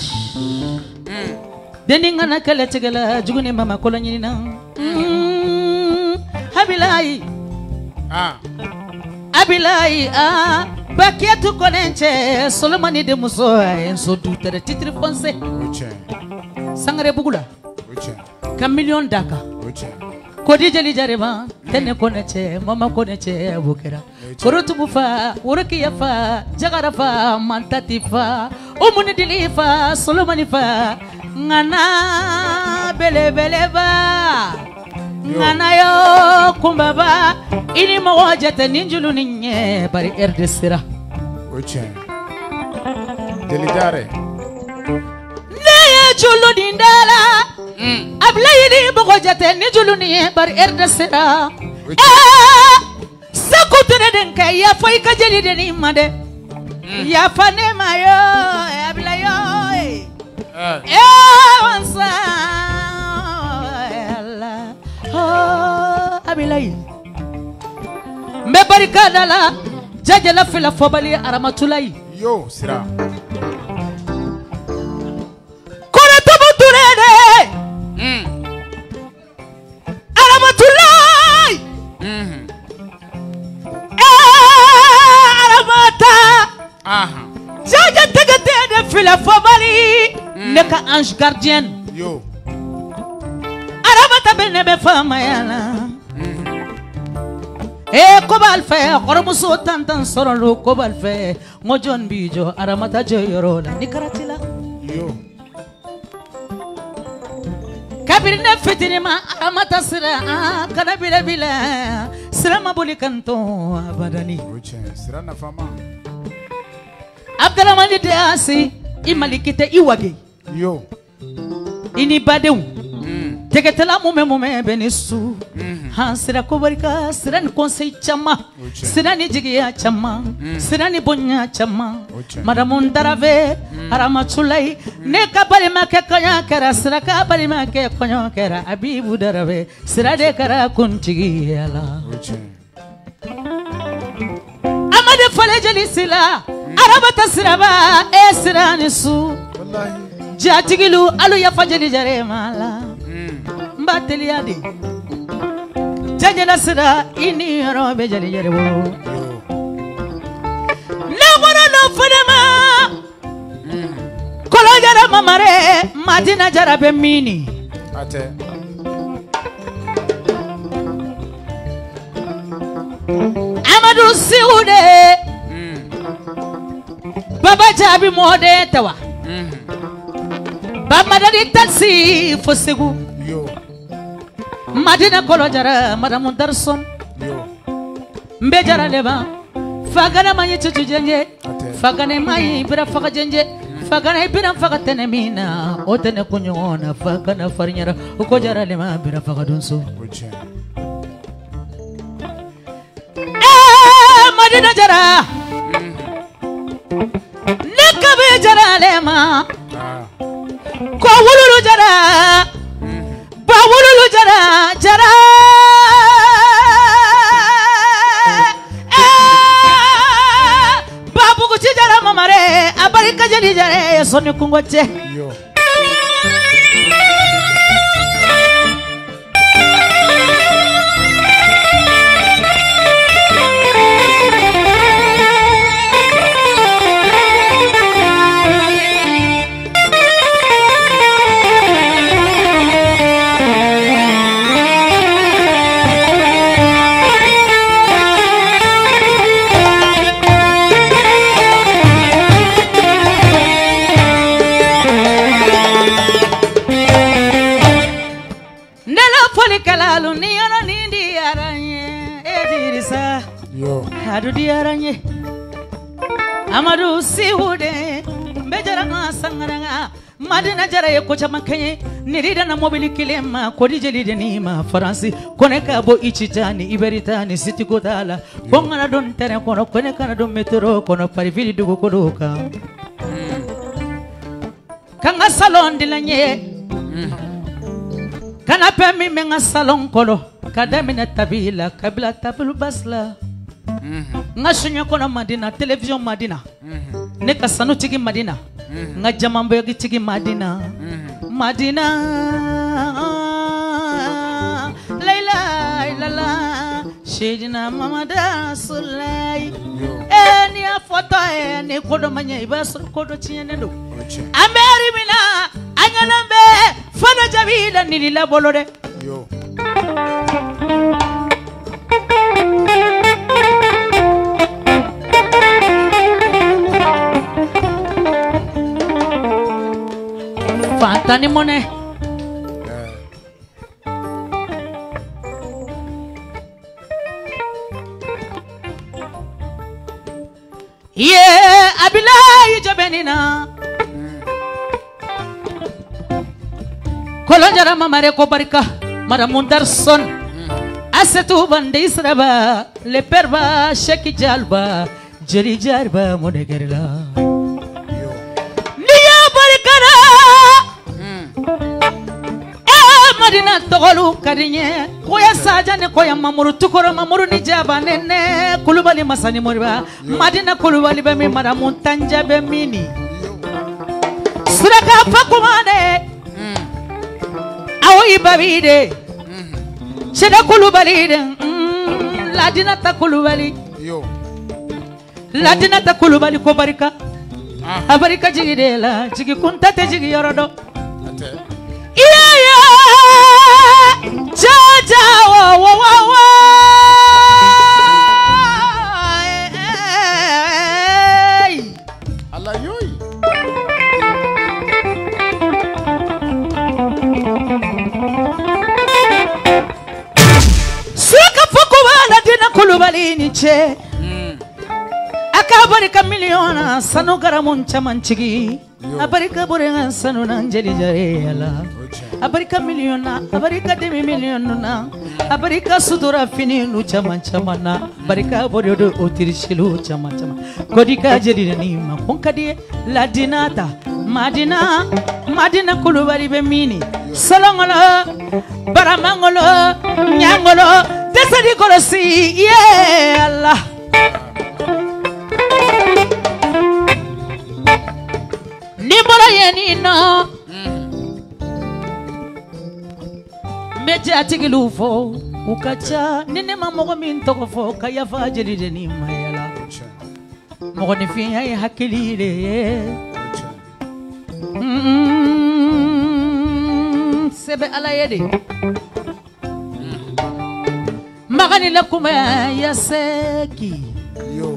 Deni ngana kala tegala jugune mama kolonyini na mm, Habilai Ah. Abilai ah Bakiatu konenche Solomani de muso enso dutere titri fonse Ocha. Sangare bugula Ocha. Kamilion daka Ocha. Kodi jali jareba Tene koneche mama koneche bukera Korotu bufa Uruki yafa Jagarafa Mantatifa Umuni dilifa Solomani fa Ngana bele bele ba Ngana yo kumbaba Ini mawajata ninjulu ninye Bari erdesira Ocha. Delijare. Neye julu nindala Abla yidi mawajata ninjulu ninye Bari erdesira Eh Sakutune denka Ya fai kajeli deni made Ya fane mayo Abla yo Eh wansa Allah Oh Abilai Me barikada la Jaja la fila fobali aramatulai Yo, sira. Kona tobo turede Mm. Aramatulai ange gardienne. Yo. Arabata bene be fama yana. E kobal fe kormuso tantan sorolo kobal fe mojon bijo aramata joyorola nikaratila. Yo. Kabirne fitinima aramata sira kana bila bila sira mabuli kanto abadani. Oche, sira na fama. Abdalamani de asi imalikite iwage. Yo. Ini badeu. Tegetela mume mume benisu. Han sira kobarika sira ni conseil chama. Sira ni jigiya chama. Sira ni bonya chama. Madamun darave arama chulai ne kabali make kanya kera sira kabali make kanya kera abibu darave sira de kara kunchigi ala. Amade fale jeli sila arabata sira ba e sira ni su. Jatigilu alu ya fajeli jare mala. Mbateli yadi jajela sira ini robe jali jare wo na wara no fadama kolo jara mamare madina jara be mini ate amadu siude baba jabi mode tawa baba dadi taxi fosegu yo Madina kolo jara madamu darson yo mbe jara leba fagana manyi chuchu jenje fagana mai bira faga jenje fagana bira faga tenemina otene kunyona fagana farinyara uko jara lema bira faga dunso eh Madina jara nekabe jara lema ko wululu jara Bawulu jara jara eh babu kuchi jara mamare abarika jari jare soni kungoche yo kalalu ni yana nindi aranye edirisa yo hadu di aranye amadu sihude bejara ngasangara madina jara yeko chamakanye nirida na mobili kilema kodi jelide ni ma faransi koneka bo ichitani iberitani siti kodala bongana don tere kono koneka don metro kono parivili dugo kodoka kanga salon dilanye kana pemi menga salon kolo kadamina tabila kabila tabilu basla nga sunyo kono madina television madina ne kasanu tigi madina nga jamambo yogi tigi madina madina laila ilala shedina mamada sulai eni afoto eni kodo manya ibasul kodo chiene do ameri mina anyalambe fana jabila nilila bolode yo Fantani mone yeah abilayi jabenina kolonjara mamare ko barika madamu darson asetu bande israba le perba sheki jalba jeri jarba monegerla niya barikara eh madina togolu kadinye koya sajane koya mamuru tukoro mamuru ni jaba nene kulubali masani moriba madina kulubali be mi madamu tanja be mini suraka fakumane awi babide sheda kulubali de ladina ta kulubali yo ladina ta kulubali ko barika abarika jigi de la jigi kunta te jigi yorodo Yeah, yeah. Jaja, wa wa wa wa. Allah yoy. Suka fukubala dina kulubalini che. Akabarika miliona sanu garamun chamanchigi. Abarika burenga sanu nanjeli jare ala. Abarika miliona, abarika demi miliona. Abarika sudura fini nu chaman chamana. Abarika boriodo otirishilu chaman chaman. Godika jadi ni ma ponkadi ladinata. Madina, Madina kulubari be mini. Salongolo, baramangolo, nyangolo. Desadi kolosi, yeah Allah. Nimbolo yeni no Meja tigilufo Ukacha Nene mamogo mintokofo Kaya fajiri deni mayala Mogo nifiya ya hakilire Sebe ala yedi Magani lakuma ya seki Yo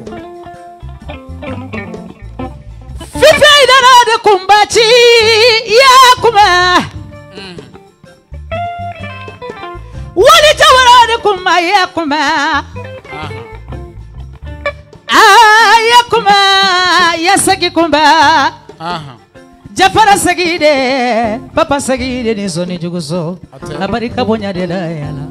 Fifi idana de kumbachi ya kuma Wali tawara de kuma ya kuma Ah ya kuma ya sagi kumba Jafara sagide Papa sagide ni soni juguso Abarika bonya de la yala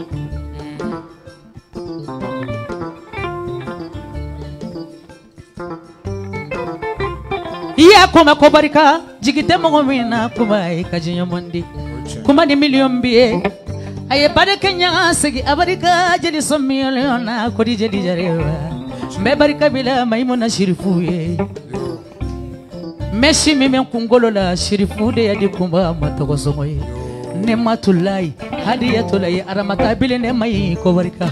Iya kuma kobarika jigite mogomina kuma ikajinyo mondi kuma ni million biye aye bade kenya segi abarika jeli so million ko di jeli jarewa me barika bila maimuna shirifu ye meshi mime kungolo la shirifu de yadi kumba matoko somoye ne matulai hadiyatulai aramata bile ne mai kobarika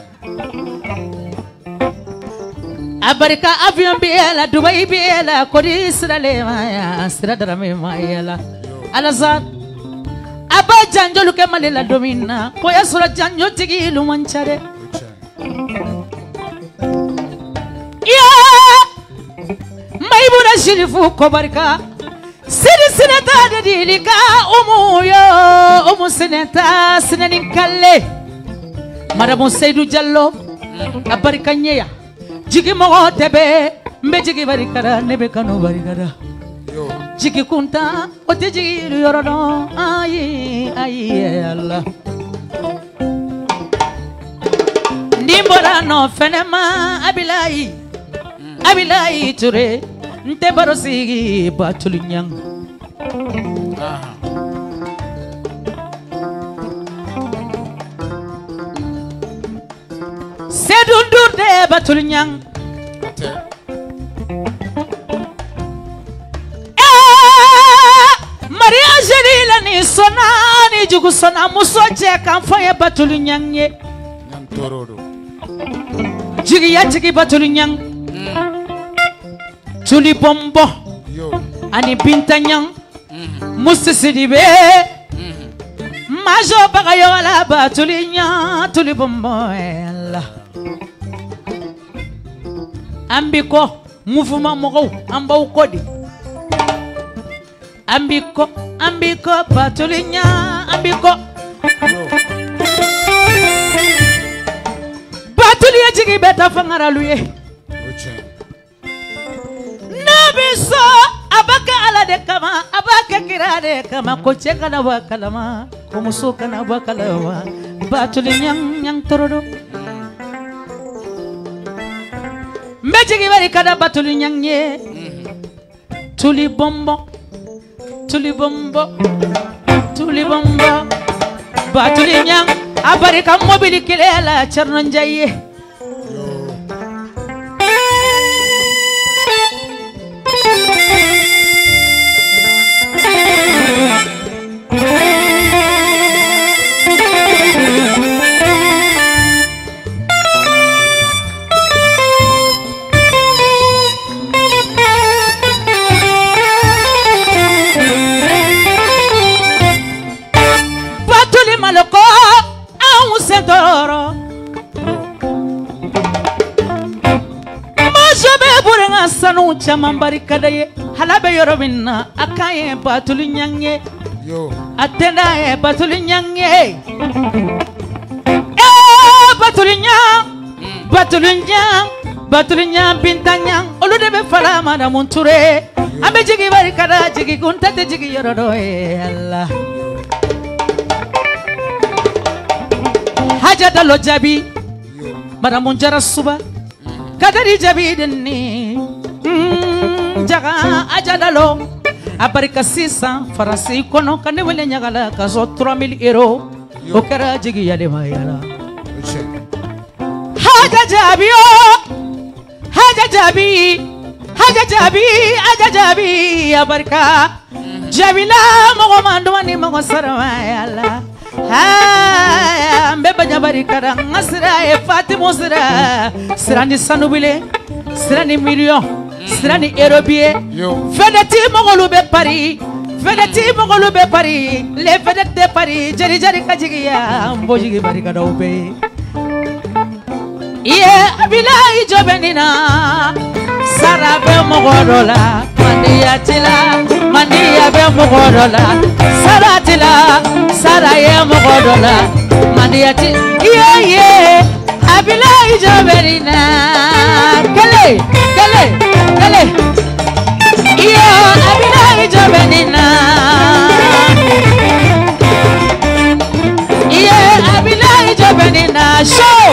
Abarika avion biela Dubai biela kodi Israel maya Sira me maya Alazad Aba janjo luke malela domina Koya sura janjo tigi lumanchare Yeah Maibura shirifu kobarika Siri sineta de dilika Umu yo Umu sineta Sineninkale Madamu Seydou Diallo Abarika nyeya Jigi mogo tebe mbe jigi barikada nebe kanu barikada Jigi kunta ote jigi yorono ayi ayi Allah Ndimbora no fenema abilai Abilai ture nte barosigi batulinyang Sedundur de batulinyang Maria Jelila ni sona ni jugu sona musoje kamfanya batulinyang ye Nyantororo Jigi ya jigi batulinyang Tuli bombo Ani bintanyang Musisidibe Majo bagayo ala batulinyang Tuli bombo Allah Ambiko mouvement mogo ambau kodi Ambiko ambiko batulinya ambiko Batuliya jigi beta fangara luye Nabiso abaka ala de kama abaka kirade kama koche kana bakalama komuso kana bakalawa batulinya yang torodo Mejigi bari kada batuli nyangye Tuli bombo Tuli bombo Tuli bombo Batuli nyang Abari ka mobili kilela charno njaye Anga sanu caman barikada ye hala bɛ yɔrɔ min na a kan ye Batulu Ɲang ye a tɛna ye Batulu Ɲang ye ee Batulu Ɲang Batulu Ɲang Batulu Ɲang Binta Ɲang olu de bɛ fara Madamu Ture an bɛ jigi barikada jigi kun tɛ tɛ jigi yɔrɔ dɔ ye Allah Haja Dalo jaabi Madamu Jara Suba kadari jabi denni jaga ajadalo abarika sisan farasi kono kane wele nyagala kaso trois mille euros o kara jigi yale mayala haja jabi o haja jabi haja jabi haja jabi abarika jabila mogo mandwani mogo sarawayala ha mbeba jabari kada ngasira e Fatima sira sira ni sanubile sira ni million sira ni eurobie fedeti mogolu be Paris fedeti mogolu be Paris les vedettes de Paris jari jari kajigiya mbojigi bari kada ube ye abilai jobenina sara be mogodola mandiya tila mandiya be mogodola sara tila sara ye mogodola mandiya ti ye ye abilai jobenina kale kale kale ye abilai jobenina ye abilai jobenina show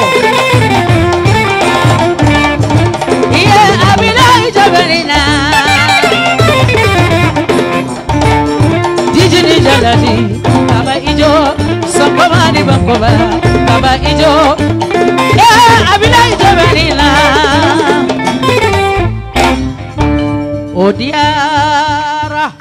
Dijini jalani kaba ijo sambamani bankoba kaba ijo ya abila ijo benila odiara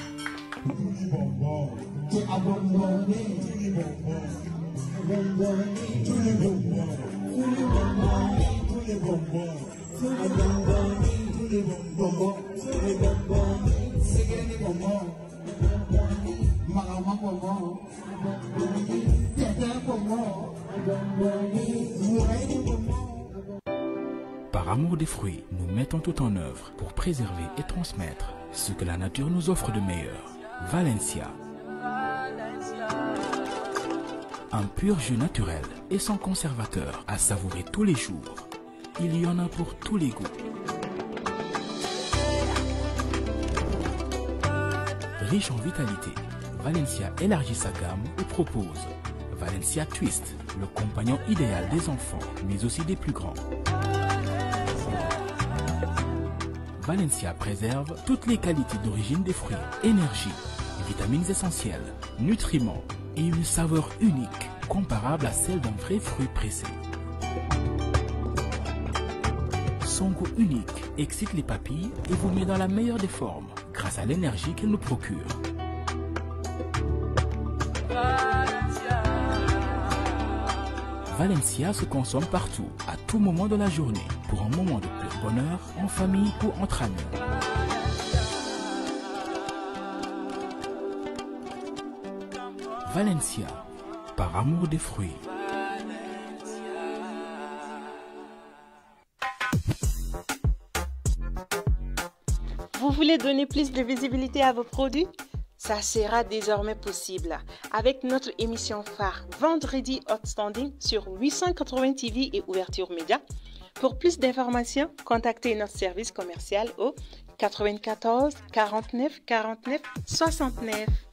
Par amour des fruits, nous mettons tout en œuvre pour préserver et transmettre ce que la nature nous offre de meilleur. Valencia. Un pur jus naturel et sans conservateur à savourer tous les jours. Il y en a pour tous les goûts. Riche en vitalité, Valencia élargit sa gamme et propose Valencia Twist, le compagnon idéal des enfants, mais aussi des plus grands. Valencia préserve toutes les qualités d'origine des fruits, énergie, vitamines essentielles, nutriments et une saveur unique, comparable à celle d'un vrai fruit pressé. Son goût unique excite les papilles et vous met dans la meilleure des formes, grâce à l'énergie qu'elle nous procure. Valencia se consomme partout, à tout moment de la journée, pour un moment de pur bonheur, en famille ou entre amis. Valencia, par amour des fruits. Vous voulez donner plus de visibilité à vos produits? Ça sera désormais possible avec notre émission phare Vendredi Outstanding sur huit cent quatre-vingts T V et Ouverture Média. Pour plus d'informations, contactez notre service commercial au quatre-vingt-quatorze quarante-neuf quarante-neuf soixante-neuf.